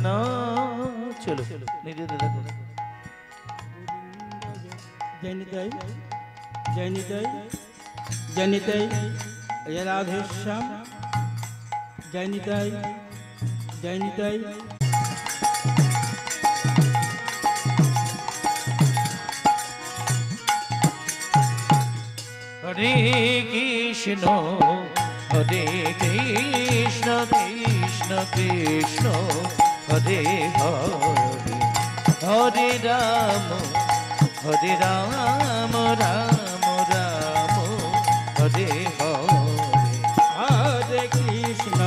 ঠিকানা। চলো নিজেদের দেখো। জয়নিতাই জয়নিতাই জয়নিতাই রাধে শ্যাম জয়নিতাই জয়নিতাই। হরে কৃষ্ণ হরে কৃষ্ণ কৃষ্ণ কৃষ্ণ হরে হরে, হরে রাম রাম রাম হরে হরে। হরে কৃষ্ণ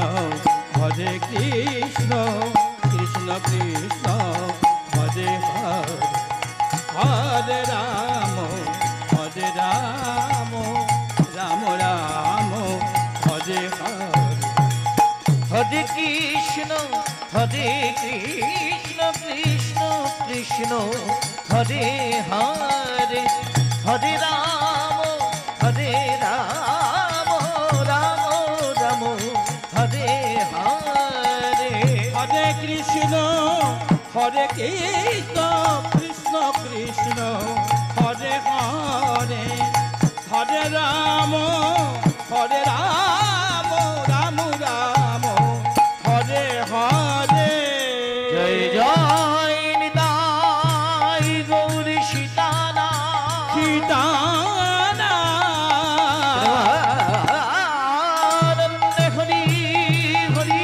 কৃষ্ণ কৃষ্ণ হরে হরে, হরে রাম রাম রাম হরে হরে। হরে কৃষ্ণ কৃষ্ণ কৃষ্ণ হরে হরে, হরে রাম রাম রাম হরে হরে। হরে কৃষ্ণ কৃষ্ণ কৃষ্ণ হরে হরে, হরে রাম রাম রাম হরে হরে। জয় জয় নিতাই গৌরী সীতানা সীতানা হরি হরি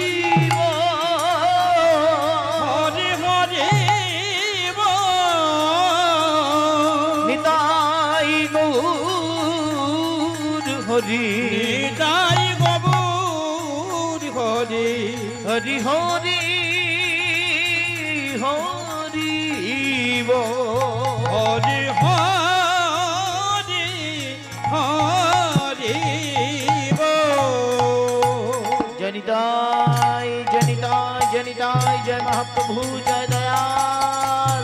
হরে হরে নিতাই গৌর হরি, নিতাই গৌর হরে, হরি হরি হরি হরে হরে হরে। জনিতাই জনিতাই জনিতাই জয় মহাপ্রভু জয় দয়াল।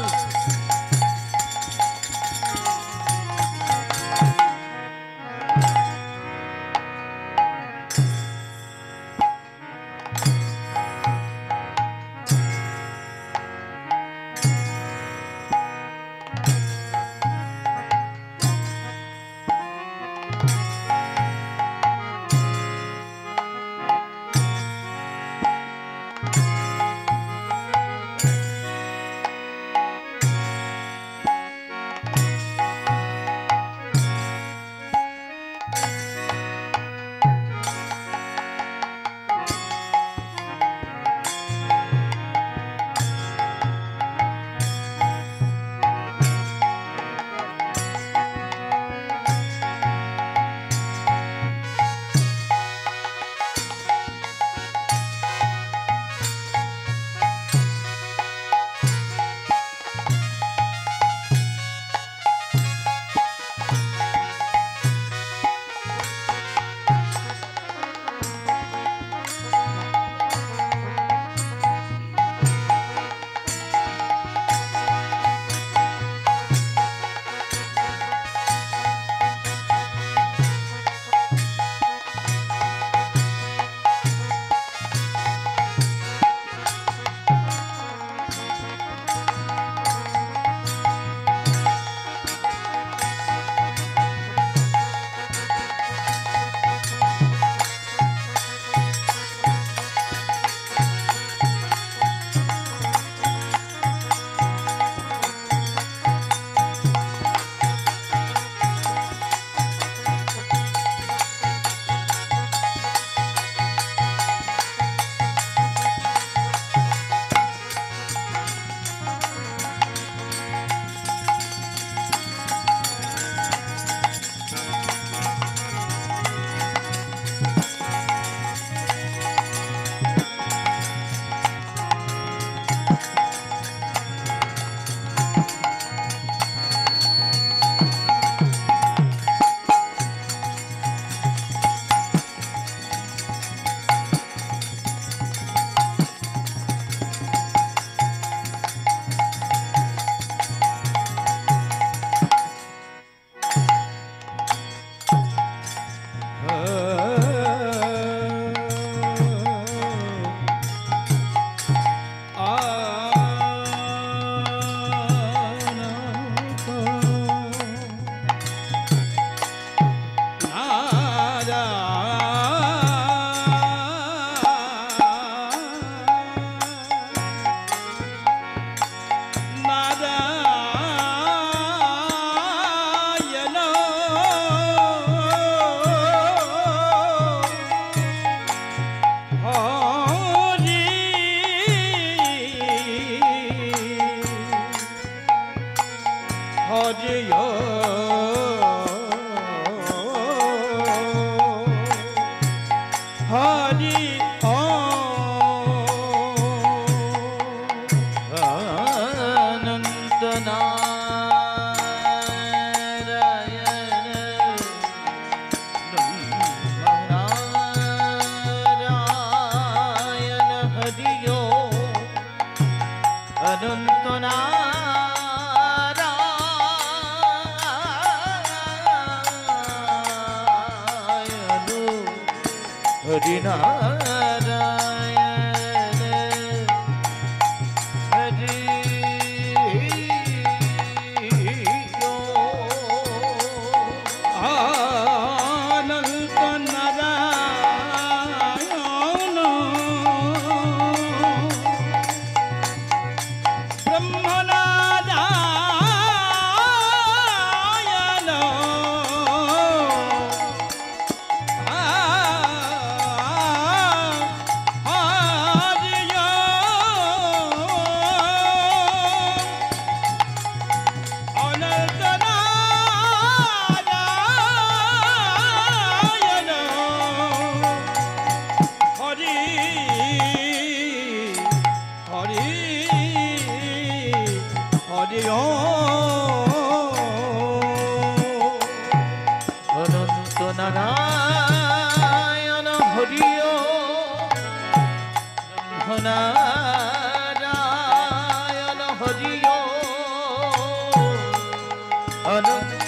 हरियो अनंत नारायण हरि नारायण हरियो अनंत नारायण ब्रह्मनारायण अनंत नारायण हरियो नारायण हरियो अनंत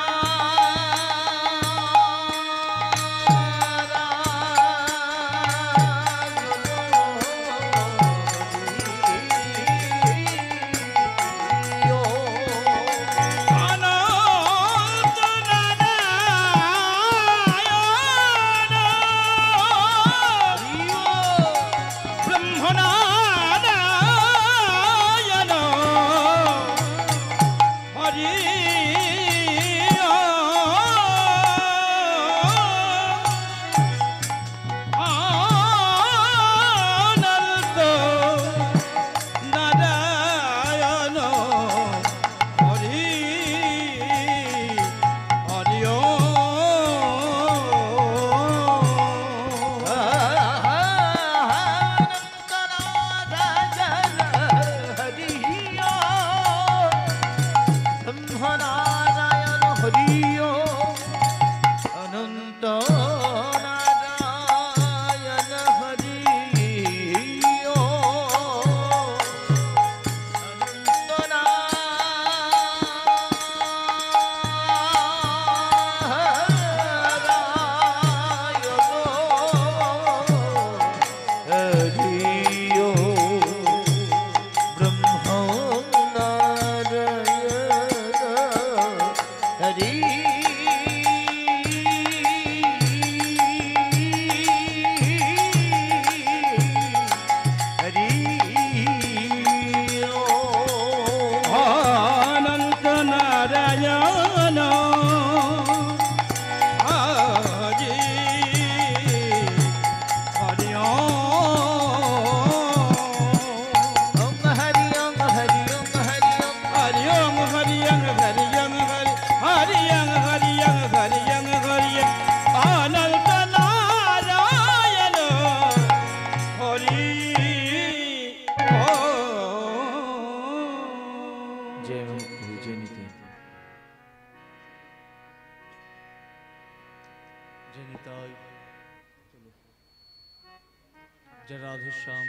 जय राधे श्याम,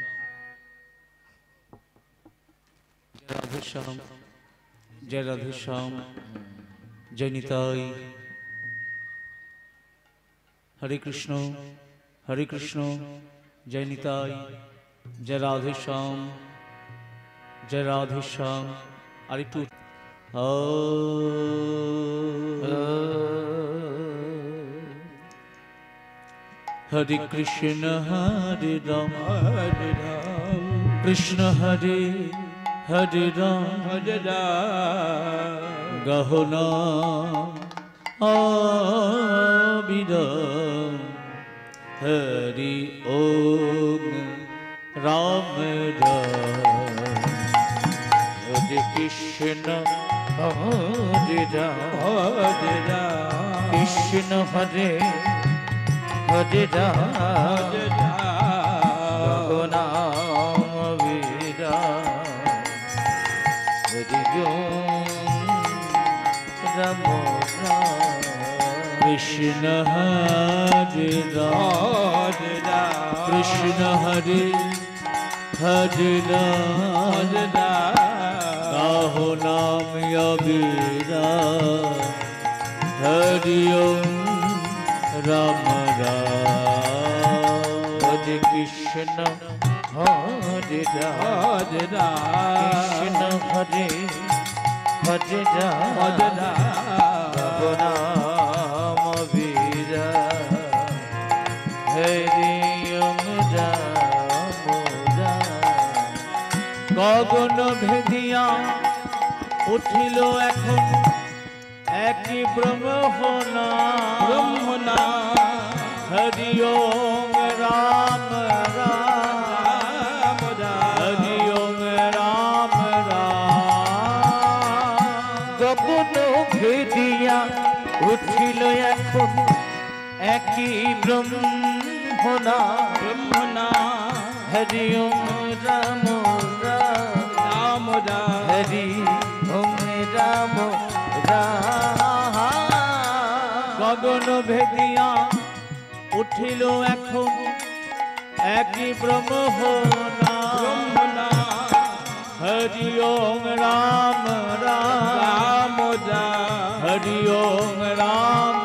जय राधे श्याम, जय राधे श्याम, जय निताई। हरे कृष्ण जय निताई, जय राधे श्याम, जय राधे श्याम। आरेकटू हरे कृष्ण हरे राम कृष्ण हरे हरे राम गहना आबिराम हरि ओम राम राम हरे कृष्ण हरे राम कृष्ण हरे हरे राम नाम वीरा हरि राम कृष्ण हरे राम कृष्ण हरे हरे राम गाहो नाम अबीरा हरि ओम राम राम हरे कृष्ण हरे राम कृष्ण हरे हरे राम गाहो नाम अबीरा हरि ओम राम गगन भेदिया उठिल এখন একই ব্রহ্মনা ব্রহ্মনা হরি ওম রাম রাম হরি ওম রাম রাম গগন ভেদিয়া উঠিল এখন একই ব্রহ্মনা ব্রহ্মনা হরি ওম রাম রাম হরি ওম রাম রাম গগন ভেদিয়া উঠিল এখন একই ব্রহ্মনা ব্রহ্মনা হরি ওম রাম রাম হরি ওম রাম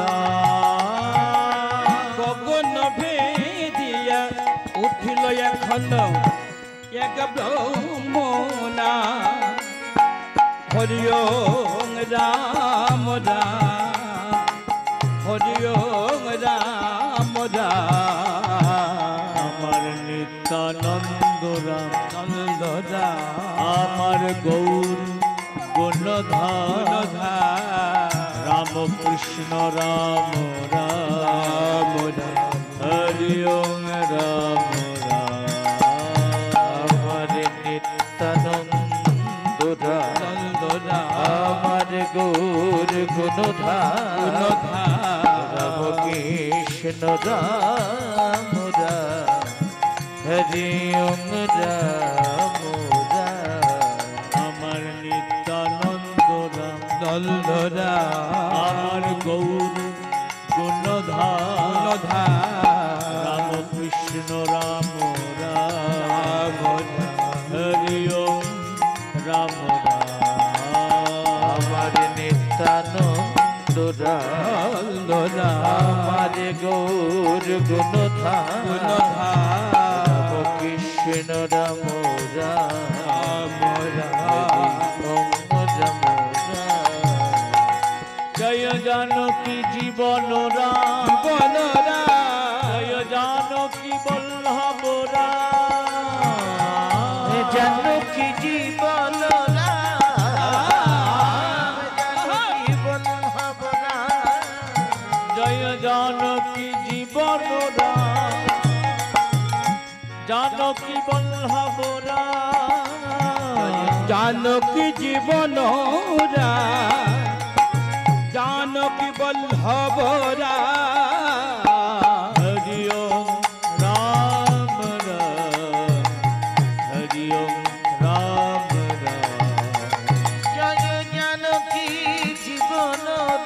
রাম গগন ভেদিয়া উঠিল এখন এক ব্রহ্মনা হরি ওম রাম রাম হরি ওম রাম রাম আমার নিত্যানন্দ রাম নন্দ রাম আমার গৌর গুণধার রাম কৃষ্ণ রাম রাম হরি ওম রাম রাম আমার নিত্যানন্দ নন্দ রাম আমার গৌর গুণধার রাম কৃষ্ণ রাম রাম হরি ওম রাম রাম আমার নিত্যানন্দ রাম নন্দ রাম আমার গৌর গুণধার রাম কৃষ্ণ রাম রাম হরি ওম রাম রাম আমার নিত্যানন্দ রাম আমার গৌর গুণধার রাম কৃষ্ণ রাম রাম হরি ওম রাম রাম জয় জানকী জীবন রাম জয় জানকী বল্লভ রাম জানকী জীবন রাম জানকী বল্লভ রাম জয় জানকী জীবন রাম জানকী বল্লভ রাম জানকী জীবন জানকী বল্লভ হরি ওম রাম রাম হরি ওম রাম রাম জয় জানকী জীবন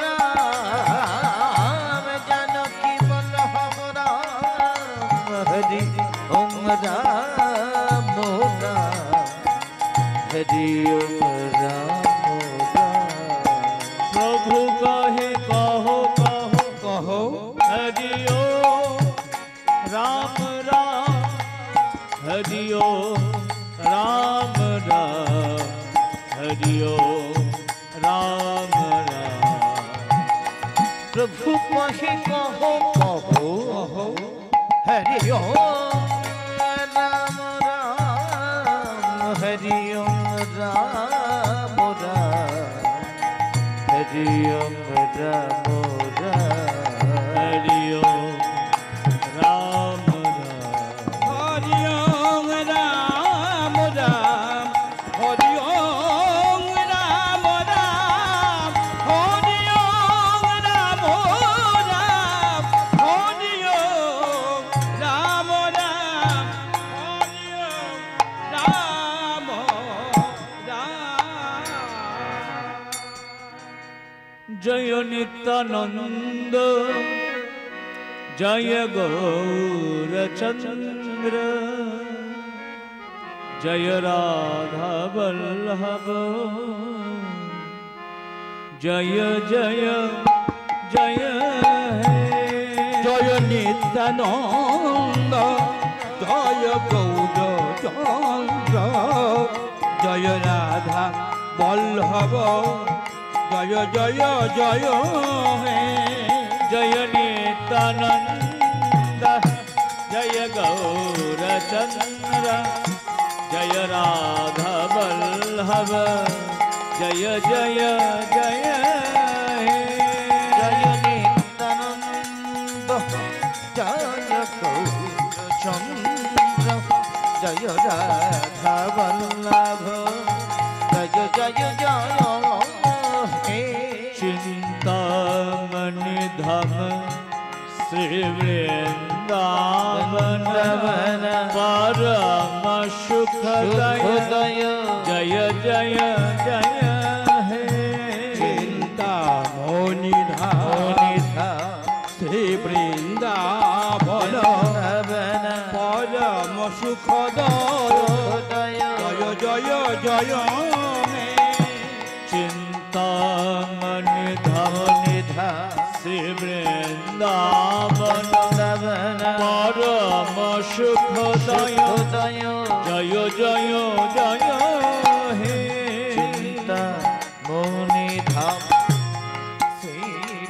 রাম জানকী বল্লভ রাম হরি ওম রাম রাম হরি ওম রাম রাম प्रभु कहे कहो कहो কহো हरि ओम राम राम हरि ओम राम राम हरि ओम राम राम प्रभु कहे कहो कहो हरि ओम राम राम हरि ओम राम राम हरि ओम राम राम हरि ओम राम राम হরি ওম রাম রাম হরি ওম রাম রাম হরি ওম রাম রাম হরি ওম রাম রাম হরি ওম রাম রাম जय नित्यानंद जय गौरचंद्र जय राधा वल्लभ जय जय जय हे जय नित्यानंद जय गौर चंद्र जय राधा वल्लभ जय जय जय हे जय नित्यानंद जय गौर चंद्र जय राधा वल्लभ जय जय जय हे जय नित्यानंद जय गौरचंद्र जय राधा वल्लभ जय जय जय हे चिंतामणि धाम श्री वृंदावन परम सुखदय जय जय जय हे चिंतामणि धाम श्री वृंदावन परम सुखदय जय जय जय हे चिंतामणि धाम श्री वृंदावन परम सुखदय जय जय जय हे चिंतामणि धाम श्री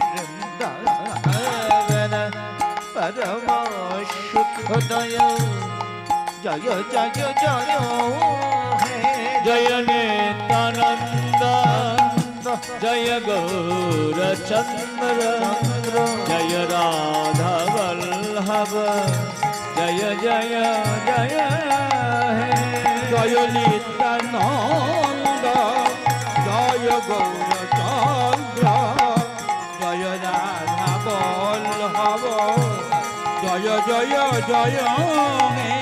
वृंदावन परम सुखदय जय जय जय हे जय नित्यानंद जय गौर चंद्र जय राधा वल्लभ जय जय जय हे जय नित्यानंद जय गौर चंद्र जय राधा वल्लभ जय जय जय हे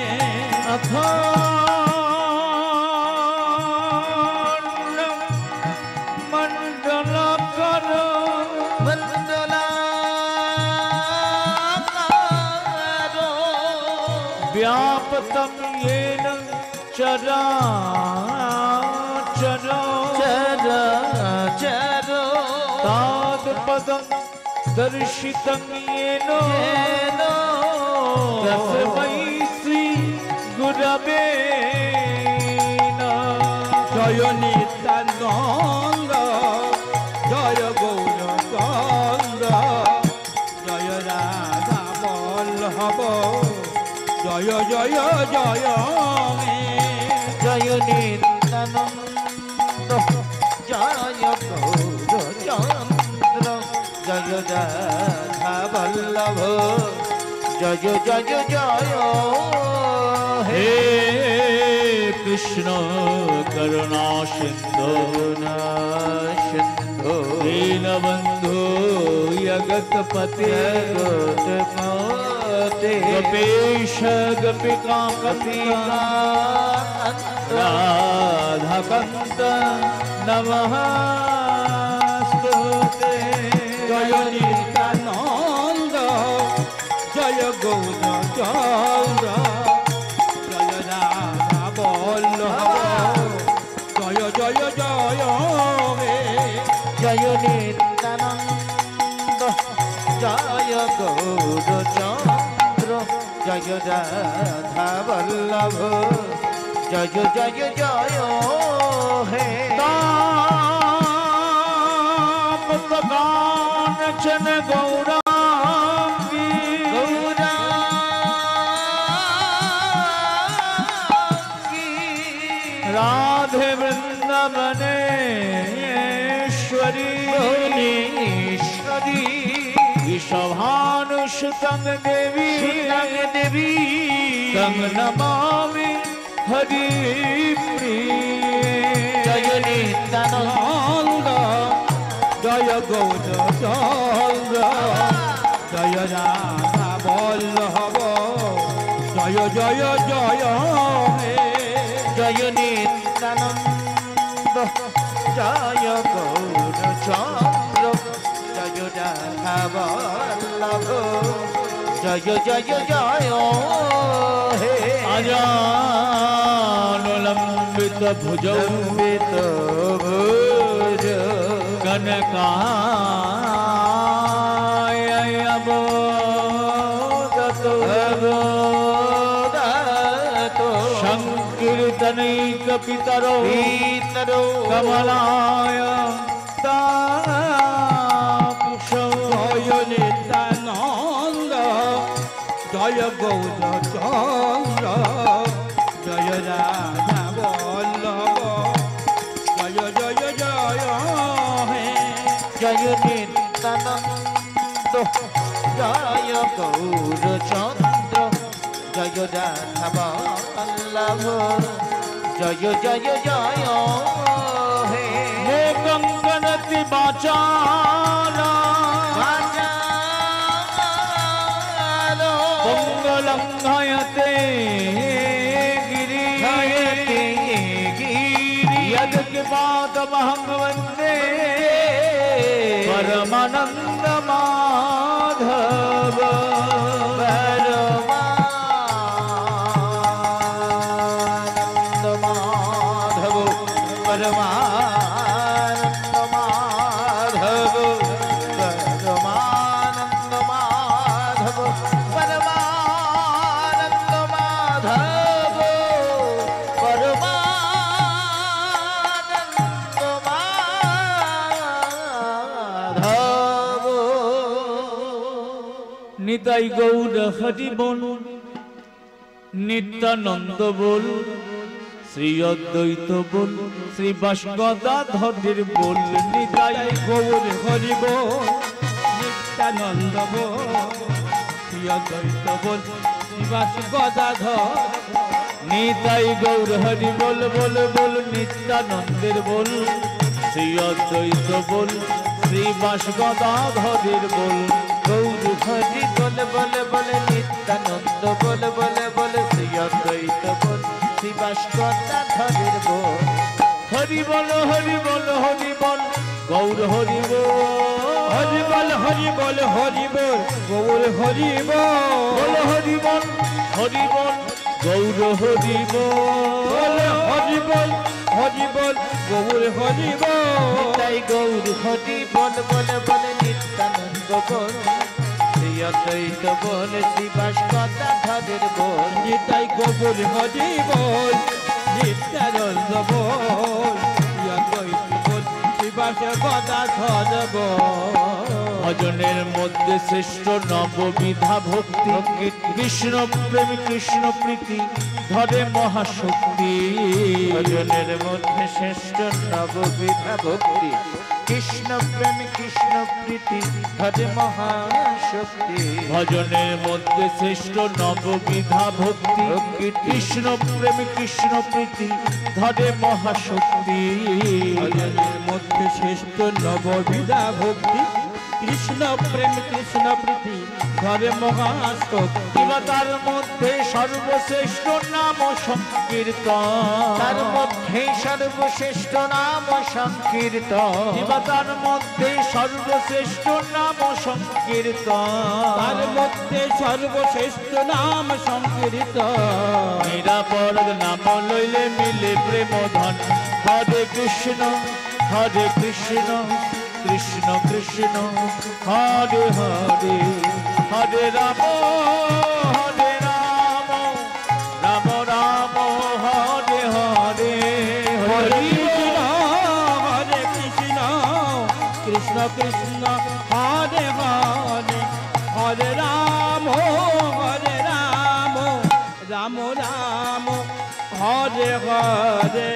व्यापतं येन चराचरो चराचरो तादपदं दर्शितं येन तस्मै श्री गुरवे नमः जय नित्यानंद जय गौर चंद्र जय राधा वल्लभ जय जय जय हे जय नित्यानंद जय गौरचंद्र जय राधा वल्लभ जय जय जय हे कृष्ण करुणा सिंधु सिंधु दीनबंधु जगतपते गोपते गोपेश गोपिका गोपिका राधाकान्त नमः स्तुते जय नित्यानंद जय गौर चंद्र जय राधा वल्लभ जय जय जय हे जय नित्यानंद जय गौरचंद्र जय राधा वल्लभ जय जय जय हे तापत्रगानचन गौरांगी राधे वृंदावनेश्वरी भुवनेश्वरी विषभानुसुतं देवी देवी तं नमामि हरिप्रिये जय नित्यानंद जय गौर चंद्र जय राधा वल्लभ जय जय जय हे जय नित्यानंद जय गौरचंद्र जय राधा वल्लभ जय जय जय हे अजानुल भुजौ लंबित भुज कनकाय अबोदतो संकीर्तनैकपितरो पितरो कमलाय ताकुशौ জয় নিত্যানন্দ জয় গৌরচন্দ্র জয় রাধা বল্লভ জয় জয় জয় হে जय नित्यानंद जय गौरचंद्र जय राधा वल्लभ जय जय जय हे हे कंकणति वाचाला वाचालो मंगलंघयते गिरि घयते गिरि यद्कृपादमहं वन्दे परमानंद माधव परमानंद माधव परमानंद माधव परमानंद माधव परमानंद माधव परमानंद माधव निताई गौर हरि बोल नित्यानंद बोल श्री अद्वैत बोल श्री बाष्कदाधर बोल निताई গৌর হরি বল নিত্যানন্দ বল শ্রী অদ্বৈত বল শিবাস গদাধর निताई गौर हरि बोल बोल बोल नित्यानंदेर बोल श्री अद्वैत बोल श्री बाष्कदाधर बोल गौर हरि बोल बोल बोल नित्यानंद बोल बोल बोल श्री अद्वैत बोल श्री बाष्कदाधर बोल हरि बोल हरि बोल हरि बोल गौर हरि बोल হরি বল হরি বল হরি বল গৌর হরি बोल বল हरि बोल हरि बोल गौर हरि बोल হরি বল হরি বল গৌর হরি বল ताई गौर हरि बोल बोल बोल नित्यानंद बोल श्री अद्वैत बोल श्री बाष्कदाधर बोल নিতাই গৌর হরি বল নিত্যানন্দ বল অদ্বৈত বল শিবাস গদাধর বল भजनेर मध्य श्रेष्ठ नवविधा भक्ति कृष्ण प्रेम कृष्ण प्रीति धरे महाशक्ति भजनेर मध्य श्रेष्ठ नवविधा भक्ति कृष्ण प्रेम कृष्ण प्रीति धरे महाशक्ति भजनेर मध्य श्रेष्ठ नवविधा भक्ति कृष्ण प्रेम कृष्ण प्रीति धरे महाशक्ति ভজনের মধ্যে শ্রেষ্ঠ নববিধা ভক্তি কৃষ্ণ প্রেম কৃষ্ণ প্রীতি ধরে মহাশক্তি কিবা তার মধ্যে সর্বশ্রেষ্ঠ নাম সংকীর্তন তার মধ্যে সর্বশ্রেষ্ঠ নাম সংকীর্তন কিবা তার মধ্যে সর্বশ্রেষ্ঠ নাম সংকীর্তন তার মধ্যে সর্বশ্রেষ্ঠ নাম সংকীর্তন নিরাপদ নাম লইলে মিলে প্রেম ধন হরে কৃষ্ণ কৃষ্ণ কৃষ্ণ হরে হরে হরে রাম রাম রাম হরে হরে হরে হরে কৃষ্ণ কৃষ্ণ কৃষ্ণ হরে হরে হরে রাম রাম রাম হরে হরে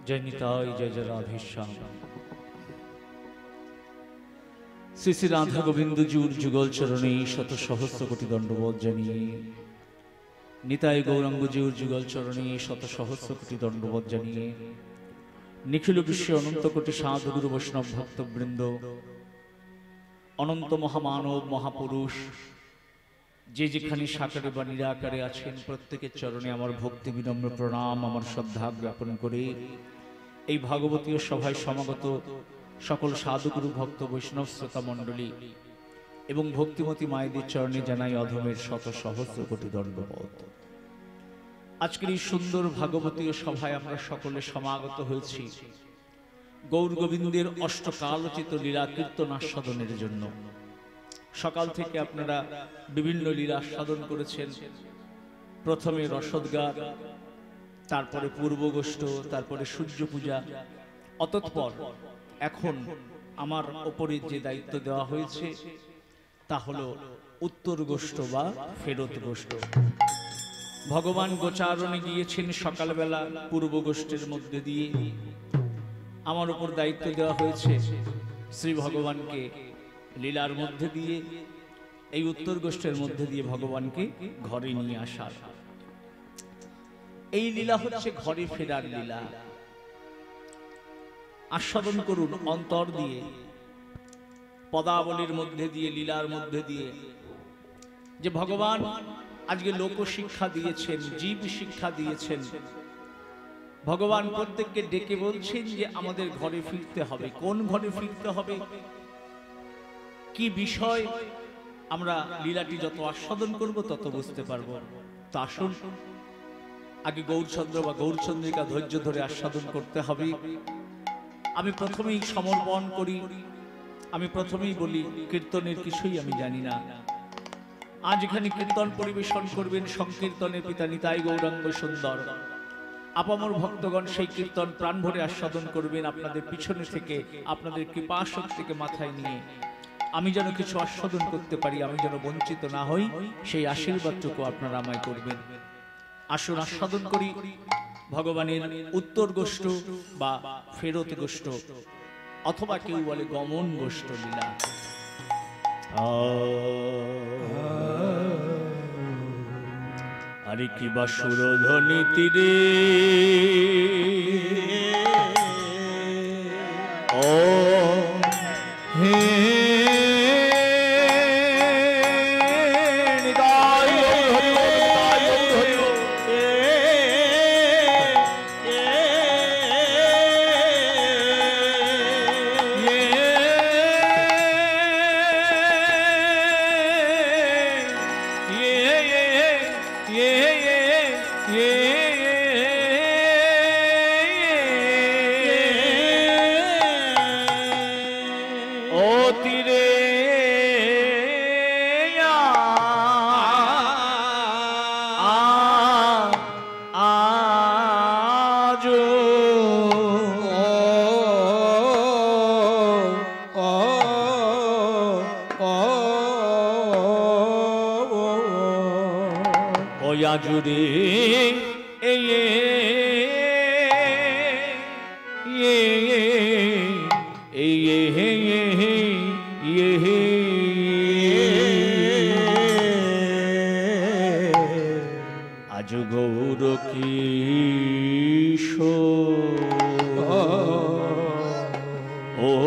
জয় নিতাই, জয় জয় রাধেশ্যাম। শ্রী শ্রী রাধা গোবিন্দজির যুগল চরণে শত সহস্র কোটি দণ্ডবোধ জানিয়ে, নিতাই গৌরাঙ্গজির যুগল চরণে শত সহস্র কোটি দণ্ডবোধ জানিয়ে, নিখিল বিশ্বে অনন্ত কোটি সাধু গুরু বৈষ্ণব ভক্তবৃন্দ, অনন্ত মহামানব মহাপুরুষ যে যেখানে সাকারে বা নিরাকারে আছেন, প্রত্যেকের চরণে আমার ভক্তি বিনম্র প্রণাম, আমার শ্রদ্ধা জ্ঞাপন করে এই ভাগবতীয় সভায় সমাগত সকল সাধুগুরু ভক্ত বৈষ্ণব শ্রোতা মণ্ডলী এবং ভক্তিমতী মায়েদের চরণে জানাই অধমের শত সহস্র কোটি দণ্ডবোধ। আজকের এই সুন্দর ভাগবতীয় সভায় আমরা সকলে সমাগত হয়েছি গৌর গোবিন্দের অষ্টকালোচিত লীলা কীর্তন আস্বাদনের জন্য। সকাল থেকে আপনারা বিভিন্ন লীলা আস্বাদন করেছেন। প্রথমে রসদগার, তারপরে পূর্বগোষ্ঠ, তারপরে সূর্য পূজা। অতঃপর এখন আমার ওপরে যে দায়িত্ব দেওয়া হয়েছে তা হলো উত্তর গোষ্ঠ বা ফেরত গোষ্ঠ। ভগবান গোচারণে গিয়েছেন সকালবেলা পূর্ব গোষ্ঠের মধ্যে দিয়ে। আমার উপর দায়িত্ব দেওয়া হয়েছে শ্রী ভগবানকে লীলার মধ্যে দিয়ে এই উত্তর গোষ্ঠের মধ্যে দিয়ে ভগবানকে ঘরে নিয়ে আসার। এই লীলা হচ্ছে ঘরে ফেরার লীলা। আস্বাদন করুন অন্তর দিয়ে, পদাবলীর মধ্যে দিয়ে, লীলার মধ্যে দিয়ে, যে ভগবান আজকে লোক শিক্ষা দিয়েছেন, জীব শিক্ষা দিয়েছেন। ভগবান প্রত্যেককে ডেকে বলছেন যে আমাদের ঘরে ফিরতে হবে। কোন ঘরে ফিরতে হবে, কি বিষয়, আমরা লীলাটি যত আস্বাদন করব তত বুঝতে পারব। তো আসুন আগে গৌরচন্দ্র বা গৌরচন্দ্রিকা ধৈর্য ধরে আস্বাদন করতে হবে। আমি প্রথমেই সমর্পণ করি, আমি প্রথমেই বলি কীর্তনের কিছুই আমি জানি না। আজ এখানে কীর্তন পরিবেশন করবেন সংকীর্তনের পিতা নিতাই গৌরাঙ্গ সুন্দর। আপামর ভক্তগণ সেই কীর্তন প্রাণ ভরে আস্বাদন করবেন। আপনাদের পিছনে থেকে, আপনাদের কৃপা শক্তিকে মাথায় নিয়ে আমি যেন কিছু আস্বাদন করতে পারি, আমি যেন বঞ্চিত না হই, সেই আশীর্বাদটুকু আপনারা আমায় করবেন। আসুন আস্বাদন করি ভগবানের উত্তর গোষ্ঠ বা ফেরত গোষ্ঠ, অথবা কেউ বলে গমন গোষ্ঠ লীলা। আরে কি বা সুরধ্বনি তীরে ও হে জুড়ে আজ গৌর কিশোর ও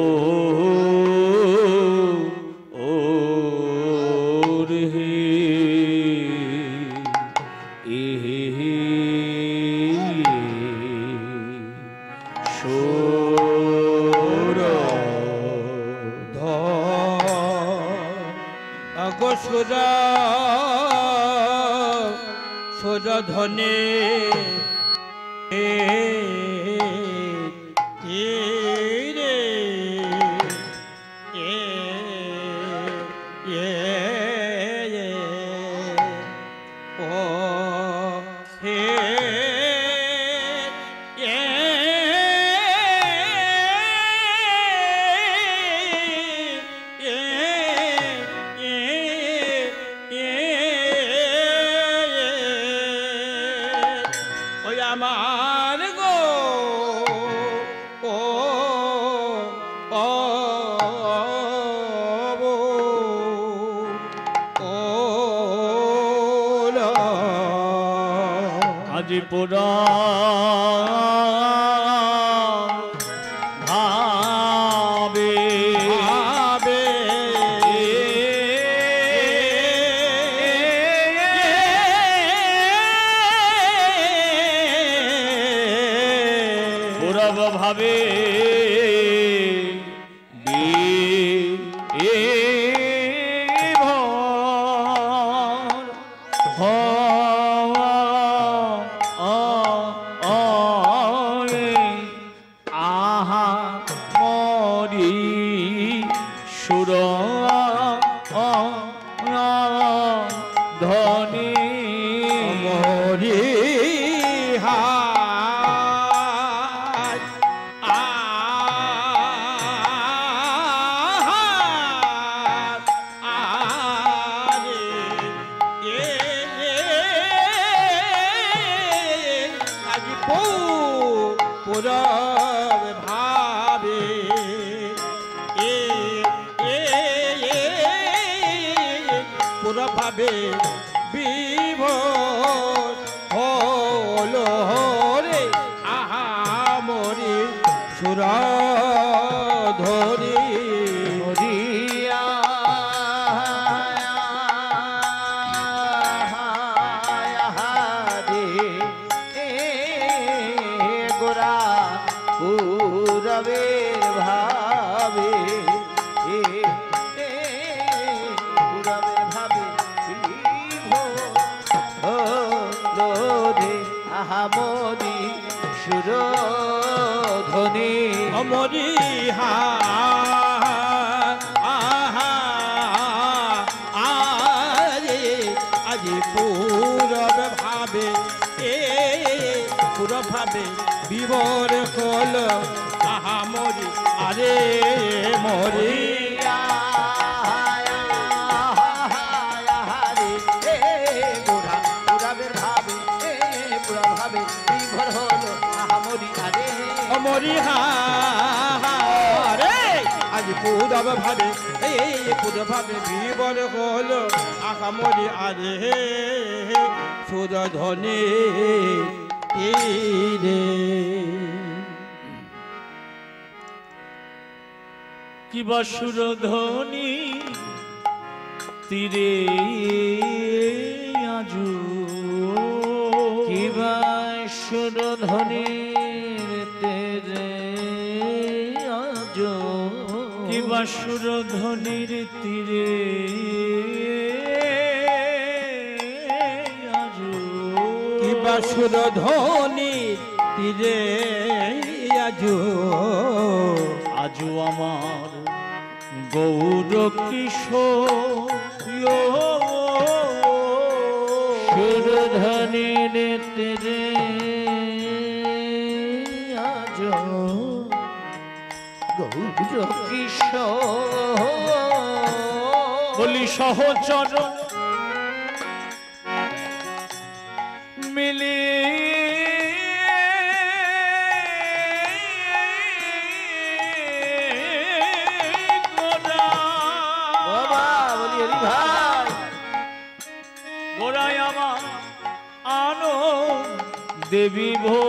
ধনে আজ পুরা ভাবে ভাবে পুরব ভাবে আহা মরি সুর ধনী মরি হাত আরে আজ পুরব ভাবে পুরব ভাবে বিভোর হলো রে আহা মরি সুর ধরি মরিয়া রে গোরা পুরবের ভাবে পুরবের ভাবে হলো রে আহা মরি সুর ধ্বনি অমরি আহা আরে আজি পুরব ভাবে পুরব ভাবে বিবর কল আহা মরি আরে মরি অমরি রে আজ পুরব ভাবে পুরব ভাবে বিবর কল আহা মরি আরে সুর ধ্বনি রে কিবা সুরধ্বনি তীরে আজু কিবা সুরধ্বনির তেরে আজ কিবা সুরধ্বনির তীরে আজু কিবা সুর ধ্বনি তীরে আজু আজু আমার গৌর কিশোর সুরধ্বনির তেরে আজ গৌর কিশোর বলি সহচর মিলি বাবা বলি হরি ভাই গোড়ায় আমার আনো দেবী ভো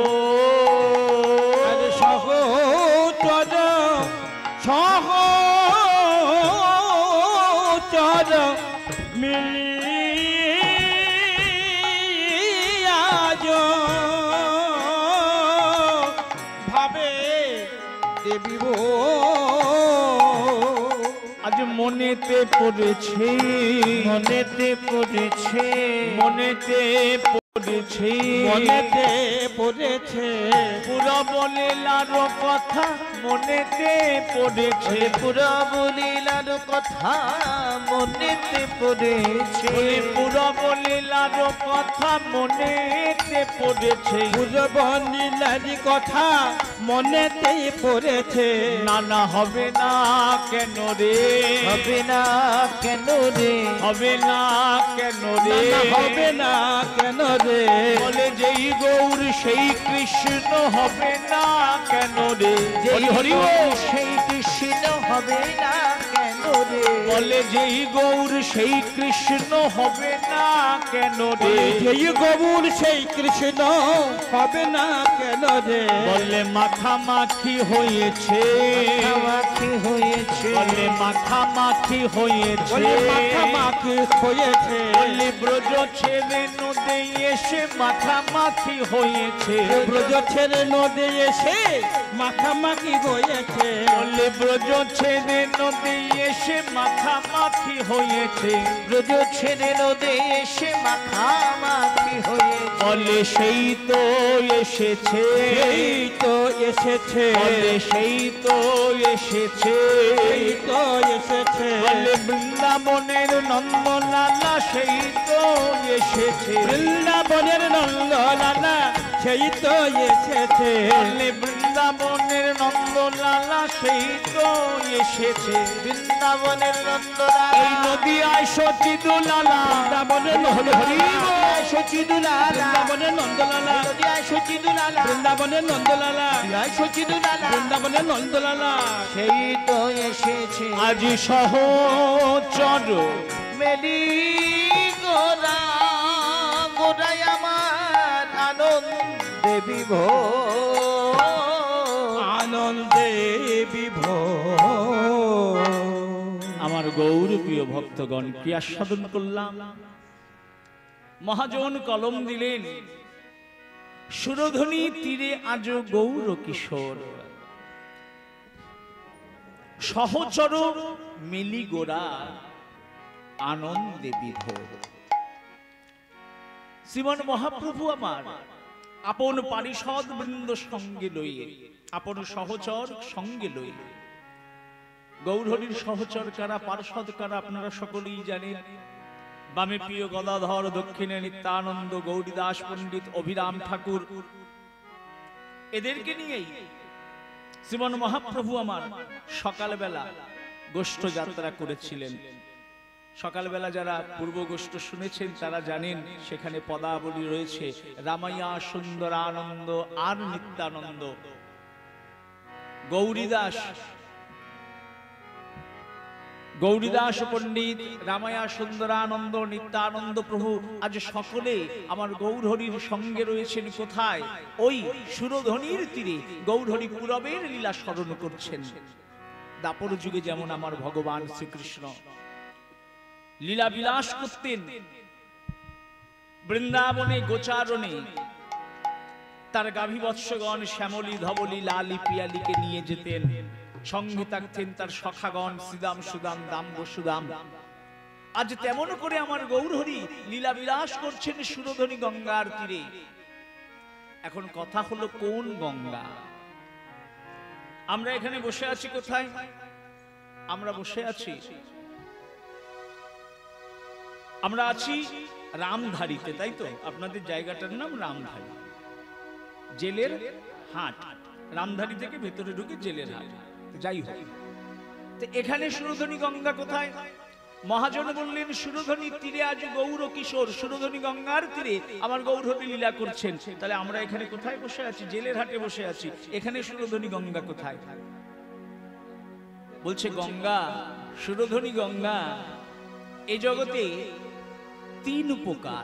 সহচর সহচর মিলিয়াজ ভাবে দেবী আজ মনেতে পড়েছে মনেতে পড়েছে মনেতে পড়েছে মনেতে পড়েছে পুরা বলে লারো কথা মনেতে পড়েছে পুরা বলিলার কথা মনেতে পড়েছে পুরা বলে লারো কথা মনেতে পড়েছে পুরবনীলারি কথা মনেতে পড়েছে নানা হবে না কেন রে হবে না কেন রে হবে না কেন রে হবে না কেন রে বলে যেই গৌর সেই কৃষ্ণ হবে না কেন রে যেই হরি হরি বল। সেই কৃষ্ণ হবে না কেন রে বলে যেই গৌর সেই কৃষ্ণ হবে না কেন রে যেই গৌর সেই কৃষ্ণ হবে না কেন রে বলে মাখামাখি হয়েছে মাখামাখি হয়েছে বলে মাখামাখি হয়েছে বলে মাখামাখি হয়েছে বলে ব্রজ ছেড়ে নদী এসে মাখামাখি হয়েছে ব্রজ ছেড়ে নদী এসে মাখামাখি হয়েছে বলে ব্রজ ছেড়ে নদী এসে মাখামাখি হয়েছে ব্রজ ছেড়ে নদে এসে মাখামাখি হয়েছে বলে সেই তো এসেছে এই তো এসেছে বলে সেই তো এসেছে এই তো এসেছে বলে বৃন্দাবনের নন্দলালা সেই তো এসেছে বৃন্দাবনের নন্দলালা সেই তো এসেছে বলে বৃন্দাবনের নন্দলালা সেই তো এসেছে বৃন্দাবনের নন্দলালা এই নদী আয় সচিদুলালা বৃন্দাবনের নন্দলালা সচিদুলালা বৃন্দাবনের নন্দলালা নদী আয় সচিদুলালা বৃন্দাবনের নন্দলালা আয় সচিদুলালা বৃন্দাবনের নন্দলালা সেই তো এসেছে আজি সহচর মেলি গোরা গোরাই আমার আনন্দে বিভোর আনন্দে বিভোর আমার গৌর প্রিয় ভক্তগণ কি আস্বাদন করলাম মহাজন কলম দিলেন সুরধ্বনি তীরে আজ গৌর কিশোর সহচর মিলি গোরা আনন্দে বিভোর শ্রীমন মহাপ্রভু আমার আপন পারিষদ বৃন্দ সঙ্গে লইয়ে আপন সহচর সঙ্গে লইয়ে গৌরহরির সহচর কারা পার্ষদ কারা আপনারা সকলেই জানেন বামে প্রিয় গদাধর দক্ষিণে নিত্যানন্দ গৌরীদাস পণ্ডিত অভিরাম ঠাকুর এদেরকে নিয়েই শ্রীমন মহাপ্রভু আমার সকালবেলা গোষ্ঠ যাত্রা করেছিলেন সকালবেলা যারা পূর্ব গোষ্ঠ শুনেছেন তারা জানেন সেখানে পদাবলী রয়েছে রামাইয়া সুন্দর আনন্দ আর নিত্যানন্দ গৌরীদাস পণ্ডিত রামায়া সুন্দরানন্দ নিত্যানন্দ প্রভু আজ সকলে আমার গৌরহরির সঙ্গে রয়েছেন কোথায় ওই সুরধ্বনির তীরে গৌরহরি পুরবের লীলা স্মরণ করছেন দাপর যুগে যেমন আমার ভগবান শ্রীকৃষ্ণ লীলা বিলাস করতেন বৃন্দাবনে গোচারণে তার গাভীবৎসগণ শ্যামলী ধবলী লালি পিয়ালিকে নিয়ে যেতেন সঙ্গে থাকতেন তার সখাগণ শ্রীদাম সুদাম দাম বসুদাম আজ তেমন করে আমার গৌরহরি লীলা বিলাস করছেন সুরধ্বনি গঙ্গার তীরে এখন কথা হলো কোন গঙ্গা আমরা এখানে বসে আছি কোথায় আমরা বসে আছি আমরা আছি রামধারীতে তাই তো আপনাদের জায়গাটার নাম রামধারী জেলের হাট রামধারী থেকে ভেতরে ঢুকে জেলের হাট যাই হোক তো এখানে সুরধ্বনি গঙ্গা কোথায় মহাজন বললেন সুরধ্বনির তীরে আজ গৌর কিশোর সুরধ্বনি গঙ্গার তীরে আমার গৌরহরি লীলা করছেন তাহলে আমরা এখানে কোথায় বসে আছি জেলের হাটে বসে আছি এখানে সুরধ্বনি গঙ্গা কোথায় বলছে গঙ্গা সুরধ্বনি গঙ্গা এই জগতে তিন প্রকার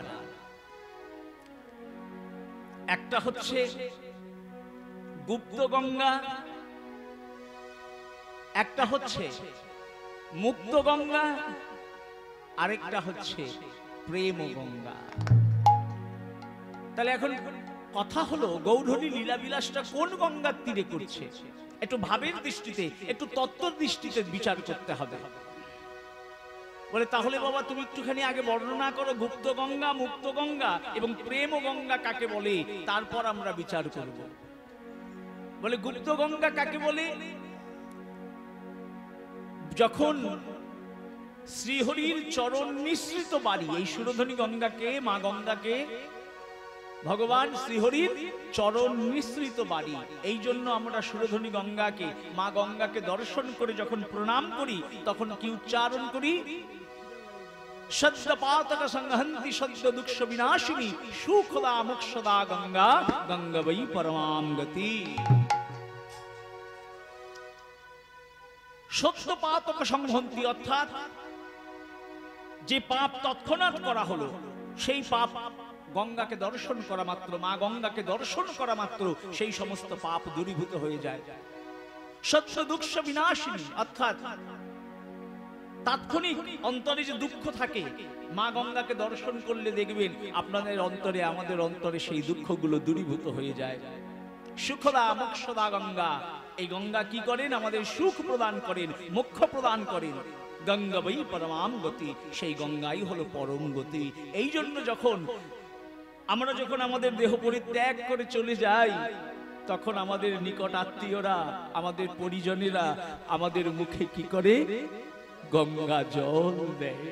একটা হচ্ছে গুপ্ত গঙ্গা একটা হচ্ছে মুক্ত গঙ্গা আরেকটা হচ্ছে প্রেম গঙ্গা তাহলে এখন কথা হলো গৌরহরি লীলা বিলাসটা কোন গঙ্গার তীরে করছে একটু ভাবের দৃষ্টিতে একটু তত্ত্বর দৃষ্টিতে বিচার করতে হবে বলে তাহলে বাবা তুমি একটুখানি আগে বর্ণনা করো গুপ্ত গঙ্গা মুক্ত গঙ্গা এবং প্রেম গঙ্গা কাকে বলে তারপর আমরা বিচার করব বলে গুপ্ত গঙ্গা কাকে বলে যখন শ্রীহরির চরণ নিঃসৃত বাড়ি এই সুরধ্বনি গঙ্গাকে মা গঙ্গাকে ভগবান শ্রীহরির চরণ নিঃসৃত বাড়ি এই জন্য আমরা সুরধ্বনি গঙ্গাকে মা গঙ্গাকে দর্শন করে যখন প্রণাম করি তখন কি উচ্চারণ করি সদ্য পাতক সংহন্তি সদ্য দুঃখ বিনাশিনী সুখদা মোক্ষদা গঙ্গা গঙ্গা বৈ পরমাম গতি সত্য পাতক সংহন্তি, অর্থাৎ যে পাপ তৎক্ষণাৎ করা হলো সেই পাপ গঙ্গাকে দর্শন করা মাত্র, মা গঙ্গাকে দর্শন করা মাত্র সেই সমস্ত পাপ দূরীভূত হয়ে যায়। সত্য দুঃখ বিনাশিনী, অর্থাৎ তাৎক্ষণিক অন্তরে যে দুঃখ থাকে, মা গঙ্গাকে দর্শন করলে দেখবেন আপনাদের অন্তরে, আমাদের অন্তরে সেই দুঃখগুলো দূরীভূত হয়ে যায়। সুখদা মোক্ষদা গঙ্গা, এই গঙ্গা কি করেন? আমাদের সুখ প্রদান করেন, মোক্ষ প্রদান করেন। গঙ্গা বৈ পরমাম গতি, সেই গঙ্গাই হলো পরম গতি। এই জন্য আমরা যখন আমাদের দেহ পরিত্যাগ করে চলে যাই, তখন আমাদের নিকট আত্মীয়রা, আমাদের পরিজনেরা আমাদের মুখে কি করে? গঙ্গা জল দেয়।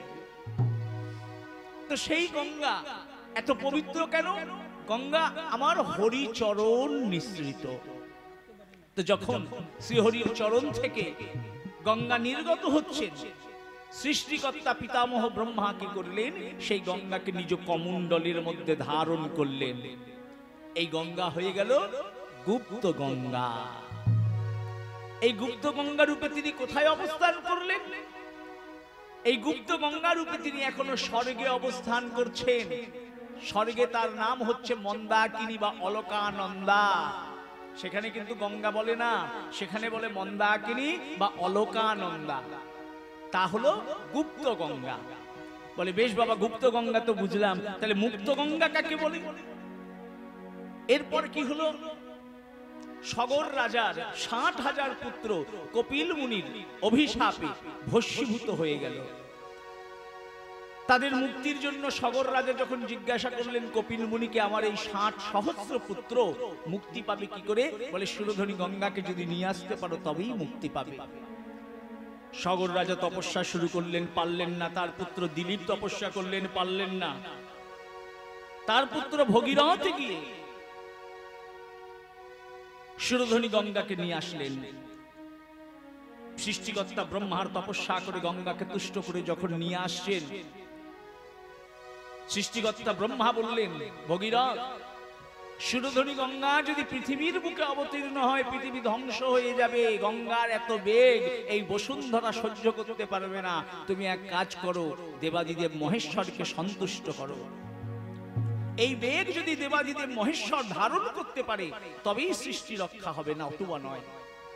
তো সেই গঙ্গা এত পবিত্র কেন? গঙ্গা আমার হরিচরণ নিঃসৃত। তো যখন শ্রীহরির চরণ থেকে গঙ্গা নির্গত হচ্ছে, সৃষ্টিকর্তা পিতামহ ব্রহ্মা কি করলেন? সেই গঙ্গাকে নিজ কমণ্ডলের মধ্যে ধারণ করলেন। এই গঙ্গা হয়ে গেল গুপ্ত গঙ্গা। এই গুপ্ত গঙ্গা রূপে তিনি কোথায় অবস্থান করলেন? এই গুপ্ত গঙ্গা রূপে তিনি এখনো স্বর্গে অবস্থান করছেন। স্বর্গে তার নাম হচ্ছে মন্দাকিনী বা অলকানন্দা। সেখানে কিন্তু গঙ্গা বলে না, সেখানে বলে মন্দাকিনী বা অলকানন্দা। তা হলো গুপ্ত গঙ্গা। বলে বেশ বাবা, গুপ্ত গঙ্গা তো বুঝলাম, তাহলে মুক্ত গঙ্গা কাকে বলে? এরপর কি হলো? সগর রাজার 60,000 পুত্র কপিল মুনির অভিশাপে ভস্মীভূত হয়ে গেল। তাদের মুক্তির জন্য সগর রাজা যখন জিজ্ঞাসা করলেন কপিল মুনিকে, আমার এই 60 সহস্র পুত্র মুক্তি পাবে কি করে? বলে সুরধনী গঙ্গাকে যদি নিয়ে আসতে পারো তবেই মুক্তি পাবে। সগর রাজা তপস্যা শুরু করলেন, পারলেন না। তার পুত্র দিলীপ তপস্যা করলেন, পারলেন না। তার পুত্র ভগীরথ গিয়ে সুরধনী গঙ্গাকে নিয়ে আসলেন। সৃষ্টিকর্তা ব্রহ্মার তপস্যা করে গঙ্গাকে তুষ্ট করে যখন নিয়ে আসছেন, সৃষ্টিকর্তা ব্রহ্মা বললেন, ভগীরথ, সুরধনী গঙ্গা যদি পৃথিবীর বুকে অবতীর্ণ হয়, পৃথিবী ধ্বংস হয়ে যাবে। গঙ্গার এত বেগ এই বসুন্ধরা সহ্য করতে পারবে না। তুমি এক কাজ করো, দেবাদিদেব মহেশ্বরকে সন্তুষ্ট করো। এই বেগ যদি দেবাদিদেব মহেশ্বর ধারণ করতে পারে তবেই সৃষ্টি রক্ষা হবে, না অতুবা নয়।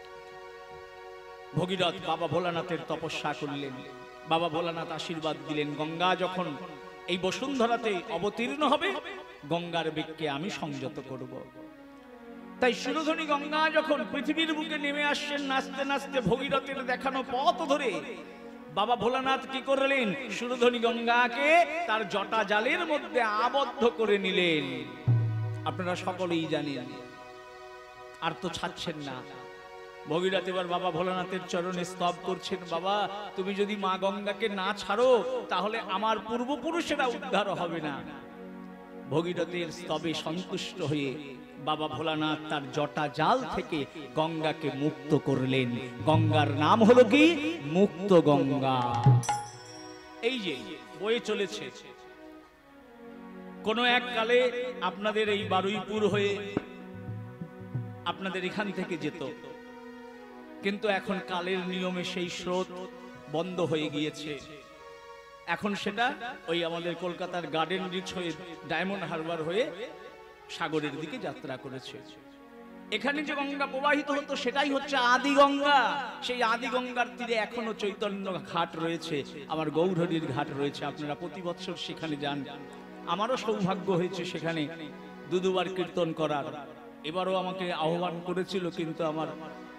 ভগীরথ বাবা ভোলানাথের তপস্যা করলেন। বাবা ভোলানাথ আশীর্বাদ দিলেন, গঙ্গা যখন এই বসুন্ধরাতে অবতীর্ণ হবে, গঙ্গার বেগকে আমি সংযত করব। তাই সুরধনী গঙ্গা যখন পৃথিবীর বুকে নেমে আসছেন নাচতে নাচতে, ভগীরথের দেখানো পথ ধরে বাবা ভোলানাথ কি করলেন? সুরধনী গঙ্গাকে তার জটা জালের মধ্যে আবদ্ধ করে নিলেন। আপনারা সকলেই জানেন, আর তো ছাড়ছেন না। ভগীরথ এবার বাবা ভোলানাথের চরণে স্তব করছেন, বাবা তুমি যদি মা গঙ্গাকে না ছাড়ো তাহলে আমার পূর্বপুরুষেরা উদ্ধার হবে না। ভগীরথের স্তবে সন্তুষ্ট হয়ে বাবা ভোলানাথ তার জটা জাল থেকে গঙ্গাকে মুক্ত করলেন। গঙ্গার নাম হলো কি? মুক্ত গঙ্গা। এই যে বয়ে চলেছে, কোন এক কালে আপনাদের এই বারুইপুর হয়ে আপনাদের এখান থেকে যেত, কিন্তু এখন কালের নিয়মে সেই স্রোত বন্ধ হয়ে গিয়েছে। এখন সেটা ওই আমাদের কলকাতার গার্ডেন রিচ হয়ে ডায়মন্ড হারবার হয়ে সাগরের দিকে যাত্রা করেছে। এখানে যে গঙ্গা প্রবাহিত হতো সেটাই হচ্ছে আদি গঙ্গা। সেই আদি গঙ্গার তীরে এখনো চৈতন্য ঘাট রয়েছে, আমার গৌরহরির ঘাট রয়েছে। আপনারা প্রতি বছর সেখানে যান। আমারও সৌভাগ্য হয়েছে সেখানে দুবার কীর্তন করার। এবারও আমাকে আহ্বান করেছিল, কিন্তু আমার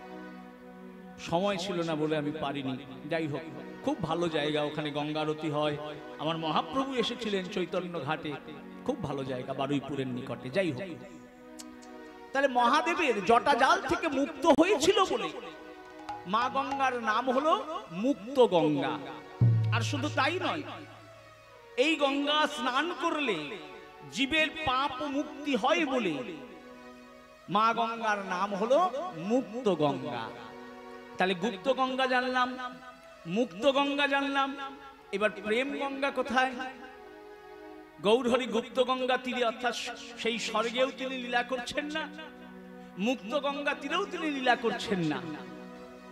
সময় ছিল না বলে আমি পারিনি। যাই হোক, খুব ভালো জায়গা, ওখানে গঙ্গা আরতি হয়। আমার মহাপ্রভু এসেছিলেন চৈতন্য ঘাটে, খুব ভালো জায়গা বারুইপুরের নিকটে। যাই হোক, তাহলে মহাদেবের জটা জাল থেকে মুক্ত হয়েছিল বলে মা গঙ্গার নাম হলো মুক্ত গঙ্গা। আর শুধু তাই নয়, এই গঙ্গা স্নান করলে জীবের পাপ মুক্তি হয় বলে মা গঙ্গার নাম হলো মুক্ত গঙ্গা। তাহলে গুপ্ত গঙ্গা জানলাম, মুক্ত গঙ্গা জানলাম, এবার প্রেম গঙ্গা কোথায়? গৌরহরি গুপ্ত গঙ্গা তীরে, অর্থাৎ সেই স্বর্গেও তিনি লীলা করছেন না, মুক্ত গঙ্গা তীরেও তিনি লীলা করছেন না।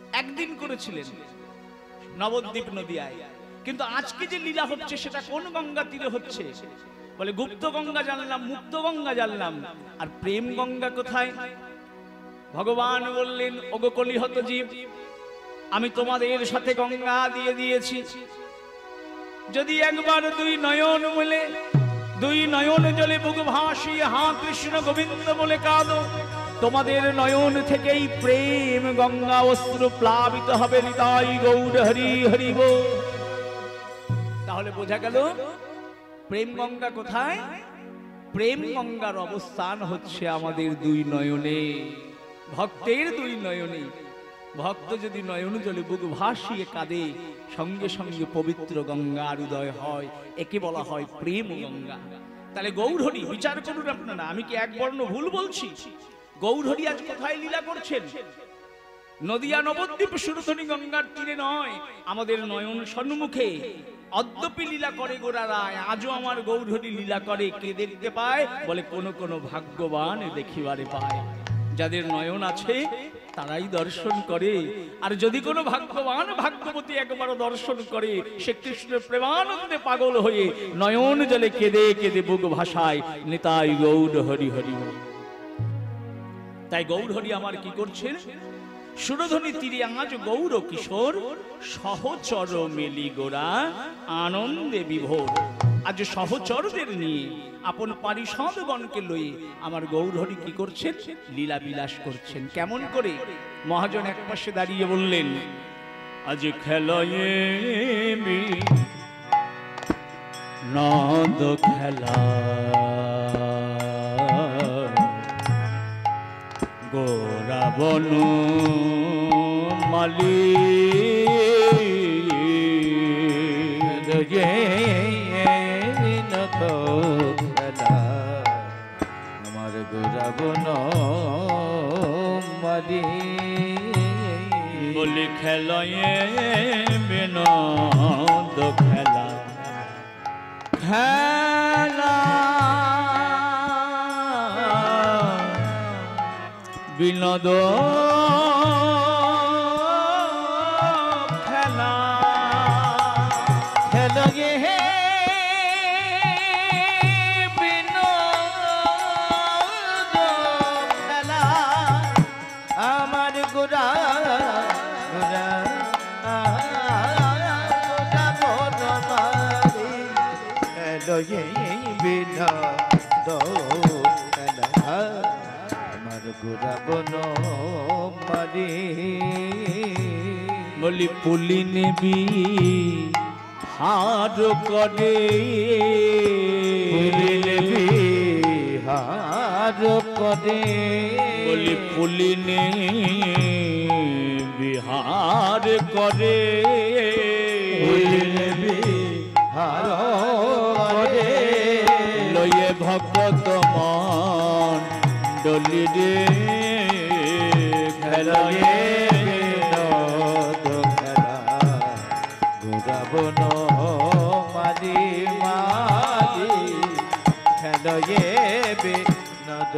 একদিন করেছিলেন নবদ্বীপ নদিয়ায়। কিন্তু আজকে যে লীলা হচ্ছে সেটা কোন গঙ্গা তীরে হচ্ছে? বলে গুপ্ত গঙ্গা জানলাম, মুক্ত গঙ্গা জানলাম, আর প্রেম গঙ্গা কোথায়? ভগবান বললেন, ওগো কলিহত জীব, আমি তোমাদের সাথে গঙ্গা দিয়ে দিয়েছি। যদি একবার দুই নয়ন মিলে, দুই নয়ন জলে বুক ভাসিয়ে হা কৃষ্ণ গোবিন্দ বলে কাঁদো, তোমাদের নয়ন থেকেই প্রেম গঙ্গা অস্ত্র প্লাবিত হবে। হৃদয় গৌর হরি হরি বল। তাহলে বোঝা গেল প্রেম গঙ্গা কোথায়? প্রেম গঙ্গার অবস্থান হচ্ছে আমাদের দুই নয়নে, ভক্তের দুই নয়নে। ভক্ত যদি নয়ন জলে বুক ভাসিয়ে কাঁদে, সঙ্গে সঙ্গে পবিত্র গঙ্গার উদয় হয়। একে বলা হয় প্রেম গঙ্গা। তাহলে গৌরহরি বিচার করুন আপনারা, আমি কি এক বর্ণ ভুল বলছি? গৌরহরি আজ কোথায় লীলা করছেন? নদিয়া নবদ্বীপ সুরধনী গঙ্গার তীরে নয়, আমাদের নয়ন সম্মুখে অদ্যপি লীলা করে গোরা রায়। আজও আমার গৌরহরি লীলা করে। কে দেখতে পায়? বলে কোন কোন ভাগ্যবান দেখিবারে পায়। যাদের নয়ন আছে তারাই দর্শন করে। আর যদি কোনো ভাগ্যবান ভাগ্যবতী একবার দর্শন করে, সে কৃষ্ণের প্রেমানন্দে পাগল হয়ে নয়ন জলে কেঁদে কেঁদে বুক ভাষায় নিতাই গৌর হরি হরি হরি। তাই গৌরহরি আমার কি করছেন? সুরধনী তীরে আজ গৌর কিশোর সহচর মেলি গোরা আনন্দে বিভোর। আজ সহচরদের নিয়ে আপন পারিষদগণকে লয়ে আমার গৌরহরি কি করছেন? লীলা বিলাস করছেন। কেমন করে? মহাজন এক পাশে দাঁড়িয়ে বললেন, আজ খেলায়ে নদ খেলা গোরা বনু মালি আমার গোরা বন মালি বলি খেলায়ে বিনোদ খেলা খেলা বিনোদ খেলা খেলায়ে বিনোদ খেলা আমার গোরা গোরা গোরা বন মালি খেলায়ে বিনোদ খেলা আমার গোরা বন মালি। বলি পুলি নেবি হার করে পুলি নেবি হার করে বলি পুলি নেবি হার করে পুলি নেবি হার করে লয়ে ভগত মন ডলি রে খেলায়ে বিনোদ খেলা গোরা বন মালি মালি খেলায়ে বিনোদ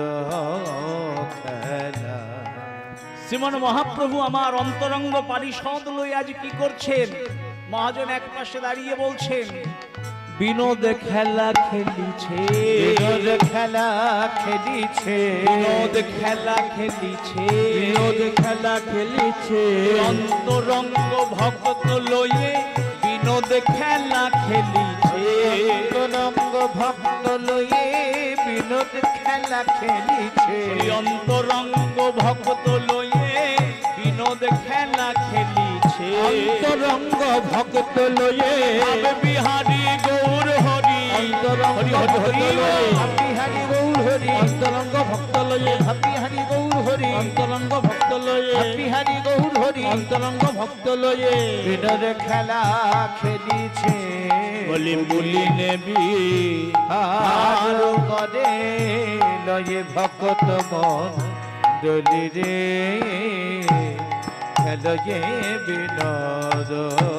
খেলা। শ্রীমন মহাপ্রভু আমার অন্তরঙ্গ পারিষদ লই আজ কি করছেন? মহাজন এক পাশে দাঁড়িয়ে বলছেন, বিনোদ খেলা খেলিছে বিনোদ খেলা খেলিছে বিনোদ খেলা খেলিছে বিনোদ খেলা খেলিছে অন্তরঙ্গ ভক্ত লয়ে বিনোদ খেলা খেলিছে অন্তরঙ্গ ভক্ত লয়ে বিনোদ খেলা খেলিছে অন্তরঙ্গ ভক্ত লয়ে বিনোদ খেলা খেলিছে অন্তরঙ্গ ভক্ত লয়ে আবে বিহারী গৌর হরি অন্তরঙ্গ ভক্ত লয়ে বিহারী গৌর হরি অন্তরঙ্গ ভক্ত লয়ে বিহারী গৌর হরি অন্তরঙ্গ ভক্ত লয়ে বিহারী গৌর হরি অন্তরঙ্গ ভক্ত লয়ে বিনোদ খেলা খেলিছে বলি বলি নেবি আর করে লয়ে ভক্ত মন ডলি রে খেলয়ে বিনোদ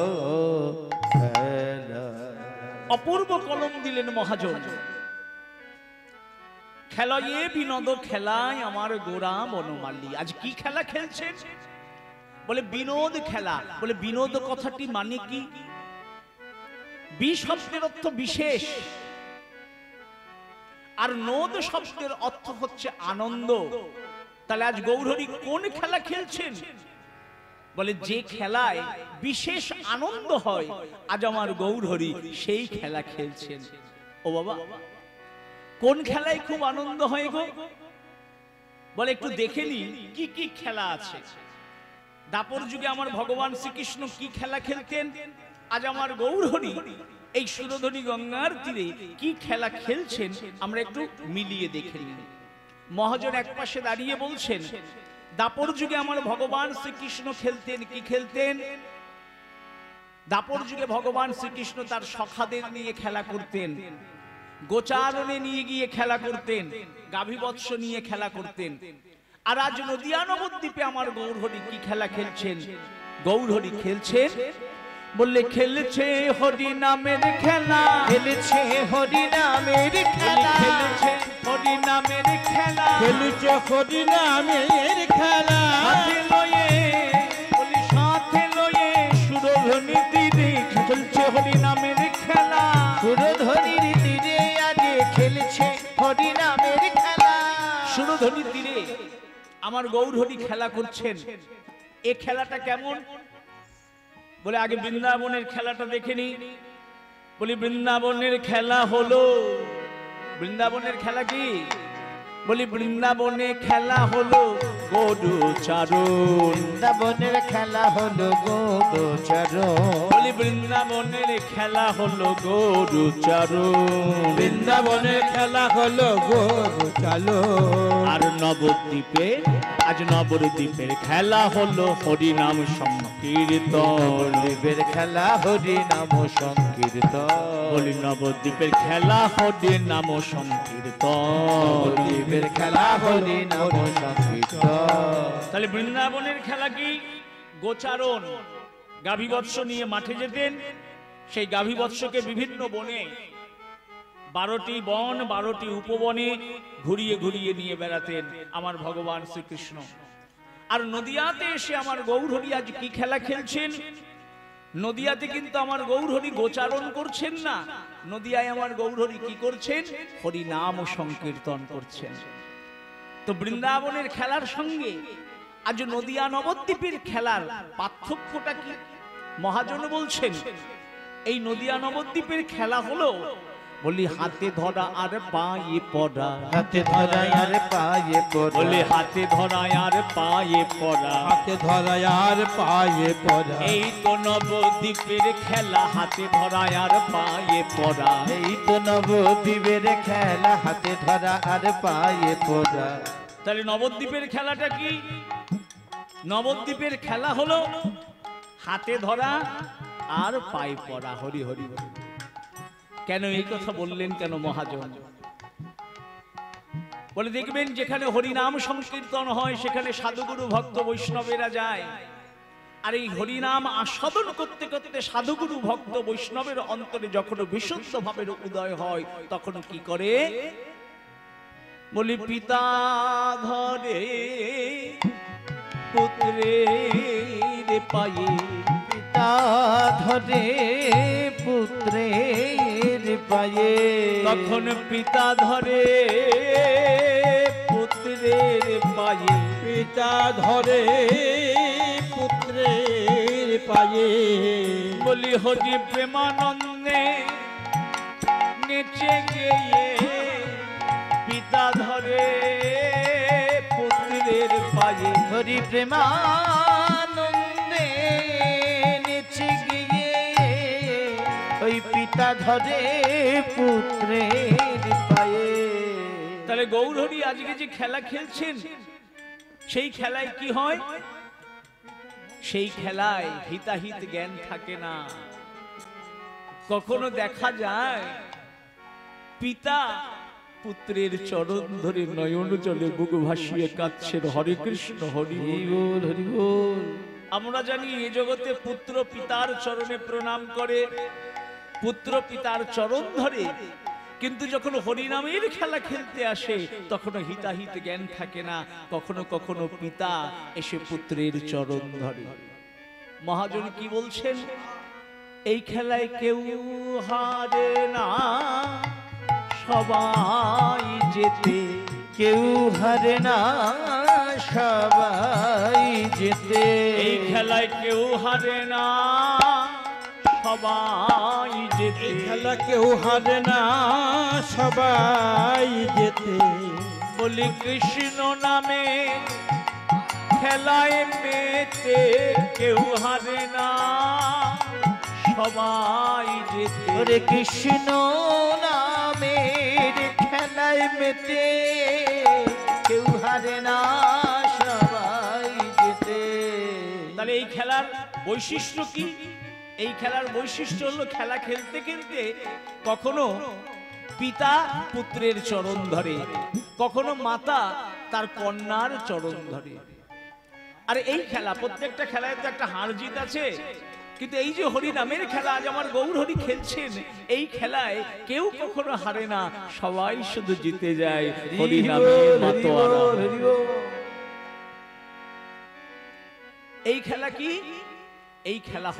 খেলা। অপূর্ব কলম দিলেন মহাজন। খেলায়ে বিনোদ খেলায় আমার গোরা বনমালী। আজ কি খেলা খেলছেন? বলে বিনোদ খেলা। বলে বিনোদ কথাটি মানে কি? বি শব্দের অর্থ বিশেষ, আর নোদ শব্দের অর্থ হচ্ছে আনন্দ। তাহলে আজ গৌরহরি কোন খেলা খেলছেন? বলে যে খেলায় বিশেষ আনন্দ হয়, আজ আমার গৌরহরি সেই খেলা খেলছেন। ও বাবা, কোন খেলায় খুব আনন্দ হয় গো? বলে একটু দেখে নি কি কি খেলা আছে। দাপর যুগে আমার ভগবান শ্রীকৃষ্ণ কি খেলা খেলতেন, আজ আমার গৌরহরি এই সুরধনী গঙ্গার তীরে কি খেলা খেলছেন আমরা একটু মিলিয়ে দেখে নিই। মহাজন এক পাশে দাঁড়িয়ে বলছেন, দাপর যুগে আমার ভগবান শ্রীকৃষ্ণ খেলতেন কি খেলতেন? দাপর যুগে ভগবান শ্রীকৃষ্ণ তার সখাদের নিয়ে খেলা করতেন, গোচারণে নিয়ে গিয়ে খেলা করতেন, গাভীবৎস নিয়ে খেলা করতেন। আর আজ নদিয়া নবদ্বীপে আমার গৌরহরি কি খেলা খেলছেন? গৌরহরি খেলছেন, বললে খেলছে হরি নামের খেলা, খেলছে হরি নামের খেলা, খেলছে হরি নামের খেলা, খেলছে হরি নামের খেলা। সাথে লয়ে, বলি সাথে লয়ে সুরধনী তীরে খেলছে হরি নামের খেলা। সুরধনীর তীরে আগে খেলছে হরি নামের খেলা। সুরধনী তীরে আমার গৌরহরি খেলা করছেন। এ খেলাটা কেমন? বলে আগে বৃন্দাবনের খেলাটা দেখে নি। বলি বৃন্দাবনের খেলা হলো, বৃন্দাবনের খেলা কি? বলি বৃন্দাবনে খেলা হলো গরু চারণ। বৃন্দাবনের খেলা হলো গোচারণ। বলি বৃন্দাবনের খেলা হলো গরু চারণ। বৃন্দাবনের খেলা হলো গরু চালো। আর নবদ্বীপে, আজ নবদ্বীপের খেলা হলো হরিনাম সংকীর্তন। নবদ্বীপের খেলা হরি নাম সংকীর্তন। বলি নবদ্বীপের খেলা হরিনাম সংকীর্তন। নবদ্বীপের খেলা হরি নাম সংকীর্তন। তাহলে বৃন্দাবনের খেলা কি? গোচারণ। গাভীবৎস নিয়ে মাঠে যেতেন, সেই গাভীবৎসকে বিভিন্ন বনে, 12টি বন 12টি উপবনে ঘুরিয়ে ঘুরিয়ে নিয়ে বেড়াতেন আমার ভগবান শ্রীকৃষ্ণ। আর নদিয়াতে এসে আমার গৌরহরি আজ কি খেলা খেলছেন? নদিয়াতে কিন্তু আমার গৌরহরি গোচারণ করছেন না, নদিয়ায় আমার গৌরহরি কি করছেন? হরি নাম ও সংকীর্তন করছেন। তো বৃন্দাবনের খেলার সঙ্গে আজ নদিয়া নবদ্বীপের খেলার পার্থক্যটা কি? মহাজন বলছেন, এই নদিয়া নবদ্বীপের খেলা হলো, বলি হাতে ধরা আর পায়ে পড়া। হাতে ধরা আর পায়ে পড়া। বলি হাতে ধরা আর পায়ে পড়া। হাতে ধরা আর পায়ে পড়া। এই তো নবদ্বীপের খেলা, হাতে ধরা আর পায়ে পড়া। এই তো নবদ্বীপের খেলা, হাতে ধরা আর পায়ে পড়া। তাহলে নবদ্বীপের খেলাটা কি? নবদ্বীপের খেলা হলো হাতে ধরা আর পায়ে পড়া। হরি হরি হরি। কেন এই কথা বললেন কেন মহাজন? বলে দেখবেন যেখানে হরিনাম সংকীর্তন হয় সেখানে সাধুগুরু ভক্ত বৈষ্ণবেরা যায়। আর এই হরিনাম আস্বাদন করতে করতে সাধুগুরু ভক্ত বৈষ্ণবের অন্তরে যখন বিশুদ্ধ ভাবের উদয় হয়, তখন কি করে? বলি পিতা ধরে পুত্রের পায়ে, পিতা ধরে পুত্রের পায়ে। তখন পিতা ধরে পুত্রের পায়ে। পিতা ধরে পুত্রের পায়ে। বলি হরি প্রেমানন্দে নেচে গিয়ে পিতা ধরে পুত্রের পায়ে। হরি প্রেমানন্দে নেচে গিয়ে ওই পিতা ধরে পুত্রের পায়ে। তাহলে গৌরহরি আজকে যে খেলা খেলছেন, সেই খেলায় কি হয়? সেই খেলায় হিতাহিত জ্ঞান থাকে না। কখনো দেখা যায় পিতা পুত্রের চরণ ধরে নয়ন জলে বুক ভাসিয়ে কাঁদছেন, হরে কৃষ্ণ হরি বল হরি বল। আমরা জানি এ জগতে পুত্র পিতার চরণে প্রণাম করে, পুত্র পিতার চরণ ধরে কিন্তু যখন হরিনামের খেলা খেলতে আসে তখন হিতাহিত জ্ঞান থাকে না, কখনো কখনো পিতা এসে পুত্রের চরণ ধরে। মহাজন কি বলছেন? এই খেলায় কেউ হারে না, সবাই জেতে। কেউ হারে না, সবাই জেতে। এই খেলায় কেউ হারে না, সবাই জেতে। এই খেলা কেউ হারে না, সবাই জেতে। বলি কৃষ্ণ নামে খেলায় মেতে কেউ হারে না, সবাই জেতে। ওরে কৃষ্ণ নামের খেলায় মেতে কেউ হারে না, সবাই জেতে। তাহলে এই খেলার বৈশিষ্ট্য কি? এই খেলার বৈশিষ্ট্য হলো খেলা খেলতে খেলতে কখনো পিতা পুত্রের চরণ ধরে, কখনো মাতা তার কন্যার চরণ ধরে। আর এই খেলা, প্রত্যেকটা খেলায় তো একটা হার জিত আছে, কিন্তু এই যে হরি নামের খেলা আজ আমার গৌর হরি খেলছেন, এই খেলায় কেউ কখনো হারে না, সবাই শুধু জিতে যায়। হরি নামের মাতোয়ারা। এই খেলা কি? এই খেলা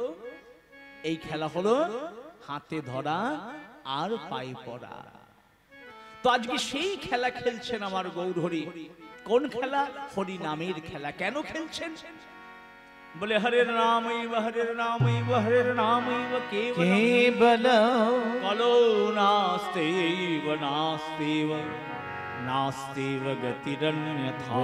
হলো হাতে ধরা আর পায়ে পড়া। তো আজকে সেই খেলা খেলছেন আমার গৌর হরি। কোন খেলা? হরি নামের খেলা। কেন খেলছেন? বলে হরের নামৈব হরের নামৈব হরের নামৈব কেবলম কলো নাস্তেব নাস্তেব নাস্তেব গতিরন্যথা।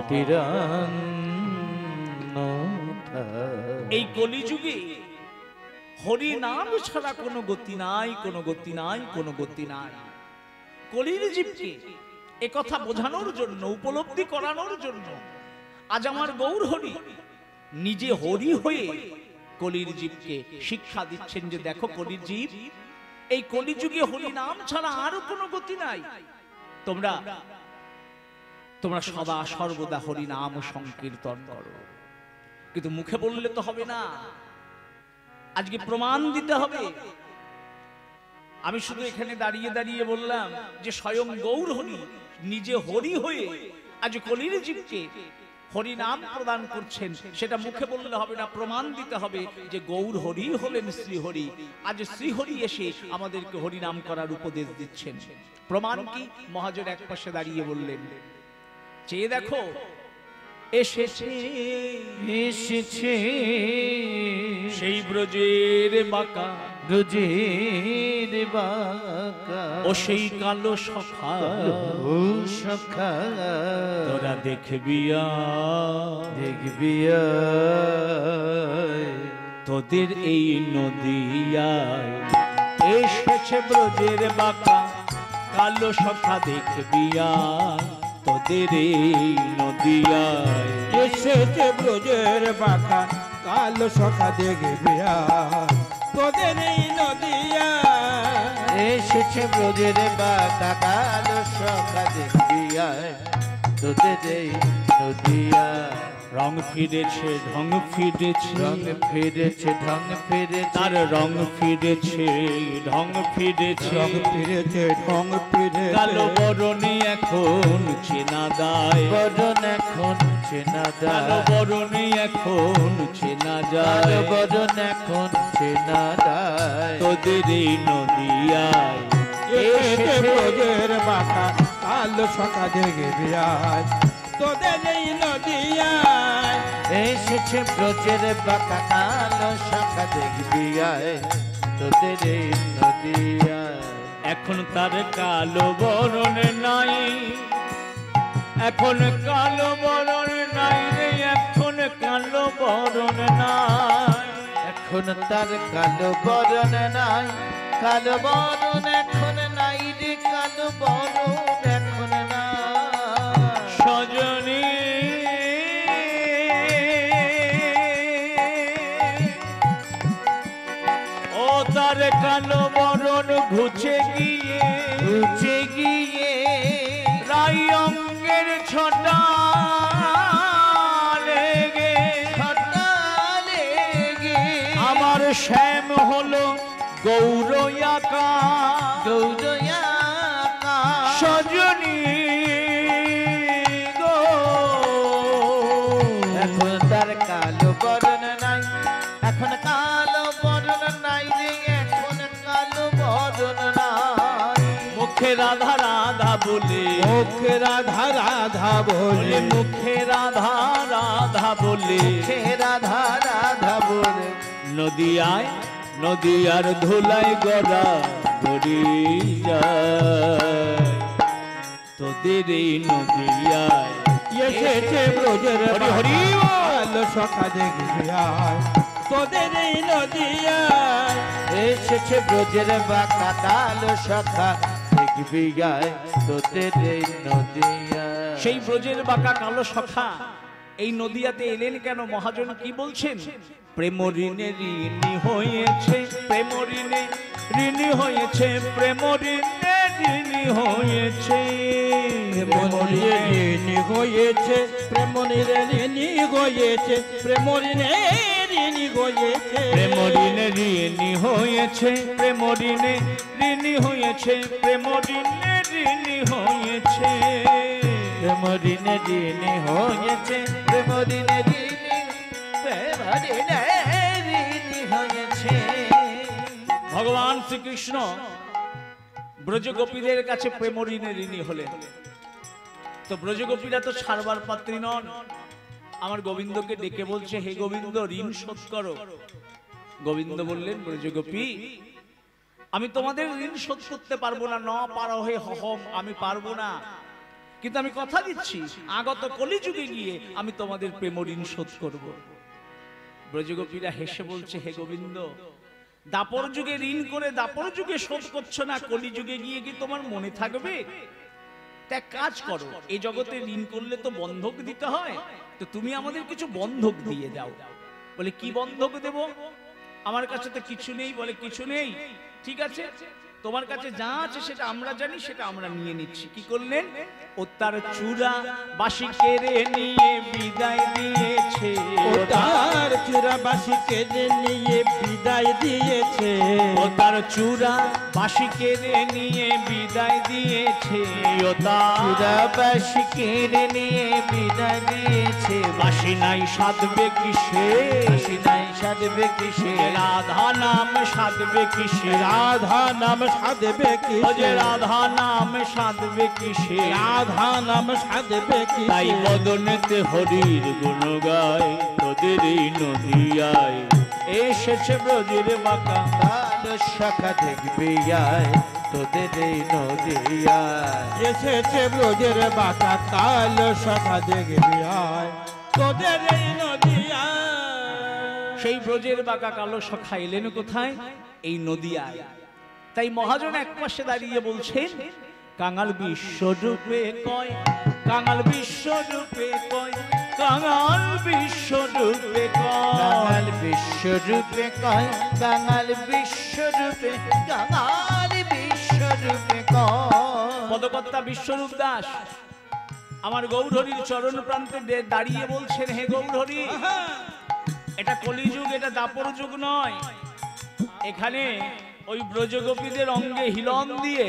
এই কলিযুগে হরি নাম ছাড়া কোনো গতি নাই, কোনো গতি নাই, কোনো গতি নাই। কলির জীবকে এ কথা বোঝানোর জন্য, উপলব্ধি করানোর জন্য আজ আমার গৌর হরি নিজে হরি হয়ে কলির জীবকে শিক্ষা দিচ্ছেন যে দেখো কলির জীব, এই কলিযুগে হরি নাম ছাড়া আরো কোনো গতি নাই। তোমরা সদা সর্বদা হরি নাম সংকীর্তন করো। কিন্তু মুখে বললে তো হবে না, আজকে প্রমাণ দিতে হবে। আমি শুধু এখানে দাঁড়িয়ে দাঁড়িয়ে বললাম যে স্বয়ং গৌর হরি নিজে হরি হয়ে আজ কলির জীবকে হরি নাম প্রদান করছেন, সেটা মুখে বললে হবে না, প্রমাণ দিতে হবে যে গৌর হরি হলেন শ্রীহরি। আজ শ্রীহরি এসে আমাদেরকে হরি নাম করার উপদেশ দিচ্ছেন। প্রমাণ কি? মহাজন এক পাশে দাঁড়িয়ে বললেন, চেয়ে দেখো এসেছে এসেছে সেই ব্রজের বাঁকা, ব্রজের বাঁকা ও সেই কালো সখা, ও সখা তোরা দেখবি দেখবি তোদের এই নদিয়ায় এসেছে ব্রজের বাঁকা, কালো সখা দেখবি তোদের এই নদিয়ায় এসেছে ব্রজের বাঁকা, কালো সখা দেখবি তোদের এই নদিয়া। এসেছে ব্রজের বাঁকা, কালো সখা দেখবি তোদের এই নদিয়া। রং ফিরেছে ঢং ফিরেছে, রং ফিরেছে ঢং ফিরেছে, তার রং ফিরেছে ঢং ফিরেছে, রং ফিরেছে ঢং ফিরেছে। কালো বরণী এখন চেনা দায়, বরণ এখন চেনা কালো যায়, বরণী এখন চেনা যায়, বরণ এখন চেনা যায়। তোদের এই নদিয়ায় এসেছে ব্রজের বাঁকা, কালো সখা দেখবি তোদের এই নদিয়ায়। এসেছে ব্রজের বাঁকা, কালো সখা দেখবি তোদের এই নদিয়ায়। এখন তার কালো বরণ নাই, এখন কালো বরণ নাই রে, এখন কালো বরণ নাই, এখন তার কালো বরণ নাই, কালো বরণ এখন নাই রে, কালো বরণ এখন নাই। সজনী ও তার কালো বরণ ঘুচে গিয়ে, ঘুচে গিয়ে রাই অঙ্গের ছটা লেগে, লেগে আমার শ্যাম হলো গৌরয়াকা, গৌরয়া বরণ নাই, এখন কালো বরণ নাই রে, এখন কালো বরণ নাই। মুখে রাধা রাধা বলে, মুখে রাধা রাধা বলে, মুখে রাধা রাধা বলে, মুখে রাধা রাধা বলে, নদিয়ায় নদিয়ার ধুলাই গড়া গড়ি যায়, তোদের এই নদিয়ায় এসেছে ব্রজের হরি হরি কালো সখা দেখবি আয়, তোদের এই নদিয়ায় এসেছে ব্রজের বাঁকা কালো সখা দেখবি গায়, তোদের এই নদিয়ায়। সেই ব্রজের বাঁকা কালো সখা এই নদিয়াতে এলেন কেন? মহাজন কি বলছেন? প্রেম ঋণে ঋণী হয়েছে, প্রেম ঋণে ঋণী হয়েছে, প্রেম ঋণে ঋণী হয়েছে, প্রেমরিনে ঋণী হয়েছে, প্রেমরিনে ঋণী হয়েছে, প্রেমরিনে ঋণী হয়েছে, প্রেম ঋণে ঋণী হয়েছে, প্রেম ঋণে ঋণী হয়েছে, প্রেম ঋণে ঋণী হয়েছে, প্রেম ঋণে ঋণী হয়েছে, প্রেম ঋণে ঋণী, প্রেম ঋণে ঋণী হয়েছে। ভগবান শ্রীকৃষ্ণ ব্রজগোপীদের কাছে প্রেম ঋণে ঋণী হলেন। তো ব্রজগোপীরা তো ছাড়বার পাত্রী নন। আমার গোবিন্দকে ডেকে বলছে, হে গোবিন্দ, ঋণ শোধ করো। গোবিন্দ বললেন, ব্রজগোপী, আমি তোমাদের ঋণ শোধ করতে পারবো না, ন পারো হে হহম, আমি পারবো না, কিন্তু আমি কথা দিচ্ছি আগত কলিযুগে গিয়ে আমি তোমাদের প্রেম ঋণ শোধ করব। ব্রজগোপীরা হেসে বলছে, হে গোবিন্দ, দাপর যুগে ঋণ করে দাপর যুগে শোধ করছো না, কলিযুগে গিয়ে কি তোমার মনে থাকবে? তা এক কাজ করো, এই জগতে ঋণ করলে তো বন্ধক দিতে হয়, তো তুমি আমাদের কিছু বন্ধক দিয়ে দাও। বলে, কি বন্ধক দেব? আমার কাছে তো কিছু নেই। বলে, কিছু নেই, ঠিক আছে, তোমার কাছে যা আছে সেটা আমরা জানি, সেটা আমরা নিয়ে নিচ্ছি। কি করলেন? ও তার চূড়া বাসি কেড়ে নিয়ে বিদায় দিয়েছে, ও তার চূড়া বাসি কেড়ে নিয়ে বিদায় দিয়েছে, ও তার চূড়া বাসি কেড়ে নিয়ে বিদায় দিয়েছে, ও তার চূড়া বাসি কেড়ে নিয়ে বিদায় দিয়েছে, বাসি নাই সাধবে কিসে, বাসি নাই সাধবে কিসে, রাধা নাম সাধবে কিসে, রাধা নাম সাধবে কি, ও যে রাধা নাম সাধবে কিসে, রাধা নাম সাধবে কি, তাই বদনেতে হরির গুণ গায়, তোদের এই নদিয়ায় এসেছে ব্রজের বাঁকা কালো সখা দেখবি আয়, তোদের এই নদিয়ায়। এসেছে ব্রজের বাঁকা কালো সখা দেখবি আয়, তোদের এই নদিয়ায়। সেই ব্রজের বাঁকা কালো সখা এলেন কোথায়? এই নদিয়ায়। তাই মহাজন এক পাশে দাঁড়িয়ে বলছেন, কাঙাল বিশ্বরূপে কয়, কাঙাল বিশ্বরূপে কয়, কাঙাল বিশ্বরূপে কাঙাল কয়, বিশ্বরূপে কয়, কাঙাল বিশ্বরূপে, কাঙাল বিশ্বরূপে কয়। পদকর্তা বিশ্বরূপ দাস আমার গৌরহরির চরণ প্রান্তে দাঁড়িয়ে বলছেন, হে গৌরহরি, এটা কলিযুগ, এটা দাপর যুগ নয়। এখানে ওই ব্রজগোপীদের অঙ্গে হিলন দিয়ে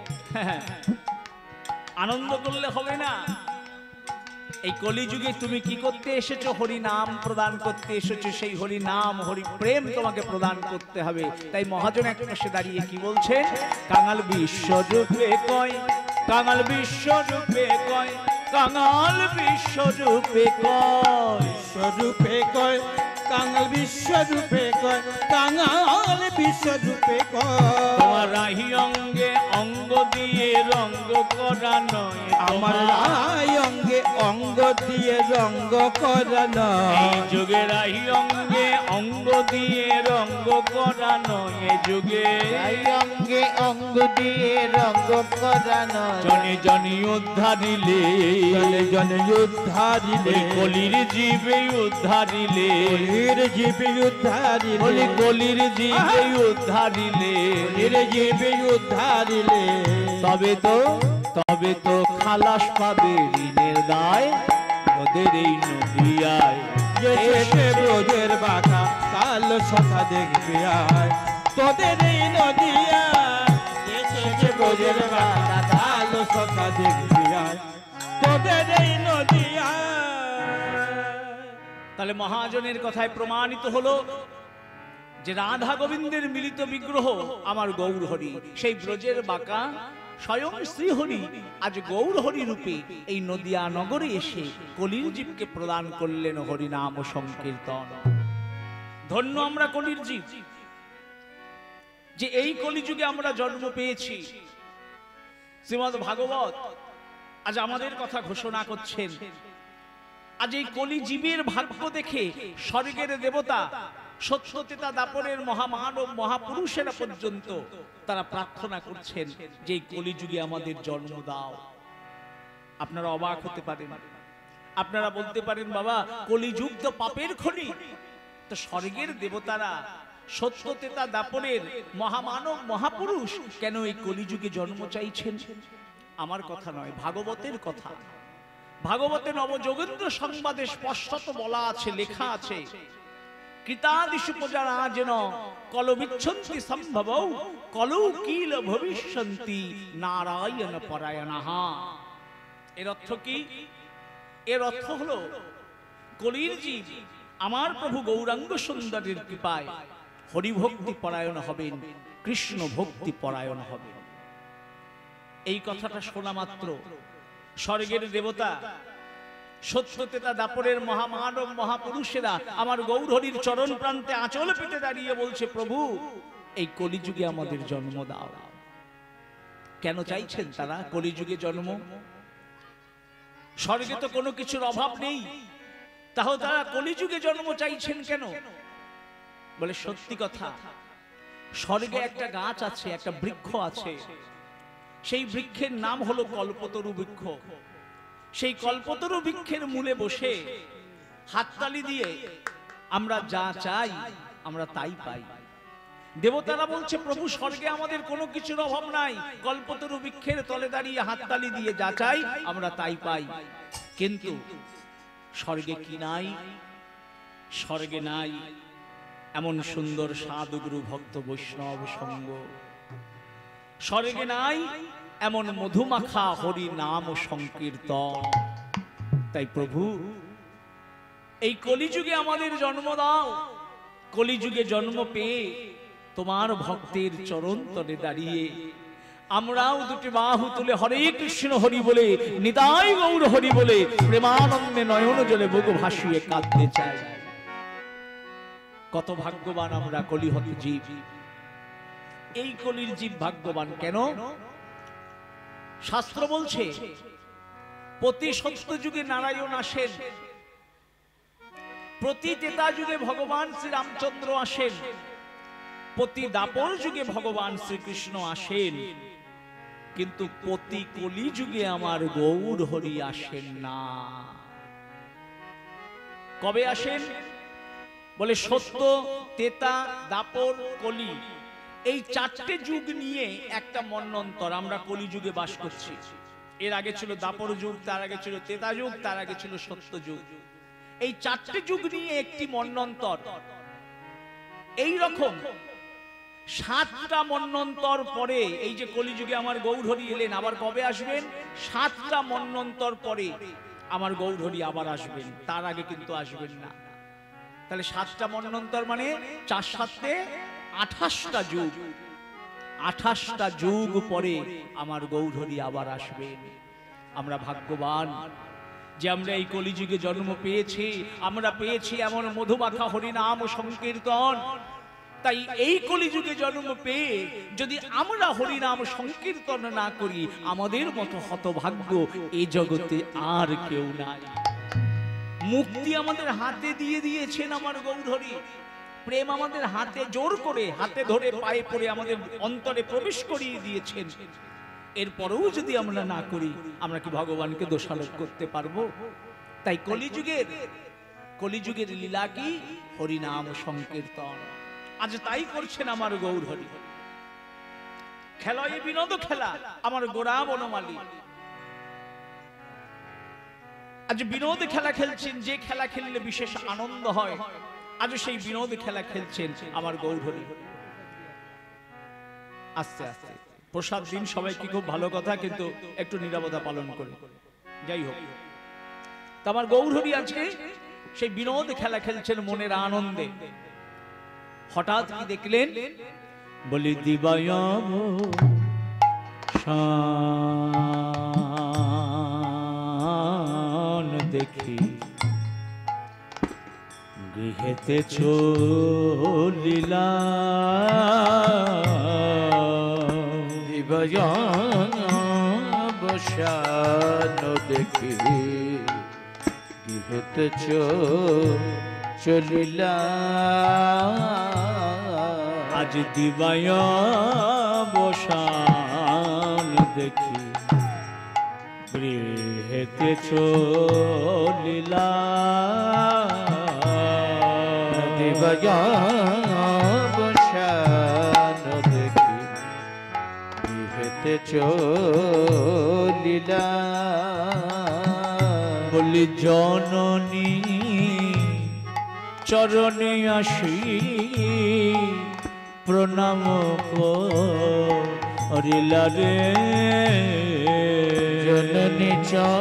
আনন্দ করলে হবে না। এই কলিযুগে তুমি কি করতে এসেছো? হরি নাম প্রদান করতে এসেছো। সেই হরি নাম, হরি প্রেম তোমাকে প্রদান করতে হবে। তাই মহাজন এক পাশে দাঁড়িয়ে কি বলছেন? কাঙাল বিশ্বরূপে কয়, কাঙাল বিশ্বরূপে কয়, কাঙাল বিশ্বরূপে কয়, বিশ্বরূপে কয়, কাঙাল বিশ্বরূপে কয়, কাঙাল বিশ্বরূপে কয়। তোমার রাহি অঙ্গে অঙ্গ দিয়ে রঙ্গ করা নয়, আমার রায় অঙ্গে অঙ্গ দিয়ে রঙ্গ করা নয়। এই যুগে রাহি অঙ্গে অঙ্গ দিয়ে রঙ্গ করা নয়, এই যুগে এই অঙ্গে অঙ্গ দিয়ে রঙ্গ করা নয়। জনে জনে উদ্ধারিলে, জনে জনে উদ্ধারিলে, ওই কলির জীবে উদ্ধারিলে, কলির জীবে উদ্ধারিলে, ওই কলির জীবে উদ্ধারিলে, কলির জীবে উদ্ধারিলে, তবে তো খালাস পাবে ঋণের দায়, ওদের এই নদিয়ায় এসেছে ব্রজের বাঁকা কালো সখা দেখবি আয়, তোদের এই নদিয়ায়। এসেছে ব্রজের বাঁকা কালো সখা দেখবি আয়, তোদের এই নদিয়ায়। তাহলে মহাজনের কথায় প্রমাণিত হলো যে রাধা গোবিন্দের মিলিত বিগ্রহ আমার গৌরহরি, সেই ব্রজের বাঁকা স্বয়ং শ্রীহরি আজ গৌরহরি রূপে এই নদিয়া নগরে এসে কলির জীবকে প্রদান করলেন হরিনাম সংকীর্তন। ধন্য আমরা কলির জীব, যে এই কলিযুগে আমরা জন্ম পেয়েছি। শ্রীমদ্ ভাগবত আজ আমাদের কথা ঘোষণা করছেন। আজ এই কলি জীবের ভাগ্য দেখে স্বর্গের দেবতা, সত্যতেতা দাপরের মহামানব মহাপুরুষেরা পর্যন্ত তারা প্রার্থনা করছেন যে এই কলিযুগে আমাদের জন্ম দাও। আপনারা অবাক হতে পারেন, আপনারা বলতে পারেন বাবা কলিযুগ তো পাপের খনি, তো স্বর্গের দেবতারা সত্যতেতা দাপরের মহামানব মহাপুরুষ কেন এই কলিযুগে জন্ম চাইছেন? আমার কথা নয়, ভাগবতের কথা। ভাগবতে নবযোগেন্দ্র সংবাদে স্পষ্টত বলা আছে, লেখা আছে, কৃতাদিষু প্রজারা যেন কলবিচ্ছন্তি সম্ভবৌ কলৌ কিল ভবিষ্যন্তি নারায়ণ পরায়ণাঃ। এর অর্থ কি? এর অর্থ হলো কলির জীব আমার প্রভু গৌরাঙ্গ সুন্দরের কৃপায় হরিভক্তি পরায়ণ হবেন, কৃষ্ণ ভক্তি পরায়ণ হবেন। এই কথাটা শোনা মাত্র স্বর্গের দেবতা, সত্যতেতা দাপরের মহামানব মহাপুরুষেরা আমার গৌরহরির চরণ প্রান্তে আঁচল পেতে দাঁড়িয়ে বলছে, প্রভু এই কলিযুগে আমাদের জন্ম দাও। কেন চাইছেন তারা কলিযুগে জন্ম? স্বর্গে তো কোনো কিছুর অভাব নেই, তাহলে তারা কলিযুগে জন্ম চাইছেন কেন? বলে সত্যি কথা, স্বর্গে একটা গাছ আছে, একটা বৃক্ষ আছে, সেই বৃক্ষের নাম হলো কল্পতরু বৃক্ষ। সেই কল্পতরু বৃক্ষের মূলে বসে হাততালি দিয়ে আমরা যা চাই আমরা তাই পাই। দেবতারা বলছে, প্রভু স্বর্গে আমাদের কোনো কিছুর অভাব নাই, কল্পতরু বৃক্ষের তলে দাঁড়িয়ে হাততালি দিয়ে যা চাই আমরা তাই পাই। কিন্তু স্বর্গে কি নাই? স্বর্গে নাই এমন সুন্দর সাধুগুরু ভক্ত বৈষ্ণব সঙ্গ, স্বর্গে নাই এমন মধুমাখা হরি নাম সংকীর্তন। তাই প্রভু এই কলিযুগে আমাদের জন্ম দাও। কলিযুগে জন্ম পেয়ে তোমার ভক্তের চরণ তলে দাঁড়িয়ে আমরাও দুটি বাহু তুলে হরে কৃষ্ণ হরি বলে, নিতাই গৌর হরি বলে প্রেমানন্দে নয়ন জলে বুক ভাসিয়ে কাঁদতে চাই। কত ভাগ্যবান আমরা কলিহত জীব। এই কলির জীব ভাগ্যবান কেন? শাস্ত্র বলছে প্রতি সত্য যুগে নারায়ণ আসেন, প্রতি ত্রেতা যুগে ভগবান শ্রী রামচন্দ্র আসেন, প্রতি দাপর যুগে ভগবান শ্রীকৃষ্ণ আসেন, কিন্তু প্রতি কলি যুগে আমার গৌর হরি আসেন না। কবে আসেন? বলে সত্য, ত্রেতা, দাপর, কলি, এই চারটে যুগ নিয়ে একটা মন্বন্তর। আমরা কলি যুগে বাস করছি। এর আগে ছিল দাপর যুগ, তার আগে ছিল ত্রেতা যুগ, তার আগে ছিল সত্য যুগ। এই চারটে যুগ নিয়ে একটি মন্বন্তর। এই রকম 7টা মন্বন্তর পরে এই যে কলিযুগে আমার গৌরহরি এলেন, আবার কবে আসবেন? 7টা মন্বন্তর পরে আমার গৌরহরি আবার আসবেন, তার আগে কিন্তু আসবেন না। তাহলে 7টা মন্বন্তর মানে 4 7 28টা যুগ। 28টা যুগ পরে আমার গৌরহরি আবার আসবেন। আমরা ভাগ্যবান যে আমরা এই কলিযুগে জন্ম পেয়েছি। আমরা পেয়েছি এমন মধুমাখা হরিনাম সংকীর্তন। তাই এই কলিযুগে জন্ম পেয়ে যদি আমরা হরিনাম সংকীর্তন না করি, আমাদের মতো হতভাগ্য এই জগতে আর কেউ নাই। মুক্তি আমাদের হাতে দিয়ে দিয়েছেন আমার গৌরহরি। প্রেম আমাদের হাতে জোর করে, হাতে ধরে পায়ে পড়ে আমাদের অন্তরে প্রবেশ করিয়ে দিয়েছেন। এরপরেও যদি আমরা না করি, আমরা কি ভগবানকে দোষারোপ করতে পারবো? তাই কলিযুগের লীলা কি? হরিনাম সংকীর্তন। আজ তাই করছেন আমার গৌরহরি। খেলায় বিনোদ খেলা আমার গোড়া বনমালী। আজ বিনোদ খেলা খেলছেন, যে খেলা খেললে বিশেষ আনন্দ হয়, আজ সেই বিনোদ খেলা খেলছেন আমার গৌরহরি। আস্তে আস্তে প্রসাদ দিন সবাইকে, খুব ভালো কথা, কিন্তু একটু নীরবতা পালন করে। যাই হোক, আমার গৌরহরি আজকে সেই বিনোদ খেলা খেলছেন মনের আনন্দে। হঠাৎ কি দেখলেন? বলি দিবায়াম শান দেখি গৃহেতে চলিলা, বসান দেখি গৃহেতে চলিলা। আজ দিবায়া বসান দেখি গৃহেতে চলিলা, দিবায়া বসান দেখি গৃহেতে চলিলা। বলি জননী চরণে আসি প্রণাম করিলা রে, জননী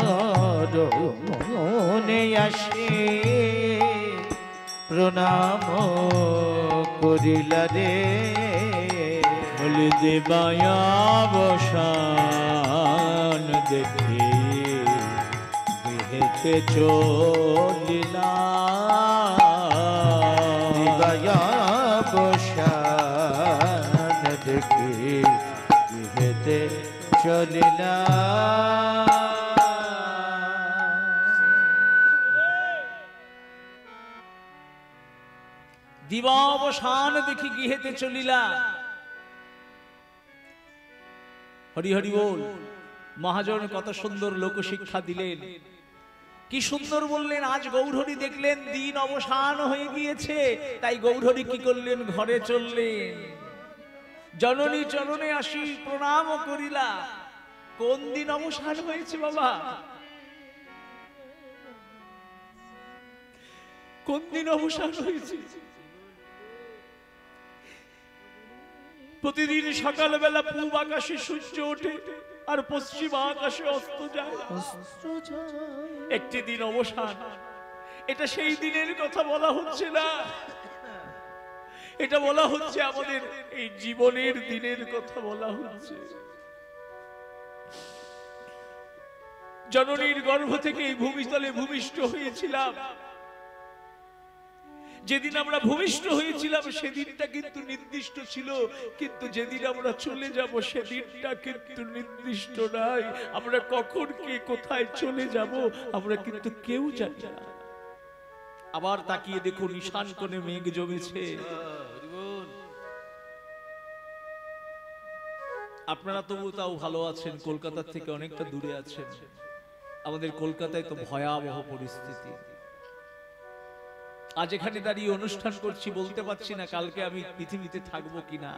চরণে আসি প্রণাম করিলা রে। বলি দেবায়া বসান দেখি গৃহেতে চলিলা, দিবায়া বসান দেখি গৃহেতে চলিলা। দিবাবসান দেখি গৃহেতে চলিলা। হরি হরি বল। মহাজন কত সুন্দর লোকশিক্ষা দিলেন, কি সুন্দর বললেন। আজ গৌরহরি দেখলেন দিন অবসান হয়ে গিয়েছে, তাই গৌরহরি কি করলেন? ঘরে চললেন। জননী চরণে আসি প্রণাম করিলা। কোন দিন অবসান হয়েছে বাবা? কোন দিন অবসান হয়েছে? প্রতিদিন সকালবেলা পূব আকাশে সূর্য ওঠে আর পশ্চিম আকাশে অস্ত যায়। একটি দিন অবসান। এটা সেই দিনের কথা বলা হচ্ছে না, এটা বলা হচ্ছে আমাদের এই জীবনের দিনের কথা বলা হচ্ছে। জননীর গর্ভ থেকে এই ভূমিতলে ভূমিষ্ঠ হয়েছিলাম। যেদিন আমরা ভূমিষ্ঠ হয়েছিলাম সেদিনটা কিন্তু নির্দিষ্ট ছিল, কিন্তু যেদিন আমরা চলে যাব সেদিনটা কিন্তু নির্দিষ্ট নাই। আমরা কখন কে কোথায় চলে যাব আমরা কিন্তু কেউ জানি না। আবার তাকিয়ে দেখুন, ঈশান কোণে মেঘ জমেছে। আপনারা তবু তাও ভালো আছেন, কলকাতা থেকে অনেকটা দূরে আছেন। আমাদের কলকাতায় তো ভয়াবহ পরিস্থিতি। আজ এখানে দাঁড়িয়ে অনুষ্ঠান করছি, বলতে পারছি না কালকে আমি পৃথিবীতে থাকবো কিনা।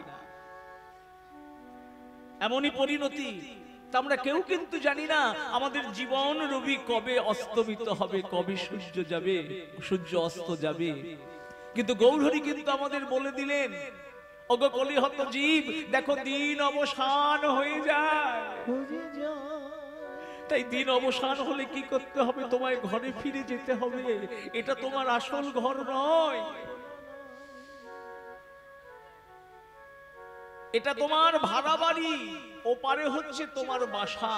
এমনই পরিণতি। তা আমরা কেউ কিন্তু জানি না আমাদের জীবন রবি কবে অস্তমিত হবে, কবে সূর্য যাবে, সূর্য অস্ত যাবে। কিন্তু গৌরহরি কিন্তু আমাদের বলে দিলেন, ওগো কলিহত জীব, দেখো দিন অবসান হয়ে যায়। তাই দিন অবসান হলে কি করতে হবে? তোমায় ঘরে ফিরে যেতে হবে। এটা তোমার আসল ঘর নয়, এটা তোমার ভাড়া বাড়ি। ওপারে হচ্ছে তোমার বাসা,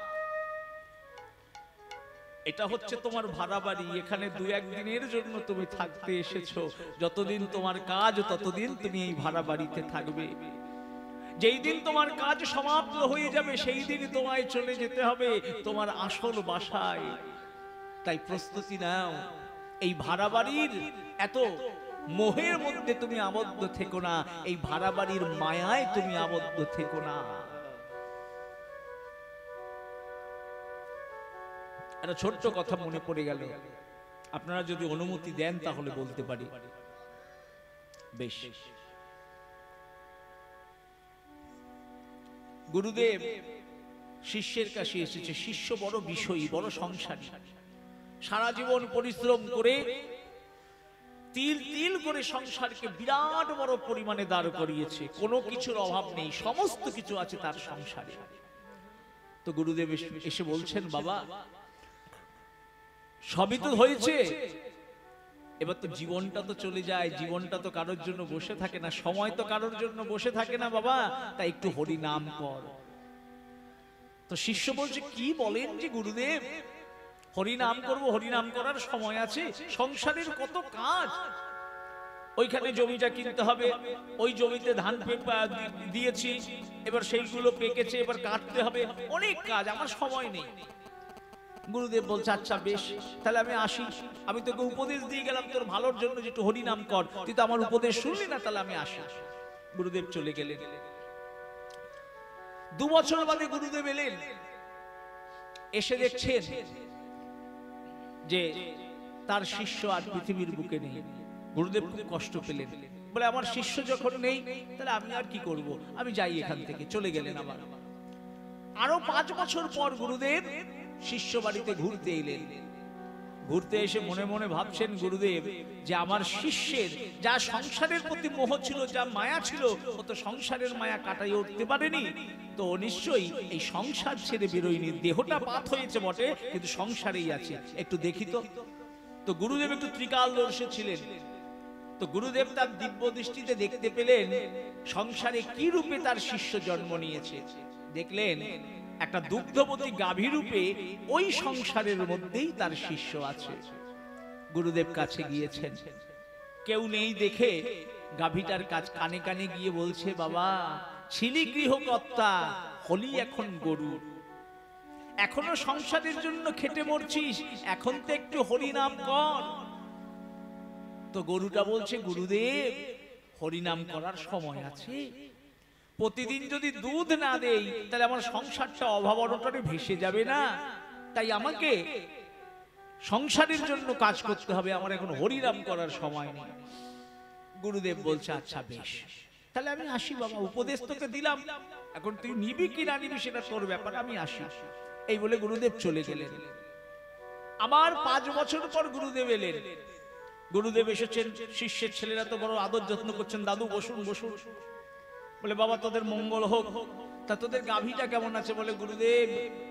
এটা হচ্ছে তোমার ভাড়া বাড়ি। এখানে দু একদিনের জন্য তুমি থাকতে এসেছো। যতদিন তোমার কাজ ততদিন তুমি এই ভাড়া বাড়িতে থাকবে। যেই দিন তোমার কাজ সমাপ্ত হয়ে যাবে সেই দিন তোমায় চলে যেতে হবে তোমার আসল বাসায়। তাই প্রস্তুতি নাও। এই ভাড়া বাড়ির এত মোহের মধ্যে তুমি আবদ্ধ থেকো না, এই ভাড়া বাড়ির মায়ায় তুমি আবদ্ধ থেকো না। একটা ছোট্ট কথা মনে পড়ে গেল, আপনারা যদি অনুমতি দেন তাহলে বলতে পারি। বেশ। গুরুদেব শিষ্যের কাছে এসেছে। শিষ্য বড় বিষয়ী, বড় সংসারী। সারা জীবন পরিশ্রম করে তিল তিল করে সংসারকে বিরাট বড় পরিমাণে দাঁড় করিয়েছে। কোনো কিছুর অভাব নেই, সমস্ত কিছু আছে তার সংসারে। তো গুরুদেব এসে বলছেন, বাবা সবই তো হয়েছে, এবার তো জীবনটা তো চলে যায়, জীবনটা তো কারোর জন্য বসে থাকে না, সময় তো কারোর জন্য বসে থাকে না বাবা, তাই একটু হরি নাম কর। তো শিষ্য বলছে, কি বলেন যে গুরুদেব, হরি নাম করব, হরি নাম করার সময় আছে? সংসারের কত কাজ, ওইখানে জমিটা কিনতে হবে, ওই জমিতে ধান দিয়েছি, এবার সেইগুলো পেকেছে, এবার কাটতে হবে, অনেক কাজ, আমার সময় নেই। গুরুদেব বলছে, আচ্ছা বেশ, তাহলে আমি আসি, আমি তোকে উপদেশ দিয়ে গেলাম তোর ভালোর জন্য যে একটু হরি নাম কর, তুই তো আমার উপদেশ শুনলি না, তাহলে আমি আসি। গুরুদেব চলে গেলেন। 2 বছর বাদে গুরুদেব এলেন, এসে দেখছেন যে তার শিষ্য আর পৃথিবীর বুকে নেই। গুরুদেব খুব কষ্ট পেলেন, বলে আমার শিষ্য যখন নেই তাহলে আমি আর কি করব, আমি যাই এখান থেকে। চলে গেলেন। আবার আরো 5 বছর পর গুরুদেব শিষ্য বাড়িতে ঘুরতে এলেন। ঘুরতে এসে মনে মনে ভাবছেন গুরুদেব যে আমার শিষ্যের যা সংসারের প্রতি মোহ ছিল, যা মায়া ছিল, ও তো সংসারের মায়া কাটাই উঠতে পারেনি, তো নিশ্চয়ই এই সংসার ছেড়ে বেরোয়নি, দেহটা পাত হয়েছে বটে কিন্তু সংসারেই আছে, একটু দেখি তো। তো গুরুদেব একটু ত্রিকালদর্শী ছিলেন, তো গুরুদেব তার দিব্য দৃষ্টিতে দেখতে পেলেন সংসারে কি রূপে তার শিষ্য জন্ম নিয়েছে। দেখলেন একটা দুগ্ধবতী গাভী রূপে ওই সংসারের মধ্যেই তার শিষ্য আছে। গুরুদেব কাছে গিয়েছেন, কেউ নেই দেখে গাভীটার কাছে কানে কানে গিয়ে বলছে, বাবা ছিলি গৃহকর্তা, হলি এখন গরু, এখনো সংসারের জন্য খেটে মরছিস, এখন তো একটু হরি নাম কর। তো গরুটা বলছে, গুরুদেব হরি নাম করার সময় আছে, প্রতিদিন যদি দুধ না দেই তাহলে আমার সংসারটা অভাব অনটনে ভেসে যাবে না, তাই আমাকে সংসারের জন্য কাজ করতে হবে, আমার এখন হরিনাম করার সময় নেই। গুরুদেব বলছে, আচ্ছা বেশ, তাহলে আমি আসি বাবা, উপদেশ তোকে দিলাম, এখন তুই নিবি কি না নিবি সেটা তোর ব্যাপার, আমি আসি। এই বলে গুরুদেব চলে গেলেন। আবার 5 বছর পর গুরুদেব এলেন। গুরুদেব এসেছেন, শিষ্যের ছেলেরা তো বড় আদর যত্ন করছেন, দাদু বসুন বসুন। বলে, বাবা তোদের মঙ্গল হোক, তা তোদের গাভীটা কেমন আছে? বলে, গুরুদেব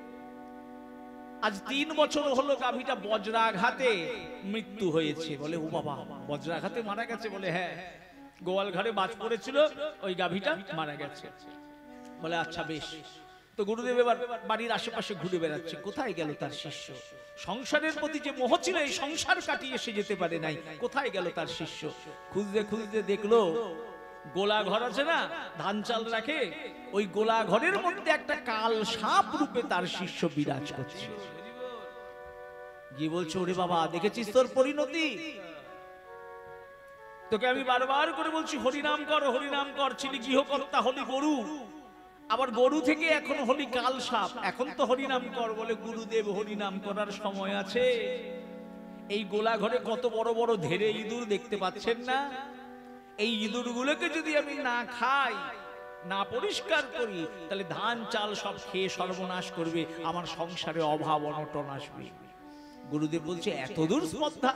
আজ 3 বছর হলো গাভীটা বজ্রাঘাতে মৃত্যু হয়েছে। বলে, ও বাবা, বজ্রাঘাতে মারা গেছে? বলে, হ্যাঁ, গোয়াল ঘরে বাজ পড়েছিল, ওই গাভীটা মারা গেছে। বলে, আচ্ছা বেশ। তো গুরুদেব এবার বাড়ির আশেপাশে ঘুরে বেড়াচ্ছে, কোথায় গেল তার শিষ্য? সংসারের প্রতি যে মোহ ছিল, এই সংসার কাটিয়ে এসে যেতে পারে নাই, কোথায় গেল তার শিষ্য? খুঁজতে খুঁজতে দেখলো গোলা ঘর আছে না, ধান চাল রাখে, ওই গোলা ঘরের মধ্যে একটা কাল সাপ রূপে তার শিষ্য বিরাজ করছে। গিয়ে বলছে, ওরে বাবা, দেখেছিস তোর পরিণতি? তোকে আমি বারবার করে বলছি হরিনাম কর, হরিনাম কর, ছিলি গৃহকর্তা, হলি গরু, আবার গরু থেকে এখন হলি কাল সাপ, এখন তো হরিনাম কর। বলে, গুরুদেব হরিনাম করার সময় আছে? এই গোলা ঘরে কত বড় বড় ধেড়ে ইঁদুর দেখতে পাচ্ছেন না? এই ইঁদুরগুলোকে যদি আমি না খাই, না পরিষ্কার করি, তাহলে ধান চাল সব খেয়ে সর্বনাশ করবে, আমার সংসারে অভাব অনটন আসবে। গুরুদেব বলছে, এত দূর স্পর্ধা?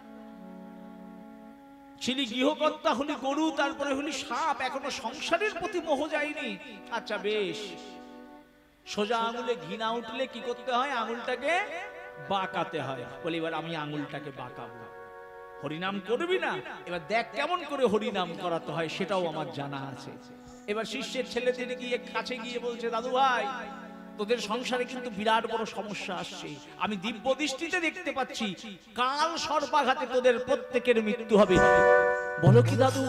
ছিলি গৃহকর্তা, হলি গরু, তারপরে হলি সাপ, এখনো সংসারের প্রতি মোহ যায়নি। আচ্ছা বেশ, সোজা আঙুলে ঘি না উঠলে কি করতে হয়? আঙুলটাকে বাঁকাতে হয়। বলে, এবার আমি আঙুলটাকে বাঁকাবো। হরিনাম করবি না? এবার দেখ কেমন করে হরিনাম করাতে হয়, সেটাও আমার জানা আছে। এবার শিষ্যের ছেলেদের গিয়ে কাছে গিয়ে বলছে, দাদু ভাই, তোদের সংসারে কিন্তু বিরাট বড় সমস্যা আসছে, আমি দিব্য দৃষ্টিতে দেখতে পাচ্ছি, কাল সর্পাঘাতে তোদের প্রত্যেকের মৃত্যু হবে। বলো কি দাদু?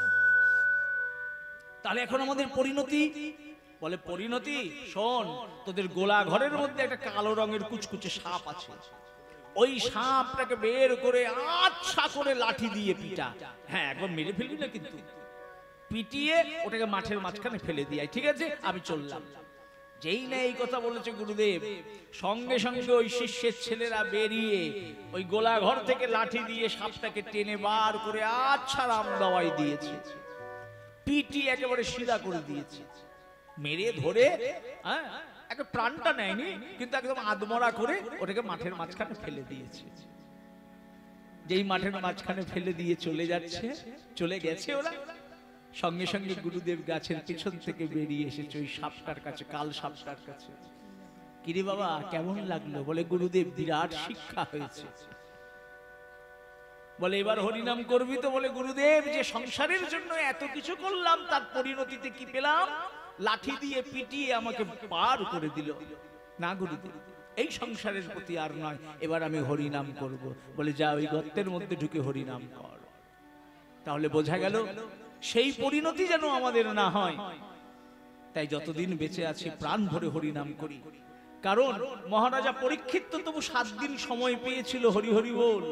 তাহলে এখন আমাদের পরিণতি? বলে, পরিণতি শোন, তোদের গোলা ঘরের মধ্যে একটা কালো রঙের কুচকুচে সাপ আছে, ওই সাপটাকে বের করে আচ্ছা করে লাঠি দিয়ে পিটা। হ্যাঁ, একবার মেরে ফেলবি না কিন্তু, পিটিয়ে ওটাকে মাঠের মাঝখানে ফেলে দিয়ে, ঠিক আছে, আমি চললাম। যেই না এই কথা বলেছে গুরুদেব, সঙ্গে সঙ্গে ওই শিষ্যের ছেলেরা বেরিয়ে ওই গোলা ঘর থেকে লাঠি দিয়ে সাপটাকে টেনে বার করে আচ্ছা রাম দাওয়াই দিয়েছে, পিটি একেবারে সিধা করে দিয়েছে, মেরে ধরে, হ্যাঁ, একটা প্রাণটা নেয়নি কিন্তু একদম আদমরা করে ওটাকে মাঠের মাঝখানে ফেলে দিয়েছে। যেই মাঠের মাঝখানে ফেলে দিয়ে চলে গেছে ওরা, সঙ্গে সঙ্গে গুরুদেব গাছের পিছন থেকে বেরিয়ে এসেছে ওই সাপটার কাছে, কাল সাপটার কাছে। কিরে বাবা, কেমন লাগলো? বলে, গুরুদেব বিরাট শিক্ষা হয়েছে। বলে এবার হরিনাম করবি তো? বলে গুরুদেব, যে সংসারের জন্য এত কিছু করলাম তার পরিণতিতে কি পেলাম? লাঠি দিয়ে পিটিয়ে আমাকে পার করে দিল। না গুরুদেব, এই সংসারের প্রতি আর নয়, এবার আমি হরিনাম করব। বলে যা, ওই গর্তের মধ্যে ঢুকে হরিনাম কর। তাহলে বোঝা গেল সেই পরিণতি যেন আমাদের না হয়। তাই যতদিন বেঁচে আছি প্রাণ ভরে হরিনাম করি। কারণ মহারাজা পরীক্ষিত তো তবু 7 দিন সময় পেয়েছিল। হরি হরি বল।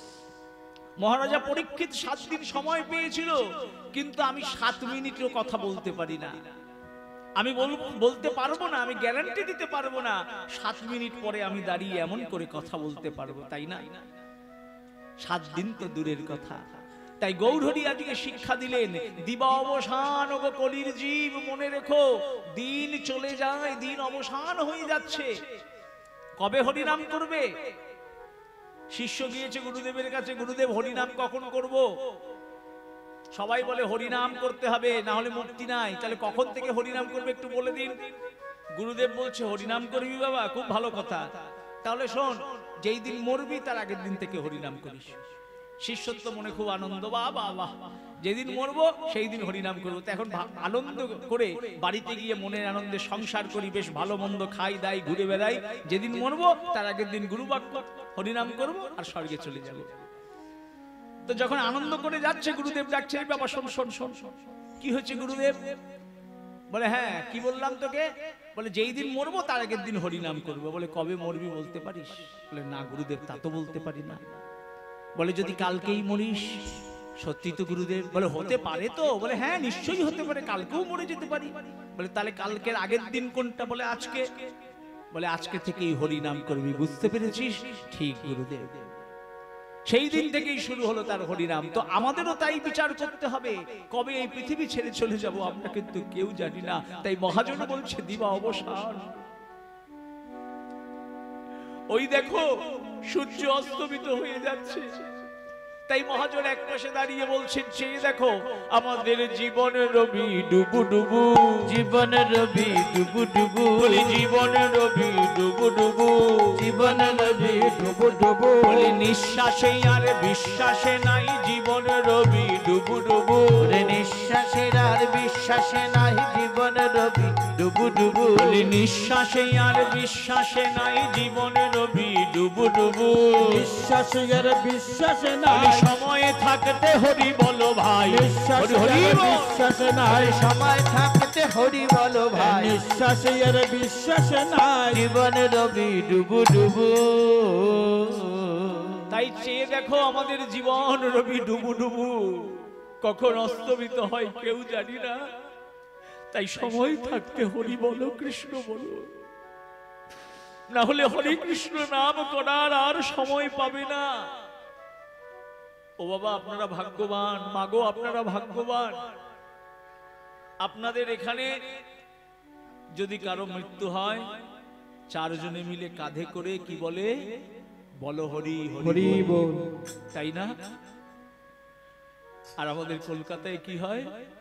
মহারাজা পরীক্ষিত 7 দিন সময় পেয়েছিল, কিন্তু আমি 7 মিনিটও কথা বলতে পারি না। আমি বলতে পারবো না, আমি গ্যারান্টি দিতে পারবো না 7 মিনিট পরে আমি দাঁড়িয়ে এমন করে কথা বলতে পারবো, তাই না? 7 দিন তো দূরের কথা। তাই গৌরহরি আজকে শিক্ষা দিলেন, দিবা অবসান ওগো কলির জীব, মনে রেখো দিন চলে যায়, দিন অবসান হয়ে যাচ্ছে। কবে হরিনাম করবে? শিষ্য গিয়েছে গুরুদেবের কাছে, গুরুদেব হরিনাম কখন করব? সবাই বলে হরিনাম করতে হবে, না হলে মুক্তি নাই। তাহলে কখন থেকে হরিনাম করবে একটু বলে দিন। গুরুদেব বলছে হরিনাম করবি বাবা, খুব ভালো কথা। তাহলে শোন, যেই দিন মরবি তার আগের দিন থেকে হরিনাম করিস। শিষ্যত্ব মনে খুব আনন্দ, বাবা বাহ, যেদিন মরবো সেই দিন হরিনাম করবো। তো এখন আনন্দ করে বাড়িতে গিয়ে মনের আনন্দে সংসার করি, বেশ ভালো মন্দ খাই দাই, ঘুরে বেড়াই। যেদিন মরবো তার আগের দিন গুরু বাক্য হরিনাম করবো আর স্বর্গে চলে যাবো। তো যখন আনন্দ করে যাচ্ছে, গুরুদেব ডাকছে, বাবা শোন শোন শোন। কি হচ্ছে গুরুদেব? বলে হ্যাঁ, কি বললাম তোকে? বলে যেই দিন মরবো তার আগের দিন হরিনাম করবো। বলে কবে মরবি বলতে পারিস? বলে না গুরুদেব, তা তো বলতে পারি না। বলে যদি কালকেই মরিস? সত্যি তো গুরুদেব? বলে হতে পারে তো? বলে হ্যাঁ নিশ্চয়ই হতে পারে, কালকেও মরে যেতে পারি। বলে তাহলে কালকের আগের দিন কোনটা? বলে আজকে। বলে আজকে থেকেই হরিনাম করবি, বুঝতে পেরেছিস? ঠিক গুরুদেব। সেই দিন থেকেই শুরু হলো তার হরিনাম। তো আমাদেরও তাই বিচার করতে হবে, কবে এই পৃথিবী ছেড়ে চলে যাব আমরা কিন্তু কেউ জানি না। তাই মহাজন বলছে দিবা অবসান। ওই দেখো সূর্য অস্তমিত হয়ে যাচ্ছে। তাই মহাজন এক পাশে দাঁড়িয়ে বলছেন, চেয়ে দেখো আমাদের জীবনের রবি ডুবু ডুবু, জীবনের রবি ডুবু ডুবু, বলি জীবনের রবি ডুবু ডুবু, জীবনের রবি ডুবু ডুবু, বলি নিঃশ্বাসে আর বিশ্বাসে নাই জীবনের রবি ডুবু ডুবু, ওরে নিঃশ্বাসের আর বিশ্বাসে নাই জীবনের রবি ডুবু ডুবু, বলি নিঃশ্বাসে আর বিশ্বাসে নাই জীবনের রবি ডুবু ডুবু, বিশ্বাসে আর বিশ্বাসে বলি নাই, সময়ে থাকতে হরি বলো ভাই, হরি হরি বল। বিশ্বাসে নাই, সময় থাকতে হরি বলো ভাই, নিঃশ্বাসে আর বিশ্বাসে নাই, জীবনের রবি ডুবু ডুবু। তাই চেয়ে দেখো আমাদের জীবন রবি ডুবু ডুবু, কখন অস্তমিত হয় কেউ জানি না। তাই সময় থাকতে হরি বলো, কৃষ্ণ বলো, না হলে হরে কৃষ্ণ নাম করার আর সময় পাবে না। ও বাবা আপনারা ভাগ্যবান, মাগো আপনারা ভাগ্যবান। আপনাদের এখানে যদি কারো মৃত্যু হয়, 4 জনে মিলে কাঁধে করে কি বলে? বলো হরি হরি বল। তাই না? আর আমাদের কলকাতায় কি হয়?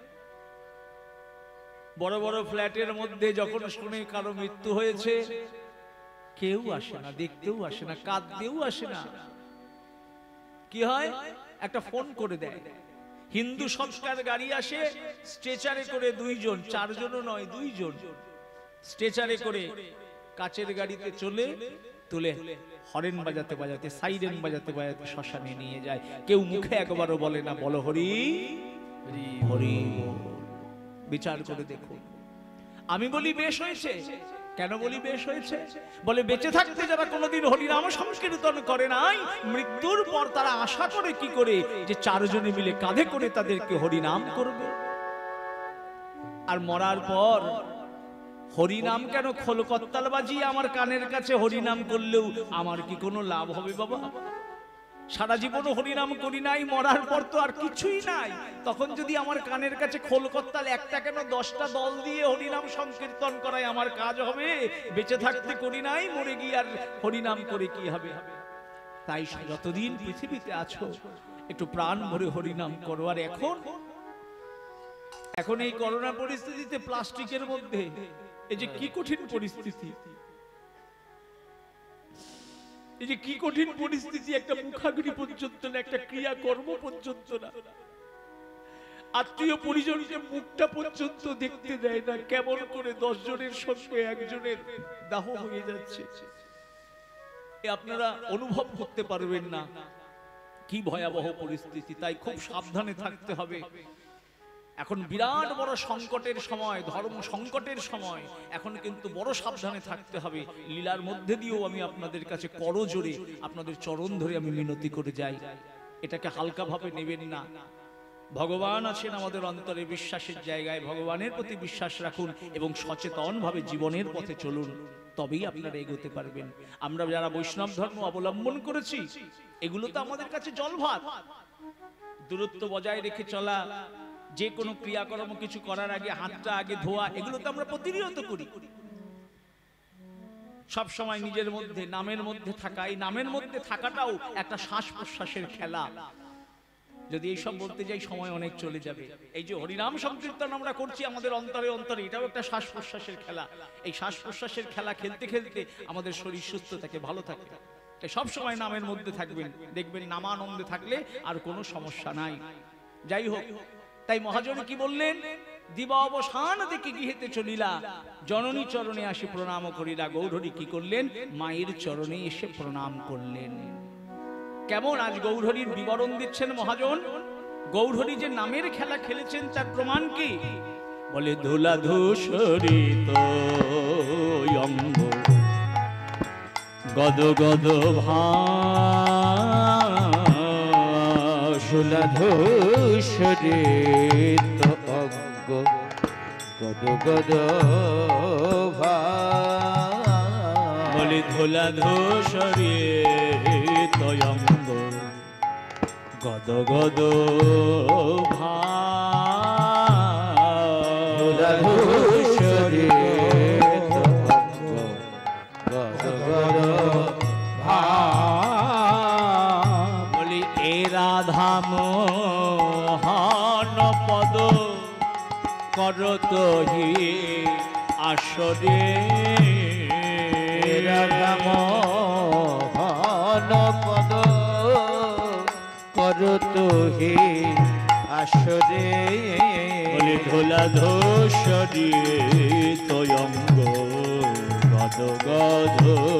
বড় বড় ফ্ল্যাটের মধ্যে যখন শুনে কারো মৃত্যু হয়েছে, কেউ আসে না, দেখতেও আসে না, কাঁদতেও আসে না। কি হয়? একটা ফোন করে দেয়, হিন্দু সংস্কার গাড়ি আসে, স্ট্রেচারে করে 2 জন, 4 জনও নয় 2 জন, স্ট্রেচারে করে কাচের গাড়িতে চলে তুলে হরেন বাজাতে বাজাতে, সাইরেন বাজাতে বাজাতে শ্মশানে নিয়ে যায়। কেউ মুখে একবারও বলে না বলো হরি হরি। বিচার করে দেখো। আমি বলি বেশ হয়েছে। কেন বলি বেশ হয়েছে? বলে বেঁচে থাকতে যারা কোনোদিন হরিনাম সংকীর্তন করে নাই, মৃত্যুর পর তারা আশা করে কি করে যে 4 জনে মিলে কাঁধে করে তাদেরকে হরিনাম করবে। আর মরার পর হরিনাম কেন খোলকত্তাল বাজিয়ে আমার কানের কাছে হরিনাম করলেও আমার কি কোনো লাভ হবে বাবা? সারা জীবন হরিনাম করি নাই, মরার পর তো আর কিছুই নাই। তখন যদি আমার কানের কাছে খোলকত্তাল একটা কেন 10টা দল দিয়ে হরিনাম সংকীর্তন করায় আমার কাজ হবে? বেঁচে থাকতে করি নাই, মরে গিয়ে আর হরিনাম করে কি হবে? তাই যতদিন পৃথিবীতে আছো একটু প্রাণ ভরে হরিনাম করো। আর এখন এই করোনা পরিস্থিতিতে প্লাস্টিকের মধ্যে এই যে কি কঠিন পরিস্থিতি, এই যে কি কঠিন পরিস্থিতি, একটা মুখাগ্নি পর্যন্ত না, একটা ক্রিয়া কর্ম পর্যন্ত না, আত্মীয় পরিজনকে মুখটা পর্যন্ত দেখতে দেয় না। কেমন করে 10 জনের সঙ্গে একজনের দাহ হয়ে যাচ্ছে, এ আপনারা অনুভব করতে পারবেন না কি ভয়াবহ পরিস্থিতি। তাই খুব সাবধানে থাকতে হবে। এখন বিরাট বড় সংকটের সময়, ধর্ম সংকটের সময়, এখন কিন্তু বড় সাবধানে থাকতে হবে। লীলার মধ্যে দিয়েও আমি আপনাদের কাছে করজোড়ে আপনাদের চরণ ধরে আমি মিনতি করে যাই, এটাকে হালকা ভাবে নেবেন না। ভগবান আছেন আমাদের অন্তরে, বিশ্বাসের জায়গায় ভগবানের প্রতি বিশ্বাস রাখুন এবং সচেতন ভাবে জীবনের পথে চলুন, তবেই আপনারা এগোতে পারবেন। আমরা যারা বৈষ্ণব ধর্ম অবলম্বন করেছি, এগুলো তো আমাদের কাছে জলভাত। দূরত্ব বজায় রেখে চলা, যে কোনো ক্রিয়াকর্ম কিছু করার আগে হাতটা আগে ধোয়া, এগুলো তো আমরা প্রতিনিয়ত করি। সব সময় নিজের মধ্যে নামের মধ্যে থাকা, এই নামের মধ্যে থাকাটাও একটা শ্বাস প্রশ্বাসের খেলা। যদি এইসব বলতে যাই সময় অনেক চলে যাবে। এই যে হরিনাম সংকীর্তন আমরা করছি আমাদের অন্তরে অন্তরে, এটাও একটা শ্বাস প্রশ্বাসের খেলা। এই শ্বাস প্রশ্বাসের খেলা খেলতে খেলতে আমাদের শরীর সুস্থ থাকে, ভালো থাকে। সব সময় নামের মধ্যে থাকবেন, দেখবেন নামানন্দে থাকলে আর কোনো সমস্যা নাই। যাই হোক, তাই মহাজন কি বললেন, দিবা অবসান দেখে গৃহেতে চলিলা, জননী চরণে আসি প্রণাম করিলা। গৌরহরি কি করলেন, মায়ের চরণে এসে প্রণাম করলেন। কেমন আজ গৌরহরির বিবরণ দিচ্ছেন মহাজন। গৌরহরি যে নামের খেলা খেলেছেন তার প্রমাণ কি? বলে ধুলা ধূসরিত অঙ্গ, গদ গদ ধুলা ধূসরিত অঙ্গ, গদ গদ বলে ধুলা ধূসরিত অঙ্গ, গদ গদ ধুলা ধূসরিত অঙ্গ, গদ গদ বলি এ রাধা মোহন পদ করত হি আসরে, রাধা মোহন পদ করত হে আসরে। বলি ধুলা ধূসরিত অঙ্গ, গদ গদ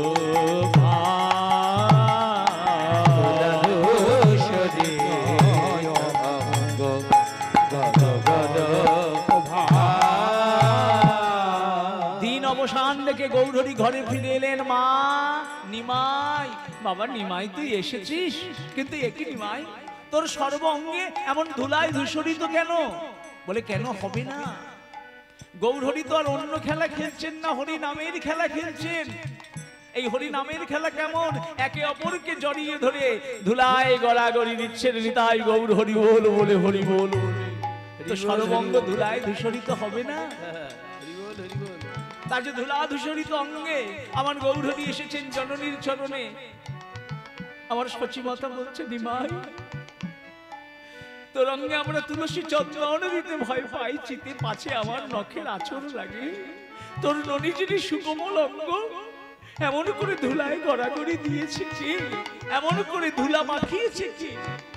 অবসান দেখে গৌরহরি ঘরে ফিরে এলেন। মা, নিমাই, বাবা নিমাই তুই এসেছিস, কিন্তু একই নিমাই তোর সর্ব অঙ্গে এমন ধুলায় ধূসরিত কেন? বলে কেন হবে না, গৌরহরি তো আর অন্য খেলা খেলছেন না, হরি নামের খেলা খেলছেন। এই হরি নামের খেলা কেমন, একে অপরকে জড়িয়ে ধরে ধুলায় গড়াগড়ি দিচ্ছেন নিতাই গৌর হরি বল বলে, হরি বল বলে। তো সর্বঙ্গ ধুলায় ধূসরিত হবে না? তার যে ধুলা ধূসরিত অঙ্গে আমার গৌরহরি এসেছেন জননীর চরণে। আমার সচিমাতা বলছে, নিমাই তোর অঙ্গে আমরা তুলসী চন্দন দিতে ভয় পাই, চিতে পাছে আমার নখের আঁচড় লাগে। তোর ননীজিনী সুকোমল অঙ্গ এমন করে ধুলায় গড়াগড়ি দিয়েছে কি, এমন করে ধুলা মাখিয়েছে কি।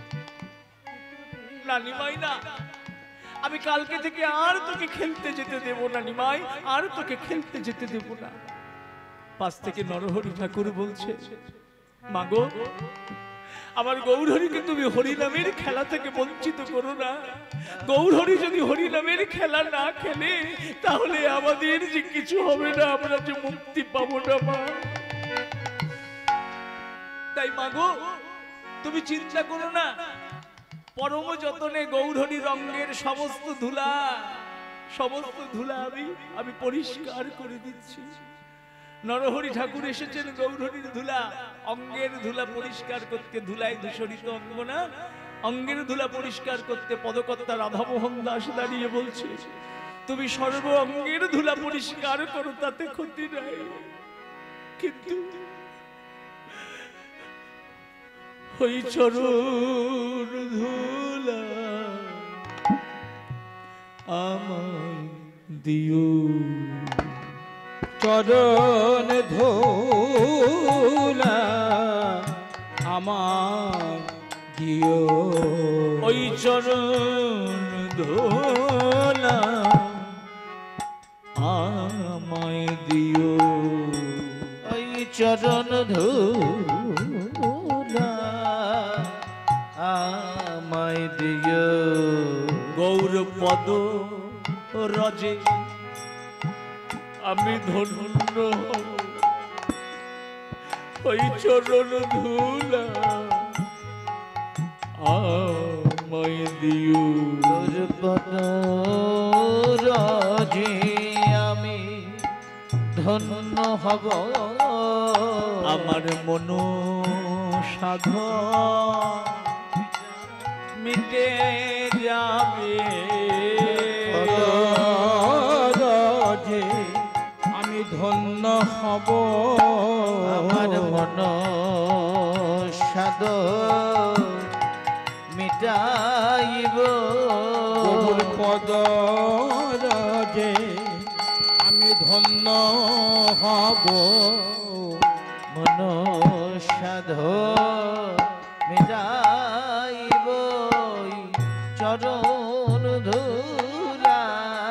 না নিমাই না, আমি কালকে থেকে আর তোকে খেলতে যেতে দেব না নিমাই, আর তোকে খেলতে যেতে দেব না। পাশ থেকে নরহরি ঠাকুর বলছে, মাগো আমার গৌরহরিকে তুমি হরিনামের খেলা থেকে বঞ্চিত করো না। গৌরহরি যদি হরিনামের খেলা না খেলে তাহলে আমাদের যে কিছু হবে না, আমরা যে মুক্তি পাবো না মা। তাই মাগো তুমি চিন্তা করো না, পরম যতনে গৌরহরি রঙের সমস্ত ধুলা আমি পরিষ্কার করে দিচ্ছি। নরহরি ঠাকুর এসেছেন গৌরহরির ধুলা, অঙ্গের ধুলা পরিষ্কার করতে। ধুলায় ধূসরিত অঙ্গ না, অঙ্গের ধুলা পরিষ্কার করতে পদকর্তা রাধামোহন দাস দাঁড়িয়ে বলছে, তুমি সর্ব অঙ্গের ধুলা পরিষ্কার করো, তাতে ক্ষতি নাই, কিন্তু ওই চরণ ধুলা আমায় দিও। চরণ ধুলা আমার দিও ওই চরণ ধোলা আমায় দিও, ওই চরণ ধুলা আমায় দিও। গৌর পদ রজে আমি ধন্য হব, ওই চরণ ধুলা আমায় দিও। দুর্পদ রাজে আমি ধন্য হব, আমার মন সাধ মিটে যাবে, যে আমি ধন্য হব, আমার মন সাধ মিটাইব। প্রভুর পদ যে আমি ধন্য হব, মন সাধ মিটাইব। চরণ ধুলা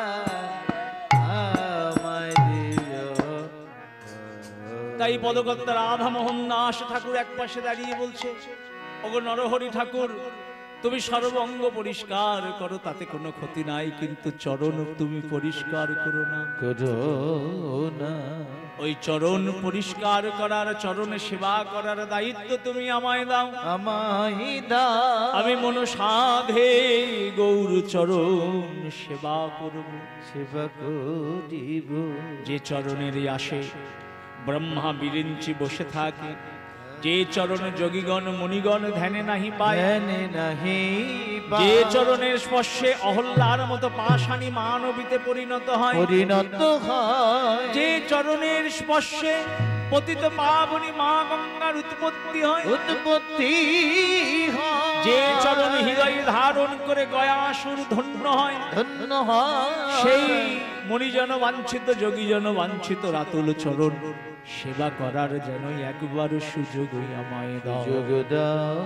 আমায় দিও। তাই পদকর্তা রাধা মোহন দাস ঠাকুর এক পাশে দাঁড়িয়ে বলছে, ওগো নরহরি ঠাকুর, তুমি সর্বঙ্গ পরিষ্কার করো, তাতে কোনো ক্ষতি নাই, কিন্তু চরণ তুমি পরিষ্কার করো না। করোনা ওই চরণ পরিষ্কার করার, চরণে সেবা করার দায়িত্ব তুমি আমায় দাও। আমায় দাও। আমি মনসাধে গৌর চরণ সেবা করব। সেবা করিব। যে চরণের আসে ব্রহ্মা বিরিঞ্চি বসে থাকে, যে চরণে যোগীগণ মুনিগণ ধ্যানে নাহি পায়, ধ্যানে নাহি পায়। যে চরণের স্পর্শে অহল্যার মতো পাষাণী মানবীতে পরিণত হয়, পরিণত হয়। যে চরণের স্পর্শে পতিত পাবনী মা গঙ্গার উৎপত্তি হয়, উৎপত্তি হয়। যে চরণ হৃদয়ে ধারণ করে গয়াসুর ধন্য হয়, ধন্য হয়। সেই মণিজন বাঞ্ছিত যোগীজন বাঞ্ছিত রাতুল চরণ সেবা করার যেন একবার সুযোগ আমায় দাও। যোগ দাও।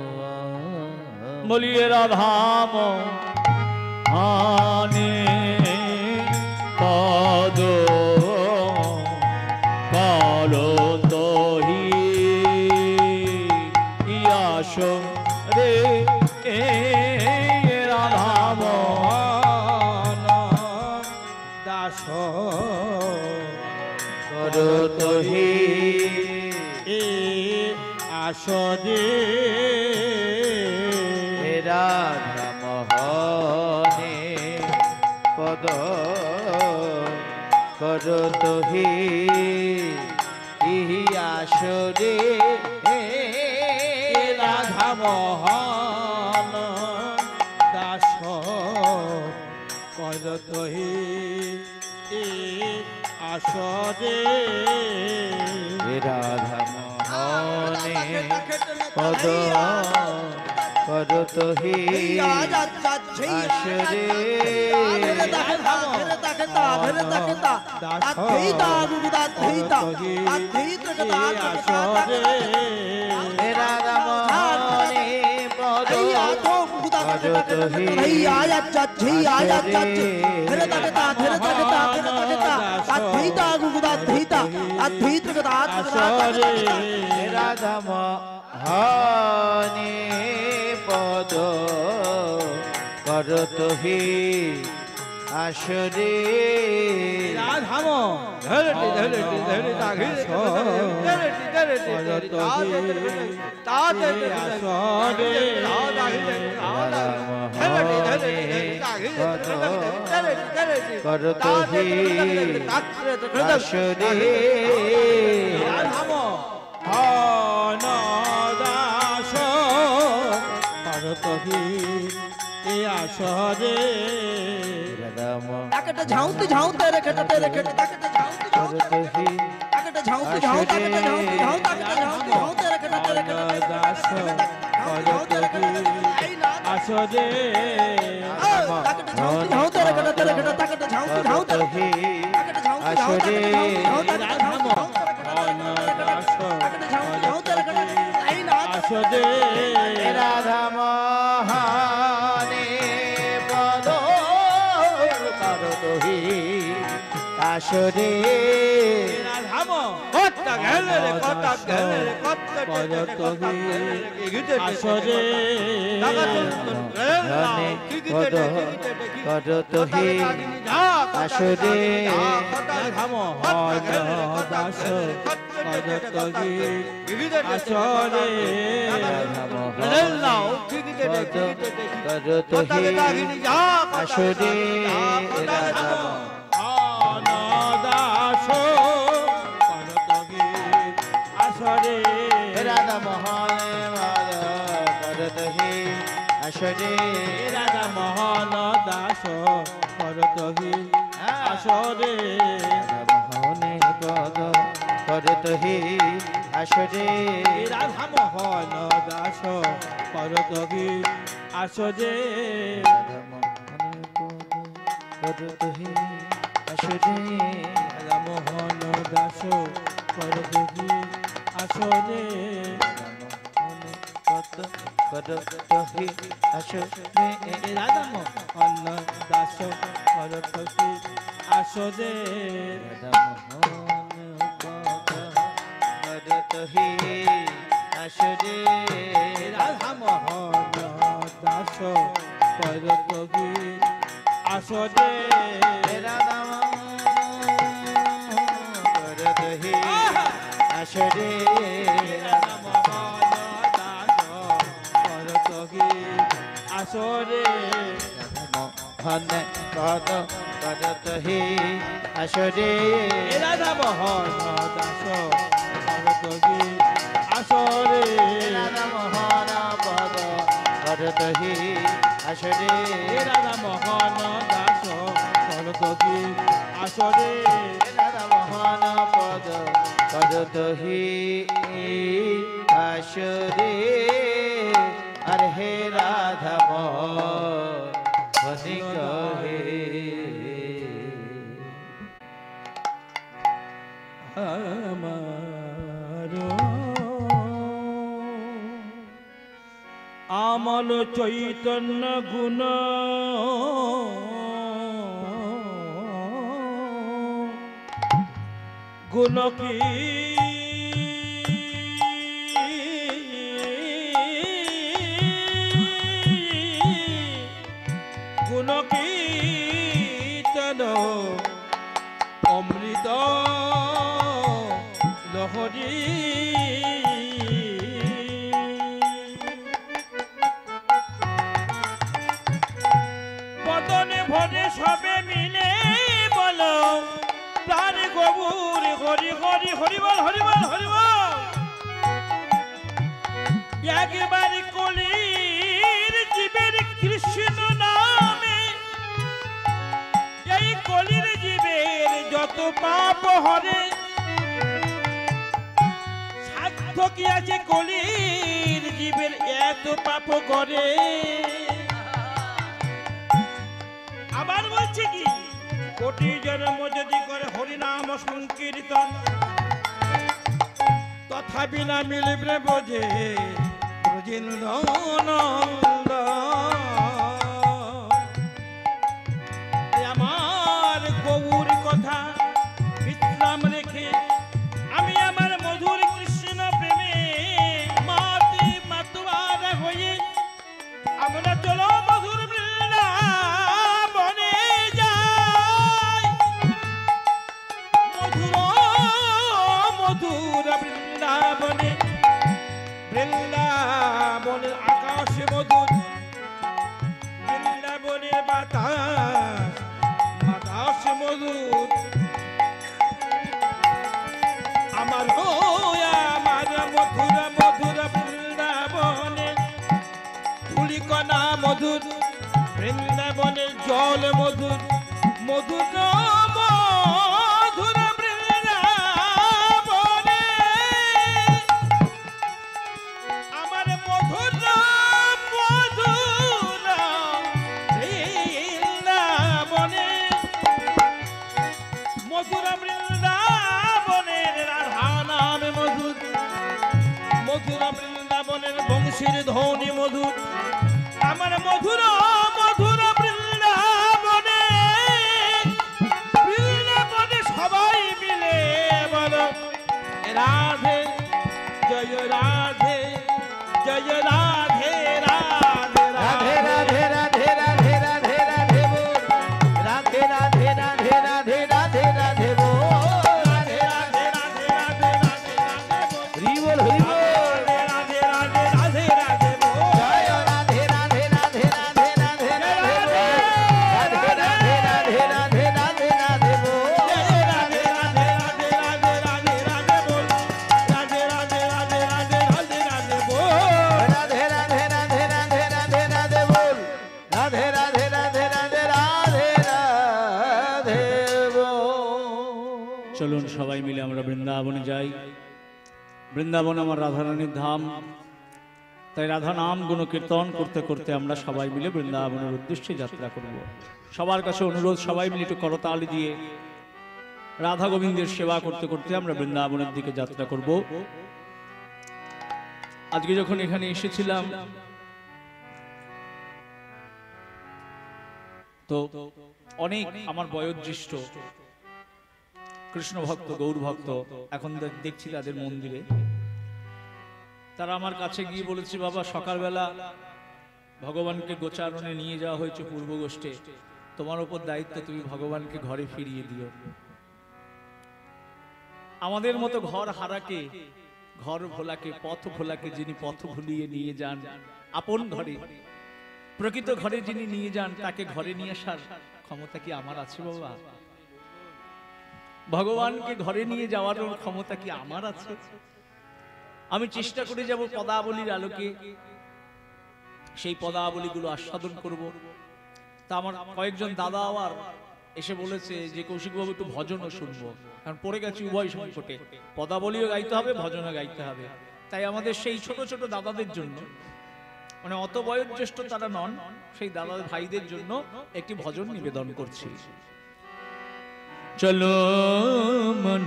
বলিয়ে রাধাম আনে পদ কালো তহি ইয়াস রে রাধাম দাস করতহি এ আসরে রাধা মোহনে পদ করতহি ইহি আসরে রাধা মোহন দাস করতহি এ আসরে রাধা মোহনে পদ করতহি আসরে রাধা মোহনে পদ করতহি রাধা মোহনে পদ করতহি আসরে রাধাম ধরতি ধরতি ধরতি তাঘি ধরতি ধরতি ধরতি তাতে আসরে করতহি আসরে রাধাম হন দাস করতহি এ আসরে রাম তাকেটা ঝাউতে ঝাউতে রেখেতে রেখেতে তাকেটা ঝাউতে ঝাউতে করতহি তাকেটা ঝাউতে ঝাউতে তাকেটা ঝাউতে ঝাউতে তাকেটা ঝাউতে ঝাউতে রেখেতে রেখেতে দাস করতহি আসরে তাকেটা ঝাউতে ঝাউতে রেখেতে রেখেতে তাকেটা ঝাউতে ঝাউতে করতহি তাকেটা ঝাউতে আসরে ঝাউতে রাধাম হন দাস তাকেটা ঝাউতে ঝাউতে রেখেতে এই না আসরে রাধা মোহনে পদ করতহি আসরে রাধাম কত গেলে রে কত গেলে রে কত করতহি আসরে করতহি আসরে রাধাম দাস করতহি আসরে করতহি আসরে রাধা দাস করতহি আসরে রাধা মোহন করতহি আসরে রাধা মোহন দাস করতহি আসরে মোহনে পদ করতহি আসরে রাধা মোহন দাস করতহি আসরে করতহি আসরে রাধা মোহন দাস করতহি আসরে করতহি আসরে রাধা মোহন দাস করতহি আসরে করতহি আসরে রাধা মোহন দাস করতহি আসরে রাধা করতহি আসরে রাধা মোহন দাস করতহি আসরে মোহন পদ করতহি আসরে রাধা মোহন দাস করতহি আসরে রাধা মোহন পদ করতহি আসরে রাধা মোহন দাস করতহি আসরে রাধা মোহন পদ করতহি আসরে আর হে রাধা মোহন কহে আমল চৈতন্য গুণ গুণ কি গুণ কীর্তন অমৃত লহরী বদনে ভরে সবে মিলে বলো প্রাণ গবুর হরি হরি হরিবল হরিবল হরিবল একবার কলির জীবের কৃষ্ণ নামে এই কলির জীবের যত পাপ হরে সাধ্য কি আছে কলির জীবের এত পাপ করে আবার বলছে কি কোটি জন্ম যদি করে হরিনাম সংকীর্তন তথাপি না মিলিবে বোঝে ব্রজেন্দ্রনন্দ আমার গৌর কথা বিশ্রাম রেখে আমি আমার মধুর কৃষ্ণ প্রেমে মাতি মাতুয়ার হয়ে আমরা চলো মধুর বৃন্দাবনে যাই মধুর মধুর বৃন্দাবনে বৃন্দাবনের আকাশ মধুর বৃন্দাবনের বাতাস বাতাস মধুর আমার আমার মধুর মধুর বৃন্দাবনে ধুলিকণা মধুর বৃন্দাবনের জল মধুর মধুর মধুর বৃন্দাবনে আমার মধুর মধুর বৃন্দাবনে মধুর বৃন্দাবনের রাধা নামে মধুর মধুর বৃন্দাবনের বংশীর ধ্বনি মধুর আমার মধুর মধুর বৃন্দাবনে বৃন্দাবনে সবাই মিলে বলো রাধে জয় রাধে জয় রাধে রাধে রাধে রাধে রাধে রাধে রাধে রাধে বল রাধে রাধে রাধে রাধে রাধে রাধে বল রাধে রাধে রাধে রাধে রাধে রাধে হরি বল হরি বল রাধে রাধে রাধে রাধে বল জয় রাধে রাধে রাধে রাধে রাধে রাধে বল রাধে রাধে রাধে রাধে রাধে রাধে বল রাধে রাধে রাধে রাধে রাধে রাধে বল রাধে রাধে রাধে রাধে রাধে রাধে বল রাধে রাধে রাধে রাধে রাধে রাধে বল রাধে রাধে রাধে রাধে রাধে রাধে বল চলুন সবাই মিলে আমরা বৃন্দাবনে যাই। বৃন্দাবন আমার রাধারানীর ধাম, তাই রাধা নাম গুণ কীর্তন করতে করতে আমরা সবাই মিলে বৃন্দাবনের উদ্দেশ্যে যাত্রা করব। সবার কাছে অনুরোধ, সবাই মিলে একটু করতালি দিয়ে রাধা গোবিন্দের সেবা করতে করতে আমরা বৃন্দাবনের দিকে যাত্রা করব। আজকে যখন এখানে এসেছিলাম তো অনেক আমার বয়োজ্যেষ্ঠ কৃষ্ণ ভক্ত গৌর ভক্ত এখন দেখছি তাদের মন্দিরে, তারা আমার কাছে গিয়ে বলেছে, বাবা সকালবেলা ভগবানকে গোচারণে নিয়ে যাওয়া হয়েছে পূর্ব গোষ্ঠে, তোমার উপর দায়িত্ব, তুমি ভগবানকে ঘরে ফিরিয়ে দিও। আমাদের মতো ঘর হারাকে, ঘর ভোলাকে, পথ ভোলাকে যিনি পথ ভুলিয়ে নিয়ে যান আপন ঘরে, প্রকৃত ঘরে যিনি নিয়ে যান তাকে ঘরে নিয়ে আসার ক্ষমতা কি আমার আছে বাবা? ভগবানকে ঘরে নিয়ে যাওয়ার ক্ষমতা কি আমার আছে? আমি চেষ্টা করে যাব পদাবলীর আলোকে সেই পদাবলীগুলো আস্বাদন করব। তা আমার কয়েকজন দাদা আবার এসে বলেছে যে কৌশিকবাবু একটু ভজনও শুনবো, কারণ পড়ে গেছি উভয় সংকটে, পদাবলীও গাইতে হবে, ভজনও গাইতে হবে। তাই আমাদের সেই ছোট ছোট দাদাদের জন্য, মানে অত বয়োজ্যেষ্ঠ তারা নন, সেই দাদা ভাইদের জন্য একটি ভজন নিবেদন করছি। চলো মন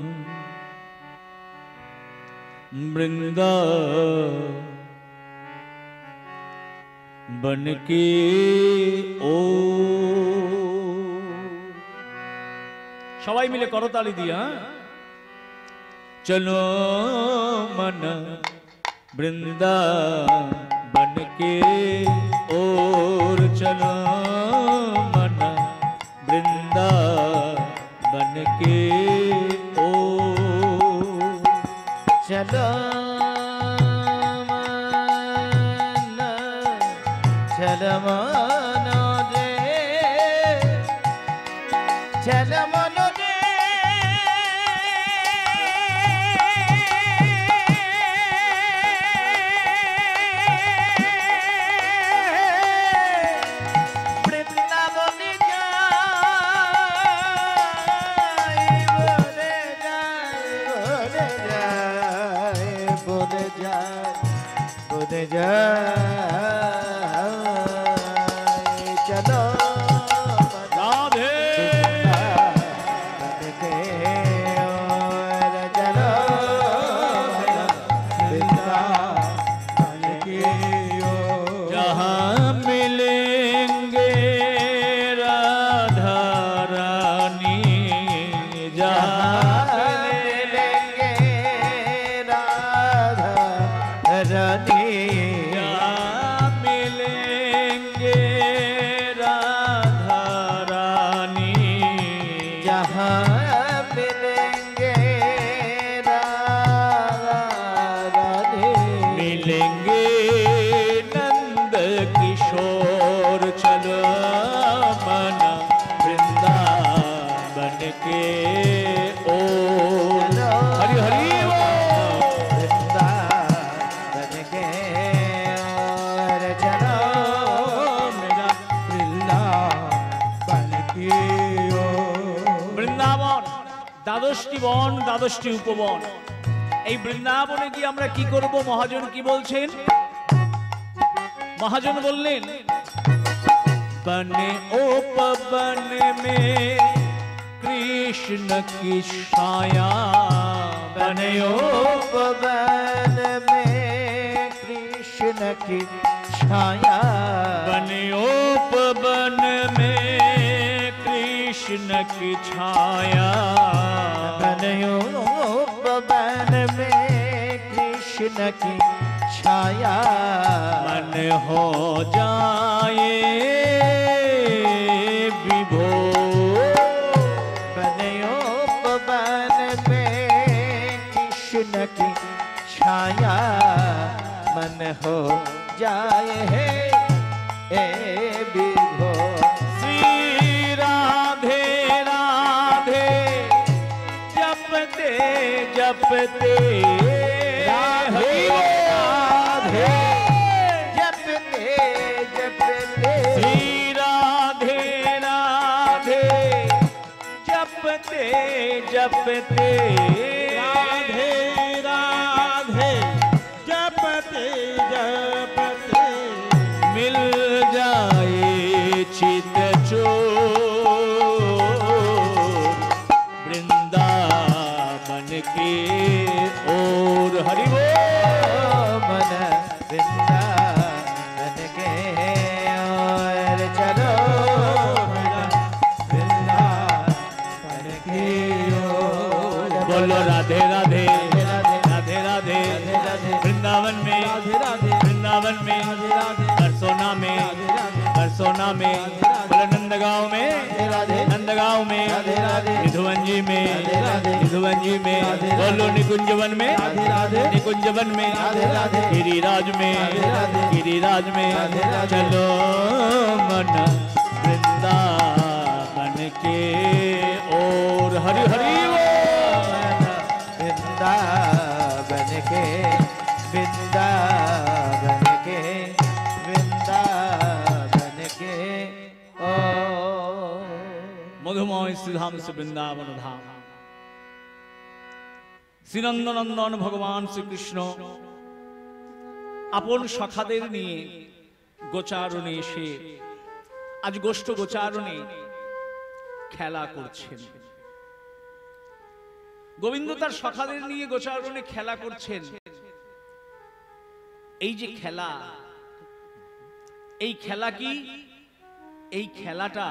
বৃন্দাবন কে ও, সবাই মিলে করতালি দিয়া, চলো মন বৃন্দাবন কে ওর, চলো মন বৃন্দাবন কে ও, চলো চলো মন রে, চলো মন রে, বৃন্দাবনে যাই, বলে যাই, বলে যাই, বলে যাই, বলে যাই, চলো রাধে जहाँ मिलेंगे राधा रानी, जहाँ मिलेंगे राधा रानी, जहाँ मिलेंगे राधा रानी, जहाँ मिलेंगे राधा रानी, मिलेंगे नंद किशोर, चलो मना वृंदावन के ओर, हरि हरि बोल। वृंदावन के ओर चलो, मेरा वृंदावन की ओर। বৃন্দাবন দ্বাদশটি বন, দ্বাদশটি উপবন। এই বৃন্দাবনে গিয়ে আমরা কি করব? মহাজন কি বলছেন? মহাজন বললেন, बने उपवन में कृष्ण की छाया, बने उपवन में कृष्ण कृष्ण की छाया वनोपवन में कृष्ण की छाया वनोपवन में कृष्ण की छाया मन हो जाए विभोर वनोपवन में कृष्ण की छाया मन हो जाए है ए विभोर श्री राधे राधे जपते जपते राधे राधे जपते जपते श्री राधे राधे जपते जपते राधे राधे जपते जपते मिल जाए चित चोर वृंदावन के ओर हरि बोल। मन वृंदावन के ओर चलो वृंदावन की ओर बोलो राधे राधे राधे राधे राधे राधे वृंदावन में राधे राधे वृंदावन में राधे बरसोना में बरसोना में बोलो नंदगांव में राधे नंदगांव में राधे राधे निधुवंजी में राधे राधे निधुवंजी में राधे बोलो निकुंजवन में राधे राधे निकुंजवन में राधे राधे गिरिराज में राधे राधे गिरिराज में राधे राधे चलो मन वृंदावन के ओर हरि हरि बोल। वृंदावन के वृंदावन के वृंदावन के ओ मधुमय श्रीधाम से वृंदावन धाम শ্রীনন্দনন্দন ভগবান শ্রীকৃষ্ণ আপন সখাদের নিয়ে গোচারণে এসে আজ গোষ্ঠ গোচারণে খেলা করছেন। গোবিন্দ তার সখাদের নিয়ে গোচারণে খেলা করছেন। এই যে খেলা, এই খেলা কি? এই খেলাটা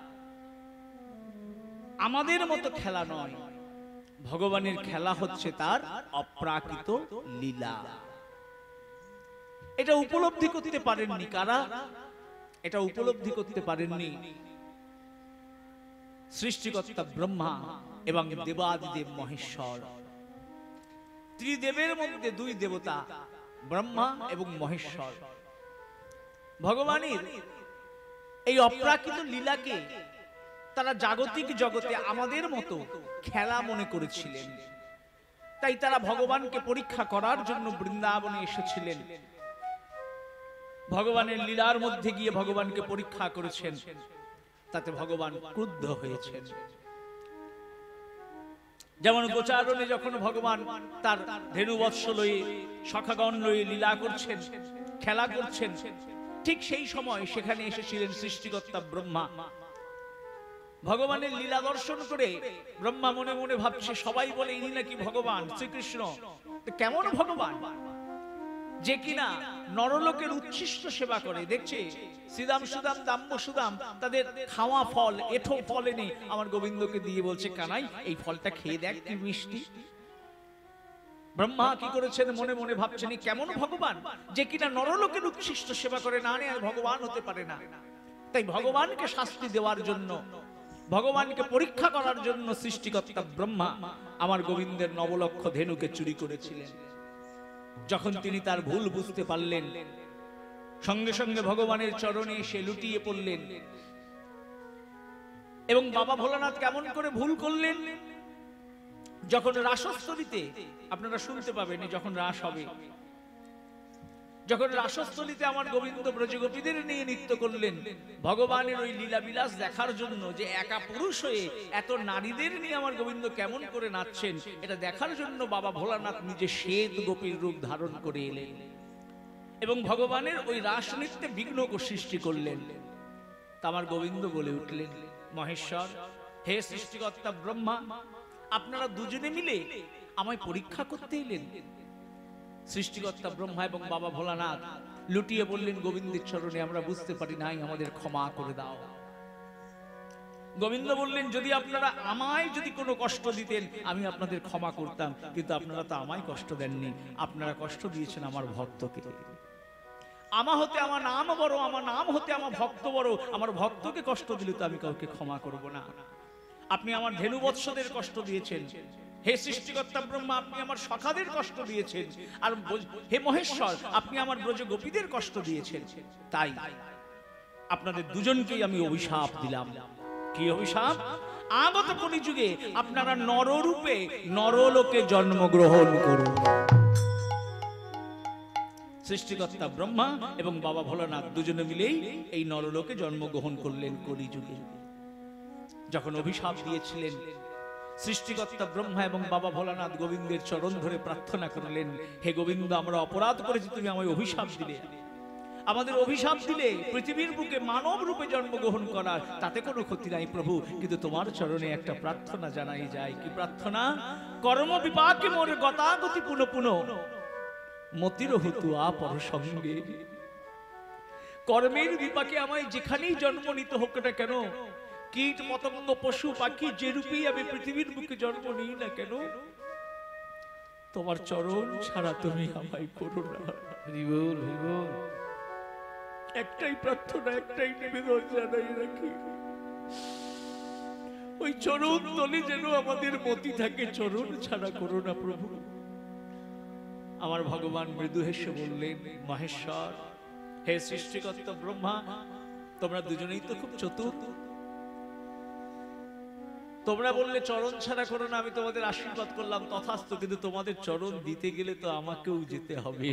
আমাদের মতো খেলা নয়। ভগবানের খেলা হচ্ছে তার অপ্রাকৃত লীলা। এটা উপলব্ধি করতে পারেননি কারা? এটা উপলব্ধি করতে পারেননি সৃষ্টিকর্তা ব্রহ্মা এবং দেবাদিদেব মহেশ্বর। ত্রিদেবের মধ্যে দুই দেবতা ব্রহ্মা এবং মহেশ্বর। ভগবানের এই অপ্রাকৃত লীলাকে তারা জাগতিক জগতে আমাদের মতো খেলা মনে করেছিলেন। তাই তারা ভগবানকে পরীক্ষা করার জন্য বৃন্দাবনে এসেছিলেন। ভগবানের লীলার মধ্যে গিয়ে ভগবানকে পরীক্ষা করেছেন, তাতে ভগবান ক্রুদ্ধ হয়েছেন। যেমন গোচারণে যখন ভগবান তার ধেনুবৎস লয়ে সখাগণ লয়ে লীলা করছেন, খেলা করছেন, ঠিক সেই সময় সেখানে এসেছিলেন সৃষ্টিকর্তা ব্রহ্মা। ভগবানের লীলা দর্শন করে ব্রহ্মা মনে মনে ভাবছে, সবাই বলে ইনি নাকি ভগবান শ্রীকৃষ্ণ। কেমন ভগবান যে কিনা নরলোকের উচ্ছিষ্ট সেবা করে। দেখছে শ্রীদাম সুদাম দাম্ব সুদাম তাদের খাওয়া ফল এঠো ফল এনে আমার গোবিন্দকে দিয়ে বলছে, কানাই এই ফলটা খেয়ে দেখ কি মিষ্টি। ব্রহ্মা কি করেছেন মনে মনে ভাবছেন, কেমন ভগবান যে কিনা নরলোকের উচ্ছিষ্ট সেবা করে, না আর ভগবান হতে পারে না। তাই ভগবানকে শাস্তি দেওয়ার জন্য, ভগবানকে পরীক্ষা করার জন্য সৃষ্টিকর্তা ব্রহ্মা আমার গোবিন্দের নবলক্ষ ধেনুকে চুরি করেছিলেন। যখন তিনি তার ভুল বুঝতে পারলেন, সঙ্গে সঙ্গে ভগবানের চরণে এসে লুটিয়ে পড়লেন। এবং বাবা ভোলানাথ কেমন করে ভুল করলেন, যখন রাসস্থলীতে, আপনারা শুনতে পাবেন যখন রাস হবে, যখন রাসস্থলীতে আমার গোবিন্দ ব্রজগোপীদের নিয়ে নৃত্য করলেন, ভগবানের ওই লীলা বিলাস দেখার জন্য যে একা পুরুষ হয়ে এত নারীদের নিয়ে আমার গোবিন্দ কেমন করে নাচছেন, এটা দেখার জন্য বাবা ভোলানাথ নিজে শ্বেত গোপীর রূপ ধারণ করে এলেন এবং ভগবানের ওই রাস নৃত্যে বিঘ্ন সৃষ্টি করলেন। তা আমার গোবিন্দ বলে উঠলেন, মহেশ্বর, হে সৃষ্টিকর্তা ব্রহ্মা, আপনারা দুজনে মিলে আমায় পরীক্ষা করতে এলেন। সৃষ্টিকর্তা ব্রহ্মা এবং বাবা ভোলানাথ লুটিয়ে বললেন গোবিন্দের চরণে, আমরা বুঝতে পারি নাই, আমাদের ক্ষমা করে দাও। গোবিন্দ বললেন, যদি আপনারা আমায় যদি কোনো কষ্ট দিতেন আমি আপনাদের ক্ষমা করতাম, কিন্তু আপনারা তো আমায় কষ্ট দেননি, আপনারা কষ্ট দিয়েছেন আমার ভক্তকে। আমা হতে আমার নাম বড়, আমার নাম হতে আমার ভক্ত বড়, আমার ভক্তকে কষ্ট দিলে তো আমি কাউকে ক্ষমা করব না। আপনি আমার ধেনুবৎসদের কষ্ট দিয়েছেন, হে সৃষ্টিকর্তা ব্রহ্মা, আপনি আমার সখাদের কষ্ট দিয়েছেন, আর হে মহেশ্বর, আপনি আমার ব্রজ গোপীদের কষ্ট দিয়েছেন। তাই আপনাদের দুজনকেই আমি অভিশাপ দিলাম। কি অভিশাপ? আগত কলিযুগে আপনারা নররূপে নরলোকে জন্মগ্রহণ করুন। সৃষ্টিকর্তা ব্রহ্মা এবং বাবা ভোলানাথ দুজনে মিলেই এই নরলোকে জন্মগ্রহণ করলেন কলিযুগে। যখন অভিশাপ দিয়েছিলেন, সৃষ্টিকর্তা ব্রহ্মা এবং বাবা ভোলানাথ গোবিন্দের চরণ ধরে প্রার্থনা করলেন, হে গোবিন্দ, আমরা অপরাধ করেছি, তুমি আমায় অভিশাপ দিলে। আমাদের অভিশাপ দিলে পৃথিবীর বুকে মানব রূপে জন্মগ্রহণ করার, তাতে কোনো ক্ষতি নাই প্রভু, কিন্তু তোমার চরণে একটা প্রার্থনা জানাই যায়। কি প্রার্থনা? কর্ম বিপাকে মোর গতাগতি পুনঃ পুনঃ মতির হতু আপর সঙ্গে। কর্মের বিপাকে আমায় যেখানেই জন্ম নিতে হোক না কেন, কীট পতঙ্গ পশু পাখি যে রূপেই আমি পৃথিবীর বুকে জন্ম নিই না কেন, তোমার চরণ ছাড়া তুমি আমায় করো না। হরিবল হরিবল। একটাই প্রার্থনা, একটাই নিবেদন জানাই রাখি, ওই চরণ তলে যেন আমাদের মতি থাকে, চরণ ছাড়া করো না প্রভু। আমার ভগবান মৃদু হেসে বললেন, মহেশ্বর, হে সৃষ্টিকর্তা ব্রহ্মা, তোমরা দুজনেই তো খুব চতুর। তোমরা বললে চরণ ছাড়া করো না, আমি তোমাদের আশীর্বাদ করলাম, তথাস্তু, কিন্তু তোমাদের চরণ দিতে গেলে তো আমাকেও যেতে হবে।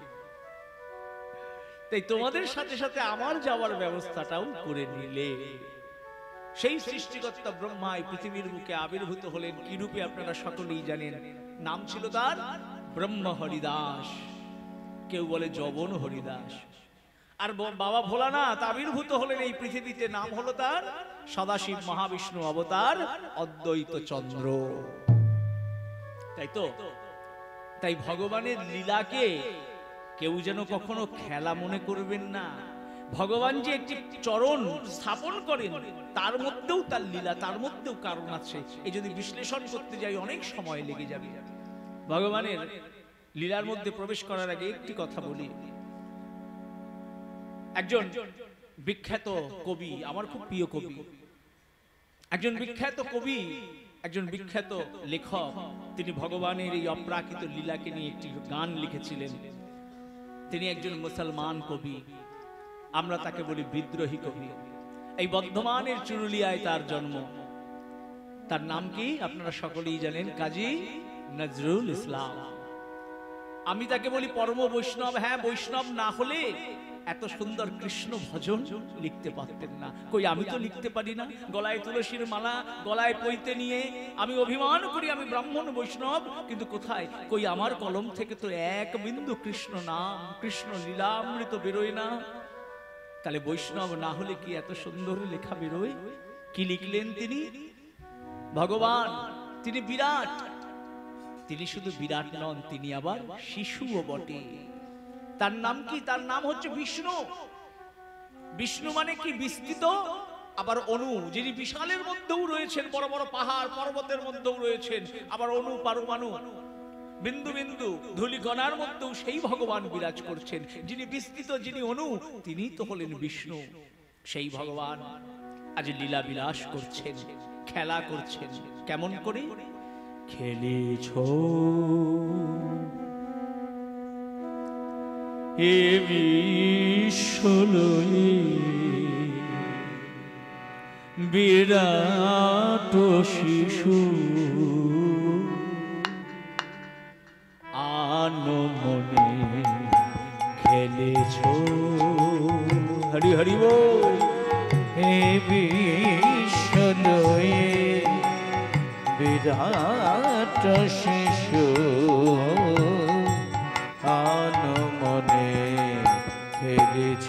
তাই তোমাদের সাথে সাথে আমার যাওয়ার ব্যবস্থাটাও করে নিলে। সেই সৃষ্টিকর্তা ব্রহ্মা এই পৃথিবীর বুকে আবির্ভূত হলেন কি রূপে আপনারা সকলেই জানেন। নাম ছিল তার ব্রহ্ম হরিদাস, কেউ বলে যবন হরিদাস। আর বাবা ভোলানাথ আবির্ভূত হলেন এই পৃথিবীতে, নাম হলো তার সদাশিব মহাবিষ্ণু অবতার অদ্বৈত চন্দ্র। তাই তো, তাই ভগবানের লীলাকে কেউ যেন কখনো খেলা মনে করবেন না। ভগবান যে একটি চরণ স্থাপন করেন, তার মধ্যেও তার লীলা, তার মধ্যেও কারণ আছে। এই যদি বিশ্লেষণ করতে যাই অনেক সময় লেগে যাবে। ভগবানের লীলার মধ্যে প্রবেশ করার আগে একটি কথা বলি। একজন বিখ্যাত কবি, আমার খুব প্রিয় কবি, একজন বিখ্যাত কবি, একজন বিখ্যাত লেখক, তিনি ভগবানের এই অপ্রাকৃত লীলাকে নিয়ে একটি গান লিখেছিলেন। তিনি একজন মুসলমান কবি, আমরা তাকে বলি বিদ্রোহী কবি। এই বর্ধমানের চুরুলিয়ায় তার জন্ম। তার নাম কি আপনারা সকলেই জানেন, কাজী নজরুল ইসলাম। আমি তাকে বলি পরম বৈষ্ণব। হ্যাঁ, বৈষ্ণব না হলে এত সুন্দর কৃষ্ণ ভজন লিখতে পারতেন না। কই আমি তো লিখতে পারি না, গলায় তুলসীর মালা, গলায় পইতে নিয়ে আমি অভিমান করি আমি ব্রাহ্মণ বৈষ্ণব, কিন্তু কোথায়, কই আমার কলম থেকে তো এক বিন্দু কৃষ্ণ নাম, কৃষ্ণ লীলামৃত বেরোয় না। তাহলে বৈষ্ণব না হলে কি এত সুন্দর লেখা বেরোয়? কি লিখলেন তিনি? ভগবান তিনি বিরাট, তিনি শুধু বিরাট নন, তিনি আবার শিশুও বটে। তার নাম কি? তার নাম হচ্ছে বিষ্ণু। বিষ্ণু মানে কি? বিস্তৃত, আবার অনু, যিনি বিশালের মধ্যেও রয়েছেন, বড় বড় পাহাড় পর্বতের মধ্যেও রয়েছেন, আবার অনু পারমাণু বিন্দু বিন্দু ধূলিকণার মধ্যেও সেই ভগবান বিরাজ করছেন। যিনি বিস্তৃত, যিনি অনু, তিনি তো হলেন বিষ্ণু। সেই ভগবান আজ লীলা বিলাস করছেন, খেলা করছেন। কেমন করে খেলেছ এ বিশ্বলয়ে বিরাট শিশু আনমনে খেলেছ। হরি হরি বল। হে বিশ্বলয়ে বিরাট শিশু আনমনে খেলেছ।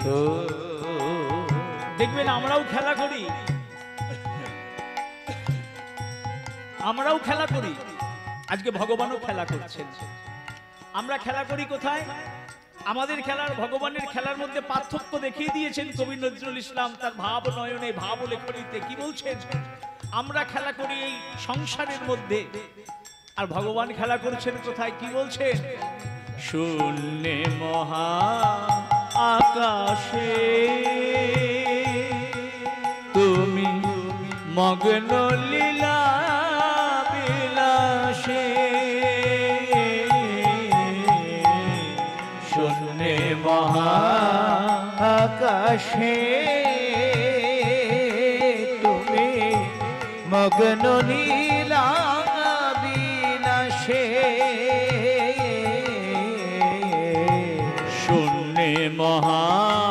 দেখবেন আমরাও খেলা করি, আমরাও খেলা করি, আজকে ভগবানও খেলা করছেন। আমরা খেলা করি কোথায়? আমাদের খেলার ভগবানের খেলার মধ্যে পার্থক্য দেখিয়ে দিয়েছেন কবি নজরুল ইসলাম তার ভাব নয়নে ভাব লেখনীতে। কি বলছেন? আমরা খেলা করি এই সংসারের মধ্যে, আর ভগবান খেলা করছেন কোথায়? কি বলছেন? শূন্যে মহা আকাশে তুমি মগ্ন লীলা বিলাসে, শূন্যে মহা আকাশে তুমি মগ্ন নীলা বিলাসে, শূন্যে মহা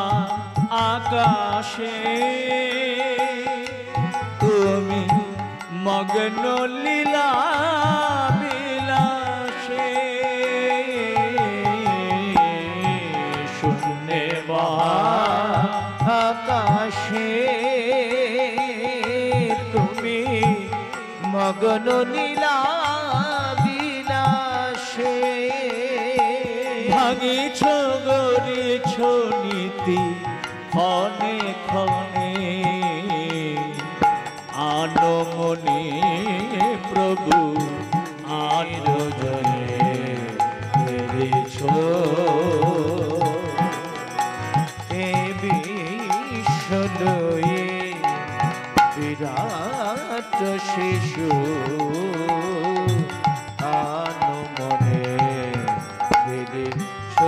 আকাশে তুমি মগ্ন লীলা বিলাসে, শূন্যে মহা আকাশে তুমি মগ্ন নীলা বিলাসে, ভাঙিছ গড়িছ নীতি ক্ষণে ক্ষণে, আনমনে প্রভু আনজনে ফেরেছ, এ বিশ্বলয়ে বিরাট শিশু আনমনে ফিরেছ।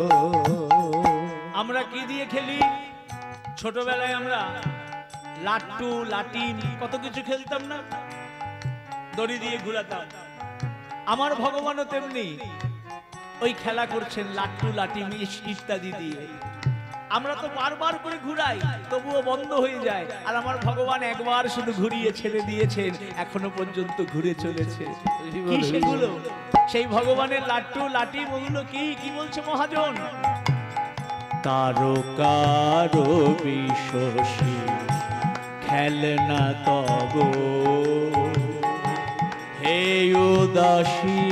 আমরা কি দিয়ে খেলি? ছোটবেলায় আমরা লাট্টু লাটিম কত কিছু খেলতাম না? দড়ি দিয়ে ঘুরাতাম। আমার ভগবানও তেমনি ওই খেলা করছেন লাট্টু লাটিম ইত্যাদি দিয়ে। আমরা তো বারবার করে ঘুরাই, তবুও বন্ধ হয়ে যায়, আর আমার ভগবান একবার শুধু ঘুরিয়ে ছেড়ে দিয়েছেন, এখনো পর্যন্ত ঘুরে চলেছে। কি সেগুলো? সেই ভগবানের লাট্টু লাটিম, ওগুলো কি? কি বলছে মহাজন? তারকার বিশ্বসী খেলনা তব, হে উদাসী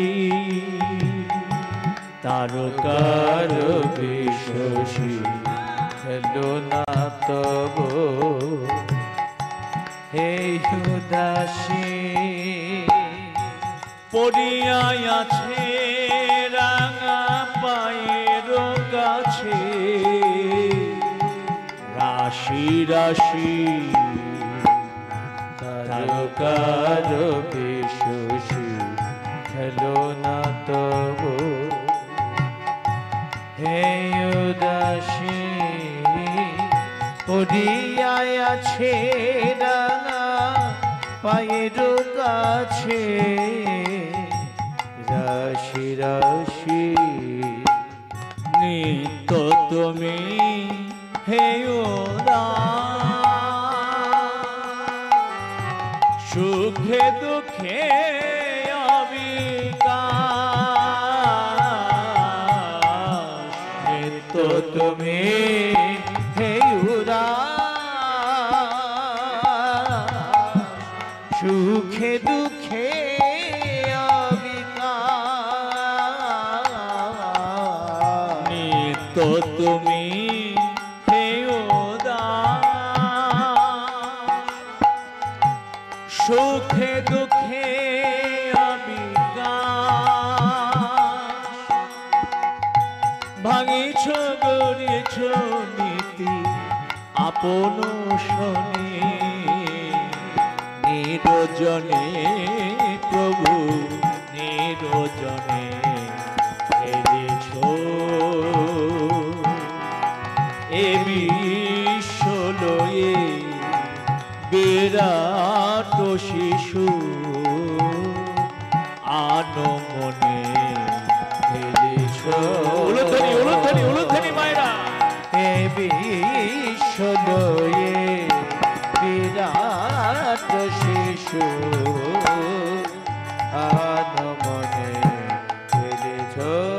তারকার বিশ্বসী খেলনা তব, হে উদাসী পড়িয়াই আছে রাঙা পায়ের কাছে, রাশি রাশি তারকার বিশ্বসী খেলনা তব, হে উদাসী পড়িয়ায় আছে রাঙা পায়ের কাছে, রাশি রাশি নিত্য তুমি হে সুখে দুঃখে অবিকাশ, নিত্য তুমি হে উদাস, সুখে দুঃখে অবিকাশ, নিত্য তুমি হে সুখে দুঃখে অবিকাশ, ভাঙিছ গড়িয়েছ নীতি আপন শনি, নিরজনে প্রভু নিরজনে ফেরেছ, এ বিশ্বলয়ে বিরাট শিশু আনমনে ফেরেছ। উলুধ্বনি উলুধ্বনি উলুধ্বনি মায়েরা। এ বিশ্বলয়ে বিরাট শিশু আনমনে ফেলেছ।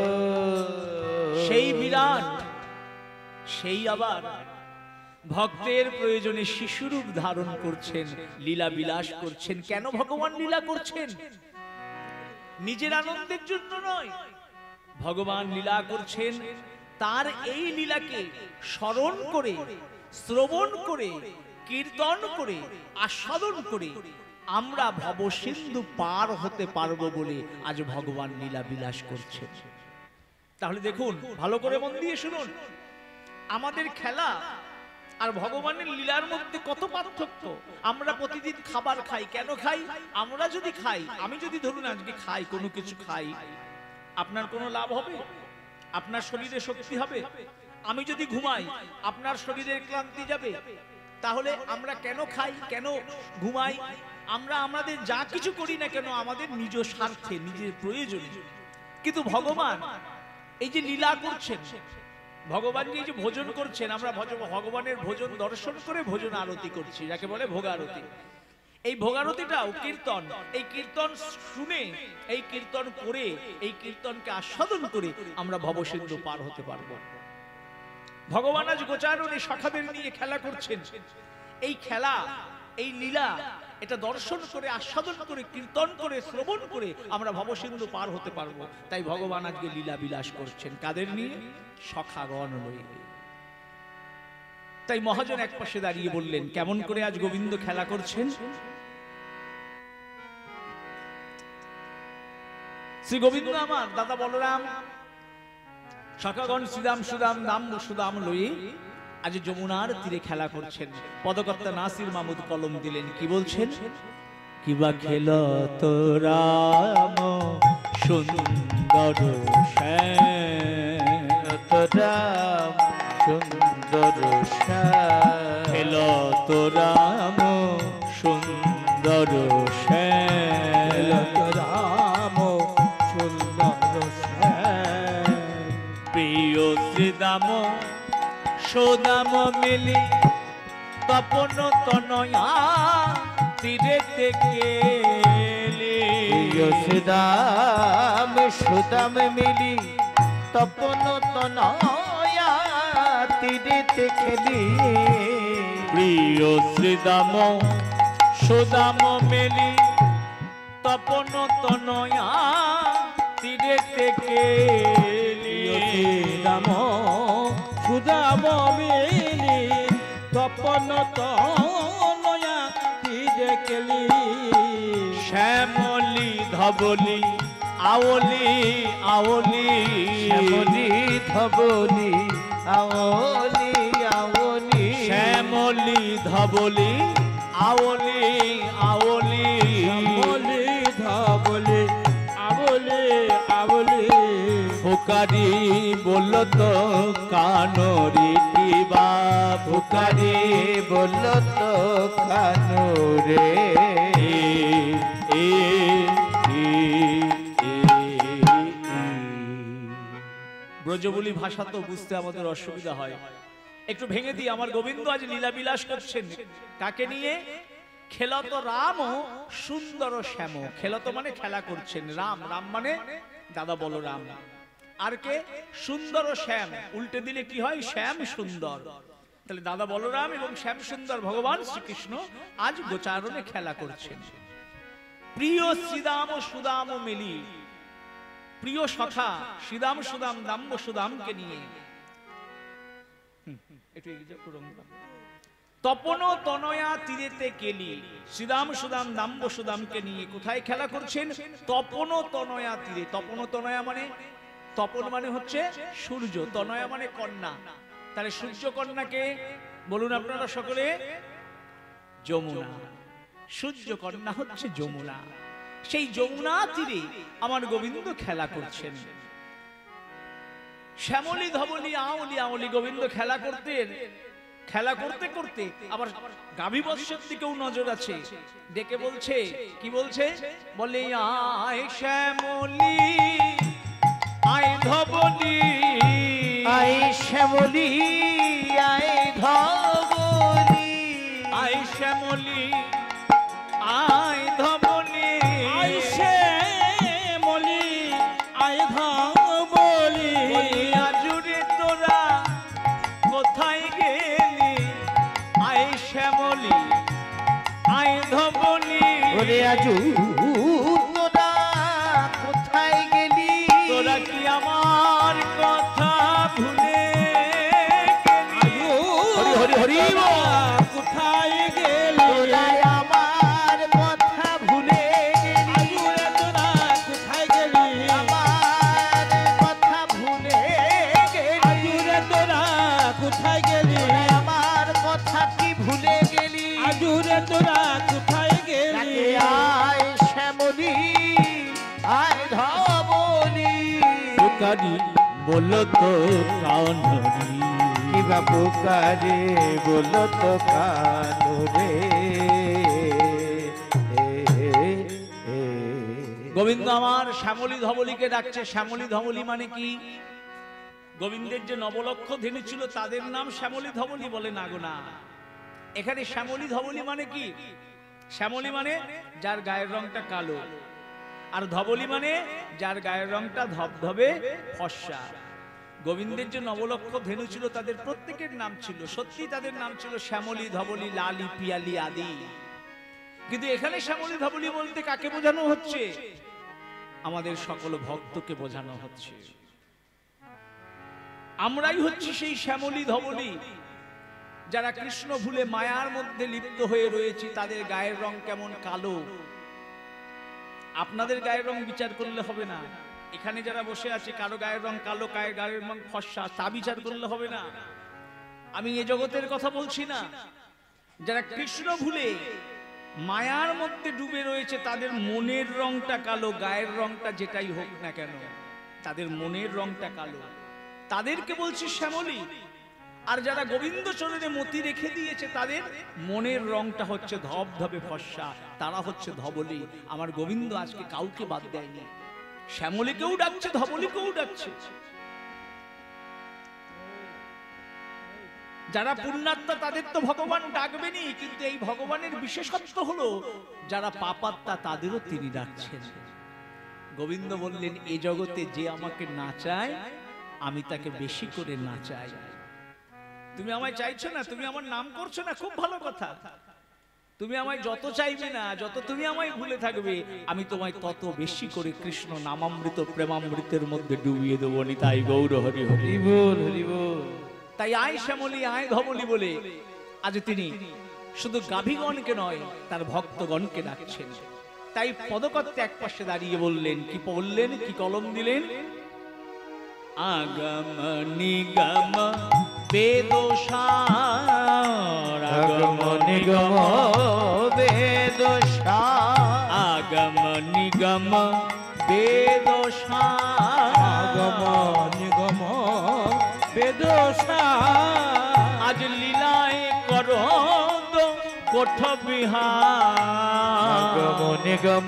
সেই বিরাট, সেই আবার ভক্তের প্রয়োজনে শিশুরূপ ধারণ করছেন, লীলা বিলাস করছেন। কেন ভগবান লীলা করছেন? নিজের আনন্দের জন্য নয়, ভগবান লীলা করছেন, তার এই লীলাকে স্মরণ করে, শ্রবণ করে, কীর্তন করে, আস্বাদন করে আমরা ভবসিন্ধু পার হতে পারবো বলে আজ ভগবান লীলা বিলাস করছেন। তাহলে দেখুন, ভালো করে মন দিয়ে শুনুন, আমাদের খেলা আর ভগবানের লীলার মধ্যে কত পার্থক্য। আমরা প্রতিদিন খাবার খাই, কেন খাই? আমরা যদি খাই, আমি যদি ধরুন আজকে খাই, কোনো কিছু খাই, আপনার কোনো লাভ হবে? আপনার শরীরে শক্তি হবে? আমি যদি ঘুমাই, আপনার শরীরের ক্লান্তি যাবে? তাহলে আমরা কেন খাই, কেন ঘুমাই? আমরা আমাদের যা কিছু করি না কেন আমাদের নিজ স্বার্থে, নিজের প্রয়োজনে। কিন্তু ভগবান এই যে লীলা করছেন, ভগবান যে ভোজন করছেন, আমরা ভগবানের ভোজন দর্শন করে ভোজন আরতি করছি, যাকে বলে ভোগারতি। এই ভোগারতিটাও কীর্তন। এই কীর্তন শুনে, এই কীর্তন করে, এই কীর্তনকে আস্বাদন করে আমরা ভবসিন্ধু পার হতে পারবো। ভগবান আজ গোচারণে সখাদের নিয়ে খেলা করছেন। এই খেলা, এই লীলা, এটা দর্শন করে, আস্বাদন করে, কীর্তন করে, শ্রবণ করে আমরা ভবসিন্ধু পার হতে পারবো। তাই ভগবান আজকে লীলা বিলাস করছেন, কাদের নিয়ে? সখাগণ লয়ে। তাই মহাজন এক পাশে দাঁড়িয়ে বললেন, কেমন করে আজ গোবিন্দ খেলা করছেন? শ্রী গোবিন্দ আমার দাদা বলরাম, সখাগণ শ্রীরাম সুদাম দাম সুদাম লয়ে আজ যমুনার তীরে খেলা করছেন। পদকর্তা নাসির মাহমুদ কলম দিলেন, কি বলছেন? কিবা খেল তো রাম সুন্দর রাম সুন্দর খেল তো রাম সুন্দর রাম সুন্দর প্রিয় শ্রীদাম সুদাম মিলি তপন তনয়া তীরেতে গেলে। সুদাম সুদাম মিলি তপন তনয়া তীরেতে খেলি। প্রিয় শ্রীদাম সুদাম মিলি তপন তনয়া তীরেতে গেলি। রাম সুদাম মিলি তপন তনয়া তীরে খেলি। শ্যামলি ধবলি আওলি আওলি, শ্যামলি ধবলি আওলি আওলি, শ্যামলি ধবলি আওলি আওলি, শ্যামলি ধবলি আওলি আওলি। ফুকারি বলল তো কানরি কিবা, ফুকারি বলল তো কানুরে। ব্রজবুলি ভাষা তো বুঝতে আমাদের অসুবিধা হয়, একটু ভেঙে দিই। আমার গোবিন্দ আজ লীলা বিলাস করছেন, কাকে নিয়ে? খেলত রাম সুন্দর শ্যাম। খেলত মানে খেলা করছেন, রাম, রাম মানে দাদা বলরাম। আর কে? সুন্দর শ্যাম। উল্টে দিলে কি হয়? শ্যাম সুন্দর। তাহলে দাদা বলরাম এবং শ্যাম সুন্দর ভগবান শ্রীকৃষ্ণ আজ গোচারণে খেলা করছেন। প্রিয় শ্রীদাম সুদাম মিলি, প্রিয় সখা শ্রীদাম সুদাম দাম্ব সুদামকে নিয়ে তপন তনয়া তীরেতে গেলি। শ্রীদাম সুদাম দাম্ব সুদামকে নিয়ে কোথায় খেলা করছেন? তপন তনয়া তীরে। তপন তনয়া মানে, তপন মানে হচ্ছে সূর্য, তনয়া মানে কন্যা। তাহলে সূর্য কন্যাকে বলুন আপনারা সকলে? যমুনা। সূর্য কন্যা হচ্ছে যমুনা। সেই যমুনা তীরে আমার গোবিন্দ খেলা করছেন। শ্যামলি ধবলি আওলি আওলি গোবিন্দ খেলা করতেন। খেলা করতে করতে আবার গাভী বৎসের দিকেও নজর আছে। ডেকে বলছে, কি বলছে? বলে আয় শ্যামলি আয় ধবলি, আয় শ্যামলি আয় ধবলি, আয় শ্যামলি আয় ধবলি, আয় শ্যামলি আয় ধবলি। বলিয়া জুড়ে তোরা কোথায় গেলি? আয় শ্যামলি আয় ধবলি। ওরে আজু তোরা কোথায় গেলি? তোরা কি আমার দূরে তোরা কোথায় গেলি আয় শ্যামলী আয় ধবলি পুকারি বলো তো কানরি কিবা পুকারে বলো তো কানুরে গোবিন্দ আমার শ্যামলী ধবলীকে ডাকছে। শ্যামলী ধবলী মানে কি? গোবিন্দের যে নবলক্ষ ধেনু ছিল তাদের নাম শ্যামলী ধবলী বলে না গো না। এখানে শ্যামলী ধবলী মানে কি? শ্যামলী মানে যার গায়ের রংটা কালো, আর ধবলী মানে যার গায়ের রংটা ধবধবে ফর্সা। গোবিন্দের যে নবলক্ষ ধেনু ছিল তাদের প্রত্যেকের নাম ছিল, সত্যি তাদের নাম ছিল শ্যামলী ধবলী লালি পিয়ালি আদি। কিন্তু এখানে শ্যামলী ধবলী বলতে কাকে বোঝানো হচ্ছে? আমাদের সকল ভক্তকে বোঝানো হচ্ছে। আমরাই হচ্ছি সেই শ্যামলী ধবলী যারা কৃষ্ণ ভুলে মায়ার মধ্যে লিপ্ত হয়ে রয়েছি। তাদের গায়ের রং কেমন কালো। আপনাদের গায়ের রং বিচার করলে হবে না। এখানে যারা বসে আছে কারো গায়ের রং কালো, কায়ের গায়ের রং ফর্সা, তা বিচার করলে হবে না। আমি এ জগতের কথা বলছি না। যারা কৃষ্ণ ভুলে মায়ার মধ্যে ডুবে রয়েছে তাদের মনের রংটা কালো, গায়ের রংটা যেটাই হোক না কেন তাদের মনের রংটা কালো, তাদেরকে বলছি শ্যামলী। আর যারা গোবিন্দ চরণে মতি রেখে দিয়েছে তাদের মনের রংটা হচ্ছে ধবধবে ফর্সা, তারা হচ্ছে ধবলী। আমার গোবিন্দ আজকে কাউকে বাদ দেয়নি, শ্যামলীকেও ডাকছে, ধবলীকেও ডাকছে। যারা পুণ্যাত্মা তাদের তো ভগবান ডাকবেনই, কিন্তু এই ভগবানের বিশেষত্ব হলো যারা পাপাত্মা তাদেরও তিনি ডাকছেন। গোবিন্দ বললেন এ জগতে যে আমাকে না চায় আমি তাকে বেশি করে না চাই। তুমি আমায় চাইছো না, তুমি আমার নাম করছো না, খুব ভালো কথা। তুমি আমায় যত চাইবে না, যত তুমি আমায় ভুলে থাকবে, আমি তোমায় তত বেশি করে কৃষ্ণ নামামৃত প্রেমামৃতের মধ্যে ডুবিয়ে দেবো। নিতাই গৌর হরি হরি বল হরি বল। তাই আয় শ্যামলী আয় ধবলী বলে আজ তিনি শুধু গাভীগণকে নয় তার ভক্তগণকে ডাকছেন। তাই পদকর্তা এক পাশে দাঁড়িয়ে বললেন, কি বললেন, কি কলম দিলেন? আগম নিগম বেদসার, আগম নিগম বেদসার, আগম নিগম বেদসার, আগম নিগম বেদসার, আজ লীলায় করো কোঠ বিহার। আগম নিগম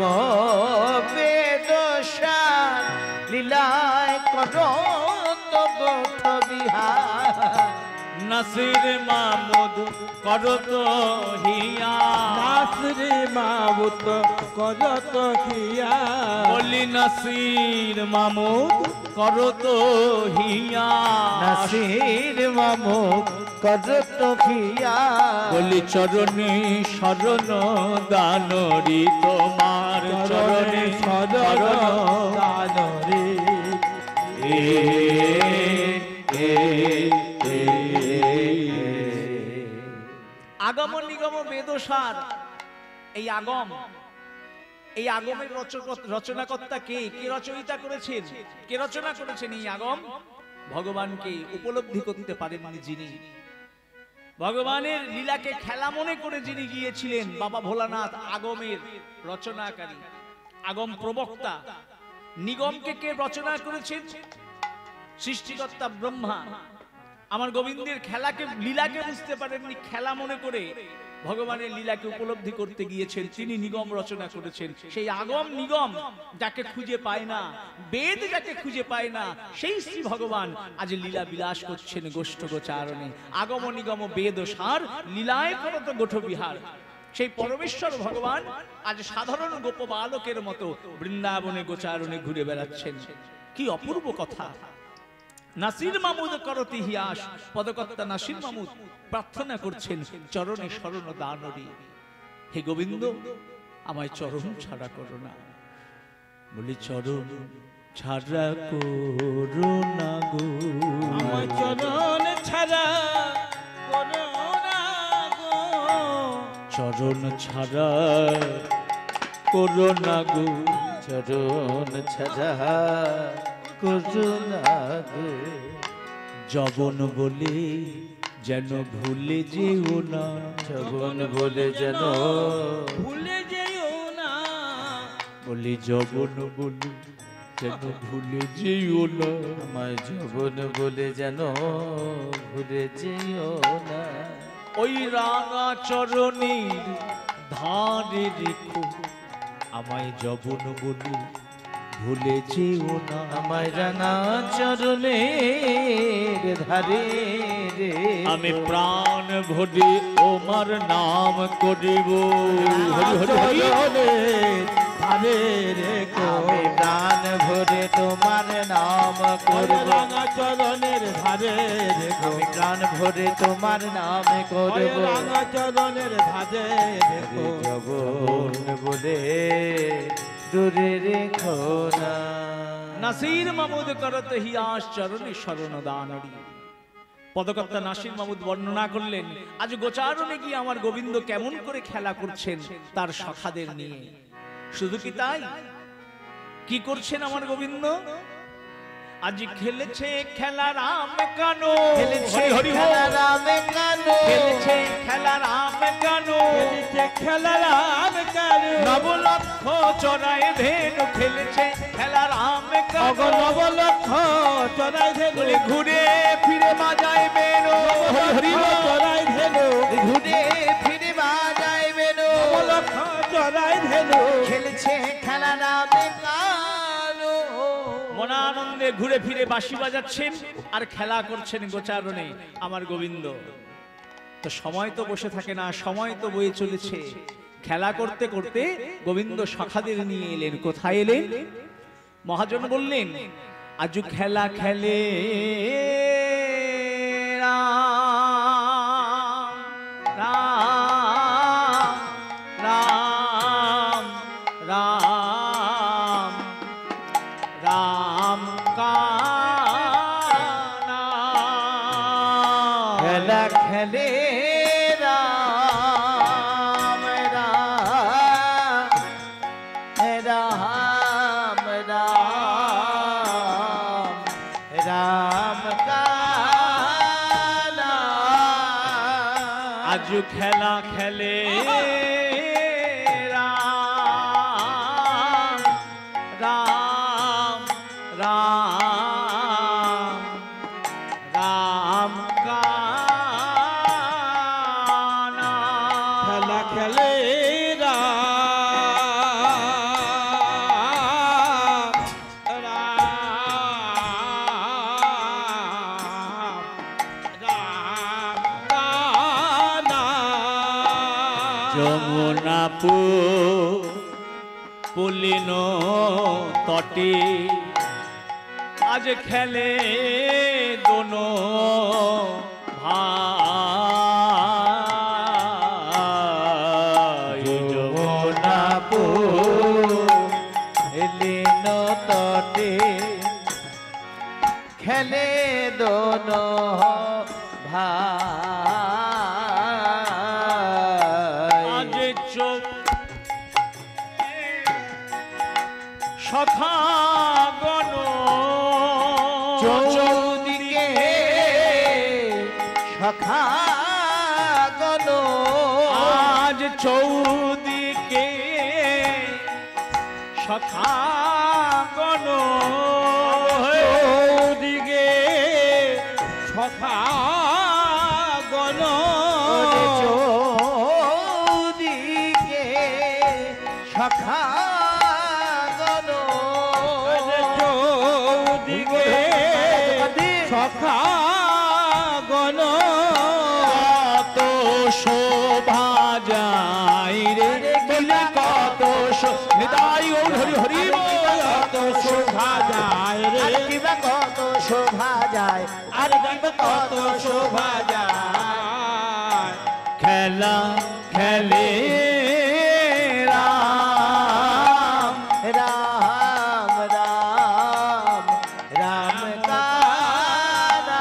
বেদসার, লীলায় করো তো গোঠ বিহার। নাসির মামুদ করত হিয়া, নাসরে মাবুত করত হিয়া, বলি নাসির মামুদ করত হিয়া, নাসির মামুদ করত হিয়া, বলি চরণে শরণ দানরি তোমার চরণে সদর শরণ দানরে। আগম নিগম বেদসার। এই আগম, এই আগমের রচনাকর্তা কে? কে রচয়িতা করেছেন? কে রচনা করেছেন এই আগম? ভগবানকে উপলব্ধি করতে পারেননি যিনি, ভগবানের লীলাকে খেলা মনে করে যিনি গিয়েছিলেন, বাবা ভোলানাথ আগমের রচনাকারী, আগম প্রবক্তা। নিগমকে কে রচনা করেছেন? সৃষ্টিকর্তা ব্রহ্মা। আমার গোবিন্দের খেলাকে, লীলাকে বুঝতে পারেননি, খেলা মনে করে ভগবানের লীলাকে উপলব্ধি করতে গিয়েছেন, তিনি নিগম রচনা করেছেন। সেই আগম নিগম যাকে খুঁজে পায় না, বেদ যাকে খুঁজে পায় না, সেই শ্রী ভগবান আজ লীলা বিলাস করছেন গোষ্ঠ গোচারণে। আগম নিগম বেদ সার, লীলায় করত গোঠ বিহার। সেই পরমেশ্বর ভগবান আজ সাধারণ গোপ বালকের মতো বৃন্দাবনে গোচারণে ঘুরে বেড়াচ্ছেন। কি অপূর্ব কথা! নাসির মামুদ করতি হিয়াস, পদকর্তা নাসির মামুদ প্রার্থনা করছেন চরণে শরণ দানরি। হে গোবিন্দ, আমায় চরণ ছাড়া করো না। বলি চরণ ছাড়া করো না গো, আমার চরণ ছাড়া করো না গো, চরণ ছাড়া করো না গো, চরণ ছাড়া করো না গো। জবন বলে যেন ভুলে যেও না, যৌবন বলে যেন ভুলে যেও না, বলি যৌবন বলে যেন ভুলে যেও না, আমায় যৌবন বলে যেন ভুলে যেও না। ওই রাঙা চরণের ধারে রেখো আমায় যৌবন বলে ভুলে যেও না, আমায় রাঙা চরণের ধারে রে আমি প্রাণ ভরে ওমার নাম করিব। হরি হরি হরি ধারে রেখো আমি প্রাণ ভরে তোমার নাম করব। রাঙা চরণের ধারে রেখো, আমি প্রাণ ভরে তোমার নাম করব। রাঙা চরণের ধারে রেখো, যৌবন বলে দূরে রেখো না। নাসির মামুদ করত হিয়াস চরণে শরণ দানড়ি। পদকর্তা নাসির মামুদ বর্ণনা করলেন আজ গোচারণে গিয়ে আমার গোবিন্দ কেমন করে খেলা করছেন তার সখাদের নিয়ে। শুধু কি তাই, কি করছেন আমার গোবিন্দ? আজ খেলেছে খেলা রাম কানো, খেলেছে হরি হরি খেলা হরি, রাম কানো, খেলেছে খেলা রাম কানো, খেলেছে খেলা রাম কানো, নবলক্ষ চড়ায় ধেনু, খেলেছে খেলা রাম কানো, নবলক্ষ চড়াই ধেনু, বলে ঘুরে ফিরে বাজায় বেরো, হরি হরি বল। চড়াই ধেনু, ঘুরে ফিরে বাজায় বেরো, নবলক্ষ চড়াই ধেনু, খেলেছে খেলা রাম কানো। মনানন্দে ঘুরে ফিরে বাঁশি বাজাচ্ছেন আর খেলা করছেন গোচারণে আমার গোবিন্দ। তো সময় তো বসে থাকে না, সময় তো বয়ে চলেছে। খেলা করতে করতে গোবিন্দ সখাদের নিয়ে এলেন। কোথায় এলেন? মহাজন বললেন আজ খেলা খেলে রাম রাম রাম রাম রাম কানা। খেলা খেলে রাম রাম রাম রাম রাম কানা। আজ খেলা খেলে রাম রাম রাম রাম কানা। খেলা খেলে যমুনাপু পুলিন তটে আজ খেলে দোনো ভাই। যমুনাপু এলিন তটে খেলে দোনো ভাই। আজ চোখ সখা গণ চৌদিকে সখা গণ আজ চৌদিকে সখা গণ চৌদিকে সখা গণ চৌদিকে সখা গণ চৌদিকে সখা গণ কত শোভা যায় রে বলে কত নিতাই গৌর হরি হরি বল। কত শোভা যায় রে, কিবা কত শোভা যায় আর কত শোভা যায়। খেলা খেলে রাম রাম রাম রাম কানা।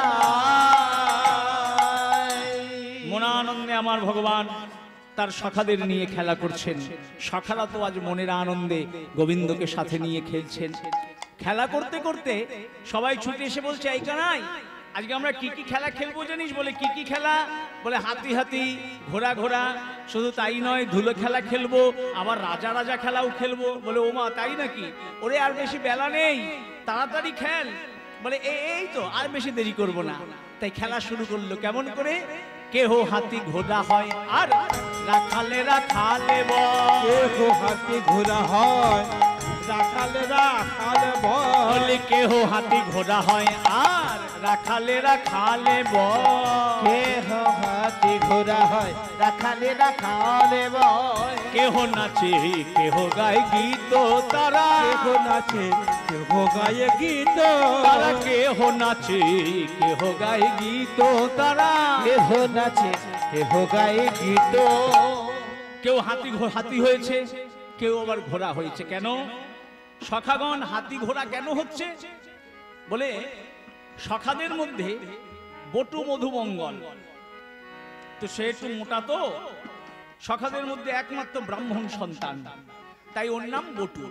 মনানন্দে আমার ভগবান তার সখাদের নিয়ে খেলা করছেন। সখারা তো আজ মনের আনন্দে গোবিন্দকে সাথে নিয়ে খেলছেন। খেলা করতে করতে সবাই ছুটে এসে বলছে এই কানাই আজকে আমরা কি কি খেলা খেলবো জানিস? বলে কি কি খেলা? বলে হাতি হাতি, ঘোড়া ঘোড়া, শুধু তাই নয় ধুলো খেলা খেলবো, আবার রাজা রাজা খেলাও খেলবো। বলে ও মা তাই নাকি? ওরে আর বেশি বেলা নেই, তাড়াতাড়ি খেল। বলে এই তো, আর বেশি দেরি করব না। তাই খেলা শুরু করলো। কেমন করে? কেহ হাতি ঘোড়া হয় আর রাখালে রাখালে কেহ হাতি ঘোড়া হয়, রাখালে রাখালে বলে কেহ হাতি ঘোড়া হয় আর রাখালে রাখালে কেহ হাতি ঘোড়া হয়, রাখালে রাখালে কেহ নাচে কেহ গায় গীত তারা, কেহ নাচে কেহ গায়ে গীত তারা কেহ নাচে কেহ গায় গীত তারা, কেহ নাচে কেহ গায়ে গীত। কেউ হাতি হয়েছে, কেউ আবার ঘোড়া হয়েছে। কেন সখাগণ হাতি ঘোড়া কেন হচ্ছে? বলে সখাদের মধ্যে বটু মধুমঙ্গল, তো সে একটু মোটা, তো সখাদের মধ্যে একমাত্র ব্রাহ্মণ সন্তান, তাই ওর নাম বটু।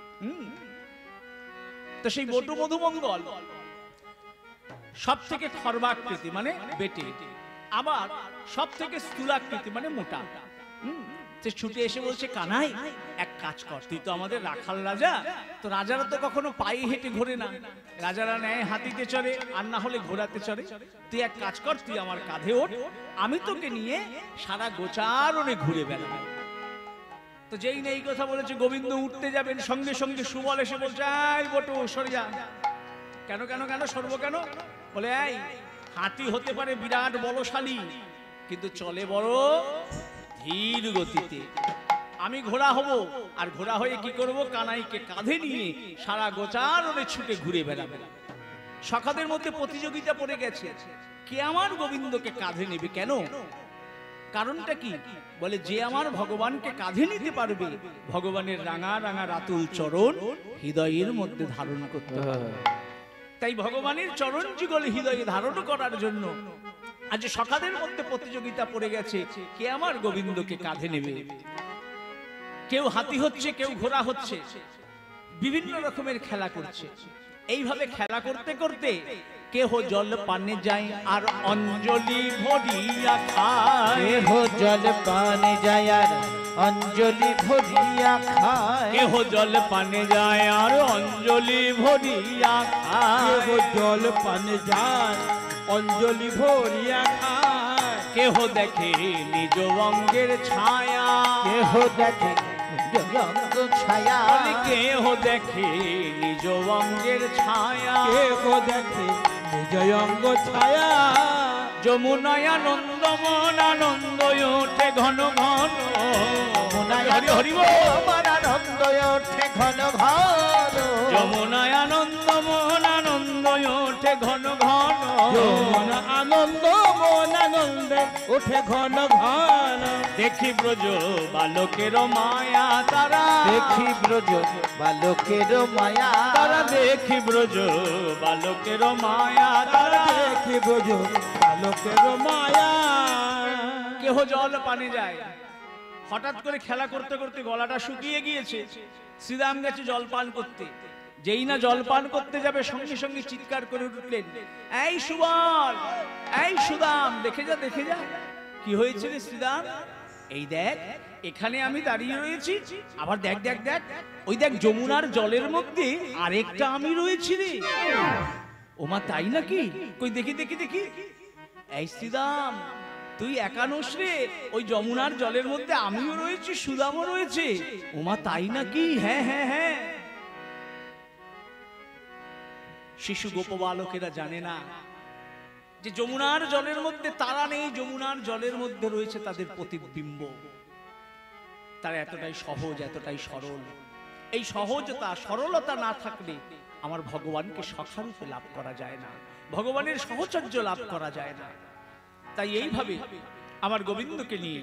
তো সেই বটু মধুমঙ্গল সব থেকে খর্বাকৃতি মানে বেটে, আবার সব থেকে স্থূলাকৃতি মানে মোটা। সে ছুটে এসে বলছে, কানাই এক কাজ কর, তুই তো আমাদের রাখাল রাজা, তো রাজারা তো কখনো পায়ে হেঁটে ঘোরে না, রাজারা নেয় হাতিতে চড়ে আর না হলে ঘোড়াতে চড়ে। তুই এক কাজ কর, তুই আমার কাঁধে ওঠ, আমি তোকে নিয়ে সারা গোচারণে ঘুরে বেড়াবো। তো যেই না এই কথা বলেছে, গোবিন্দ উঠতে যাবেন, সঙ্গে সঙ্গে সুবল এসে বলছে, এই বটু সরে যা। কেন কেন কেন সরবো কেন? বলে এই হাতি হতে পারে বিরাট বলশালী, কিন্তু চলে বড় ধীর গতিতে। আমি ঘোড়া হব, আর ঘোড়া হয়ে কি করব? কানাইকে কাঁধে নিয়ে সারা গোচারণে ছুটে ঘুরে বেড়াবে। সখাদের মধ্যে প্রতিযোগিতা পড়ে গেছে, কে আমার গোবিন্দকে কাঁধে নেবে। কেন? কারণটা কি? বলে যে আমার ভগবানকে কাঁধে নিতে পারবে, ভগবানের রাঙা রাঙা রাতুল চরণ হৃদয়ের মধ্যে ধারণ করতে হবে। তাই ভগবানের চরণ যুগল হৃদয়ে ধারণ করার জন্য আজ সখাদের মধ্যে প্রতিযোগিতা পড়ে গেছে, কে আমার গোবিন্দকে কাঁধে নেবে। কেউ হাতি হচ্ছে, কেউ ঘোড়া হচ্ছে, বিভিন্ন রকমের খেলা করছে। এইভাবে খেলা করতে করতে কেহ জল পানে যায় আর অঞ্জলি ভরিয়া খায়, কেহ জল পানে যায় আর অঞ্জলি ভরিয়া খায়, কেহ জল পানে যায় আর অঞ্জলি ভরিয়া খায়, কেহ জল পানে যায় অঞ্জলি ভরিয়া খায়, কেহ দেখে নিজ অঙ্গের ছায়া, কেহ দেখে নিজ অঙ্গ ছায়া, কেহ দেখে নিজ অঙ্গের ছায়া, কেহ দেখে নিজ অঙ্গ ছায়া। যমুনায় আনন্দ মন আনন্দ ওঠে ঘন ঘন, হরি হরি আমার আনন্দ ওঠে ঘন ঘন, যমুনায় আনন্দ মন আনন্দ ওঠে ঘন ঘন, যমুনা আনন্দ মন আনন্দে ওঠে ঘন ঘন। দেখি ব্রজ বালকের মায়া তারা, দেখি ব্রজ বালকের মায়া, তারা দেখি ব্রজ বালকের মায়া তারা, দেখি ব্রজ বালকের মায়া। কেহ জল পানে যায়, হঠাৎ করে খেলা করতে করতে গলাটা শুকিয়ে গিয়েছে, শ্রীরাম গেছে জল পান করতে। যেই না জল পান করতে যাবে, সঙ্গে সঙ্গে চিৎকার করে উঠলেন, এই সুবল, এই সুদাম, দেখে যা দেখে যা, কি হয়েছে রে শ্রীরাম? এই দেখ এখানে আমি দাঁড়িয়ে রয়েছি, আবার দেখ দেখ দেখ, ওই দেখ যমুনার জলের মধ্যে আরেকটা আমি রয়েছি রে। ওমা তাই নাকি? কই দেখি দেখি দেখি। এই শ্রীরাম, তুই একানস রে, ওই যমুনার জলের মধ্যে আমিও রয়েছি, সুদামও রয়েছে। ওমা তাই নাকি? হ্যাঁ হ্যাঁ হ্যাঁ। শিশু গোপবালকেরা জানে না যে যমুনার জলের মধ্যে তারা নেই, যমুনার জলের মধ্যে রয়েছে তাদের প্রতিবিম্ব। তারা এতটাই সহজ, এতটাই সরল। এই সহজতা সরলতা না থাকলে আমার ভগবানকে সখারূপে লাভ করা যায় না, ভগবানের সহচর্য লাভ করা যায় না। তাই এইভাবে আমার গোবিন্দকে নিয়ে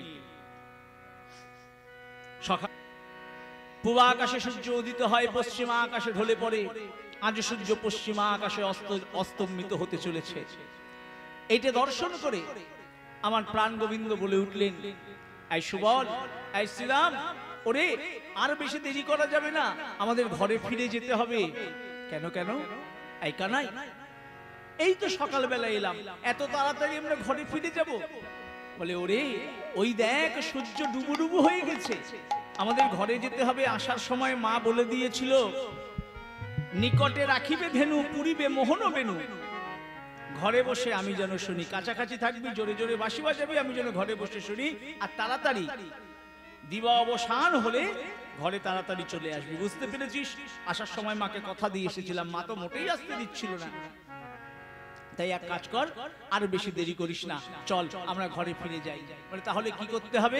সখা। পূর্ব আকাশে সূর্য উদিত হয়, পশ্চিমা আকাশে ঢলে পড়ে, আজ সূর্য পশ্চিমা আকাশে অস্তমিত হতে চলেছে। এইটা দর্শন করে আমার প্রাণ গোবিন্দ বলে উঠলেন, এই সুবল, এই শ্রীরাম, ওরে আর বেশি দেরি করা যাবে না, আমাদের ঘরে ফিরে যেতে হবে। কেন কেন? এই কানাই, এই তো সকালবেলা এলাম, এত তাড়াতাড়ি আমরা ঘরে ফিরে যাব? বলে ওরে ওই দেখ সূর্য ডুবু ডুবু হয়ে গেছে, আমাদের ঘরে যেতে হবে। আসার সময় মা বলে দিয়েছিল, নিকটে রাখিবে ধেনু পুরিবে মোহন বেনু। ঘরে বসে আমি যেন শুনি, কাছাকাছি থাকবি, জোরে জোরে বাঁশি বাজাবি, আমি যেন ঘরে বসে শুনি। আর তাড়াতাড়ি দিবা অবসান হলে ঘরে তাড়াতাড়ি চলে আসবি, বুঝতে পেরেছিস? আসার সময় মাকে কথা দিয়ে এসেছিলাম, মা তো মোটেই আসতে দিচ্ছিল না। তাই এক কাজ কর, আর বেশি দেরি করিস না, চল আমরা ঘরে ফিরে যাই। বলে তাহলে কি করতে হবে?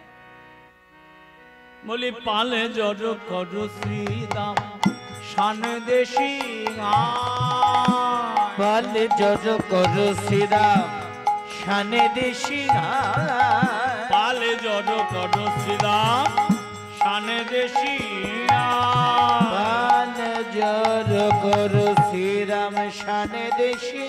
বলি পালে জড় কর শ্রীদাম শান দেশি পালে জড় কর শ্রীরাম শানে দেশি পালে জড় কর শ্রীদাম শান দেশি পালে জড় কর শ্রীরাম শানে দেশি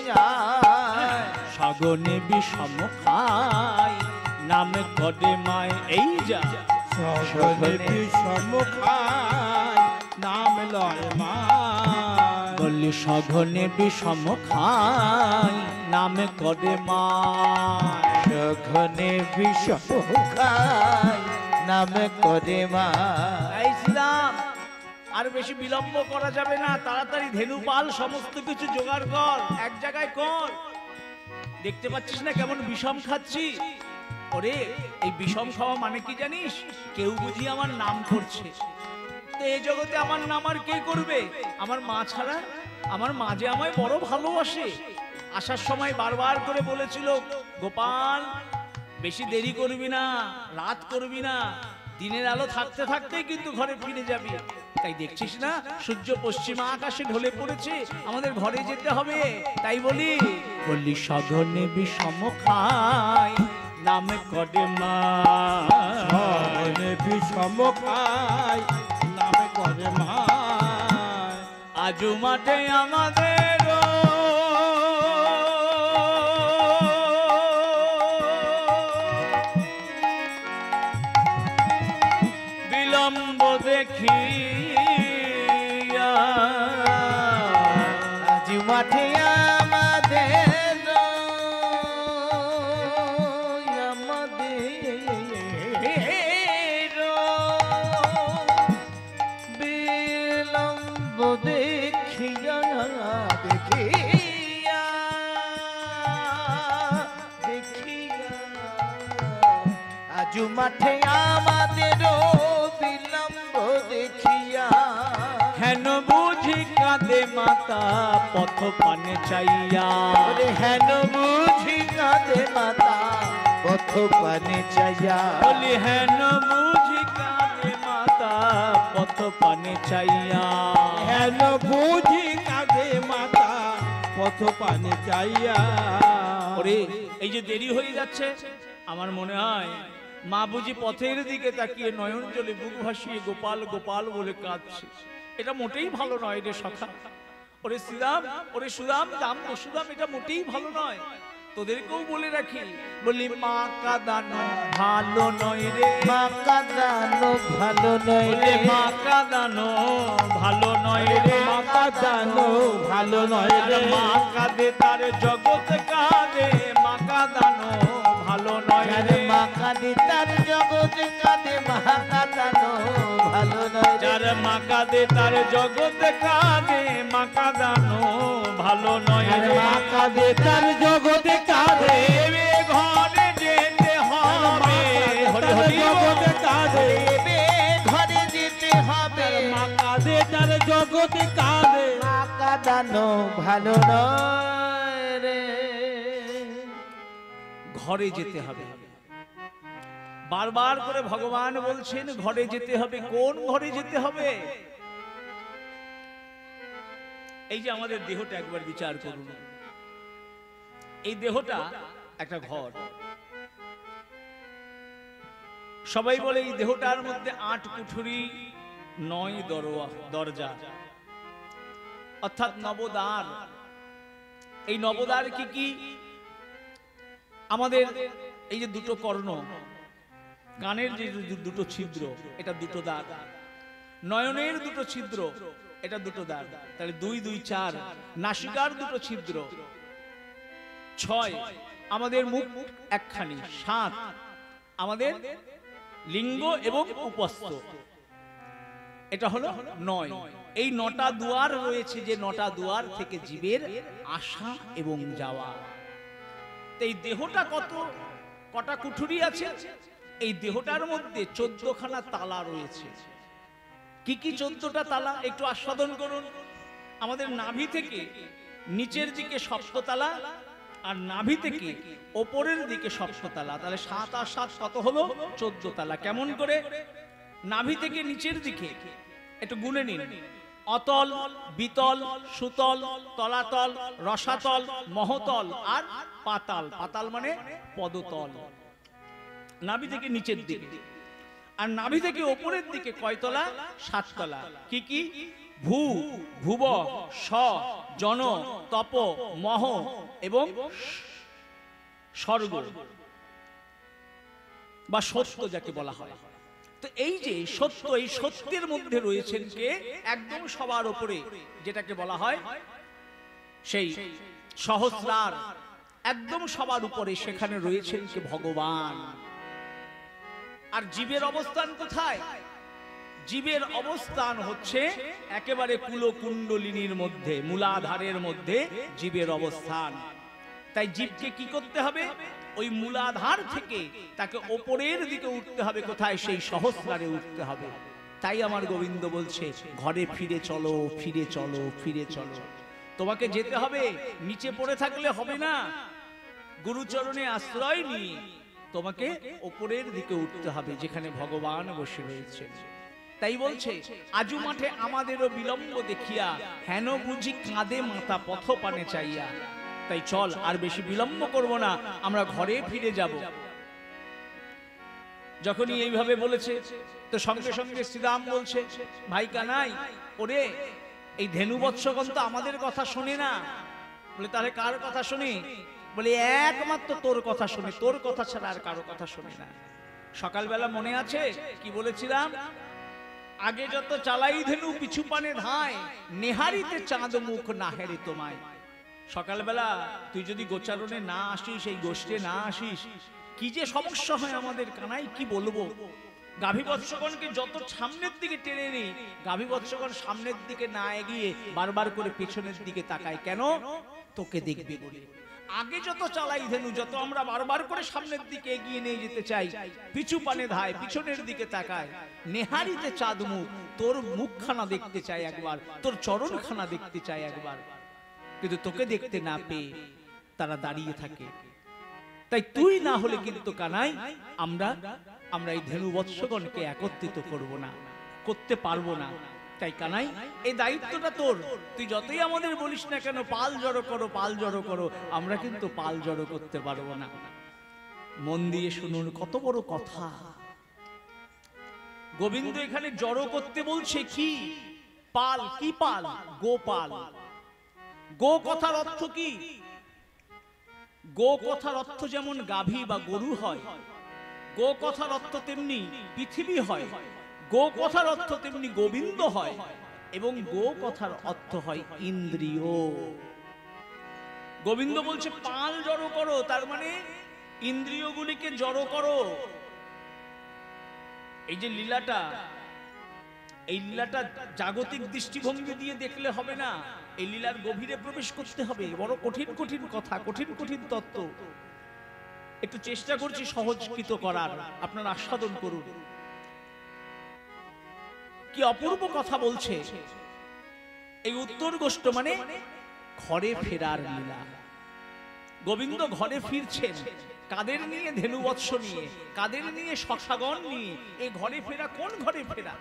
সাগনে বিষম খাই নামে কদে মায়। এই যা সগনে বিষম খাই নাম লয় মা। বলি সঘনে বিষম খাই নামে কদে মায়। সঘনে বিষম খাই নামে করে মা। এই শ্রীরাম, আর বেশি বিলম্ব করা যাবে না, তাড়াতাড়ি ধেনু পাল সমস্ত কিছু জোগাড় কর, এক জায়গায় কর। দেখতে পাচ্ছিস না কেমন বিষম খাচ্ছি? ওরে এই বিষম খাওয়া মানে কি জানিস? কেউ বুঝি আমার নাম করছে, তো এই জগতে আমার নাম আর কে করবে? আমার মা ছাড়া। আমার মা যে আমায় বড় ভালোবাসে, আসার সময় বারবার করে বলেছিল, গোপাল বেশি দেরি করবি না, রাত করবি না, দিনের আলো থাকতে থাকতেই কিন্তু ঘরে ফিরে যাবি। তাই দেখছিস না সূর্য পশ্চিমা আকাশে ঢলে পড়েছে, আমাদের ঘরে যেতে হবে। তাই বলি বলি সঘনে বিষম খাই নামে কদে মায়। বিষম খাই নামে করে মা। আজু মাঠে আমাদের বিলম্ব দেখি আজ মাঠে আমাদের বিলম্ব দেখিয়া দেখিয়া দেখিয়া আজ মাঠে আমাদের বিলম্ব দেখিয়া হেন বুঝি কাঁদে মাতা পথ পানে চাইয়া। হেন বুঝি কাঁদে মাতা পথ পানে চাইয়া। বলি হেন বুঝি কাঁদে মাতা পথ পানে চাইয়া। হেন বুঝি কাঁদে মাতা পথ পানে চাইয়া। ওরে এই যে দেরি হয়ে যাচ্ছে, আমার মনে হয় মা বুঝি পথের দিকে তাকিয়ে নয়ন জলে বুক ভাসিয়ে গোপাল গোপাল বলে কাঁদছে। এটা মোটেই ভালো নয় রে সখা। ওরে শ্রীরাম, ওরে সুদাম, দাম সুদাম, এটা মোটেই ভালো নয়। তোদেরকেও বলে রাখি, বলি মা কাঁদানো ভালো নয় রে, মা কাঁদানো ভালো নয় বলে রে, মা কাঁদানো ভালো নয় রে, মা কাঁদানো ভালো নয় রে। মা কাঁদে তার জগৎ কাঁদে, মা কাঁদানো ভালো নয় রে। মা কাঁদে তার জগৎ কাঁদে, মা কাঁদানো ভালো নয় রে। যার মা কাঁদে তার জগৎ কাঁদে, মা কাঁদানো ভালো নয় রে। মা কাঁদে তার জগৎ কাঁদে, ঘরে যেতে হবে, হরি হরি জগৎ কাঁদে, ঘরে যেতে হবে। মা কাঁদে তার জগৎ কাঁদে। মা কাঁদানো ভালো নয় রে। ঘরে যেতে হবে। বারবার করে ভগবান বলছেন ঘরে যেতে হবে। কোন ঘরে যেতে হবে? এই যে আমাদের দেহটা একবার বিচার করুন। এই দেহটা একটা ঘর। সবাই বলে এই দেহটার মধ্যে 8 কুঠুরি 9 দরজা, অর্থাৎ নবদ্বার। এই নবদ্বার কি কি? আমাদের এই যে দুটো কর্ণ, কানের যে দুটো ছিদ্র, এটা দুটো দ্বার। নয়নের দুটো ছিদ্র, এটা দুটো দ্বার। তাহলে 2 2 4। নাসিকার দুটো ছিদ্র, ছয় আমাদের মুখ একখানি, সাত আমাদের লিঙ্গ এবং উপস্থ, এটা হলো নয়। এই নটা দুয়ার রয়েছে, যে নটা দুয়ার থেকে জীবের আসা এবং যাওয়া। এই দেহটা কটা কুঠুরি আছে? এই দেহটার মধ্যে 14খানা তালা রয়েছে। কি কি 14টা তালা একটু আস্বাদন করুন। আমাদের নাভি থেকে নিচের দিকে 7 তালা, আর নাভি থেকে ওপরের দিকে 7 তালা। তাহলে 7 আর 7 কত হলো? 14 তালা। কেমন করে? নাভি থেকে নিচের দিকে একটু গুনে নিন। অতল, বিতল, সুতল, তলাতল, রসাতল, মহতল আর পাতাল। পাতাল মানে পদতল। নাভি থেকে নিচের দিকে। আর নাভি থেকে ওপরের দিকে কয় তলা? 7 তলা। কি কি? ভূ, ভুব, স, জন, তপ, মহ এবং স্বর্গ বা সত্য যাকে বলা হয়। তো এই যে সত্য, এই সত্যের মধ্যে রয়েছেন কে? একদম সবার উপরে, যেটাকে বলা হয় সেই সহস্রার, একদম সবার উপরে সেখানে রয়েছেন কে? ভগবান। আর জীবের অবস্থান কোথায়? জীবের অবস্থান হচ্ছে একেবারে কুলকুণ্ডলিনীর মধ্যে, মূলাধারের মধ্যে জীবের অবস্থান। তাই জীবকে কি করতে হবে? ওই মূলাধার থেকে তাকে ওপরের দিকে উঠতে হবে। কোথায়? সেই সহস্রারে উঠতে হবে। তাই আমার গোবিন্দ বলছে, ঘরে ফিরে চলো, ফিরে চলো, ফিরে চলো। তোমাকে যেতে হবে, নিচে পড়ে থাকলে হবে না। গুরুচরণে আশ্রয় নিয়ে তোমাকে ওপরের দিকে উঠতে হবে, যেখানে ভগবান বসে রয়েছে। তাই বলছে, আজু মাঠে আমাদেরও বিলম্ব দেখিয়া, হেন বুঝি কাঁদে মাথা পথ পানে চাইয়া। তাই চল, আর বেশি বিলম্ব করব না, আমরা ঘরে ফিরে যাব। যখনই এইভাবে বলেছে, তো সঙ্গে সঙ্গে শ্রীরাম বলছে, ভাই কানাই, ওরে এই ধেনু বৎসগণ তো আমাদের কথা শোনে না। বলে তাহলে কার কথা শুনি? বলে একমাত্র তোর কথা শুনে, তোর কথা ছাড়া আর কারো কথা শুনি না। সকালবেলা মনে আছে কি বলেছিলাম? আগে যত চালাই ধেনু পিছু পানে ধায়, নেহারিতে চাঁদ মুখ নাহেরে তোমায়। সকালবেলা তুই যদি গোচারণে না আসিস, এই গোষ্ঠে না আসিস, কি যে সমস্যা হয় আমাদের কানাই, কি বলবো। গাভী বৎসগণকে যত সামনের দিকে টেনে নি, গাভী বৎসগণ সামনের দিকে না এগিয়ে বারবার করে পেছনের দিকে তাকায়। কেন? তোকে দেখবে বলে। আগে যত চালাই ধেনু, যত আমরা বারবার করে সামনের দিকে এগিয়ে নিয়ে যেতে চাই, পিছু পানে ধায়, পিছনের দিকে তাকায়। নেহারিতে চাঁদ মুখ, তোর মুখখানা দেখতে চাই একবার, তোর চরণখানা দেখতে চাই একবার, কিন্তু তোকে দেখতে না পেয়ে তারা দাঁড়িয়ে থাকে। তাই তুই না হলে কিন্তু কানাই আমরা এই ধেনু বৎসগণকে একত্রিত করব না, করতে পারবো না। তাই কানাই, এই দায়িত্বটা তোর। তুই যতই আমাদের বলিস না কেন, পাল জড়ো করো, পাল জড়ো করো, আমরা কিন্তু পাল জড়ো করতে পারবো না। মন দিয়ে শুনুন, কত বড় কথা। গোবিন্দ এখানে জড়ো করতে বলছে কি? পাল। কি পাল? গোপাল। গো কথার অর্থ কি? গো কথার অর্থ যেমন গাভী বা গরু হয়, গো কথার অর্থ তেমনি পৃথিবী হয়। গো কথার অর্থ তেমনি গোবিন্দ হয়, এবং গো কথার অর্থ হয় ইন্দ্রিয়। গোবিন্দ বলছে পাল জড়ো করো, তার মানে ইন্দ্রিয়গুলিকে জড়ো করো। এই যে লীলাটা, এই লীলাটা জাগতিক দৃষ্টিভঙ্গি দিয়ে দেখলে হবে না, এই লীলার গভীরে প্রবেশ করতে হবে। বড় কঠিন কঠিন কথা, কঠিন কঠিন তত্ত্ব। একটু চেষ্টা করছি সহজকৃত করার, আপনারা আস্বাদন করুন। কি অপূর্ব কথা বলছে। এই উত্তর গোষ্ঠ মানে ঘরে ফেরার লীলা। গোবিন্দ ঘরে ফিরছেন, কাদের নিয়ে? ধেনুবৎস নিয়ে। কাদের নিয়ে? সখাগণ নিয়ে। এই ঘরে ফেরা কোন ঘরে ফেরা?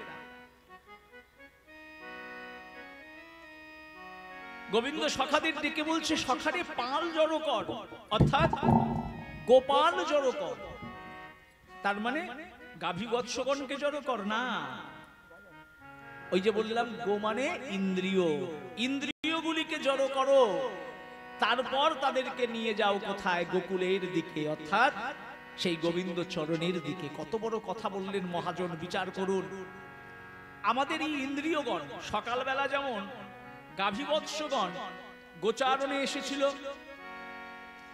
গোবিন্দ সখাদের ডেকে বলছে, সখারে পাল জড়ো কর, অর্থাৎ গোপাল জড়ো কর। তার মানে গাভী বৎসগণকে জড়ো কর না। ওই যে বললাম, গো মানে ইন্দ্রিয়, ইন্দ্রিয়গুলিকে জড়ো করো। তারপর তাদেরকে নিয়ে যাও কোথায়? গোকুলের দিকে, অর্থাৎ সেই গোবিন্দ চরণের দিকে। কত বড় কথা বললেন মহাজন, বিচার করুন। আমাদের এই ইন্দ্রিয়গণ সকালবেলা যেমন গাভী বৎসগণ গোচারণে এসেছিল,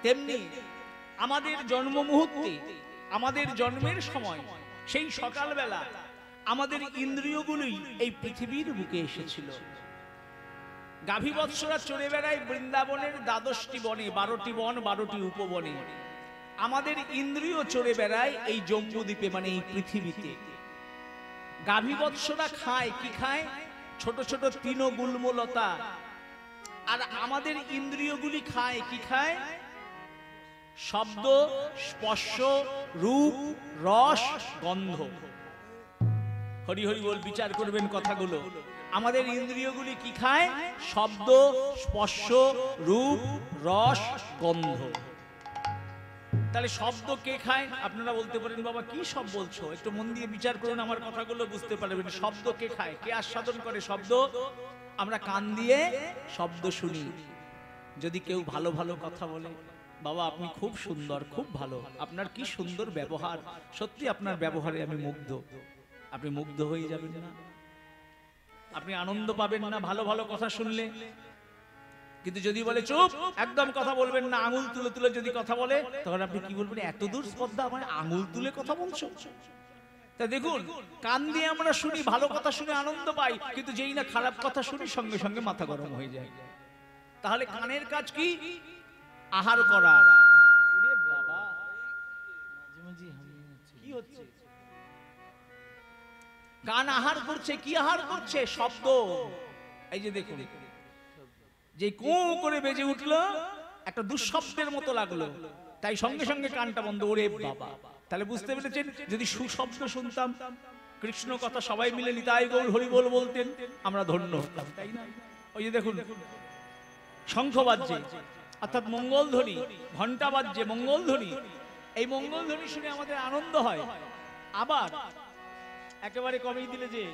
তেমনি আমাদের জন্ম মুহূর্তে, আমাদের জন্মের সময়, সেই সকালবেলা আমাদের ইন্দ্রিয়গুলি এই পৃথিবীর বুকে এসেছিল। গাভী বৎসরা চড়ে বেড়ায় বৃন্দাবনের 12টি বনে, 12টি বন, 12টি উপবনে। আমাদের ইন্দ্রিয় চড়ে বেড়ায় এই জম্বুদ্বীপে, মানে এই পৃথিবীতে। গাভী বৎসরা খায় কি খায়? ছোট ছোট তৃণগুল্মলতা। আর আমাদের ইন্দ্রিয়গুলি খায় কি খায়? শব্দ, স্পর্শ, রূপ, রস, গন্ধ। হরি হরি বল, বিচার করবেন কথাগুলো। আমাদের ইন্দ্রিয়গুলি কি খায়? শব্দ, স্পর্শ, রূপ, রস, গন্ধ। তাহলে শব্দ কে খায়? আপনারা বলতে পারেন, বাবা কি সব বলছো, একটু মন দিয়ে বিচার করুন, আমার কথাগুলো বুঝতে পারবেন। শব্দ কে খায়, কে আস্বাদন করে শব্দ? আমরা কান দিয়ে শব্দ শুনি। যদি কেউ ভালো ভালো কথা বলে, বাবা আপনি খুব সুন্দর, খুব ভালো, আপনার কি সুন্দর ব্যবহার, সত্যি আপনার ব্যবহারে আমি মুগ্ধ, আপনি মুগ্ধ হয়ে যাবেন না? আপনি আনন্দ পাবেন না ভালো ভালো কথা শুনলে? কিন্তু যদি বলে চুপ, একদম কথা বলবেন না, আঙুল তুলে তুলে যদি কথা বলে, তখন আপনি কি বলবেন? এত দূর স্পর্ধা, আমার আঙুল তুলে কথা বলছো? তা দেখুন, কান দিয়ে আমরা শুনি, ভালো কথা শুনে আনন্দ পাই, কিন্তু যেই না খারাপ কথা শুনি, সঙ্গে সঙ্গে মাথা গরম হয়ে যায়। তাহলে কানের কাজ কি? আহার করা। বাবা কি হচ্ছে? কান আহার করছে, কি আহার করছে? শব্দ। এই যে দেখুন, যে কু করে বেজে উঠলো, একটা দুঃশব্দের মতো লাগলো, তাই সঙ্গে সঙ্গে কানটা বন্ধ। ওরে বাবা! তাহলে বুঝতে পেরেছেন, যদি সুশব্দ শুনতাম, কৃষ্ণ কথা সবাই মিলে নিতাই গৌর হরি বল বলতেন, আমরা ধন্য হতাম, তাই না? ওই যে দেখুন, শঙ্খ বাজছে অর্থাৎ মঙ্গলধ্বনি, ঘণ্টা বাজছে মঙ্গলধ্বনি, এই মঙ্গলধ্বনি শুনে আমাদের আনন্দ হয়। আবার একেবারে কমিয়ে দিলে যে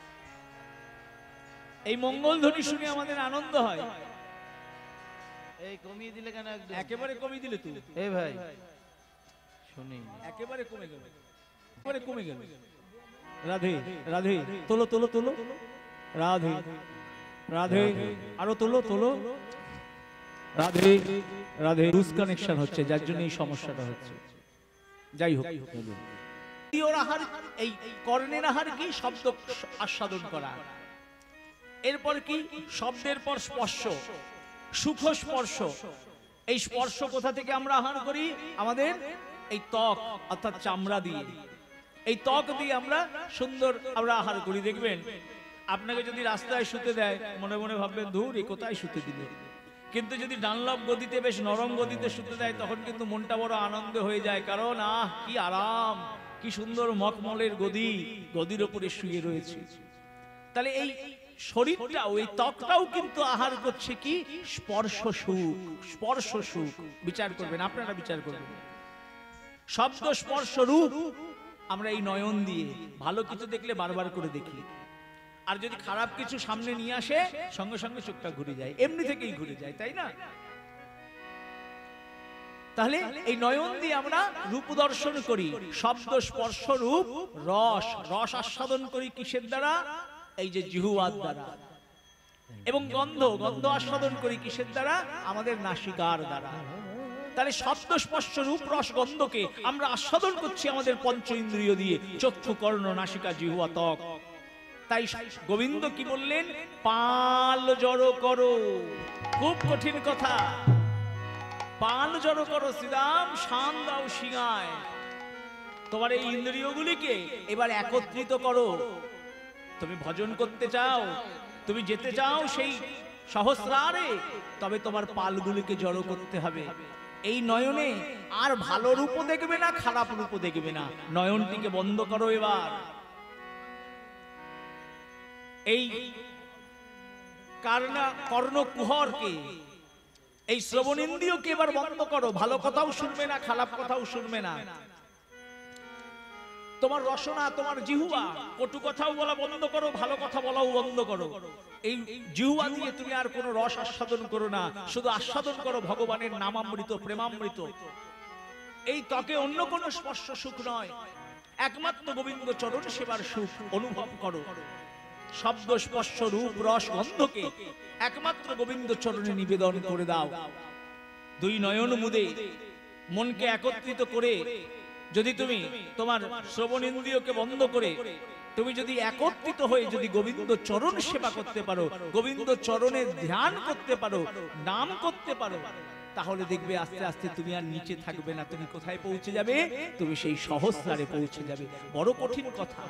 এই মঙ্গলধ্বনি শুনে আমাদের আনন্দ হয়, এই কমিয়ে দিলে কেন? একদম একেবারে কমিয়ে দিলে তুই, এই ভাই শুনি, একেবারে কমে গেল, একেবারে কমে গেল। রাধে রাধে, তোলো তোলো তোলো, রাধে রাধে, আরো তোলো তোলো, রাধে রাধে। লুজ কানেকশন হচ্ছে, যার জন্য এই সমস্যাটা হচ্ছে। যাই হোক, এই কর্ণের আহার কি? শব্দ আস্বাদন করা। এরপর কি? শব্দের পর স্পর্শ, সুখ স্পর্শ। এই স্পর্শ কোথা থেকে আমরা আহার করি? আমাদের এই ত্বক অর্থাৎ চামড়া দিয়ে। এই ত্বক দিয়ে আমরা সুন্দর আমরা আহার করি। দেখবেন আপনাকে যদি রাস্তায় শুতে দেয়, মনে মনে ভাববেন ধুর এ কোথায় শুতে দিল। কিন্তু যদি ডানলপ গদিতে, বেশ নরম গদিতে শুতে দেয়, তখন কিন্তু মনটা বড় আনন্দ হয়ে যায়। কারণ আহ কি আরাম, কি সুন্দর মখমলের গদি, গদির উপরে শুয়ে রয়েছে। তাহলে এই শরীরটাও, এই ত্বকটাও কিন্তু আহার করছে কি? স্পর্শ সুখ, স্পর্শ সুখ। বিচার করবেন, আপনারা বিচার করবেন। শব্দ, স্পর্শ, রূপ। আমরা এই নয়ন দিয়ে ভালো কিছু দেখলে বারবার করে দেখি, আর যদি খারাপ কিছু সামনে নিয়ে আসে, সঙ্গে সঙ্গে চোখটা ঘুরে যায়, এমনি থেকেই ঘুরে যায়, তাই না? তাহলে এই নয়ন দিয়ে আমরা রূপ দর্শন করি, শব্দ, স্পর্শ, রূপ, রস। রস আস্বাদন করি কিসের দ্বারা? এই যে জিহ্বার দ্বারা। এবং গন্ধ, গন্ধ আস্বাদন করি কিসের দ্বারা? আমাদের নাসিকার দ্বারা। তাহলে শব্দ, স্পর্শ, রূপ, রস, গন্ধকে আমরা আস্বাদন করছি আমাদের পঞ্চ ইন্দ্রিয় দিয়ে, চক্ষু, কর্ণ, নাসিকা, জিহ্বা, ত্বক। তাই গোবিন্দ কি বললেন? পাল জড়ো করো। খুব কঠিন কথা। পাল জড়ো করো শ্রীরাম, শান দাও সিংহায়। তোমার এই ইন্দ্রিয়গুলিকে এবার একত্রিত করো। তুমি ভজন করতে চাও, তুমি যেতে চাও সেই সহস্রারে, তবে তোমার পালগুলিকে জড়ো করতে হবে। এই নয়নে আর ভালো রূপও দেখবে না, খারাপ রূপও দেখবে না। নয়নটিকে বন্ধ করো এবার। এই কর্ণকুহরকে, এই শ্রবণেন্দ্রিয়কে এবার বন্ধ করো। ভালো কথাও শুনবে না, খারাপ কথাও শুনবে না। তোমার রসনা, তোমার জিহ্বা, কটু কথাও বলা বন্ধ করো, ভালো কথা বলাও বন্ধ করো। এই জিহ্বা দিয়ে তুমি আর কোনো রস আস্বাদন করো না, শুধু আস্বাদন করো ভগবানের নামামৃত, প্রেমামৃত। এই ত্বকে অন্য কোনো স্পর্শ সুখ নয়, একমাত্র গোবিন্দ চরণ সেবার সুখ অনুভব করো। শব্দ, স্পর্শ, রূপ, রস, গন্ধকে একমাত্র গোবিন্দ চরণে নিবেদন করে দাও। দুই নয়ন মুদে মনকে একত্রিত করে যদি তুমি তোমার শ্রবণ ইন্দ্রিয়কে বন্ধ করে তুমি যদি একত্রিত হয়ে যদি গোবিন্দ চরণ সেবা করতে পারো, গোবিন্দ চরণে ধ্যান করতে পারো, নাম করতে পারো, তাহলে দেখবে আস্তে আস্তে তুমি আর নিচে থাকবে না। তুমি কোথায় পৌঁছে যাবে? তুমি সেই সহস্রারে পৌঁছে যাবে। বড় কঠিন কথা,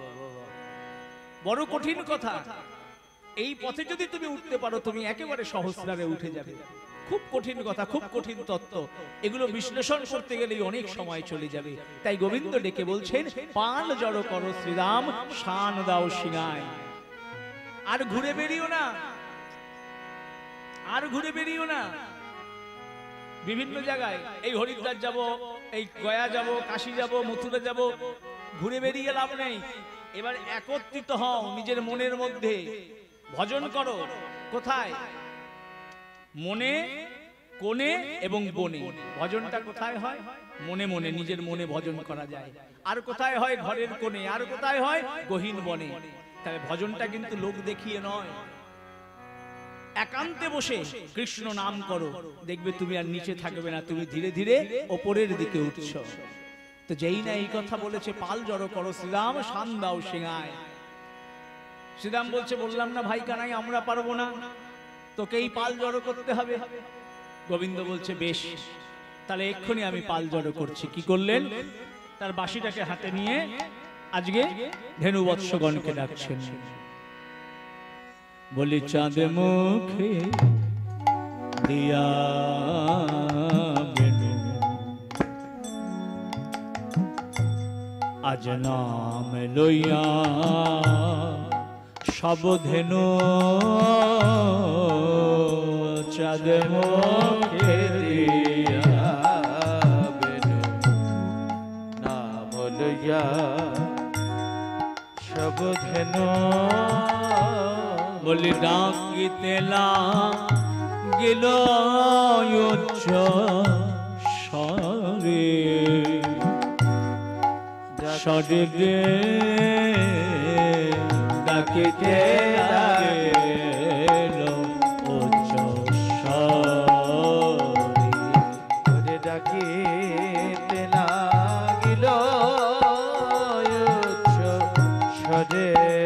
বড় কঠিন কথা। এই পথে যদি তুমি উঠতে পারো তুমি একেবারে সহস্রারে উঠে যাবে। খুব কঠিন কথা, খুব কঠিন তত্ত্ব। এগুলো বিশ্লেষণ করতে গেলেই অনেক সময় চলে যাবে। তাই গোবিন্দ ডেকে বলছেন, পাল জড়ো করো শ্রীরাম, শান দাও সিংহায়। আর ঘুরে বেরিও না, আর ঘুরে বেরিও না। বিভিন্ন জায়গায় এই হরিদ্বার যাব, এই গয়া যাব, কাশী যাব, মথুরা যাব, ঘুরে বেরিয়ে লাভ নেই। এবার একত্রিত হও নিজের মনের মধ্যে, ভজন করো। কোথায়? মনে, কোণে এবং বনে। ভজনটা কোথায় হয়? মনে মনে, নিজের মনে ভজন করা যায়। আর কোথায় হয়? ঘরের কোণে। আর কোথায় হয়? গহীন বনে। তবে ভজনটা কিন্তু লোক দেখিয়ে নয়, একান্তে বসে কৃষ্ণ নাম করো, দেখবে তুমি আর নিচে থাকবে না, তুমি ধীরে ধীরে ওপরের দিকে উঠছ। তো যেই না এই কথা বলেছে, পাল জড়ো করো শ্রীরাম, শান দাও সিংহায়। শ্রীরাম বলছে, বললাম না ভাই কানাই আমরা পারবো না, তোকেই পাল জড়ো করতে হবে। গোবিন্দ বলছে, বেশ, তাহলে এক্ষুনি আমি পাল জড়ো করছি। কি করলেন? তার বাঁশিটাকে হাতে নিয়ে আজকে ধেনুবৎসগণকে ডাকছেন। বলি চাঁদ মুখে দিয়া বেনু, আজ নাম লইয়া সব ধেনু, চাঁদ মুখে দিয়া বেনু, নাম লইয়া সব ধেনু। বলি ডাকিতে গেল উচ্চ স্বরে, স্বরে গে ডাকিতে গেল উচ্চ স্বরে, ডাকিতে লাগিল উচ্চ স্বরে,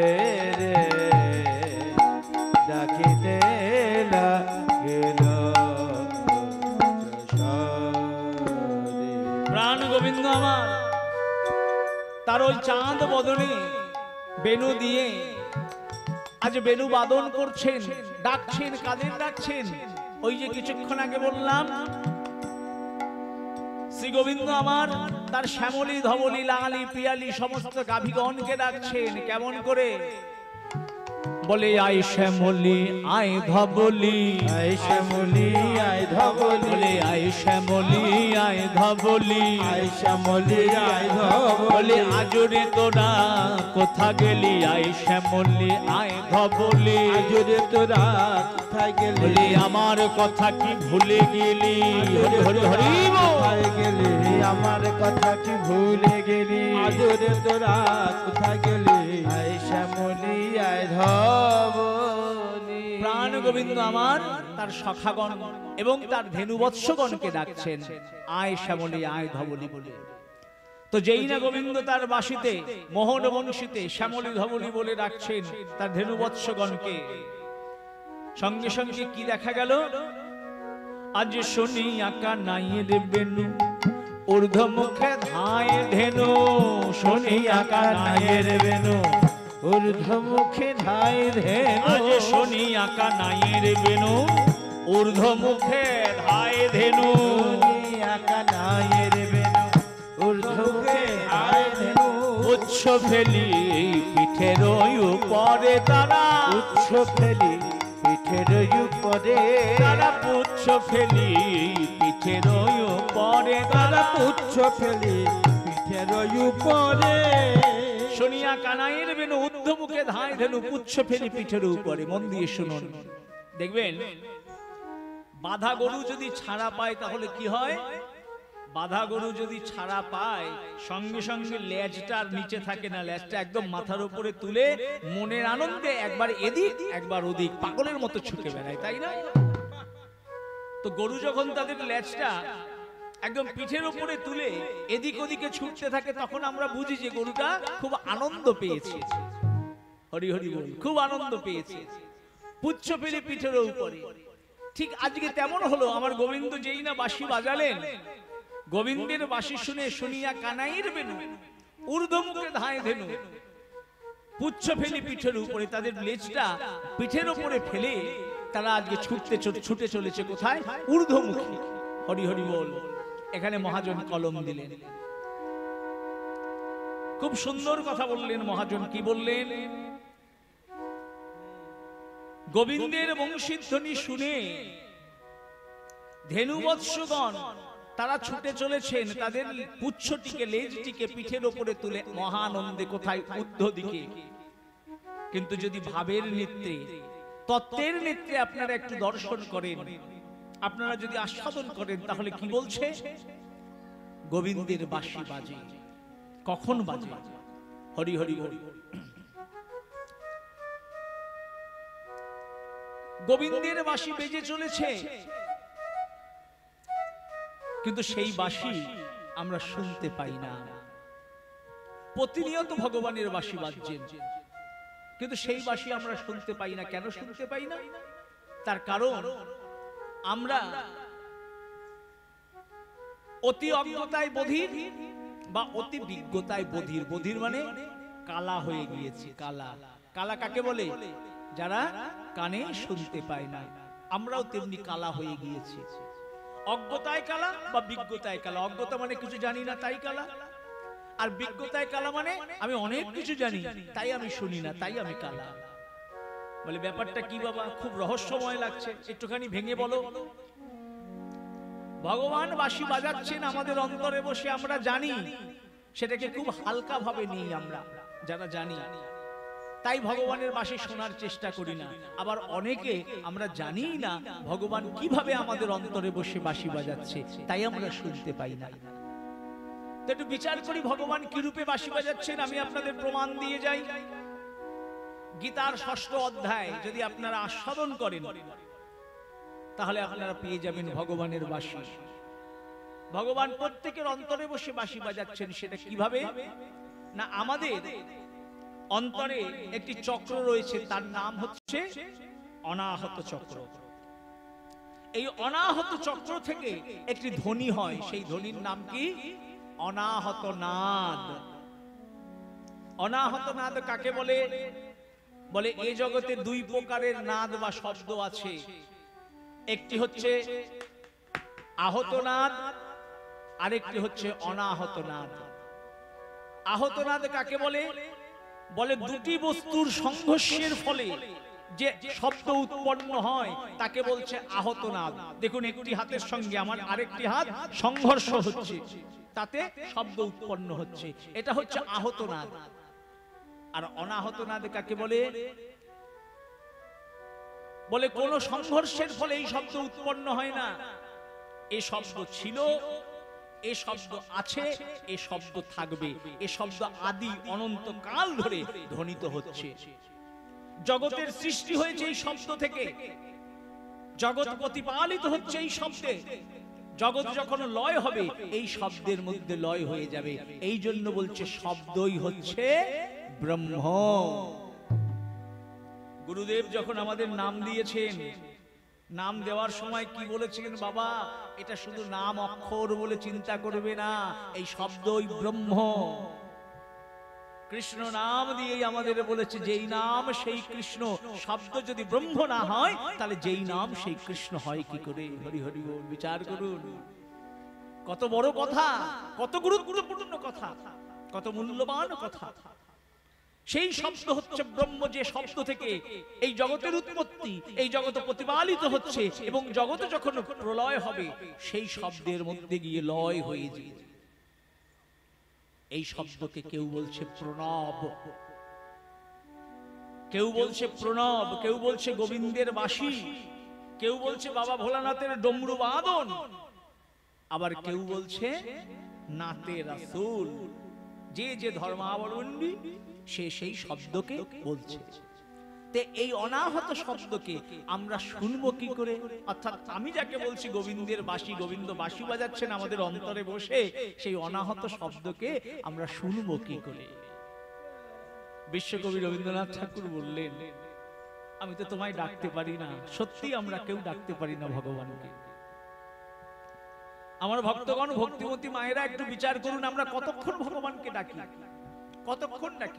প্রাণ গোবিন্দ আমার তার ওই চাঁদ বদনে বেনু দিয়ে আজ বেনু বাদন করছেন, ডাকছেন। কাদের ডাকছেন? ওই যে কিছুক্ষণ আগে বললাম, শ্রী গোবিন্দ আমার তার শ্যামলী, ধবলী, লালি, পিয়ালি সমস্ত গাভীগণকে ডাকছেন। কেমন করে? বলে আয় শ্যামলী আয় ধবলী, আয় শ্যামলী আয় ধবলী, বলে আয় শ্যামলী আয় ধবলী, আয় শ্যামলী আয় ধবলী। আজরে তোরা কোথা গেলি? আয় শ্যামলী আয় ধবলী, আজরে তোরা কোথায় গেলি? আমার কথা কি ভুলে গেলি? হরি হরি হরি কোথায় গেলি? আমার কথা কি ভুলে গেলি? আজরে তোরা কোথায় গেলি? আয় শ্যামলী আয় ধবলী। প্রাণ গোবিন্দ আমার তার সখাগণ এবং তার ধেনুবৎসগণকে ডাকছেন আয় শ্যামলী আয় ধবলী বলে। তো যেই না গোবিন্দ তার বাঁশিতে, মোহন বংশীতে শ্যামলী ধবলী বলে ডাকছেন তার ধেনুবৎসগণকে, সঙ্গে সঙ্গে কি দেখা গেল? আজ শনি আকা নাইয়ের বেনু, ঊর্ধ্ব মুখে ধায় ধেনু। শনি আকা নাইয়ের বেনু, ঊর্ধ্ব মুখে ধায় ধেনু। আজ শনি আকা নাইয়ের বেনু, ঊর্ধ্ব মুখে ধায় ধেনু। শনি আকা নাইয়ের বেনু, ঊর্ধ্ব মুখে ধায় ধেনু। উচ্চ ফেলি পিঠের উপরে তারা, উচ্চ ফেলি পিঠের উপরে তারা, পুচ্ছ ফেলি পিঠের উপরে তারা, পুচ্ছ ফেলি পিঠের উপরে। শুনিয়া কানাইয়ের বেনু, ঊর্ধ্বমুখে ধায় ধেনু, পুচ্ছ ফেলি পিঠের উপরে। মন দিয়ে শুনুন, দেখবেন বাধা গরু যদি ছাড়া পায় তাহলে কি হয়? বাধা গরু যদি ছাড়া পায় সঙ্গে সঙ্গে লেজটার নিচে থাকে না, লেজটা একদম মাথার উপরে তুলে মনের আনন্দে একবার এদিক একবার ওদিক পাগলের মতো ছুটে বেড়ায়, তাই না? তো গরু যখন তাদের লেজটা একদম পিঠের উপরে তুলে এদিক ওদিকে ছুটতে থাকে, তখন আমরা বুঝি যে গরুটা খুব আনন্দ পেয়েছে। হরি হরি বল, খুব আনন্দ পেয়েছে, পুচ্ছ ফেলে পিঠের উপরে। ঠিক আজকে তেমন হলো, আমার গোবিন্দ যেই না বাঁশি বাজালেন, গোবিন্দের বাঁশি শুনে শুনিয়া কানাইয়ের বেনু ঊর্ধ্বমুখে ধায় ধেনু, পুচ্ছ ফেলি পিঠের উপরে, তাদের লেজটা পিঠের উপরে ফেলে তারা আজকে ছুটে চলেছে কোথায়? ঊর্ধ্বমুখী। হরি হরি বল। এখানে মহাজন কলম দিলেন, খুব সুন্দর কথা বললেন মহাজন। কি বললেন? গোবিন্দের বংশীধ্বনি শুনে ধেনুবৎসগণ তারা ছুটে চলেছেন, তাদের পুচ্ছটিকে, লেজটিকে পিঠের উপরে তুলে মহানন্দে কোথায়? ঊর্ধ্ব দিকে। কিন্তু যদি ভাবের নেত্রে, তত্ত্বের নেত্রে আপনারা একটু দর্শন করেন, আপনারা যদি আস্বাদন করেন, তাহলে কি বলছে? গোবিন্দের বাঁশি বাজে। কখন বাজে? হরি হরি হরি। গোবিন্দের বাঁশি বেজে চলেছে, কিন্তু সেই বাঁশি আমরা শুনতে পাই না। প্রতিনিয়ত ভগবানের বাঁশি বাজছেন, কিন্তু সেই বাঁশি আমরা শুনতে পাই না। কেন শুনতে পাই না? তার কারণ আমরা অতি অজ্ঞতায় বধির বা অতি বিজ্ঞতায় বধির। বধির মানে কালা হয়ে গিয়েছে। কালা, কালা কাকে বলে? যারা কানে শুনতে পায় না। আমরাও তেমনি কালা হয়ে গিয়েছি। অজ্ঞতায় কালা বা বিজ্ঞতায় কালা। অজ্ঞতা মানে কিছু জানি না তাই কালা, আর বিজ্ঞতায় কালা মানে আমি অনেক কিছু জানি তাই আমি শুনি না, তাই আমি কালা। বলে ব্যাপারটা কি বাবা? খুব রহস্যময় লাগছে, একটুখানি ভেঙে বলো। ভগবান বাঁশি বাজাচ্ছেন আমাদের অন্তরে বসে, আমরা জানি, সেটাকে খুব হালকা ভাবে নিই আমরা যারা জানি, তাই ভগবানের বাঁশি শোনার চেষ্টা করি না। আবার অনেকে আমরা জানি না ভগবান কিভাবে আমাদের অন্তরে বসে বাঁশি বাজাচ্ছে, তাই আমরা শুনতে পাই না। তো একটু বিচার করি ভগবান কি রূপে বাঁশি বাজাচ্ছেন। আমি আপনাদের প্রমাণ দিয়ে যাই। গীতার 6ষ্ঠ অধ্যায় যদি আপনারা আস্বাদন করেন, তাহলে আপনারা পেয়ে যাবেন ভগবানের বাঁশি। ভগবান প্রত্যেকের অন্তরে বসে বাঁশি বাজাচ্ছেন। সেটা কিভাবে? না, আমাদের অন্তরে একটি চক্র রয়েছে, তার নাম হচ্ছে অনাহত চক্র। এই অনাহত চক্র থেকে একটি ধ্বনি হয়, সেই ধ্বনির নাম কি? অনাহত নাদ। অনাহত নাদ কাকে বলে? বলে এই জগতে দুই প্রকারের নাদ বা শব্দ আছে। একটি হচ্ছে আহত নাদ, আরেকটি হচ্ছে অনাহত নাদ। আহত নাদ কাকে বলে? বলে দুটি বস্তুর সংঘর্ষের ফলে যে শব্দ উৎপন্ন হয় তাকে বলছে আহত নাদ। দেখুন, একটি হাতের সঙ্গে আমার আরেকটি হাত সংঘর্ষ হচ্ছে, তাতে শব্দ উৎপন্ন হচ্ছে, এটা হচ্ছে আহত নাদ। আর অনাহত নাদ কাকে বলে? বলে কোন সংঘর্ষের ফলে এই শব্দ উৎপন্ন হয় না। এই শব্দ ছিল, এ শব্দ আছে, এ শব্দ থাকবে, এ শব্দ আদি অনন্ত কাল ধরে ধ্বনিত হচ্ছে। জগতের সৃষ্টি হয়েছে এই শব্দ থেকে, জগৎ প্রতিপালিত হচ্ছে এই শব্দে। জগৎ যখন লয় হবে এই শব্দের মধ্যে লয় হয়ে যাবে। এই জন্য বলছে শব্দই হচ্ছে ব্রহ্ম। গুরুদেব যখন আমাদের নাম দিয়েছেন, নাম দেওয়ার সময় কি বলেছিলেন? বাবা, এটা শুধু নাম অক্ষর বলে চিন্তা করবে না, এই শব্দই ব্রহ্ম। কৃষ্ণ নাম দিয়েই আমাদের বলেছে যেই নাম সেই কৃষ্ণ। শব্দ যদি ব্রহ্ম না হয় তাহলে যেই নাম সেই কৃষ্ণ হয় কি করে? হরি হরি বল। বিচার করুন, কত বড় কথা, কত গুরুত্বপূর্ণ কথা, কত মূল্যবান কথা। সেই শব্দ হচ্ছে ব্রহ্ম, যে শব্দ থেকে এই জগতের উৎপত্তি, এই জগৎ প্রতিপালিত হচ্ছে, এবং জগতে যখন প্রলয় হবে সেই শব্দের মধ্যে গিয়ে লয় হয়ে যায়। এই শব্দকে কেউ বলছে প্রণব, কেউ বলছে প্রণব, কেউ বলছে গোবিন্দের বাঁশি, কেউ বলছে বাবা ভোলানাথের ডমরু বাদন, আবার কেউ বলছে নাতে রাসূল। যে যে ধর্মাবলম্বী সে সেই শব্দকে বলছে। তে এই অনাহত শব্দকে আমরা শুনবো কি করে? অর্থাৎ আমি যাকে বলছি গোবিন্দের বাঁশি, গোবিন্দ বাঁশি বাজাচ্ছেন আমাদের অন্তরে বসে, সেই অনাহত শব্দকে আমরা শুনবো কি করে? বিশ্বকবি রবীন্দ্রনাথ ঠাকুর বললেন, আমি তো তোমায় ডাকতে পারি না। সত্যি আমরা কেউ ডাকতে পারি না ভগবানকে। আমার ভক্তগণ, ভক্তিমতী মায়েরা একটু বিচার করুন, আমরা কতক্ষণ ভগবানকে ডাকি? কতক্ষণ ডাকি?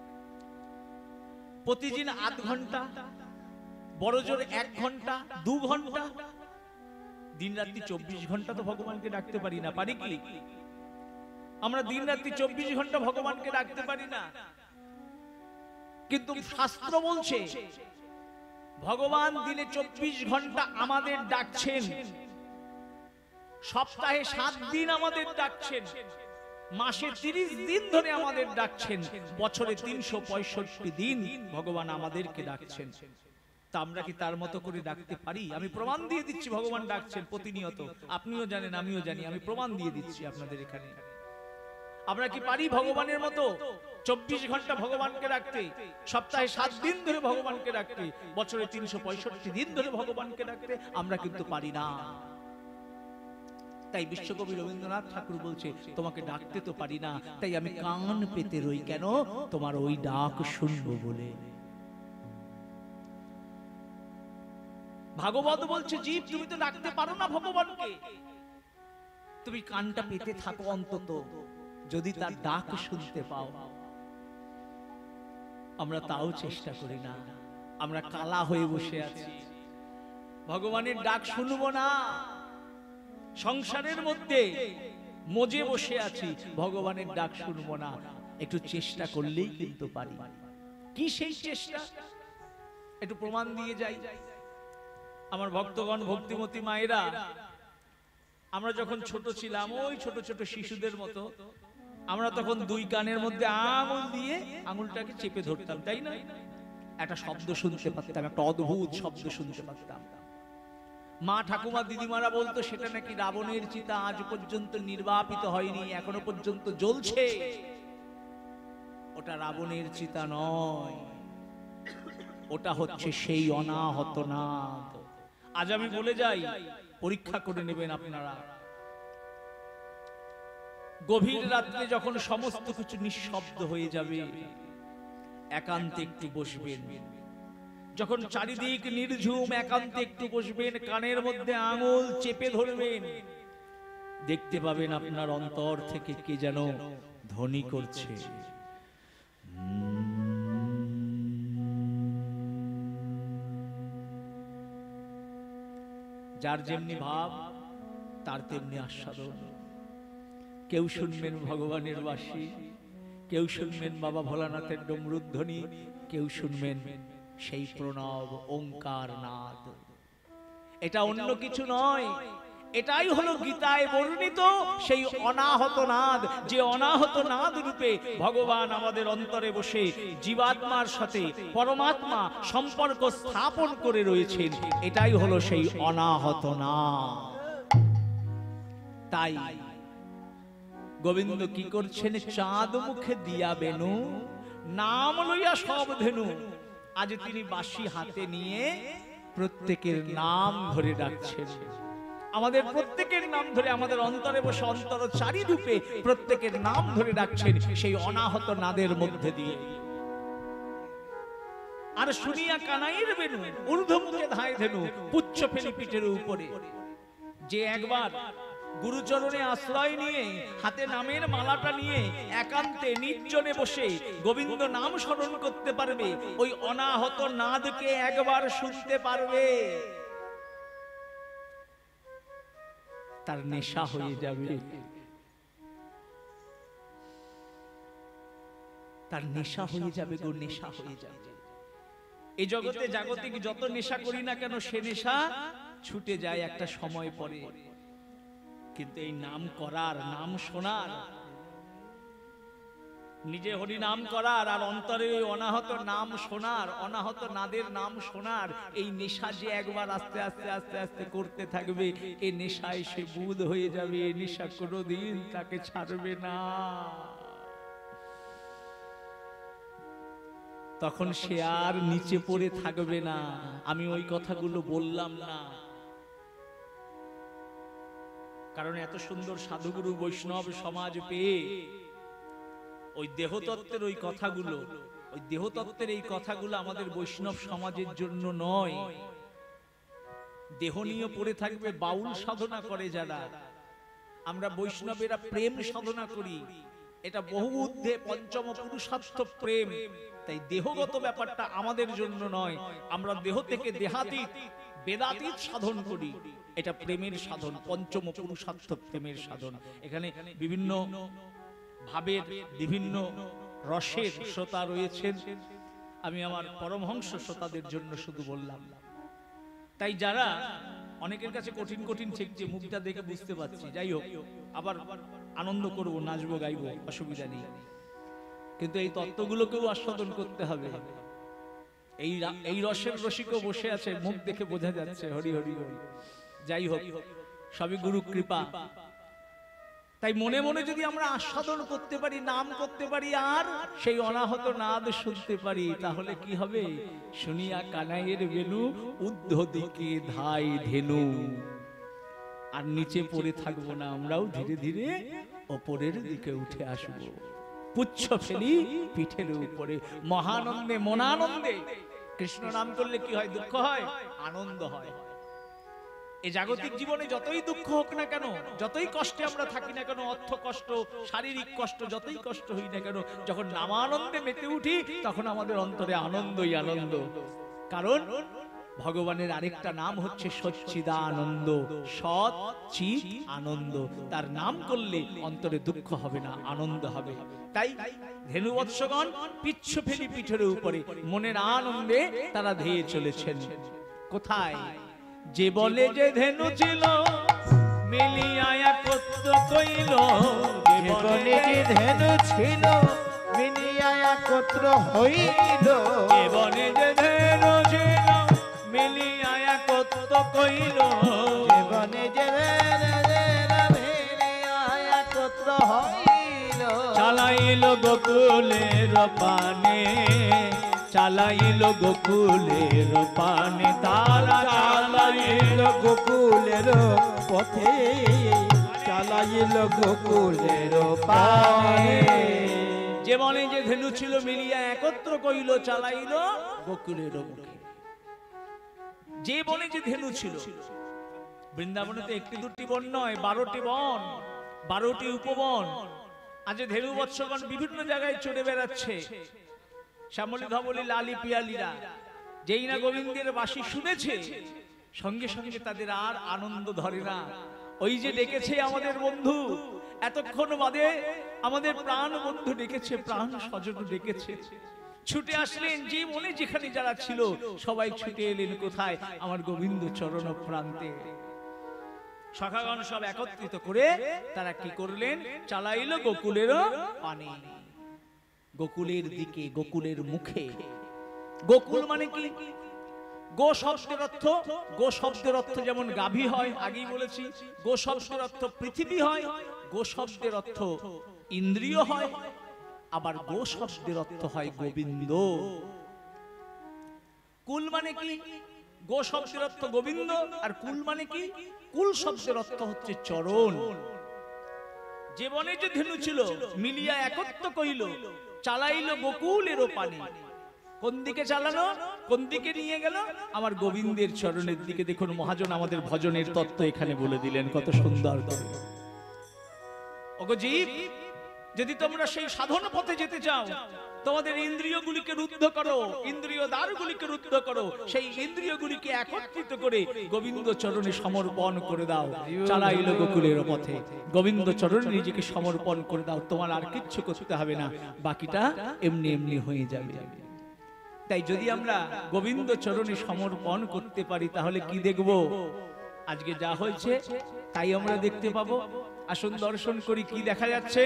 প্রতিদিন আধ ঘন্টা, বড় জোর 1 ঘন্টা, 2 ঘন্টা, দিন রাত্রি 24 ঘন্টা তো ভগবানকে ডাকতে পারি না। পারি কি? আমরা দিন রাত্রি 24 ঘন্টা ভগবানকে ডাকতে পারি না। কিন্তু শাস্ত্র বলছে ভগবান দিনে 24 ঘন্টা আমাদের ডাকছেন, সপ্তাহে 7 দিন আমাদের ডাকছেন, মাসে 30 দিন ধরে আমাদের ডাকছেন, বছরে 365 দিন ভগবান আমাদেরকে ডাকছেন। তা আমরা কি তার মতো করে ডাকতে পারি? আমি প্রমাণ দিয়ে দিচ্ছি ভগবান ডাকছেন প্রতিনিয়ত। আপনিও জানেন, আমিও জানি, আমি প্রমাণ দিয়ে দিচ্ছি আপনাদের এখানে। আমরা কি পারি ভগবানের মতো 24 ঘন্টা ভগবানকে রাখতে, সপ্তাহে 7 দিন ধরে ভগবানকে রাখতে, বছরে 365 দিন ধরে ভগবানকে রাখতে? আমরা কিন্তু পারি না। তাই বিশ্বকবি রবীন্দ্রনাথ ঠাকুর বলছে, তোমাকে ডাকতে তো পারি না, তাই আমি কান পেতে রই কেন? তোমার ওই ডাক শুনবো বলে। ভাগবত বলছে, জীব তুমি তো ডাকতে পারো না ভগবানকে, তুমি কানটা পেতে থাকো অন্তত, যদি তার ডাক শুনতে পাও। আমরা তাও চেষ্টা করি না, আমরা কালা হয়ে বসে আছি, ভগবানের ডাক শুনবো না। সংসারের মধ্যে মজে বসে আছি, ভগবানের ডাক শুনবো না। একটু চেষ্টা করলেই কিন্তু পারি। কি সেই চেষ্টা? একটু প্রমাণ দিয়ে যাই। আমার ভক্তগণ, ভক্তিমতী মায়েরা, আমরা যখন ছোট ছিলাম, ওই ছোট ছোট শিশুদের মতো, আমরা তখন 2 কানের মধ্যে আঙুল দিয়ে আঙুলটাকে চেপে ধরতাম, তাই না? একটা শব্দ শুনতে পারতাম, একটা অদ্ভুত শব্দ শুনতে পারতাম। মা, ঠাকুমা, দিদিমারা বলতো সেটা নাকি রাবণের চিতা, আজ পর্যন্ত নির্বাপিত হয়নি, এখনো পর্যন্ত জ্বলছে। ওটা রাবণের চিতা নয়, ওটা হচ্ছে সেই অনাহত নাদ। আজ আমি বলে যাই, পরীক্ষা করে নেবেন আপনারা। গভীর রাত্রে যখন সমস্ত কিছু নিঃশব্দ হয়ে যাবে, একান্তে একটু বসবেন। যখন চারিদিক নির্ঝুম, একান্তে একটু বসবেন, কানের মধ্যে আঙুল চেপে ধরবেন, দেখতে পাবেন আপনার অন্তর থেকে কে যেন ধ্বনি করছে। যার যেমনি ভাব তার তেমনি আস্বাদন। কেউ শুনবেন ভগবানের বাঁশি, কেউ শুনবেন বাবা ভোলানাথের ডমরুধ্বনি, কেউ শুনবেন সেই প্রণব ওঙ্কার নাদ। এটা অন্য কিছু নয়, এটাই হলো গীতায় বর্ণিত সেই অনাহত নাদ, যে অনাহত নাদ রূপে ভগবান আমাদের অন্তরে বসে জীবাত্মার সাথে পরমাত্মা সম্পর্ক স্থাপন করে রয়েছেন। এটাই হলো সেই অনাহত নাদ। তাই গোবিন্দ কি করছেন? চাঁদ মুখে দিয়া বেনু, নাম লইয়া সব ধেনু। আজ তিনি বাঁশি হাতে নিয়ে প্রত্যেকের নাম ধরে ডাকছেন। আমাদের প্রত্যেকের নাম ধরে আমাদের অন্তরে বসে অন্তরচারী রূপে প্রত্যেকের নাম ধরে ডাকছেন সেই অনাহত নাদের মধ্যে দিয়ে। আর শুনিয়া কানাইয়ের বেনু, ঊর্ধ্বমুখে ধায় ধেনু, পুচ্ছ ফেলি পিঠের উপরে। যে একবার গুরুচরণে আশ্রয় নিয়ে, হাতে নামের মালাটা নিয়ে একান্তে নির্জনে বসে গোবিন্দ নাম স্মরণ করতে পারবে, ওই অনাহত নাদকে একবার শুনতে পারবে, তার নেশা হয়ে যাবে, তার নেশা হয়ে যাবে গো, নেশা হয়ে যাবে। এই জগতে জাগতিক যত নেশা করি না কেন, সে নেশা ছুটে যায় একটা সময় পরে। কিন্তু এই নাম করার, নাম শোনার, নিজে হরি নাম করার আর অন্তরে ওই অনাহত নাম শোনার, অনাহত নাদের নাম শোনার, এই নেশা যে একবার আস্তে আস্তে আস্তে আস্তে করতে থাকবে, এই নেশায় সে বুধ হয়ে যাবে। এই নেশা কোনোদিন তাকে ছাড়বে না। তখন সে আর নিচে পড়ে থাকবে না। আমি ওই কথাগুলো বললাম না, কারণ এত সুন্দর সাধুগুরু বৈষ্ণব সমাজ পেয়ে ওই দেহতত্ত্বের ওই কথাগুলো, ওই দেহতত্ত্বের এই কথাগুলো আমাদের বৈষ্ণব সমাজের জন্য নয়। দেহ নিয়ে পড়ে থাকবে বাউল সাধনা করে যারা, আমরা বৈষ্ণবেরা প্রেম সাধনা করি, এটা বহু ঊর্ধ্বে পঞ্চম পুরুষার্থ প্রেম। তাই দেহগত ব্যাপারটা আমাদের জন্য নয়, আমরা দেহ থেকে দেহাতীত বেদাতীত সাধন করি, এটা প্রেমের সাধন, পঞ্চম পুরুষার্থ প্রেমের সাধন। এখানে বিভিন্ন ভাবের বিভিন্ন রসের শ্রোতা রয়েছেন, আমি আমার পরমহংস শ্রোতাদের জন্য শুধু বললাম। তাই যারা অনেকের কাছে কঠিন কঠিন ঠেকছে, মুখটা দেখে বুঝতে পারছি, যাই হোক আবার আনন্দ করব, নাচবো, গাইবো, অসুবিধা নেই, কিন্তু এই তত্ত্বগুলোকেও আস্বাদন করতে হবে। এই রসের রসিকও বসে আছে, মুখ দেখে বোঝা যাচ্ছে, হরি হরি হরি। যাই হোক, সবই গুরু কৃপা। তাই মনে মনে যদি আমরা আস্বাদন করতে পারি, নাম করতে পারি, আর সেই অনাহত নাদ শুনতে পারি, তাহলে কি হবে? শুনিয়া কানাইয়ের বেনু ঊর্ধ্ব দিকে ধাই ধেনু। আর নিচে পড়ে থাকবো না, আমরাও ধীরে ধীরে ওপরের দিকে উঠে আসবো। পুচ্ছ ফেলি পিঠের উপরে, মহানন্দে মনানন্দে। কৃষ্ণ নাম করলে কি হয়? দুঃখ হয়? আনন্দ হয়। এই জাগতিক জীবনে যতই দুঃখ হোক না কেন, যতই কষ্টে আমরা থাকি না কেন, অর্থ কষ্ট, শারীরিক কষ্ট, যতই কষ্ট হই না কেন, যখন নামানন্দে মেতে উঠি তখন আমাদের অন্তরে আনন্দই আনন্দ। কারণ ভগবানের আরেকটা নাম হচ্ছে সচ্চিদানন্দ, সৎ চিৎ আনন্দ। তার নাম করলে অন্তরে দুঃখ হবে না, আনন্দ হবে। তাই ধেনুবৎসগণ পিচ্ছ ফেলি পিঠের উপরে, মনের আনন্দে তারা ধেয়ে চলেছেন। কোথায়? যে বলে যে ধেনু ছিল মিলিয়া একত্র কইল, যে বলে যে ধেনু ছিল মিলিয়া একত্র হইল, যে বলে যে ধেনু ছিল মিলিয়া একত্র কইল, যে বলে যে মিলিয়া একত্র হইল, চালাইল গোকুলের পানে, চালাইল গোকুলের পানে, তারা চালাইল গোকুলের পথে, চালাইল গোকুলের পানে। যে বনে যে ধেনু ছিল মিলিয়া একত্র কইল, চালাইল গোকুলের মুখে। যে বনে যে ধেনু ছিল, বৃন্দাবনে তো একটি দুটি বন নয়, 12টি বন, 12টি উপবন। আজ ধেনু বৎসগণ বিভিন্ন জায়গায় চড়ে বেড়াচ্ছে। শ্যামলী ধবলী লালি পিয়ালিরা যেই না গোবিন্দের বাঁশি শুনেছে, সঙ্গে সঙ্গে তাদের আর আনন্দ ধরে না। ওই যে ডেকেছে আমাদের বন্ধু, এতক্ষণ বাদে আমাদের প্রাণ বন্ধু ডেকেছে, প্রাণ স্বজন ডেকেছে, ছুটে আসলেন। যে মনে যেখানে যারা ছিল সবাই ছুটে এলেন কোথায়? আমার গোবিন্দ চরণ প্রান্তে। সখাগণ সব একত্রিত করে তারা কি করলেন? চালাইল গোকুলের পানে, গোকুলের দিকে, গোকুলের মুখে। গোকুল মানে কি? গো শব্দের অর্থ, গো শব্দের অর্থ যেমন গাভী হয়, আগেই বলেছি। গো শব্দের অর্থ পৃথিবী হয়, গো শব্দের অর্থ ইন্দ্রিয় হয়, আবার গো শব্দের অর্থ হয় গোবিন্দ। কুল মানে কি? গো শব্দের অর্থ গোবিন্দ, আর কুল মানে কি? কুল শব্দের অর্থ হচ্ছে চরণ। যে বনে যে ধেনু ছিল মিলিয়া একত্র কইল, চালাইল গোকুলের পানে। কোন দিকে চালানো? কোন দিকে নিয়ে গেল? আমার গোবিন্দের চরণের দিকে। দেখুন মহাজন আমাদের ভজনের তত্ত্ব এখানে বলে দিলেন কত সুন্দর করে। ওগো জীব, যদি তোমরা সেই সাধন পথে যেতে চাও, তোমাদের ইন্দ্রিয়গুলিকে রুদ্ধ করো, ইন্দ্রিয় দ্বারগুলিকে রুদ্ধ করো, সেই ইন্দ্রিয়গুলিকে একত্রিত করে গোবিন্দ চরণে সমর্পণ করে দাও। চালাইল গোকুলের পথে, গোবিন্দ চরণে নিজেকে সমর্পণ করে দাও। তোমার আর কিচ্ছু করতে হবে না, বাকিটা এমনি এমনি হয়ে যাবে। তাই যদি আমরা গোবিন্দ চরণে সমর্পণ করতে পারি, তাহলে কি দেখব? আজকে যা হয়েছে তাই আমরা দেখতে পাবো। আসুন দর্শন করি, কি দেখা যাচ্ছে।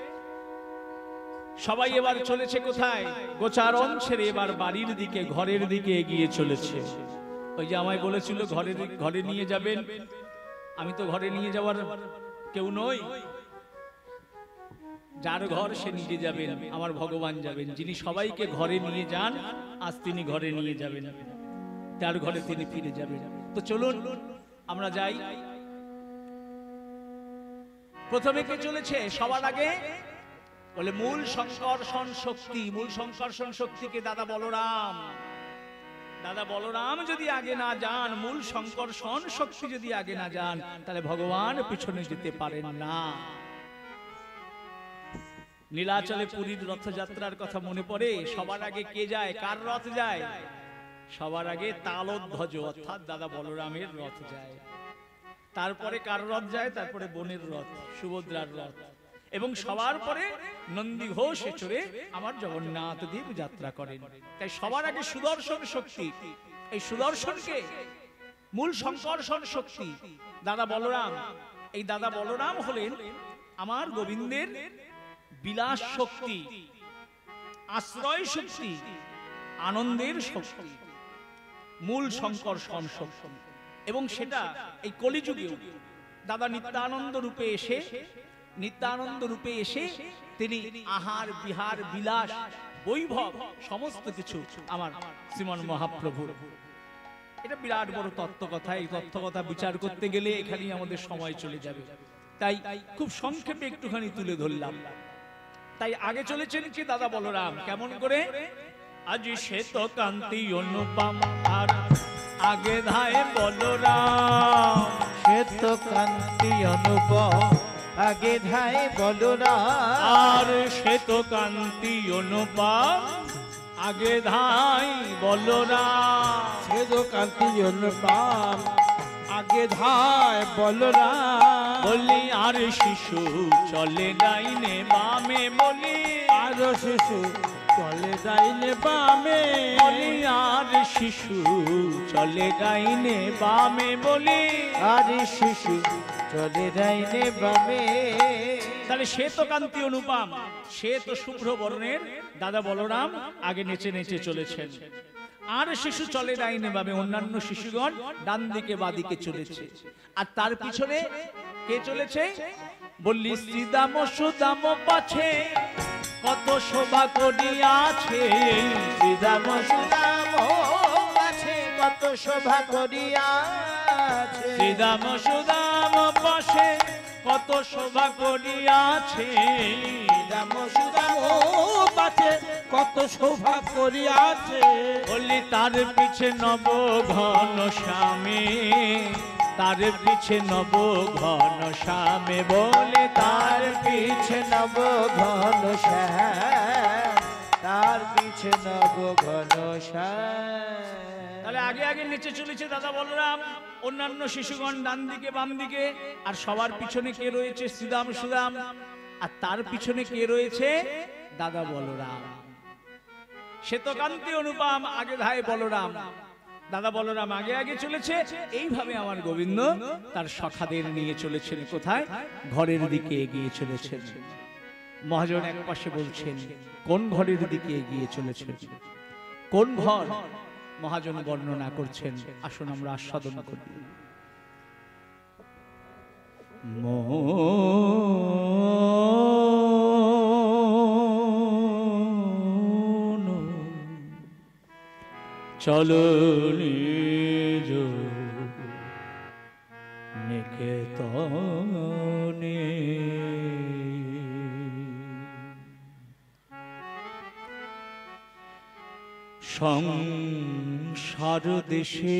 সবাই এবার চলেছে কোথায়? গোচারণ ছেড়ে এবার বাড়ির দিকে, ঘরের দিকে এগিয়ে চলেছে। ওই যে আমায় বলেছিল ঘরে নিয়ে যাবেন, আমি তো ঘরে নিয়ে যাওয়ার কেউ নই। যার ঘর সে নিজে যাবেন, আমার ভগবান যাবেন। যিনি সবাইকে ঘরে নিয়ে যান, আজ তিনি ঘরে নিয়ে যাবেন, তার ঘরে তিনি ফিরে যাবেন। তো চলুন আমরা যাই। প্রথমে কে চলেছে সবার আগে? বলে মূল সংকর্ষণ শক্তি। মূল সংকর্ষণ শক্তিকে দাদা বলরাম। দাদা বলরাম যদি আগে না যান, মূল সংকর্ষণ শক্তি যদি আগে না যান, তাহলে ভগবান পিছনে যেতে পারেন না। নীলাচলে পুরীর রথযাত্রার কথা মনে পড়ে। সবার আগে কে যায়? কার রথ যায়? সবার আগে তালধ্বজ অর্থাৎ দাদা বলরামের রথ যায়। তারপরে কার রথ যায়? তারপরে বোনের রথ, সুভদ্রার রথ, এবং সবার পরে নন্দী ঘোষে চড়ে আমার জগন্নাথ দেব যাত্রা করেন। তাই সবার আগে সুদর্শন শক্তি। এই সুদর্শনকে মূল সংকর্ষণ শক্তি দাদা বলরাম। এই দাদা বলরাম হলেন আমার গোবিন্দের বিলাস শক্তি, আশ্রয় শক্তি, আনন্দের শক্তি, মূল সংকর্ষণ শক্তি। এবং সেটা এই কলিযুগেও দাদা নিত্যানন্দ রূপে এসে তিনি আহার বিহার বিলাস বৈভব সমস্ত কিছু আমার শ্রীমন মহাপ্রভুর। এটা বিরাট বড় তত্ত্বকথা। এই তত্ত্বকথা বিচার করতে গেলে এখানেই আমাদের সময় চলে যাবে, তাই খুব সংক্ষেপে একটুখানি তুলে ধরলাম। তাই আগে চলেছেন কি দাদা বলরাম। কেমন করে? আজি শ্বেত কান্তি অনুপম, আর আগে ধায় বলরাম। শ্বেত কান্তি অনুপম, আগে ধায় বলরাম। আর শ্বেত কান্তি অনুপম, আগে ধায় বলরাম। শ্বেত কান্তি অনুপম, আগে ধায় বলরাম। বলি আর শিশু চলে ডাইনে বামে, বলি আর শিশু চলে ডাইনে বামে। বলি আর শিশু চলে ডাইনে বামে, বলি আর শিশু চলে ডাইনে বামে। তাহলে শ্বেতকান্তি অনুপম, শ্বেত শুভ্র বর্ণের দাদা বলরাম আগে নেচে নেচে চলেছেন। আর শিশু চলে ডাইনে বামে, অন্যান্য শিশুগণ ডান দিকে বাদিকে চলেছে। আর তার পিছনে কে চলেছে? বললি শ্রীদাম সুদাম পাছে কত শোভা করিয়াছে। শ্রীদাম সুদাম পাছে কত শোভা করিয়াছে। শ্রীদাম সুদাম পাশে কত শোভা করিয়াছে। শ্রীদাম সুদাম পাছে কত শোভা করিয়াছে। বললি তার পিছে নব ঘন শ্যামে, তার পিছে নব ঘন শ্যামে। বলে তার পিছে নব ঘন শ্যাম, তার পিছে নব ঘন শ্যাম। তাহলে আগে আগে নিচে চলেছে দাদা বলরাম, অন্যান্য শিশুগণ ডান দিকে বাম দিকে। আর সবার পিছনে কে রয়েছে? শ্রীদাম সুদাম। আর তার পিছনে কে রয়েছে? দাদা বলরাম। শ্বেতকান্তি অনুপম, আগে ধায় বলরাম। দাদা বলরাম আগে আগে চলেছে। এইভাবে আমার গোবিন্দ তার সখাদের নিয়ে চলেছেন কোথায়? ঘরের দিকে এগিয়ে চলেছেন। মহাজন এক পাশে বলছেন কোন ঘরের দিকে এগিয়ে চলেছেন? কোন ঘর? মহাজন বর্ণনা করছেন, আসুন আমরা আস্বাদন করি। চলো নিজ নিকেতনে, সংসার দেশে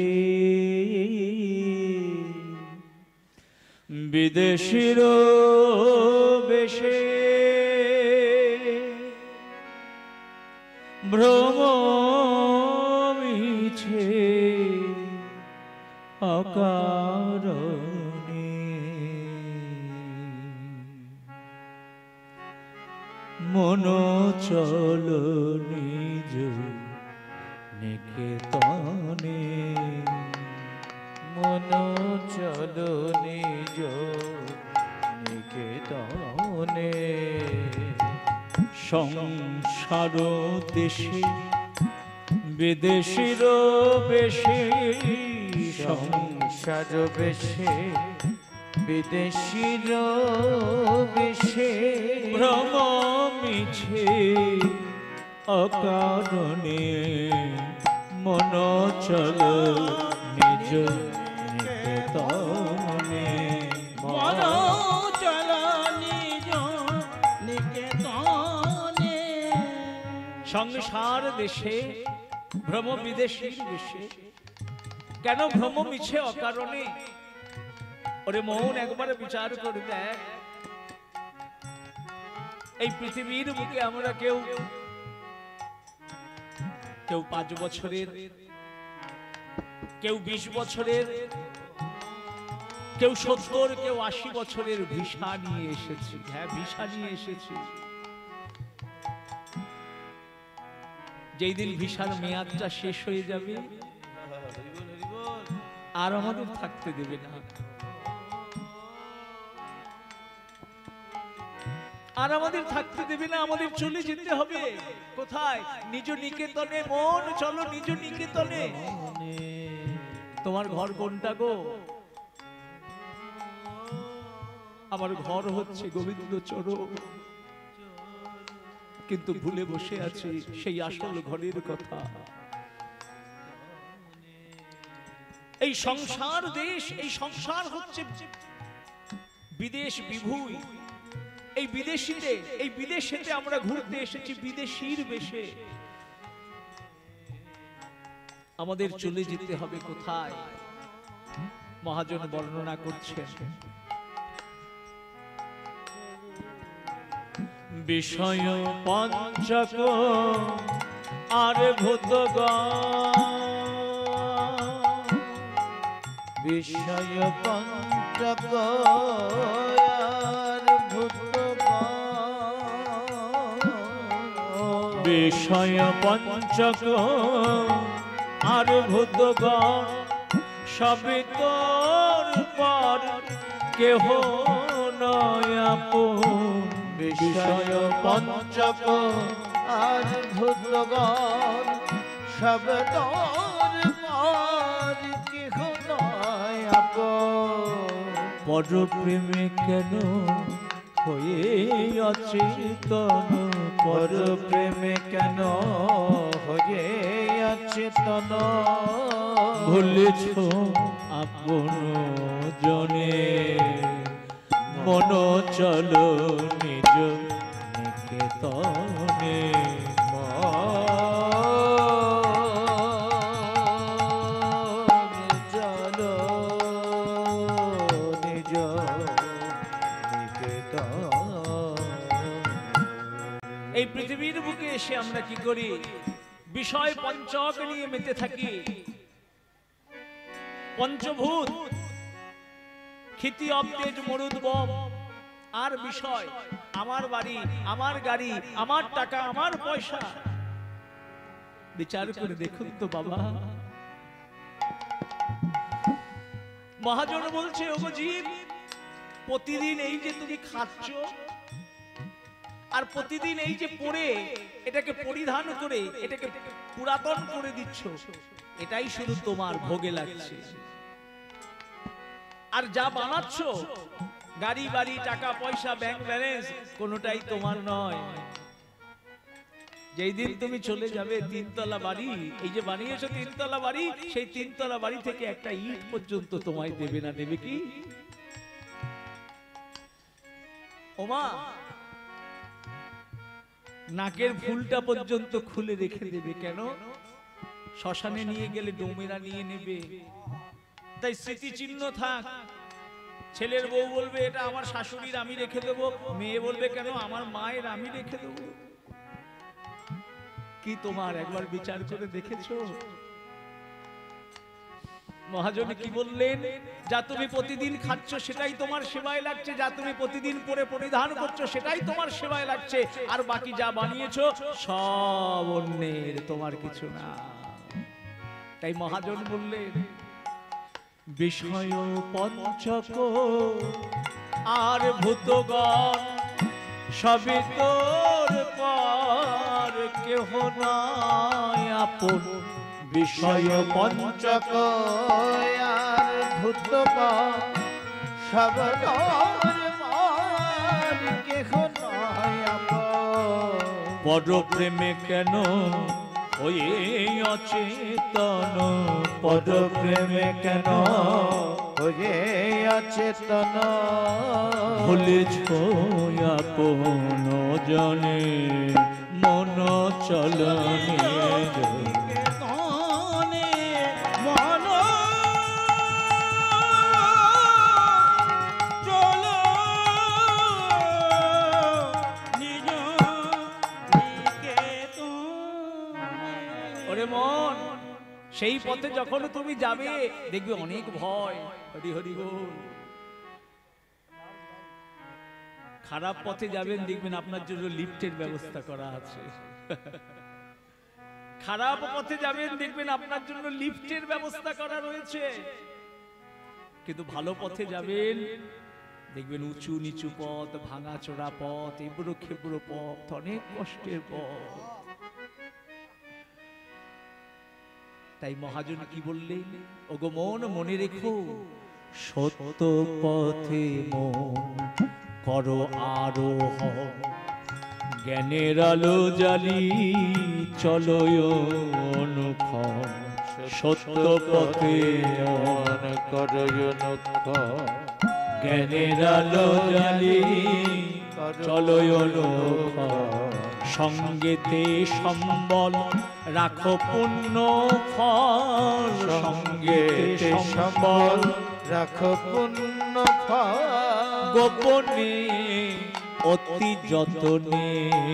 বিদেশির বেশে ভ্রম মিছে অকারণে মন চল নিজ নিকেতনে, মন চল নিজ নিকেতনে। সংসার দেশে বিদেশির বেশে, সংসার বেশে বিদেশির বেশে ভ্রম মিছে অকারণে মন চল নিজ নিকেতনে মন চল নিজ নিকেতনে। সংসার দেশে ভ্রম বিদেশীর দেশে, কেন ভ্রম মিছে অকারণে? ওরে মন একবার বিচার করে দেখ, এই পৃথিবীর বুকে আমরা কেউ 5 বছরের, কেউ 20 বছরের, কেউ 70, কেউ 80 বছরের ভিসা নিয়ে এসেছি। হ্যাঁ, ভিসা নিয়ে এসেছি। যেই দিন ভিসার মেয়াদটা শেষ হয়ে যাবে আর আমাদের থাকতে দেবে না, আর আমাদের থাকতে দেবে না, আমাদের চলে যেতে হবে। কোথায়? নিজ নিকেতনে। মন চলো নিজ নিকেতনে। তোমার ঘর কোনটা গো? আমার ঘর হচ্ছে গোবিন্দ চরণ, কিন্তু ভুলে বসে আছি সেই আসল ঘরের কথা। এই সংসার দেশ, এই সংসার হচ্ছে বিদেশ বিভূই। এই বিদেশিতে, এই বিদেশেতে আমরা ঘুরতে এসেছি বিদেশির বেশে। আমাদের চলে যেতে হবে কোথায়? মহাজন বর্ণনা করছেন, বিষয় পঞ্চক আর ভূতগণ, বিষয় পঞ্চক আর ভূতগণ, বিষয় পঞ্চক আর ভূতগণ, সবে তোর পর কেহ নয় আপন। বিষয় পঞ্চক আর ভূতগণ, সব তোর পর কেহ নয় আপন। পর প্রেমে কেন হয়ে অচেতন, পর প্রেমে কেন হয়ে অচেতন। ভুলেছ আপন জনে মন চলো নিজ নিকেতনে। চলো নিজ নিকেতন। এই পৃথিবীর বুকে এসে আমরা কি করি? বিষয় পঞ্চক নিয়ে মেতে থাকি। পঞ্চভূত, ক্ষিতি অবতেজ মরুদ বম, আর বিষয় আমার বাড়ি, আমার গাড়ি, আমার টাকা, আমার পয়সা। বিচার করে দেখুন তো বাবা। মহাজন বলছে, ওগো জীব, প্রতিদিন এই যে তুমি খাচ্ছ, আর প্রতিদিন এই যে পরে এটাকে পরিধান করে এটাকে পুরাতন করে দিচ্ছ, এটাই শুধু তোমার ভোগে লাগছে। আর যা বানাচ্ছ, গাড়ি বাড়ি, টাকা পয়সা, ব্যাংক ব্যালেন্স, কোনোটাই তোমার নয়। যেই দিন তুমি চলে যাবে, 3 তলা বাড়ি, এই যে বানিয়েছো 3 তলা বাড়ি, সেই 3 তলা বাড়ি থেকে একটা ইট পর্যন্ত তোমায় দেবে না। দেবে কি? ওমা, নাকের ফুলটা পর্যন্ত খুলে রেখে দেবে। কেন? শ্মশানে নিয়ে গেলে ডোমেরা নিয়ে নেবে, তাই স্মৃতিচিহ্ন থাক। ছেলের বউ বলবে, এটা আমার শাশুড়ির, আমি রেখে দেবো। মেয়ে বলবে, কেন? আমার মায়ের, আমি রেখে দেবো। কি তোমার একবার বিচার করে দেখেছো? মহাজন কি বললেন? যা তুমি প্রতিদিন খাচ্ছ সেটাই তোমার সেবায় লাগছে, যা তুমি প্রতিদিন পরে পরিধান করছো সেটাই তোমার সেবায় লাগছে, আর বাকি যা বানিয়েছো সব অন্যের, তোমার কিছু না। তাই মহাজন বললেন, বিষয় পঞ্চক আর ভূতগণ, সবে তোর পর কেহ নয় আপন। বিষয় পঞ্চক আর ভূতগণ, সব নর কেহ নয় আপন। বড় প্রেমে কেন হয়ে অচেতন, পদ প্রেমে কেন হয়ে অচেতন, ভুলেছ আপন জনে মন চলনে তনে মন চলো নিজ নিকেতনে। ওরে মন, সেই পথে যখন তুমি যাবে দেখবে অনেক ভয়। হরি হরি বল। খারাপ পথে যাবেন, দেখবেন আপনার জন্য লিফটের ব্যবস্থা করা আছে। খারাপ পথে যাবেন, দেখবেন আপনার জন্য লিফটের ব্যবস্থা করা রয়েছে। কিন্তু ভালো পথে যাবেন, দেখবেন উঁচু নিচু পথ, ভাঙা চোরা পথ, এবড়ো খেবড়ো পথ, অনেক কষ্টের পথ। তাই মহাজন কি বললেন? ওগো মন, মনে রেখো, সত্য পথে মন করো আরোহণ, জ্ঞানের আলো জ্বালি চলো অনুক্ষণ। সত্য পথে মন করো অনুক্ষণ, জ্ঞানের আলো জ্বালি চলো অনুক্ষণ। সঙ্গেতে সম্বল রাখো পুণ্য ফল, সঙ্গেতে সম্বল রাখো পুণ্য ফল, গোপনে অতি যতনে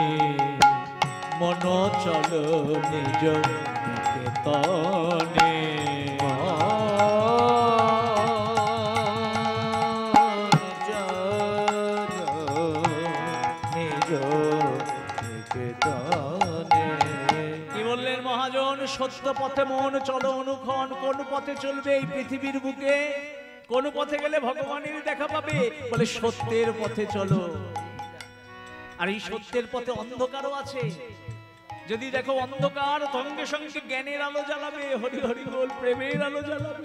মন চলো নিজ নিকেতনে। কি বললেন মহাজন? সত্য পথে মন চলো অনুক্ষণ। কোন পথে চলবে এই পৃথিবীর বুকে? কোন পথে গেলে ভগবানের দেখা পাবে? বলে সত্যের পথে চলো। আর এই সত্যের পথে অন্ধকারও আছে। যদি দেখো অন্ধকার, সঙ্গে সঙ্গে জ্ঞানের আলো জ্বালাবে। হরি হরি বল। প্রেমের আলো জ্বালাবে।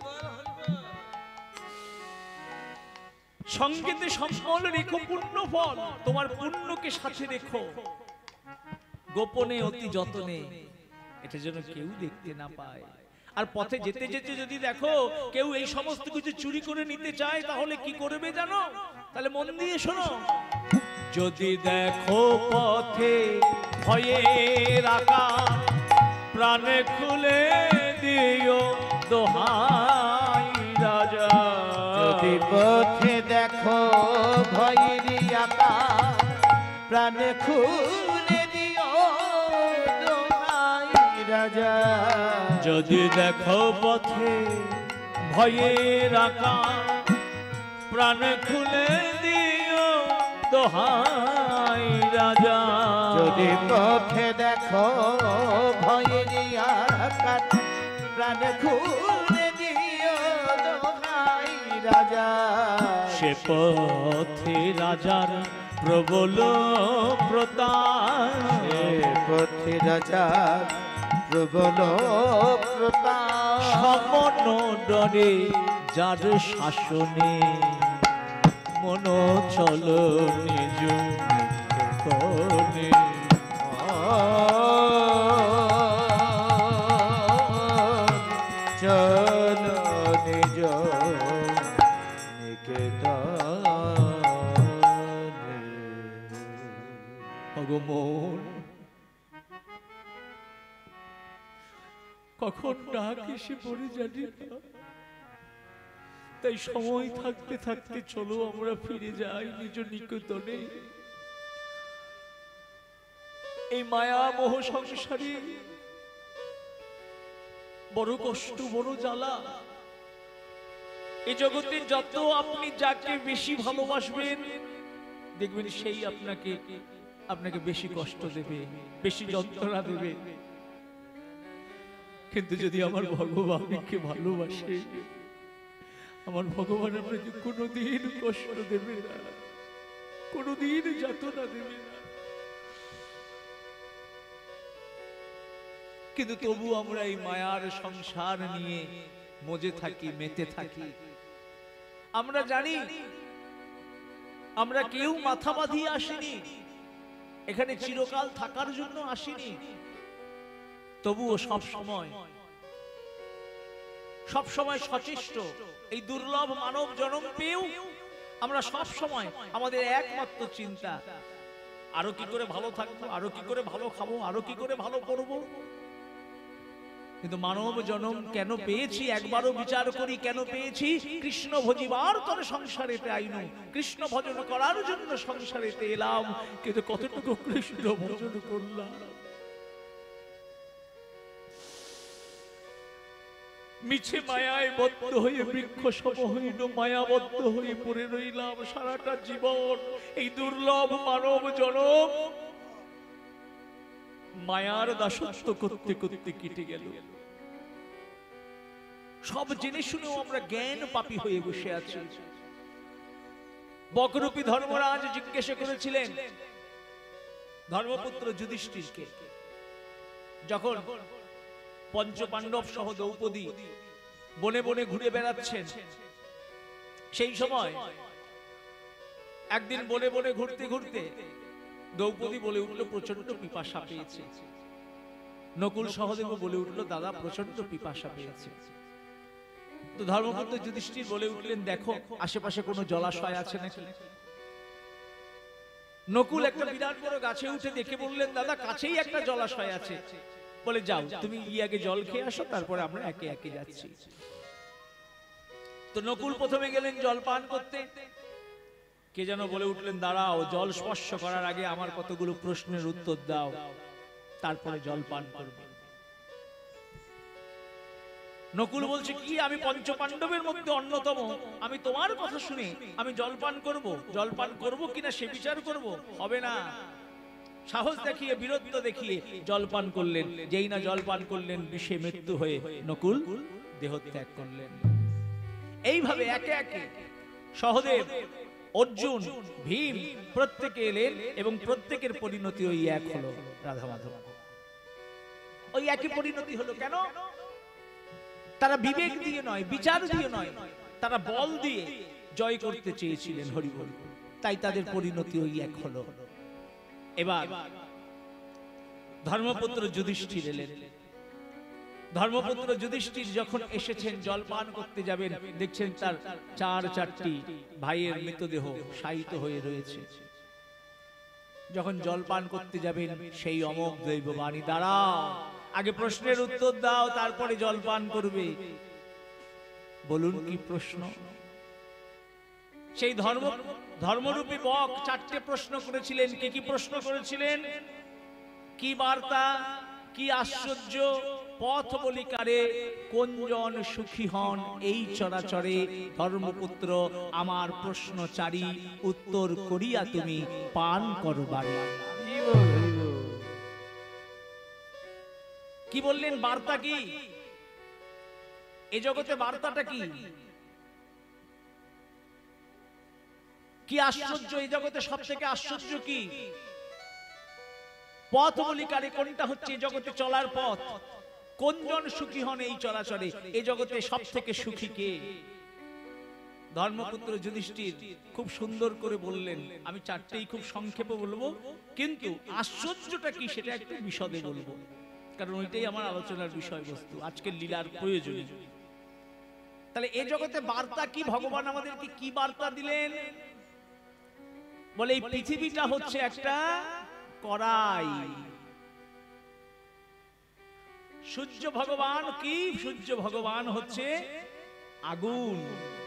সঙ্গেতে সম্বল রেখো পুণ্য ফল, তোমার পুণ্যকে সাথে রেখো। গোপনে অতি যতনে, এটা যেন কেউ দেখতে না পায়। আর পথে যেতে যেতে যদি দেখো কেউ এই সমস্ত কিছু চুরি করে নিতে চায়, তাহলে কি করবে জানো? তাহলে মন দিয়ে শোনো। যদি দেখো পথে ভয়ের আকার, প্রাণে খুলে দিও দোহাই রাজা। যদি পথে দেখো ভয়েরই আকার, প্রাণ খুলে দিও দোহাই রাজা। যদি দেখো পথে ভয়ের আকার, প্রাণ খুলে দিও দোহাই রাজা। যদি পথে দেখো ভয়েরই আকার, প্রাণ খুলে দিও দোহাই রাজা। সে পথে রাজার প্রবল প্রতাপ, সে পথে রাজা প্রবল প্রতাপ। সমন ডরে যার শাসনে মন চলো নিজ নিকেতনে। চলো নিজ নিকেতনে। ভগবান কখন ডাক এসে পড়ে জানি না। তাই সময় থাকতে থাকতে চলো আমরা ফিরে যাই নিজ নিকেতনে। এই মায়া মোহ সংসারে বড় কষ্ট, বড় জ্বালা। এই জগতে যত আপনি যাকে বেশি ভালোবাসবেন, দেখবেন সেই আপনাকে বেশি কষ্ট দেবে, বেশি যন্ত্রণা দেবে। কিন্তু যদি আমার ভগবানকে ভালোবাসে, আমার ভগবানের প্রতি কোনোদিন কষ্ট দেবে না, কোনোদিন যাতনা দেবে না। কিন্তু তবু আমরা এই মায়ার সংসার নিয়ে মজে থাকি, মেতে থাকি। আমরা জানি আমরা কেউ মাথা বাঁধিয়ে আসিনি, এখানে চিরকাল থাকার জন্য আসিনি। তবুও সব সময় সচেষ্ট, এই দুর্লভ মানব জন্ম পেয়েও আমরা সব সময় আমাদের একমাত্র চিন্তা আরো কি করে ভালো থাকবো, আরো কি করে ভালো খাবো, আরো কি করে ভালো করবো। কিন্তু মানব জন্ম কেন পেয়েছি একবারও বিচার করি, কেন পেয়েছি? কৃষ্ণ ভজিবার তরে সংসারেতে আইনু, কৃষ্ণ ভজন করার জন্য সংসারেতে এলাম। কিন্তু কতটুকু কৃষ্ণ ভজন করলাম? মিছে মায়ায় বদ্ধ হয়ে বৃক্ষ সম হইল, মায়াবদ্ধ হয়ে পড়ে রইলাম সারাটা জীবন। এই দুর্লভ মানব জনম মায়ার দাসত্ব করতে করতে কেটে গেল। সব জেনে শুনেও আমরা জ্ঞান পাপী হয়ে বসে আছি। বকরূপী ধর্মরাজ জিজ্ঞাসা করেছিলেন ধর্মপুত্র যুধিষ্ঠিরকে, যখন পঞ্চপাণ্ডব সহ দ্রৌপদী বনে বনে ঘুরে বেড়াচ্ছেন, সেই সময় একদিন বনে বনে ঘুরতে ঘুরতে দ্রৌপদী বলে উঠল প্রচন্ড পিপাসা পেয়েছে। নকুল সহদেব বলে উঠল দাদা প্রচন্ড পিপাসা পেয়েছে। তো ধর্মপুত্র যুধিষ্ঠির বলে উঠলেন দেখো আশেপাশে কোনো জলাশয় আছে নাকি। নকুল একটা বিরাট বড় গাছে উঠে দেখে বললেন দাদা কাছেই একটা জলাশয় আছে। বলে যাও তুমি আগে জল খেয়ে আসো, তারপরে আমরা একে একে যাচ্ছি। তো নকুল প্রথমে গেলেন জল পান করতে। কে যেন বলে উঠলেন দাঁড়াও, জল স্পর্শ করার আগে আমার কতগুলো প্রশ্নের উত্তর দাও, তারপরে জল পান করবে। নকুল বলছে কি আমি পঞ্চপাণ্ডবের মধ্যে অন্যতম, আমি তোমার কথা শুনে আমি জলপান করব, জলপান করব কিনা সে বিচার করব? হবে না। সাহস দেখিয়ে বীরত্ব দেখিয়ে জলপান করলেন। যেই না জলপান করলেন বিষে মৃত্যু হয়ে নকুল দেহত্যাগ করলেন। এইভাবে একে একে সহদেব, অর্জুন, ভীম প্রত্যেকে এলেন এবং প্রত্যেকের পরিণতি ওই এক হলো, রাধা মাধব। ওই একই পরিণতি হলো। কেন? তারা বিবেক দিয়ে নয়, বিচার দিয়ে নয়, তারা বল দিয়ে জয় করতে চেয়েছিলেন হরিবল, তাই তাদের পরিণতি ওই এক হলো। এবার ধর্মপুত্র যুধিষ্ঠির এলেন। ধর্মপুত্র যুধিষ্ঠির যখন এসেছেন জলপান করতে যাবেন, দেখছেন তার চারটি ভাইয়ের মৃতদেহ শায়িত হয়ে রয়েছে। যখন জলপান করতে যাবেন সেই অমোঘ দৈববাণী দাঁড়াও, আগে প্রশ্নের উত্তর দাও তারপরে জলপান করবে। বলুন কি প্রশ্ন? সেই ধর্মরূপী বক চারটে প্রশ্ন করেছিলেন। কি প্রশ্ন করেছিলেন? কি বার্তা, কি আশ্চর্য, পথ বলিকারে কোনজন সুখী হন এই চরাচরে? ধর্মপুত্র আমার প্রশ্ন চারি, উত্তর করিয়া তুমি পান করবারে। কি বললেন? বার্তা কি? এ জগতে বার্তাটা কি? কি আশ্চর্য এই জগতে? সব থেকে আশ্চর্য কি? পথ বলিকারে কোনটা হচ্ছে এই জগতে চলার পথ? কোনজন সুখী হন এই চলাচলে? এই জগতে সব থেকে সুখী কে? ধর্মপুত্র যুধিষ্ঠির খুব সুন্দর করে বললেন। আমি চারটেই খুব সংক্ষেপে বলবো, কিন্তু আশ্চর্যটা কি সেটা একটু বিশদে বলবো, কারণ ওইটাই আমার আলোচনার বিষয়বস্তু, আজকের লীলার প্রয়োজন। তাহলে এই জগতে বার্তা কি? ভগবান আমাদেরকে কি বার্তা দিলেন? বলে এই পৃথিবীটা হচ্ছে একটা কড়াই। সূর্য ভগবান কি? সূর্য ভগবান হচ্ছে আগুন।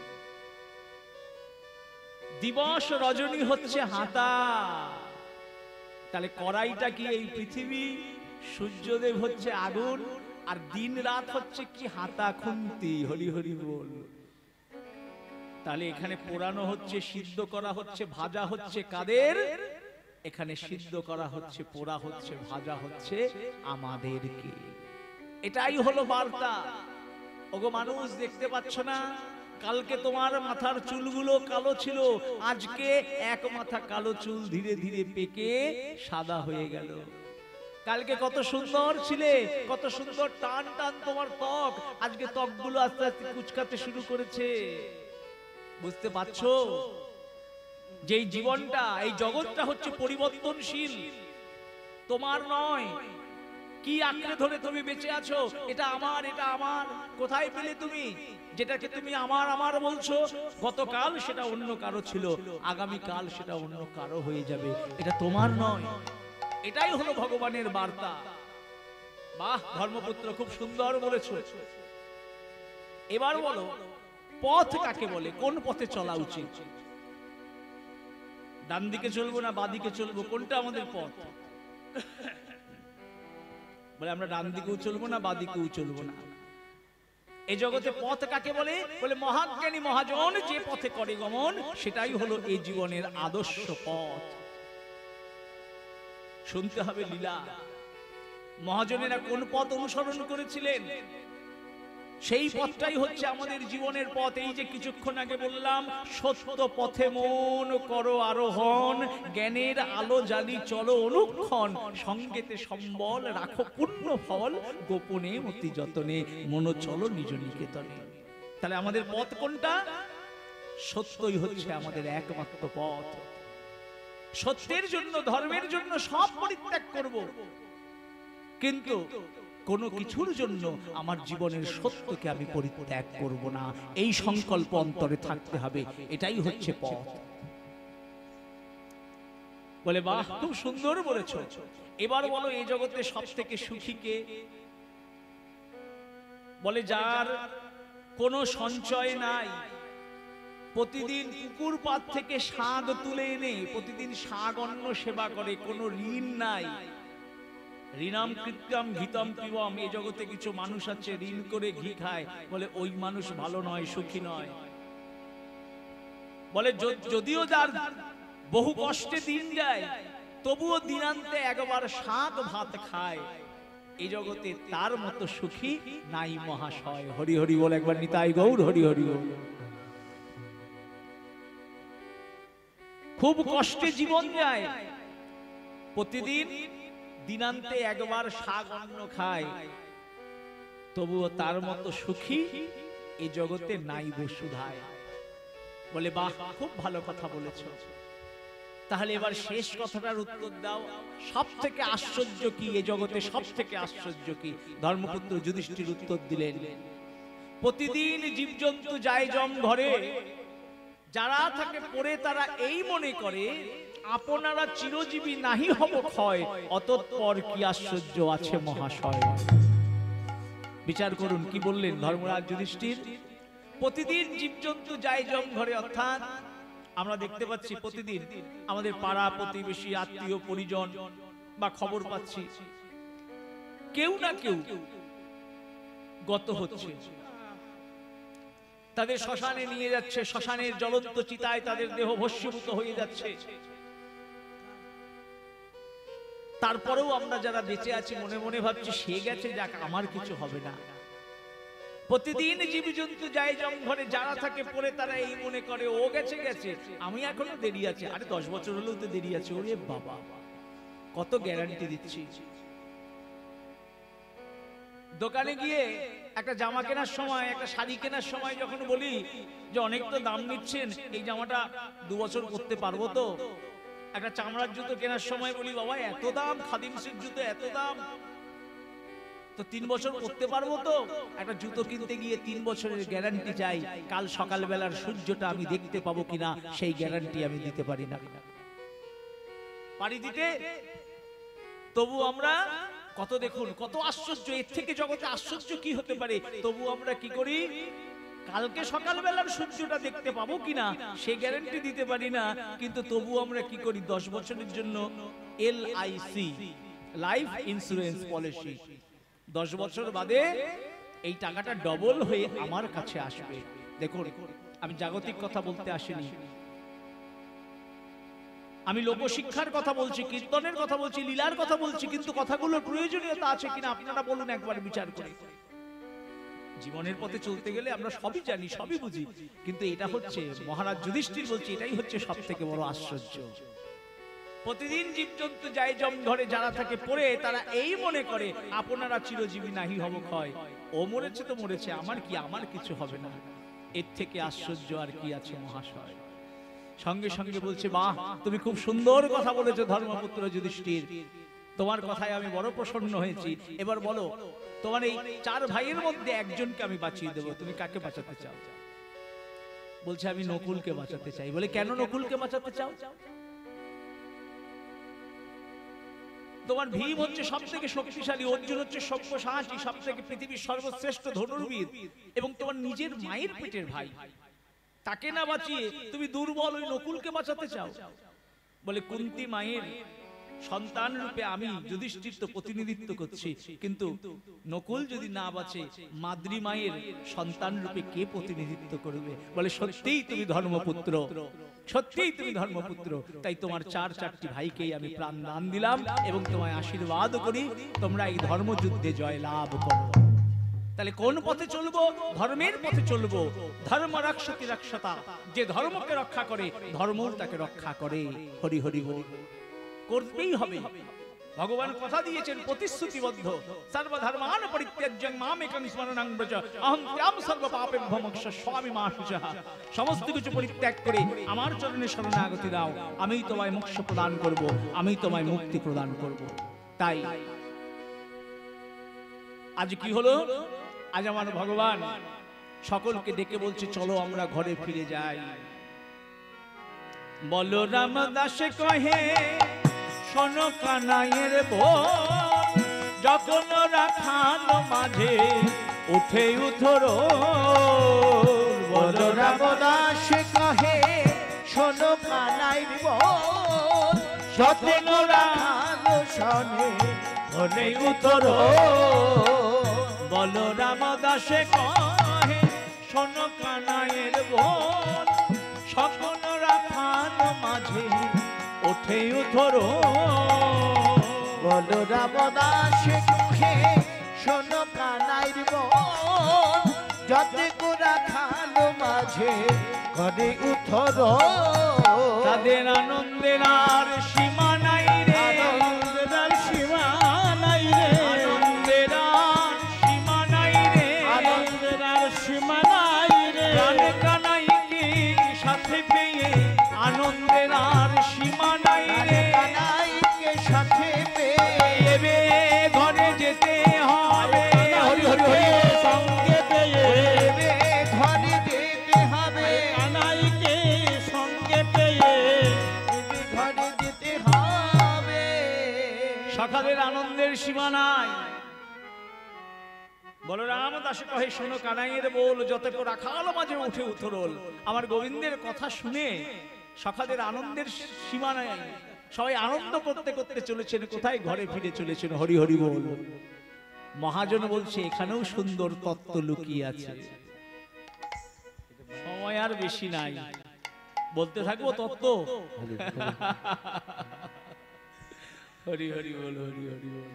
দিবস রজনী হচ্ছে হাতা। তাহলে কড়াইটা কি? এই পৃথিবী। সূর্যদেব হচ্ছে আগুন, আর দিন রাত হচ্ছে কি? হাতা খুন্তি। হরি হরি বল। তাহলে এখানে পোড়ানো হচ্ছে, সিদ্ধ করা হচ্ছে, ভাজা হচ্ছে কাদের? এখানে সিদ্ধ করা হচ্ছে, পোড়া হচ্ছে, ভাজা হচ্ছে আমাদেরকে। এটাই হলো বার্তা। ওগো মানুষ, দেখতে পাচ্ছ না? কালকে তোমার মাথার চুলগুলো কালো ছিল, আজকে এক মাথা কালো চুল ধীরে ধীরে পেকে সাদা হয়ে গেল। কালকে কত সুন্দর ছিলে, কত সুন্দর টান টান তোমার ত্বক, আজকে ত্বকগুলো আস্তে আস্তে কুচকাতে শুরু করেছে। বুঝতে পারছো যে এই জীবনটা, এই জগৎটা হচ্ছে পরিবর্তনশীল, তোমার নয়। কি আঁকড়ে ধরে তুমি বেঁচে আছো? এটা আমার, এটা আমার। কোথায় পেলে তুমি যেটাকে তুমি আমার আমার বলছো? গতকাল সেটা অন্য কারো ছিল, আগামীকাল সেটা অন্য কারো হয়ে যাবে, এটা তোমার নয়। এটাই হলো ভগবানের বার্তা। বাহ ধর্মপুত্র, খুব সুন্দর বলেছো। এবার বলো, পথ কাকে বলে? কোন পথে চলা উচিত? ডান দিকে চলবো না বাদিকে চলবো? কোনটা আমাদের পথ? বলে আমরা ডান দিকেও চলবো না বাদিকেও চলবো না। এই জগতে পথ কাকে বলে? বলে মহাজ্ঞানী মহাজন যে পথে করে গমন, সেটাই হলো এই জীবনের আদর্শ পথ। শুনতে হবে লীলা। মহাজনেরা কোন পথ অনুসরণ করেছিলেন? সেই পথটাই হচ্ছে আমাদের জীবনের পথ। এই যে কিছুক্ষণ আগে বললাম, সত্য পথে মন করো আরোহণ, জ্ঞানের আলো জ্বালি চলো অনুক্ষণ, সঙ্গেতে সম্বল রাখো পূর্ণ ফল, গোপনে অতি যতনে মন চলো নিজ নিকেতনে। তাহলে আমাদের পথ কোনটা? সত্যই হচ্ছে আমাদের একমাত্র পথ। সত্যের জন্য, ধর্মের জন্য সব পরিত্যাগ করব, কিন্তু কোনো কিছুর জন্য আমার জীবনের সত্যকে আমি পরিত্যাগ করব না, এই সংকল্প অন্তরে থাকতে হবে। এটাই হচ্ছে পথ। বলে বাহ, খুব সুন্দর বলেছ। এবার বলো, এই জগতে সব থেকে সুখী কে? বলে যার কোনো সঞ্চয় নাই, প্রতিদিন পুকুর পাড় থেকে শাক তুলে এনে প্রতিদিন শাক অন্ন সেবা করে, কোনো ঋণ নাই। ঋণাম কৃত্যম ঘিতম পিবম। এই জগতে কিছু মানুষ আছে ঋণ করে ঘি খায়, বলে ওই মানুষ ভালো নয়, সুখী নয়। বলে যদিও যার বহু কষ্টে দিন যায়, তবুও দিনান্তে একবার শাক ভাত খায়, এই জগতে তার মতো সুখী নাই মহাশয়। হরি হরি বল একবার, নিতাই গৌর হরি হরি বল। খুব কষ্টে জীবন যায়, প্রতিদিন দিনান্তে একবার শাক অন্ন খায়, তবুও তার মতো সুখী এই জগতে নাই বসুধায়। বলে বাহ, খুব ভালো কথা বলেছ। তাহলে এবার শেষ কথাটার উত্তর দাও, সব থেকে আশ্চর্য কি এই জগতে? সব থেকে আশ্চর্য কি? ধর্মপুত্র যুধিষ্ঠির উত্তর দিলেন, প্রতিদিন জীবজন্তু যায় জম ঘরে, যারা থাকে পড়ে তারা এই মনে করে আপনারা চিরজীবী নাহি হব ক্ষয়, অতঃপর কি আশ্চর্য আছে মহাশয়। বিচার করুন কি বললেন ধর্মরাজ যুধিষ্ঠির। প্রতিদিন জীবজন্তু যায় জম ঘরে, অর্থাৎ আমরা দেখতে পাচ্ছি প্রতিদিন আমাদের পাড়া প্রতিবেশী আত্মীয় পরিজন বা খবর পাচ্ছি কেউ না কেউ গত হচ্ছে, তাদের শ্মশানে নিয়ে যাচ্ছে, শ্মশানের জ্বলন্ত চিতায় তাদের দেহ ভস্মীভূত হয়ে যাচ্ছে। তারপরেও আমরা যারা বেঁচে আছি মনে মনে ভাবছি সে গেছে, যাক আমার কিছু হবে না। প্রতিদিন জীবজন্তু যায় জম ঘরে, যারা থাকে পড়ে তারা এই মনে করে ও গেছে গেছে, আমি এখনো দেরি আছে। আরে 10 বছর হলেও তো দেরি আছে। ওরে বাবা, কত গ্যারান্টি দিচ্ছি। দোকানে গিয়ে একটা জামা কেনার সময়, একটা শাড়ি কেনার সময় যখন বলি যে অনেক তো দাম নিচ্ছেন, এই জামাটা 2 বছর পরতে পারবো তো? একটা চামড়ার জুতো কেনার সময় বলি বাবা এত দাম, খাদিমসের জুতো এত দাম, তো 3 বছর পরতে পারবো তো? একটা জুতো কিনতে গিয়ে 3 বছরের গ্যারান্টি চাই, কাল সকালবেলার সূর্যটা আমি দেখতে পাবো কিনা সেই গ্যারান্টি আমি দিতে পারি না। পারি দিতে? তবু আমরা কত, দেখুন কত আশ্চর্য, এর থেকে জগতে আশ্চর্য কি হতে পারে? তবু আমরা কি করি? কালকে সকালবেলার সূর্যটা দেখতে পাবো কিনা সে গ্যারান্টি দিতে পারি না, কিন্তু তবু আমরা কি করি? 10 বছরের জন্য LIC, লাইফ ইন্স্যুরেন্স পলিসি, 10 বছর বাদে এই টাকাটা ডবল হয়ে আমার কাছে আসবে। দেখুন, আমি জাগতিক কথা বলতে আসিনি, আমি লোকশিক্ষার কথা বলছি, কীর্তনের কথা বলছি, লীলার কথা বলছি, কিন্তু কথাগুলোর প্রয়োজনীয়তা আছে কিনা আপনারা বলুন একবার বিচার করে। জীবনের পথে চলতে গেলে আমরা সবই জানি, সবই বুঝি, কিন্তু এটা হচ্ছে মহারাজ যুধিষ্ঠির বলছে এটাই হচ্ছে সব থেকে বড় আশ্চর্য। প্রতিদিন জীবজন্তু যায় জম ঘরে, যারা থাকে পড়ে তারা এই মনে করে আপনারা চিরজীবী নাহি হব ক্ষয়। ও মরেছে তো মরেছে, আমার কি, আমার কিছু হবে না। এর থেকে আশ্চর্য আর কি আছে মহাশয়? সঙ্গে সঙ্গে বলছে, বাহ, তুমি খুব সুন্দর কথা বলেছো ধর্মপুত্র যুধিষ্ঠির, তোমার কথায় আমি বড় প্রসন্ন হয়েছি। এবার বলো, তোমার এই 4 ভাইয়ের মধ্যে একজনকে আমি বাঁচিয়ে দেবো, তুমি কাকে বাঁচাতে চাও? বলছে, আমি নকুলকে বাঁচাতে চাই। বলে, কেন নকুলকে বাঁচাতে চাও? তোমার ভীম হচ্ছে সব থেকে শক্তিশালী, অর্জুন হচ্ছে সব্যসাচী, সব থেকে পৃথিবীর সর্বশ্রেষ্ঠ ধনুর্বিদ, এবং তোমার নিজের মায়ের পেটের ভাই, তাকে না বাঁচিয়ে তুমি দুর্বল ওই নকুলকে বাঁচাতে চাও? বলে, কুন্তী মায়ের সন্তান রূপে আমি যুধিষ্ঠির তো প্রতিনিধিত্ব করছি, কিন্তু নকুল যদি না বাঁচে মাদ্রী মায়ের সন্তান রূপে কে প্রতিনিধিত্ব করবে? বলে, সত্যিই তুমি ধর্মপুত্র, সত্যিই তুমি ধর্মপুত্র, তাই তোমার 4টি ভাইকেই আমি প্রাণ দান দিলাম এবং তোমায় আশীর্বাদ করি তোমরা এই ধর্মযুদ্ধে জয় লাভ করো। তাহলে কোন পথে চলবো? ধর্মের পথে চলবো। ধর্ম রক্ষতি রক্ষতা, যে ধর্মকে রক্ষা করে ধর্মও তাকে রক্ষা করে। হরি হরি বল, করতেই হবে। ভগবান কথা দিয়েছেন প্রতিশ্রুতিবদ্ধ, সর্বধর্মান পরিত্যাজ্যং মামেকং স্মরণং ব্রজ অহং ত্যাম সর্ব পাপেভ্যো মোক্ষয়স্যামি মা শুচঃ। সমস্ত কিছু পরিত্যাগ করে আমার চরণে শরণাগতি দাও, আমিই তোমায় মোক্ষ প্রদান করব, আমিই তোমায় মুক্তি প্রদান করব। তাই আজ কি হলো? আজ আমার ভগবান সকলকে ডেকে বলছে, চলো আমরা ঘরে ফিরে যাই। বলরাম দাস কহে, শোনো কানাইয়ের বোন, যখন রাখাল মাঝে উঠে উথর। বলরাম দাস কহে, শোনো কানাইয়ের বোন, যখন রাখাল শোনে উঠে উথর। বলরাম দাস কহে, শোনো কানাইয়ের বোন, সকল রাখাল মাঝে উঠে উথর। বলরাম দাস কহে, শোনো কানাইয়ের বোন, যত রাখাল মাঝে ঘরে উঠর। তাদের আনন্দের আর সীমা নাই রে, আনন্দের আর সীমা নাই রে, আনন্দের আর সীমা নাই রে, আনন্দের আর সীমা নাই রে। প্রাণ কানাইকে সাথে পেয়ে আনন্দের আর সীমা নাই রে। কানাইকে সাথে পেয়ে এবে ঘরে যেতে হবে, হরি হরি হরি, সঙ্গে পেয়ে এবে ঘরে যেতে হবে। কানাইকে সঙ্গে পেয়ে এবে ঘরে যেতে হবে। সখাদের আনন্দের সীমা নাই। বলরাম দাস কহে, শোনো কানাইয়ের বোল, যত রাখাল মাঝে উঠে উথরল। আমার গোবিন্দের কথা শুনে সখাদের আনন্দের সীমা নাই। সবাই আনন্দ করতে করতে চলেছেন, কোথায়? ঘরে ফিরে চলেছেন। হরি হরি বল। মহাজন বলছে, এখানেও সুন্দর তত্ত্ব লুকিয়ে আছে। সময় আর বেশি নাই, বলতে থাকবো তত্ত্ব। হরি হরি বল, হরি হরি বল।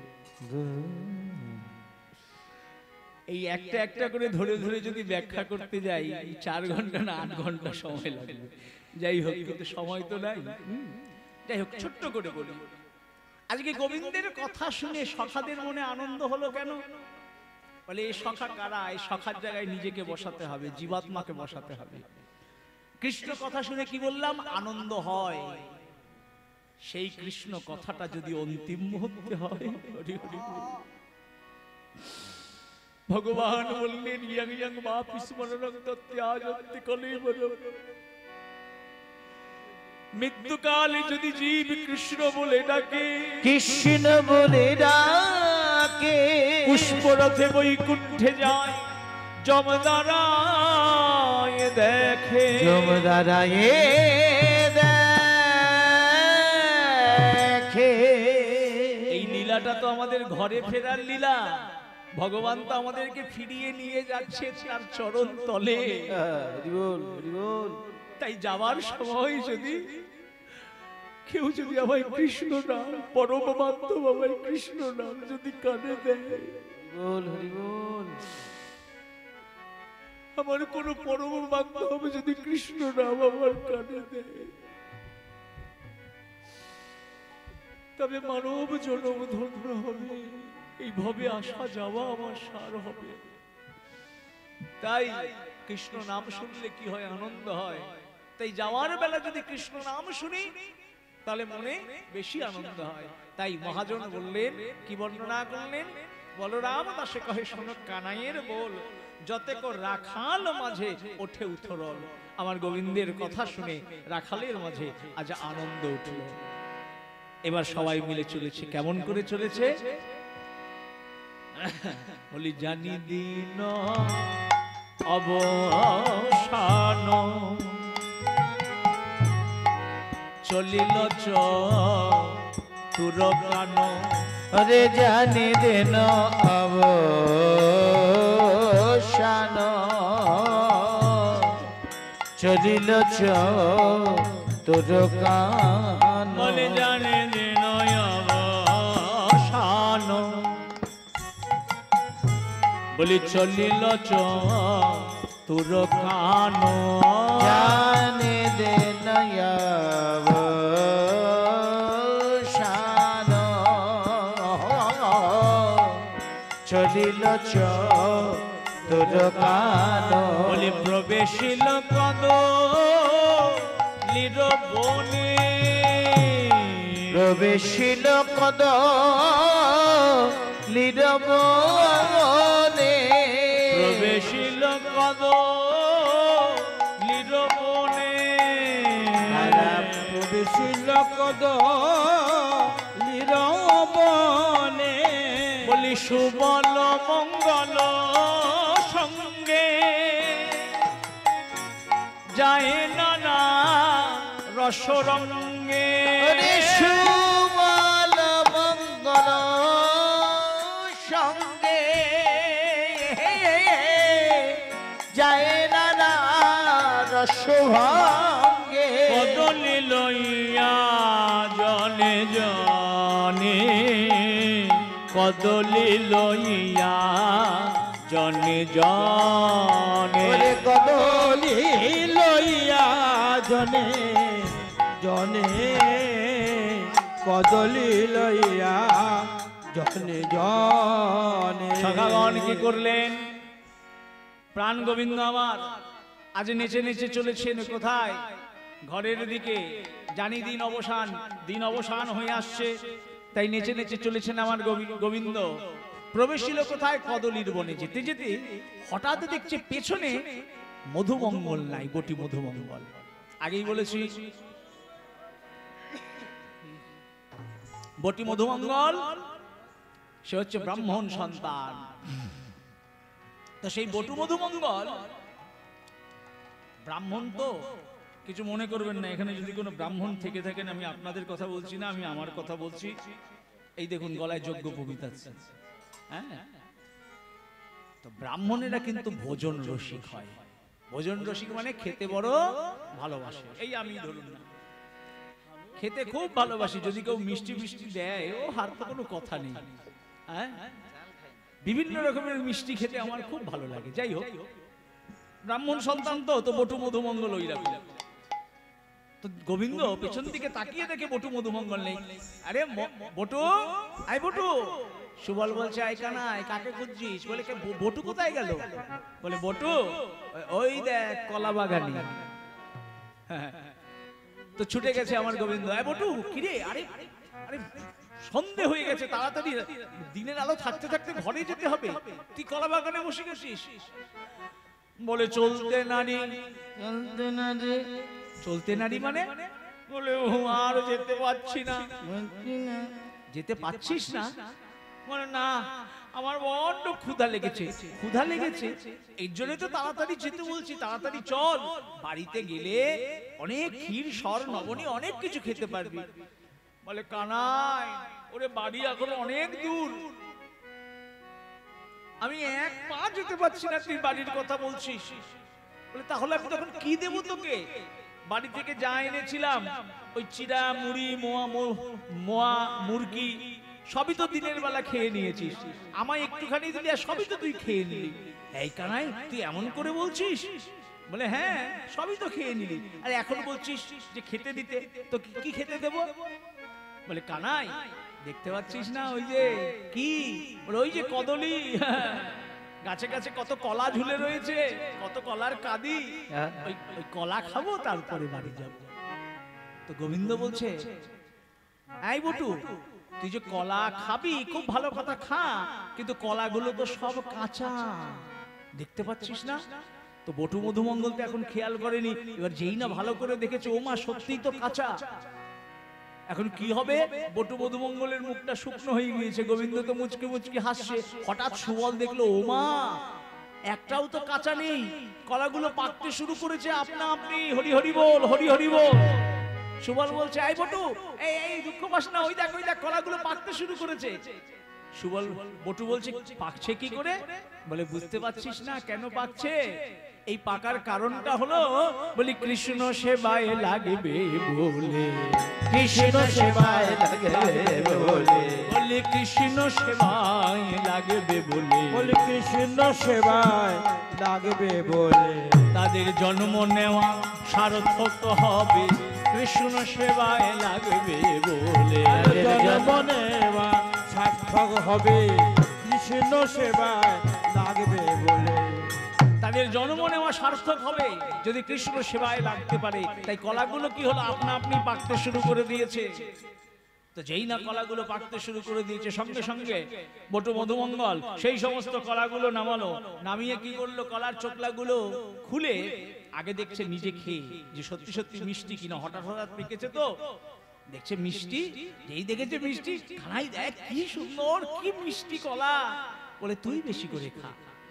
এই একটা একটা করে ধরে ধরে যদি ব্যাখ্যা করতে যাই 4 ঘন্টা না 8 ঘন্টা সময় লাগবে। যাই হোক, কিন্তু সময় তো নাই। যাই হোক, ছোট্ট করে বলি, আজকে গোবিন্দের কথা শুনে সখাদের মনে আনন্দ হলো কেন? বলে, এই সখা কারা? এই সখার জায়গায় নিজেকে বসাতে হবে, জীবাত্মাকে বসাতে হবে। কৃষ্ণ কথা শুনে কি বললাম? আনন্দ হয়। সেই কৃষ্ণ কথাটা যদি অন্তিম মুহূর্তে হয়, হরি হরি বল। ভগবান বললেন, ইয়াং ইয়াং বাপ স্মরণং তত্যাজন্তি কলিবর। মৃত্যুকালে যদি জীব কৃষ্ণ বলে ডাকে, কৃষ্ণ বলে ডাকে, পুষ্পরথে বৈকুণ্ঠে যায়, যমদারায় দেখে, যমদারায়ে দেখে। এই লীলাটা তো আমাদের ঘরে ফেরার লীলা। ভগবান তো আমাদেরকে ফিরিয়ে নিয়ে যাচ্ছে তার চরণ তলে। হরি বল, হরি বল। তাই যাওয়ার সময় যদি কেউ যদি আমায় কৃষ্ণ নাম, পরম মাধ্যম আমায় কৃষ্ণ নাম যদি কানে দেয়, বল, হরি বল। আমার কোন পরম মাধ্যম যদি কৃষ্ণ নাম আমার কানে দেয়, তবে মানব জনম ধন্য হবে। এই ভবে আসা যাওয়া আমার সার হবে। তাই কৃষ্ণ নাম শুনলে কি হয়, আনন্দ হয়। তাই যাওয়ার বেলা যদি কৃষ্ণ নাম শুনি তাহলে মনে বেশি আনন্দ হয়। তাই মহাজন বললেন, কি বর্ণনা করলেন, বলরাম দাসে কহে শোনো কানাইয়ের বল, যতে কো রাখাল মাঝে ওঠে উথরল। আমার গোবিন্দের কথা শুনে রাখালের মাঝে আজ আনন্দ উঠল। এবার সবাই মিলে চলেছে, কেমন করে চলেছে বলি, জানি দিন অবসান চলিল চতুর প্রাণ। হরে জানি দিন অবসান চলিল চতুর কান। বলে জানি দিন অবসান, বলি চলিল চতুর কান। জানি দিন অবসান চলিল চতুর কান। বলি প্রবেশিল কদ লির বনে, প্রবেশিল কদ লিরবনে, প্রবেশিল কদ লির বনে। প্রবেশিল কদ লিরবনে। বলি সুবল মঙ্গল সঙ্গে যায় নানা রসরঙ্গে। সুবল মঙ্গল সঙ্গে যায় নানা রসভঙ্গে। কদলি লইয়া জনে জনে, কদলি লইয়া জনে জনে। কদলি লইয়া জনে জনে, কদলি লইয়া জনে জনে। সখাগণ কি করলেন, প্রাণ গোবিন্দ আমার আজ নেচে নেচে চলেছেন কোথায়, ঘরের দিকে। জানি দিন অবসান হয়ে আসছে, তাই নেচে নেচে চলেছেন আমার গোবিন্দ। প্রবেশিল কোথায়, কদলির বনে। যেতে যেতে হঠাৎ দেখছে পেছনে মধুমঙ্গল নাই, বটি মধুমঙ্গল। আগেই বলেছি বটি মধুমঙ্গল সে হচ্ছে ব্রাহ্মণ সন্তান। তো সেই বটু মধুমঙ্গল ব্রাহ্মণ, তো কিছু মনে করবেন না, এখানে যদি কোনো ব্রাহ্মণ থেকে থাকেন, আমি আপনাদের কথা বলছি না, আমি আমার কথা বলছি। এই দেখুন গলায় যজ্ঞ পবিত আছে, হ্যাঁ। তো ব্রাহ্মণেরা কিন্তু ভোজন রসিক হয়। ভোজন রসিক মানে খেতে বড় ভালোবাসে। এই আমি ধরুন না, খেতে খুব ভালোবাসি। যদি কেউ মিষ্টি মিষ্টি দেয়, ও হার তো কোনো কথা নেই, হ্যাঁ। বিভিন্ন রকমের মিষ্টি খেতে আমার খুব ভালো লাগে। যাই হোক, ব্রাহ্মণ সন্তান তো বটু মধুমঙ্গল ওই রকম। তো গোবিন্দ পেছন দিকে তাকিয়ে দেখে বটু মধুমঙ্গল নেই। আরে বটু, আই বটু। সুবল বলছে, আই কানাই, কাকে খুঁজছিস? বলে বটু কোথায় গেল? বলে বটু ওই দেখ কলা বাগানি। তো ছুটে গেছে আমার গোবিন্দ। আই বটু, কিরে? আরে আরে সন্ধে হয়ে গেছে, তাড়াতাড়ি দিনের আলো থাকতে থাকতে ঘরে যেতে হবে, তুই কলা বাগানে বসে গেছিস। বলে চলতে নারী, চলতে না রে, চলতে নারী মানে? বলে ও আর যেতে পারছি না। যেতে পারছিস না মানে? না, আমার বড্ড ক্ষুধা লেগেছে। ক্ষুধা লেগেছে এই জন্য তো তাড়াতাড়ি যেতে বলছি, তাড়াতাড়ি চল। বাড়িতে গেলে অনেক ক্ষীর সর নবনী অনেক কিছু খেতে পারবি। বলে কানাই, ওরে বাড়ি এখন অনেক দূর, আমি এক পা যেতে পারছি না, তুই বাড়ির কথা বলছিস। বলে তাহলে আমি তখন কি দেবো তোকে? বাড়ি থেকে যা এনেছিলাম, ওই চিড়া মুড়ি মোয়া মুরগি সবই তো দিনের বেলা খেয়ে নিয়েছিস, আমায় একটুখানি দিলি আর সবই তো তুই খেয়ে নিলি। এই কানাই, তুই এমন করে বলছিস? বলে হ্যাঁ, সবই তো খেয়ে নিলি, আর এখন বলছিস যে খেতে দিতে, তো কি খেতে দেবো? বলে কানাই, দেখতে পাচ্ছিস না ওই যে কি? বলে ওই যে কদলি। গাছে গাছে কত কলা ঝুলে রয়েছে, কত কলার কাঁদি, হ্যাঁ। ওই কলা খাবো তারপরে বাড়ি যাব। তো গোবিন্দ বলছে, এই বটু, তুই যে কলা খাবি খুব ভালো কথা, খা, কিন্তু কলাগুলো তো সব কাঁচা, দেখতে পাচ্ছিস না? তো বটু মধুমঙ্গল তো এখন খেয়াল করেনি, এবার যেই না ভালো করে দেখেছে, ও মা সত্যিই তো কাঁচা। এখন কি হবে? বটু মধুমঙ্গলের মুখটা শুকনো হয়ে গিয়েছে, গোবিন্দ তো মুচকি মুচকি হাসছে। হঠাৎ সুবল দেখলো, ও মা একটাও তো কাঁচা নেই, কলাগুলো পাকতে শুরু করেছে আপনা আপনি। হরি হরি বল, হরি হরি বল। সুবল বলছে, এই বটু, এই দুঃখ পাস না, ওই দেখ কলাগুলো পাকতে শুরু করেছে। সুবল বটু বলছে, পাকছে কি করে? বলে, বুঝতে পারছিস না কেন পাকছে? এই পাকার কারণটা হলো, বলি কৃষ্ণ সেবায় লাগবে বলে, কৃষ্ণ সেবায় লাগবে বলে, বলি কৃষ্ণ সেবায় লাগবে বলে, বলি কৃষ্ণ সেবায় লাগবে বলে, তাদের জন্ম নেওয়া সার্থক হবে, কৃষ্ণ সেবায় লাগবে বলে। জন্ম নেওয়া সার্থক হবে, কৃষ্ণ সেবায় লাগবে বলে। তাদের জন্ম নেওয়া সার্থক হবে যদি কৃষ্ণ সেবায় লাগতে পারে। তাই কলাগুলো কি হলো, আপনা আপনি পাকতে শুরু করে দিয়েছে। তো যেই না কলাগুলো পাকতে শুরু করে দিয়েছে, সঙ্গে সঙ্গে বটু মধুমঙ্গল সেই সমস্ত কলাগুলো নামালো। নামিয়ে কি করলো, কলার চোকলাগুলো খুলে আগে দেখছে নিজে খেয়ে যে সত্যি সত্যি মিষ্টি কিনা। হঠাৎ হঠাৎ পেকেছে তো, দেখছে মিষ্টি, যেই দেখেছে মিষ্টি, খানাই দেখ কি সুন্দর, কি মিষ্টি কলা। বলে, তুই বেশি করে খা,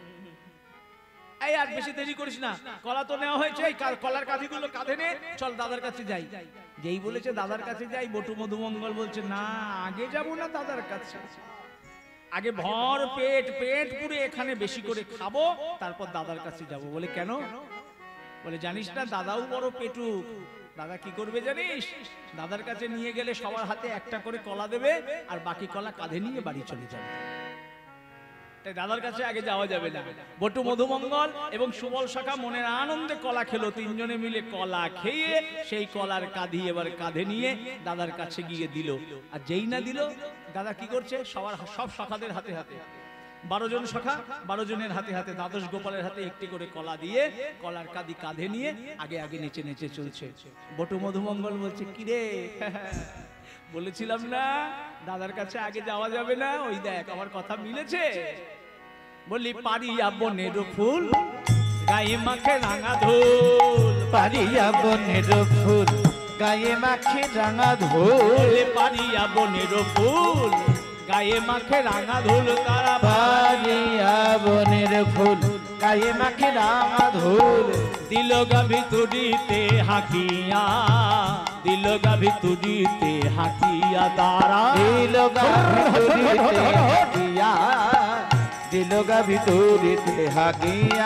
এই আর বেশি দেরি করিস না, কলা তো নেওয়া হয়েছে, এই কলার কাঁধিগুলো কাঁধে নে, চল দাদার কাছে যাই। যেই বলেছে দাদার কাছে যাই, বটু মধুমঙ্গল বলছে, না আগে যাব না দাদার কাছে, আগে ভর পেট পুরে এখানে বেশি করে খাবো, তারপর দাদার কাছে যাব। বলে, কেন? বলে, জানিস না দাদাও বড় পেটুক, দাদা কি করবে জানিস? দাদার কাছে নিয়ে গেলে সবার হাতে একটা করে কলা দেবে, আর বাকি কলা কাঁধে নিয়ে বাড়ি চলে যাবে। তাই দাদার কাছে আগে যাওয়া যাবে না। বটু মধুমঙ্গল এবং সুবল শাখা মনের আনন্দে কলা খেলো, তিনজনে মিলে কলা খেয়ে সেই কলার কাঁধি এবার কাঁধে নিয়ে দাদার কাছে গিয়ে দিল। আর যেই না দিল, দাদা কি করছে, সব শাখাদের হাতে হাতে 12 জন শাখা, 12 জনের হাতে হাতে দ্বাদশ গোপালের হাতে একটি করে কলা দিয়ে কলার কাঁধি কাঁধে নিয়ে আগে আগে নেচে নেচে চলছে। বটু মধুমঙ্গল বলছে, কিরে বলেছিলাম না দাদার কাছে আগে যাওয়া যাবে না, ওই দেখ আমার কথা মিলেছে। বলি, পারিয়া বনের ফুল গায়ে মাখে রাঙা ধুল, পারিয়া বনের ফুল গায়ে মাখে রাঙা ধুল, পারিয়া বনের ফুল গায়ে মাখে রাঙা ধুল, তারা পারিয়া বনের ফুল গায়ে মাখে রাঙা ধুল, দিল গাভি তুড়িতে হাকিয়া, দিল গাভি তুড়িতে হাকিয়া, তারা দিল গাভিতুরিতে হাকিয়া, দিল গাভিতুরিতে হাকিয়া।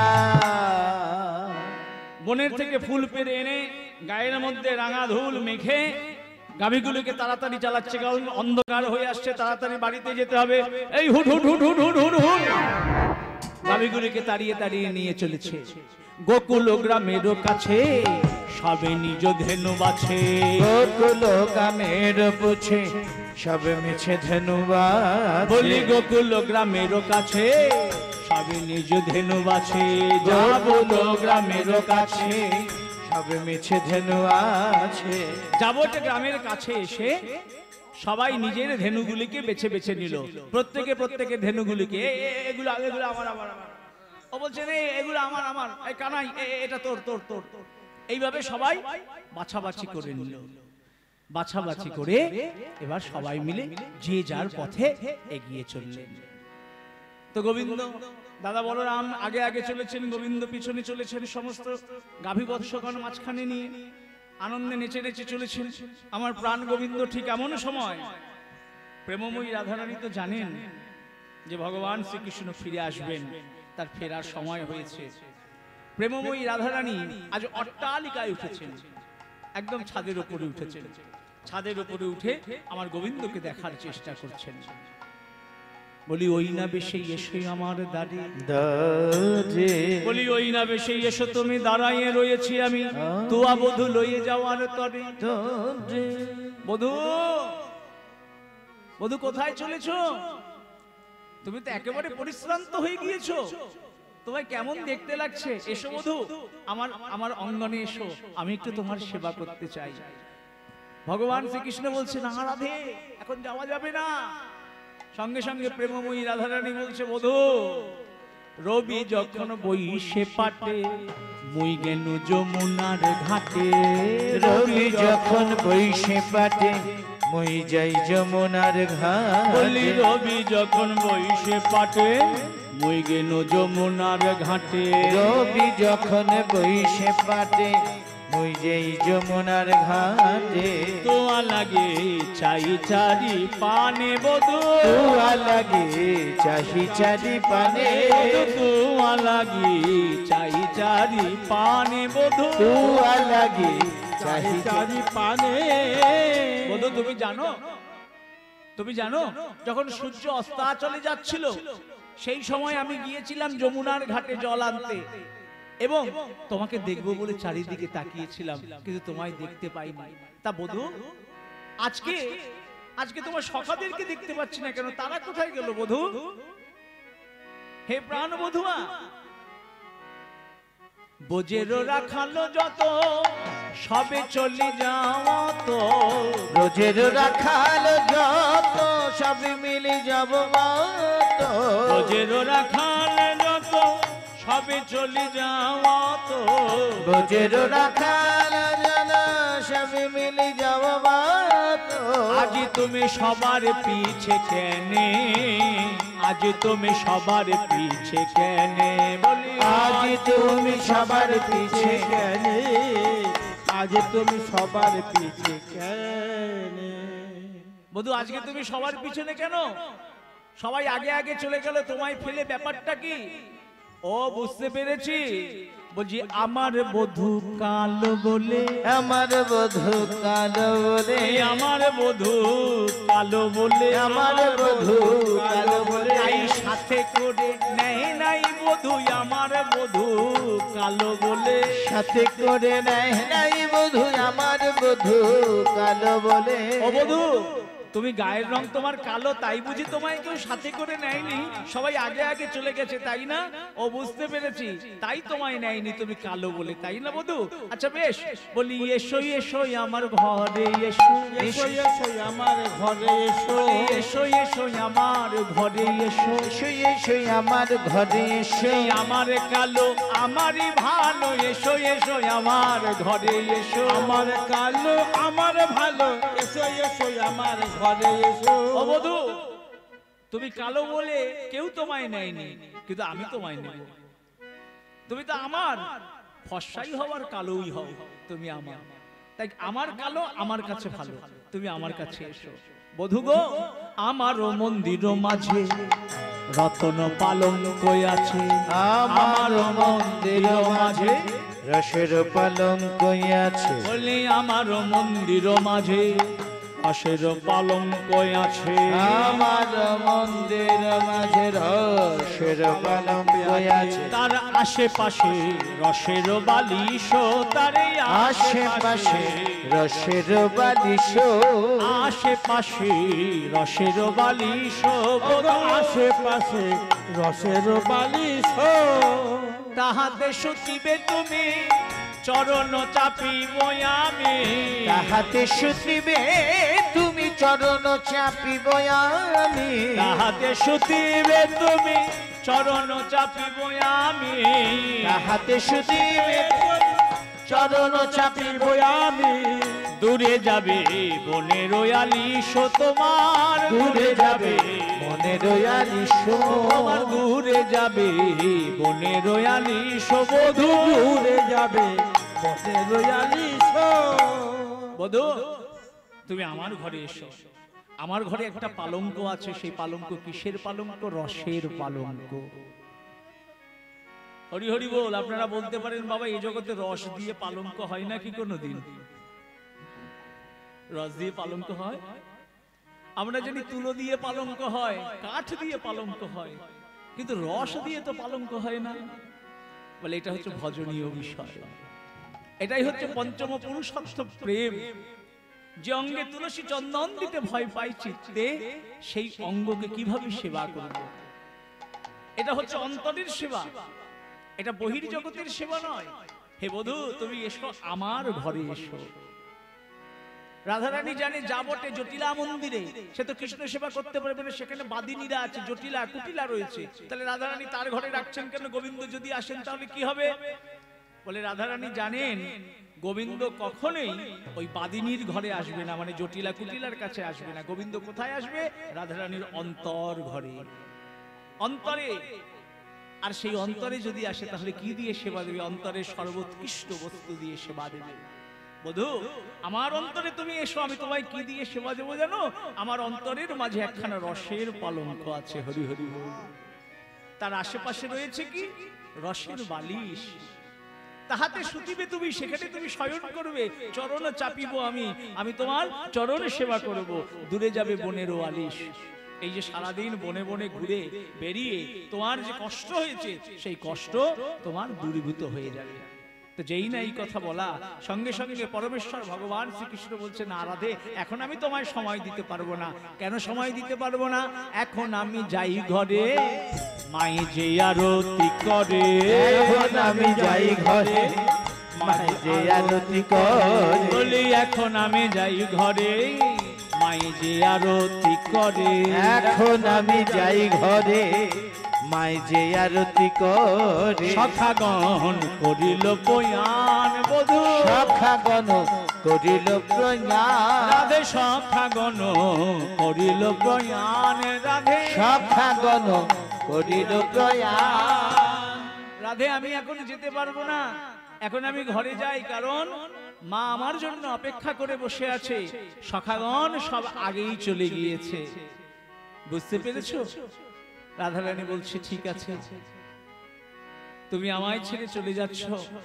বনের থেকে ফুল পেরে এনে গায়ের মধ্যে রাঙা ধুল মেখে গাভীগুলোকে তাড়াতাড়ি চালাচ্ছে, কারণ অন্ধকার হয়ে আসছে, তাড়াতাড়ি বাড়িতে যেতে হবে। এই হুট হুট হুট হুট হুট হুট হুট গাভীগুলোকে তাড়িয়ে তাড়িয়ে নিয়ে চলেছে। গোকুল গ্রামের কাছে সবে নিজ ধেনু বাছে, গোকুল গ্রামের পুছে সবে মিছে ধেনু বাছে, বলি গোকুল গ্রামের কাছে সবে নিজ ধেনু বাছে, গোকুল গ্রামের কাছে সবে মিছে ধেনু আছে। যাবত গ্রামের কাছে এসে সবাই নিজের ধেনুগুলিকে বেছে বেছে নিল, প্রত্যেকে ধেনুগুলিকে, এগুলো এগুলো আমার আমার আমার, ও বলছে রে এগুলো আমার আমার, এই কানাই এটা তোর তোর তোর, এইভাবে সবাই বাছাবাছি করে নিল। বাছাবাছি করে এবার সবাই মিলে যে যার পথে এগিয়ে চললেন। তো গোবিন্দ দাদা বলরাম আগে আগে চলেছেন, গোবিন্দ পিছনে চলেছেন, সমস্ত গাভী বৎসগণ মাঝখানে নিয়ে আনন্দে নেচে নেচে চলেছেন। আমার প্রাণ গোবিন্দ ঠিক এমন সময়, প্রেমময়ী রাধারানী তো জানেন যে ভগবান শ্রীকৃষ্ণ ফিরে আসবেন, তার ফেরার সময় হয়েছে। প্রেমময়ী রাধারানী আজ অট্টালিকায় উঠেছেন, একদম ছাদের উপরে উঠেছেন। ছাদের উপরে উঠে আমার গোবিন্দকে দেখার চেষ্টা করছেন। বলি, ওই না বেশি এসে আমার দাঁড়িয়ে, বলি ওই না বেশি এসো তুমি দাঁড়াইয়ে রয়েছি আমি, তোয়া বধূ লইয়ে যাওয়ার তরে। বধূ, বধূ কোথায় চলেছো? তুমি তো একেবারে পরিশ্রান্ত হয়ে গিয়েছো, তোমায় কেমন দেখতে লাগছে। এসো বধূ, আমার আমার অঙ্গনে এসো, আমি একটু তোমার সেবা করতে চাই। ভগবান শ্রীকৃষ্ণ বলছে, না রাধে, এখন যাওয়া যাবে না। সঙ্গে সঙ্গে প্রেমময়ী রাধারানী বলছে, বধূ, রবি যখন বইসে পাটে, মুই গেনু যমুনার ঘাটে। রবি যখন বইসে পাটে, মুই যাই যমুনার ঘাটে। বলি রবি যখন বইসে পাটে, মুই গেনু যমুনার ঘাটে। রবি যখন বইসে পাটে, মুই যাই যমুনার ঘাটে। তোয়া লাগে চাই চারি পানে বধূ, তোয়া লাগে চাহি চারি পানে। তোয়া লাগি চাই চারি পানে বধূ, তোয়া লাগে চাহি চারি পানে। বধূ, তুমি জানো যখন সূর্য অস্তাচলে যাচ্ছিল, সেই সময় আমি গিয়েছিলাম যমুনার ঘাটে জল আনতে, এবং তোমাকে দেখবো বলে চারিদিকে তাকিয়েছিলাম, কিন্তু তোমায় দেখতে পাইনি। তা বধূ, আজকে তোমার সখাদেরকে দেখতে পাচ্ছি না কেন? তারা কোথায় গেল বধূ? হে প্রাণ বধূয়া, বোঝেরো রাখালো যত, সবে চলে যাওয়া তো। রোজের রাখাল যত, সব মিলে যাব মত। রোজের রাখাল যত, সবে চলে যাওয়া তো। রোজের রাখাল জানা, সব মিলে যাব মত। আজ তুমি সবার পিছে কেনে, আজ তুমি সবার পিছে কেনে, বলি আজ তুমি সবার পিছে কেনে, আজ তুমি সবার পিছে কেনে। বধু, আজকে তুমি সবার পিছনে কেন? সবাই আগে আগে চলে গেল, তোমায় ফেলে, ব্যাপারটা কি? ও, বুঝতে পেরেছি। বলছি, আমার বধূ কালো বলে, আমার বধূ কালো বলে, আমার বধূ কালো বলে, আমার বধূ কালো বলে। তাই সাথে করে নেয় নাই বধূ, আমার বধূ কালো বলে। সাথে করে নেয় নাই বধূ, আমার বধূ কালো বলে। ও বধূ, তুমি গায়ের রং তোমার কালো, তাই বুঝি তোমায় কেউ সাথে করে নেয়নি? সবাই আগে আগে চলে গেছে, তাই না? ও, বুঝতে পেরেছি, তাই তোমায় নেয়নি, তুমি কালো বলে, তাই না বধূ? আচ্ছা বেশ, বলি এসো এসো আমার ঘরে এসো, এসো এসো আমার ঘরে এসো, এসো এসো আমার ঘরে এসো, এসো এসো আমার ঘরে এসো। আমার কালো আমারই ভালো, এসো এসো আমার ঘরে এসো। আমার কালো আমার ভালো, এসো এসো আমার ঘরে এসো। ও বধূ, তুমি কালো বলে কেউ তোমায় নেয়নি, কিন্তু আমি তোমায় নেব। তুমি তো আমার, ফর্সাই হওয়ার কালোই হও, তুমি আমার। তাই আমার কালো আমার কাছে ভালো, তুমি আমার কাছে এসো। বধূ গো, আমারও মন্দির মাঝে রতন পালঙ্ক আছে, আমার মন্দির মাঝে রসের পালঙ্ক আছে। বলি আমার মন্দির মাঝে রসের পালঙ্ক আছে। আমার মন্দির মাঝে রসের পালঙ্ক আছে। তার আশেপাশে রসের বালিশ, তার আশেপাশে রসের বালিশ, আশেপাশে রসের বালিশ, আশেপাশে রসের বালিশ। তাহাতে শুতিবে তুমি চরণ চাপিব আমি, তাহাতে শুতিবে তুমি চরণ চাপিব আমি। তাহাতে শুতিবে তুমি চরণ চাপিব আমি, তাহাতে শুতিবে চরণ চাপিব আমি। দূরে যাবে বনের আলিশ তোমার, দূরে যাবে মনের আলিশ, তোমার দূরে যাবে বনের আলিশ বধূ, দূরে যাবে মনের আলিশ। বধূ, তুমি আমার ঘরে এসো। আমার ঘরে একটা পালঙ্ক আছে, সেই পালঙ্ক কিসের পালঙ্ক? রসের পালঙ্ক। হরি হরি বল। আপনারা বলতে পারেন, বাবা এই জগতে রস দিয়ে পালঙ্ক হয় নাকি কোনোদিন? রস দিয়ে পালঙ্ক হয়? আমরা জানি তুলো দিয়ে পালঙ্ক হয়, কাঠ দিয়ে পালঙ্ক হয়, কিন্তু রস দিয়ে তো পালঙ্ক হয় না। বলে এটা হচ্ছে ভজনীয় বিষয়, এটাই হচ্ছে পঞ্চম পুরুষত্ব প্রেম। যে অঙ্গে তুলসী চন্দন দিতে ভয় পাই চিত্তে, সেই অঙ্গকে কিভাবে সেবা করব? এটা হচ্ছে অন্তরের সেবা, এটা বহির্জগতের সেবা নয়। হে বধূ, তুমি এসো আমার ঘরে এসো। রাধারানী জানে যা বটে জটিলা মন্দিরে সে তো কৃষ্ণ সেবা করতে পারবে না, সেখানে বাদিনীরা আছে, জটিলা কুটিলা রয়েছে, তাহলে রাধারানী তার ঘরে রাখছেন কেন? গোবিন্দ যদি আসেন তাহলে কি হবে? বলে রাধারানী জানেন গোবিন্দ কখনোই ওই বাদিনীর ঘরে আসবে না, মানে জটিলা কুটিলার কাছে আসবে না। গোবিন্দ কোথায় আসবে? রাধারানীর অন্তর ঘরে, অন্তরে। আর সেই অন্তরে যদি আসে তাহলে কি দিয়ে সেবা দেবে? অন্তরের সর্বোৎকৃষ্ট বস্তু দিয়ে সেবা দেবে। বধূ, আমার অন্তরে তুমি এসো, আমি তোমায় কি দিয়ে সেবা দেবো জানো? আমার অন্তরের মাঝে একখানা রসের পালঙ্ক আছে, হরি হরি বল। তার আশেপাশে রয়েছে কি? রসের বালিশ। তাহাতে শুতিবে তুমি, সেখানে তুমি শয়ন করবে, চরণ চাপিব আমি তোমার চরণে সেবা করব। দূরে যাবে বনের আলিশ। এই যে সারাদিন বনে বনে ঘুরে বেরিয়ে তোমার যে কষ্ট হয়েছে, সেই কষ্ট তোমার দূরীভূত হয়ে যাবে। তো যেই না এই কথা বলা, সঙ্গে সঙ্গে পরমেশ্বর ভগবান শ্রীকৃষ্ণ বলছে, না রাধে, এখন আমি তোমায় সময় দিতে পারবো না। কেন সময় দিতে পারবো না? এখন আমি যাই ঘরে, মাই যে আরতি করে। এখন আমি যাই ঘরে, মাই যে আরতি করে। বলি এখন আমি যাই ঘরে, মাই যে আরতি করে। এখন আমি যাই ঘরে, মাই যে আরতি করে। সখাগণ করিল প্রয়াণ, বধূ সখাগণ করিল প্রয়াণ। রাধে সখাগণ করিল প্রয়াণ, রাধে সখাগণ করিল প্রয়াণ। রাধে আমি এখন যেতে পারবো না, এখন আমি ঘরে যাই, কারণ মা আমার জন্য অপেক্ষা করে বসে আছে। সখাগণ সব আগেই চলে গিয়েছে। বুঝতে পেরেছো? রাধারানী বলছে, ঠিক আছে, তুমি আমায় ছেড়ে চলে যাচ্ছ,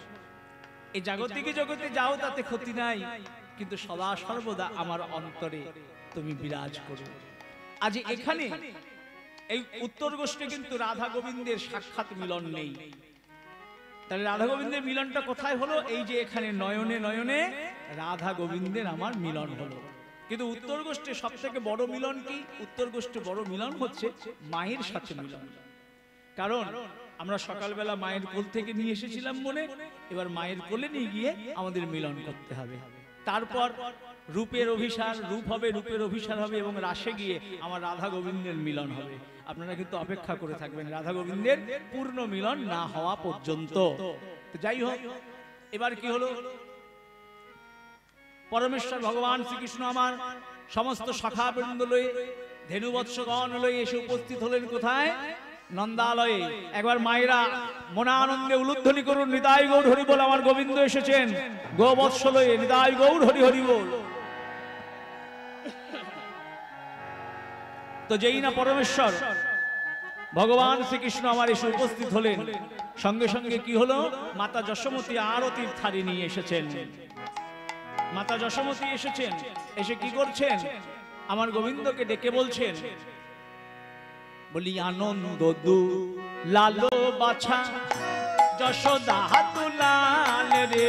এই জাগতিক জগতে যাও, তাতে ক্ষতি নাই, কিন্তু সদা সর্বদা আমার অন্তরে তুমি বিরাজ করো। আজ এখানে এই উত্তর গোষ্ঠী কিন্তু রাধা গোবিন্দের সাক্ষাৎ মিলন নেই। তাহলে রাধা গোবিন্দের মিলনটা কোথায় হলো? এই যে এখানে নয়নে নয়নে রাধা গোবিন্দের আমার মিলন হলো। কিন্তু উত্তর গোষ্ঠীর সব থেকে বড় মিলন কি? উত্তর গোষ্ঠীর বড় মিলন হচ্ছে মায়ের সাথে মিলন। কারণ আমরা সকালবেলা মায়ের কোল থেকে নিয়ে এসেছিলাম মনে, এবার মায়ের কোলে নিয়ে গিয়ে আমাদের মিলন করতে হবে। তারপর রূপের অভিসার, রূপ হবে, রূপের অভিসার হবে, এবং রাসে গিয়ে আমার রাধা গোবিন্দের মিলন হবে। আপনারা কিন্তু অপেক্ষা করে থাকবেন রাধা গোবিন্দের পূর্ণ মিলন না হওয়া পর্যন্ত। যাই হোক, এবার কি হলো? পরমেশ্বর ভগবান শ্রীকৃষ্ণ আমার সমস্ত শাখাবৃন্দ লয়ে, ধেনুবৎসগণ লয়ে এসে উপস্থিত হলেন কোথায়? নন্দালয়ে। একবার মায়েরা মনা আনন্দে উলুধ্বনি করুন, নিতাই গৌর হরি বল, আমার গোবিন্দ এসেছেন গোবৎস লয়ে, নিতাই গৌর হরি হরি বল। তো যেই না পরমেশ্বর ভগবান শ্রীকৃষ্ণ আমার এসে উপস্থিত হলেন, সঙ্গে সঙ্গে কি হলো? মাতা যশোমতী আরতির থালি নিয়ে এসেছেন। মাতা যশোমতী এসেছেন, এসে কি করছেন? আমার গোবিন্দকে ডেকে বলছেন, বলি আনন্দ দু লালো বাছা যশোদা দুলাল রে,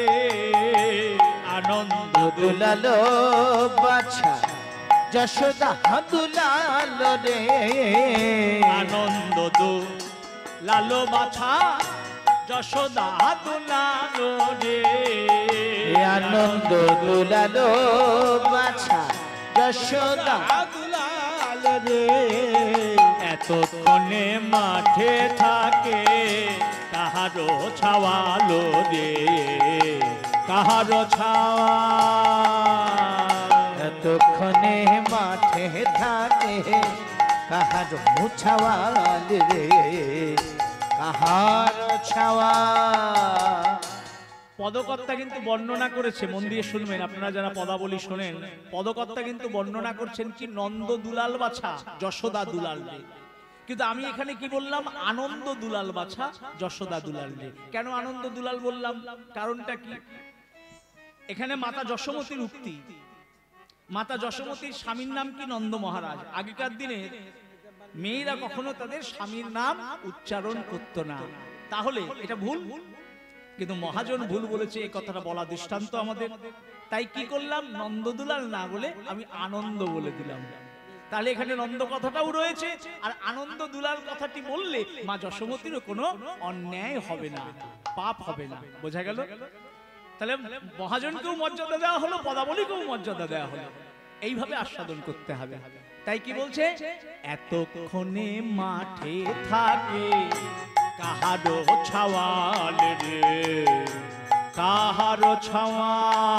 আনন্দ দুলালো বাছা যশোদা দুলাল রে। আনন্দ দু লালো বাছা যশোদা দুলাল রে। আনন্দ দুলালো বাছা যশোদা দুলাল রে। এতক্ষণে মাঠে থাকে কাহারো ছাওয়ালো রে, কাহারো ছাওয়া। এতক্ষণে মাঠে থাকে কাহার মুছাওয়াল রে, কাহার ছাওয়া। পদকর্তা কিন্তু বর্ণনা করেছে, মন দিয়ে শুনবেন আপনারা যারা পদাবলী শোনেন। পদকর্তা কিন্তু বর্ণনা করছেন কি? নন্দ দুলাল বাছা যশোদা দুলাল রে। কিন্তু আমি এখানে কি বললাম? আনন্দ দুলাল বাছা যশোদা দুলাল রে। কেন আনন্দ দুলাল বললাম? কারণটা কি? এখানে মাতা যশোমতীর উক্তি। মাতা যশোমতীর স্বামীর নাম কি? নন্দ মহারাজ। আগেকার দিনে মেয়েরা কখনো তাদের স্বামীর নাম উচ্চারণ করতো না, তাহলে এটা ভুল। কিন্তু মহাজন ভুল বলেছে, এই কথাটা বলা দৃষ্টান্ত আমাদের। তাই কি করলাম? নন্দদুলাল না বলে আমি আনন্দ বলে দিলাম। তাহলে এখানে নন্দ কথাটাও রয়েছে, আর আনন্দ দুলাল কথাটি বললে মা যশোমতীরও কোনো অন্যায় হবে না, পাপ হবে না। বোঝা গেল? তাহলে মহাজনকেও মর্যাদা দেওয়া হলো, পদাবলীকেও মর্যাদা দেওয়া হলো। এইভাবে আস্বাদন করতে হবে। তাই কি বলছে? এতক্ষণে মাঠে থাকে কাহারো ছাওয়াল রে, কাহারো ছাওয়া।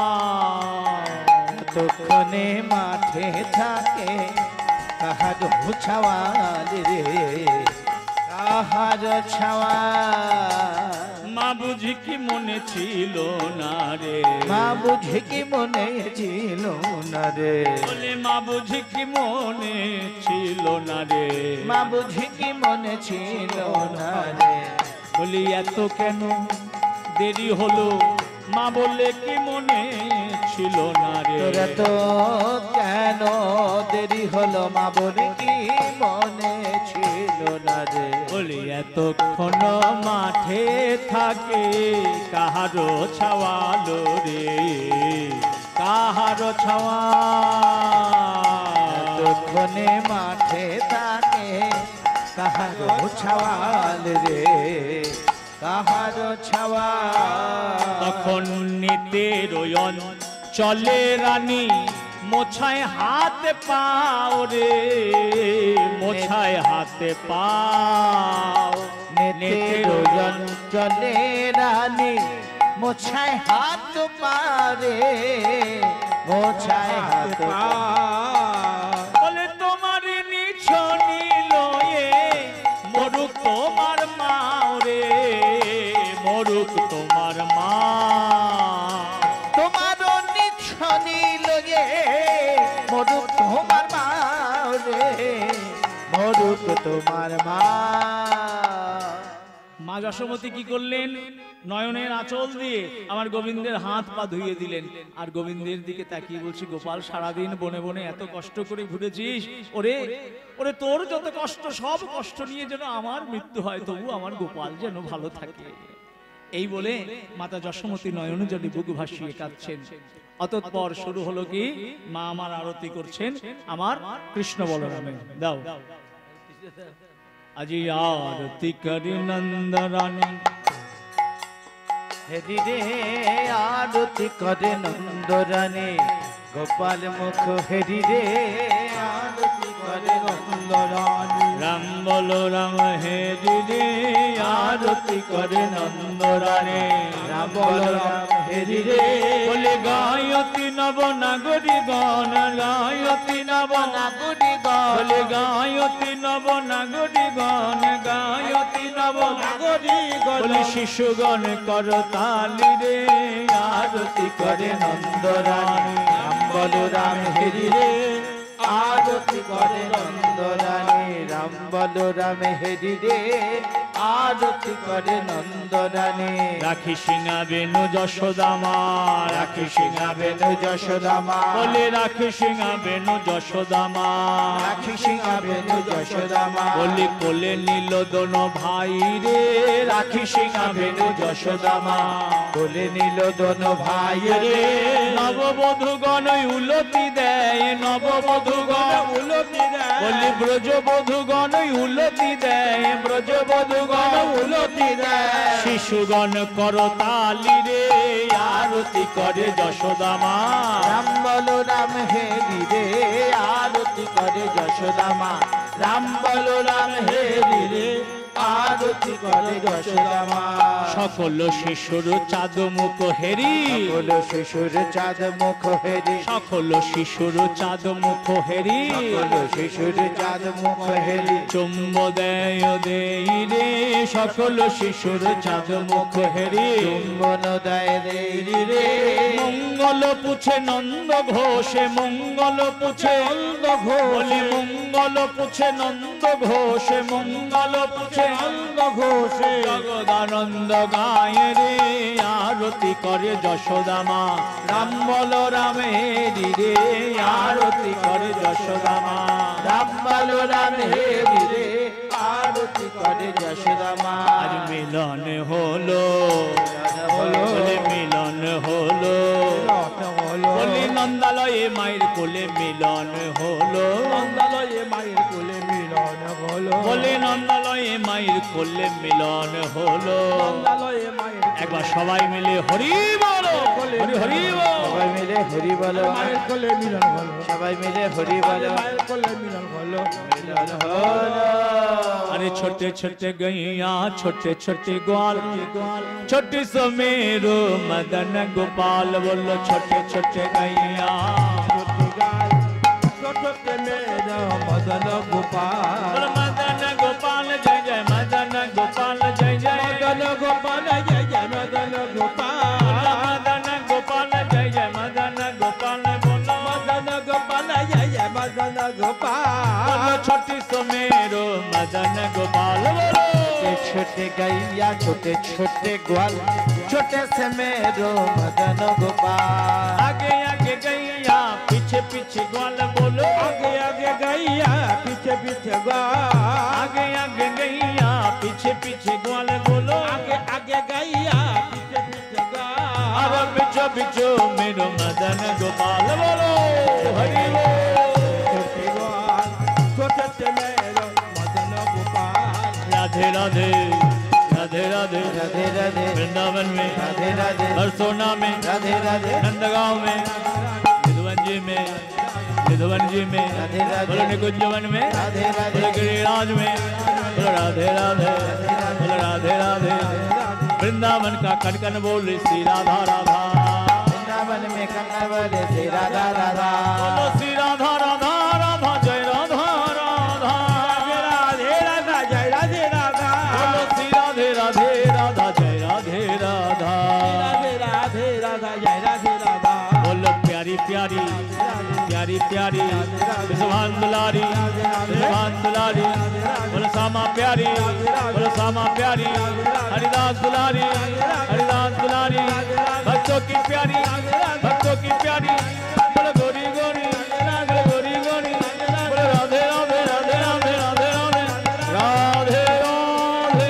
এতক্ষণে মাঠে থাকে কাহারো ছাওয়াল রে, কাহারো ছাওয়া। মা বুঝি কি মনে ছিল না রে, মা বুঝি কি মনে ছিল না রে, বলে মা বুঝি কি মনে ছিল না রে, মা বুঝি কি মনে ছিল না রে। বলি এত কেন দেরি হলো, মা বলে কি মনে ছিল না রে। তোরা তো কেন দেরি হলো, মা বলে কি মনে ছিল না রে। বলি এতক্ষণ মাঠে থাকে কাহারো ছাওয়ালো রে, কাহারো ছাওয়া। এতক্ষণে মাঠে থাকে কাহারো ছাওয়াল রে, কাহারো ছাওয়া। তখন নিতের চলে রানী মোছায় হাতে পাও রে, মোছায় হাতে পাও। নেতের চলে রানী মোছায় হাত পারে, মোছায় হাত পা। বলে তোমার নিছ নিল এ মরুক তোমার মাও রে, মরুক তোমার মা। তোমার নিছনি লগে মরুক তোমার মা রে, মরুক তোমার মা। মা যশোমতী কি করলেন? নয়নের আঁচল দিয়ে আমার গোবিন্দের হাত পা ধুইয়ে দিলেন, আর গোবিন্দের দিকে তাকিয়ে বলছি, গোপাল সারাদিন বনে বনে এত কষ্ট করে ঘুরেছিস, ওরে ওরে তোর যত কষ্ট সব কষ্ট নিয়ে যেন আমার মৃত্যু হয়, তবু আমার গোপাল যেন ভালো থাকে। এই বলে মাতা যশোমতী নয়ন জলে বুক ভাসিয়ে কাঁদছেন। অতঃপর শুরু হলো কি, মা আমার আরতি করছেন আমার কৃষ্ণ বলরামে। দাও আজি আরতি করি নন্দরানী, হেরি রে আরতি করে নন্দরানী, গোপাল মুখ হেরি রে আরতি করে নন্দরানী। রাম বলো রাম হেরি রে আরতি করে নন্দরানী, রাম বলো রাম হেরি রে। বলে গায়তি নব নাগরী গণ, গায়তি নব নাগরি গণ, বলে গায়তি নব নাগরী গণ, গায়তি নব নাগরি গণ। বলে শিশুগণ কর তালি রে আরতি করে নন্দরানী, রাম বলো রাম হেরি রে আরতি করে নন্দরানী। রাম বলো রাম হেরি রে আরতি করে নন্দরানী। রাখি সিংহা বেনু যশোদামা, রাখি সিংহা বেনু যশোদামা, বলে রাখি সিংহা বেনু যশোদামা, রাখি সিংহা বেনু যশোদামা। বলি কোলে নীল দোনো ভাই রে রাখি সিংহা বেনু যশোদামা, কোলে নীল দোনো ভাই রে। নববধূগণ উলতি দেয়, নববধূগণ উলতি দেয়, বলি ব্রজবধূগণ উলতি দেয়, ব্রজবধূগণ উলতি দেয়। শিশুগণ কর তালি রে আরতি করে যশোদামা। রাম বলো রাম হেরি রে আরতি করে যশোদামা। রাম বলো রাম হেরি রে আরতি করে যশোদামা। সকল শিশুর চাঁদ মুখ হেরি, সকল শিশুর চাঁদ মুখ হেরি, সকল শিশুর চাঁদ মুখ হেরি, সকল শিশুর চাঁদ মুখ হেরি। চুম্ব দেয় দেই রে সকল শিশুর চাঁদ মুখ হেরি, চুম্বন দেয় দেরি রে। মঙ্গল পুছে নন্দ ঘোষে, মঙ্গল পুছে নন্দ ঘোষ, বলি মঙ্গল পুছে নন্দ ঘোষে, মঙ্গল পুছে নন্দ ঘোষে। জগদানন্দ গায় রে আরতি করে যশোদামা। রাম বলো রাম হেরি রে আরতি করে যশোদামা। রাম বলো রাম হেরি রে আরতি করে যশোদামা। আজ মিলন হলো, হলো, বলে মিলন হলো, হলো, বলি নন্দালয়ে মায়ের কোলে মিলন হলো নন্দালয়ে মায়ের কোলে মিলন হলো বলে নন্দালয়ে মায়ের কোলে মিলন হলো নন্দালয়ে মায়ের একবার সবাই মিলে হরি বলো হরি হরি বল সবাই মিলে হরি বলো মায়ের কোলে মিলন হলো সবাই মিলে হরি বলো মায়ের কোলে মিলন হলো মিলন হলো अरे छोटे छोटे गैया छोटे छोटे ग्वाल छोटे समेरो मदन गोपाल बोलो छोटे छोटे गैया छोटे मेरा मदन गोपाल बोलो मदन गोपाल जय जय मदन गोपाल जय जय मदन गोपाल जय जय मदन गोपाल मदन गोपाल जय जय मदन गोपाल बोलो मदन गोपाल जय जय मदन गोपाल बोलो छोटी समेरो मदन गोपाल बोलो छोटे गैया छोटे छोटे ग्वाल छोटे से मेरो मदन गोपाल आगे आगे गैया पीछे पीछे ग्वाल बोलो आगे आगे गैया पीछे पीछे ग्वाल आगे आगे गैया पीछे पीछे ग्वाल बोलो आगे आगे गैया पीछे पीछे ग्वाल अरे बिचो बिचो मेरो मदन गोपाल बोलो हरि बोल छोटे ग्वाल छोटे से मेरो मदन गोपाल राधे राधे राधे राधे राधे राधे वृंदावन में राधे राधे बरसोना में राधे राधे नंदगांव में निधुवन जी में राधे राधे बोलो निकुंजवन में राधे राधे बोलो गिरिराज में बोलो राधे राधे बोलो राधे राधे वृंदावन का कनकन बोल श्री राधा राधा वृंदावन में कन्नवले श्री राधा राधा बोलो श्री राधा राधा राधा जय राधा राधा राधे राधा जय राधे राधा बोलो श्री राधे राधे राधा जय राधे राधा राधे राधे राधा जय राधे राधा बोलो प्यारी प्यारी प्यारी प्यारी विश्वान दुलारी बोलो सामा प्यारी बोलो सामा प्यारी हरिदास दुलारी भक्तों की प्यारी बोलो गोरी गोरी बोलो गोरी गोरी बोलो राधे राधे राधे राधे राधे राधे राधे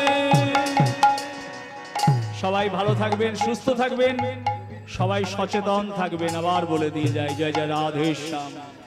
সবাই ভালো থাকবেন সুস্থ থাকবেন সবাই সচেতন থাকবেন আবার বলে দিয়ে যায় জয় জয় রাধেশ্যাম।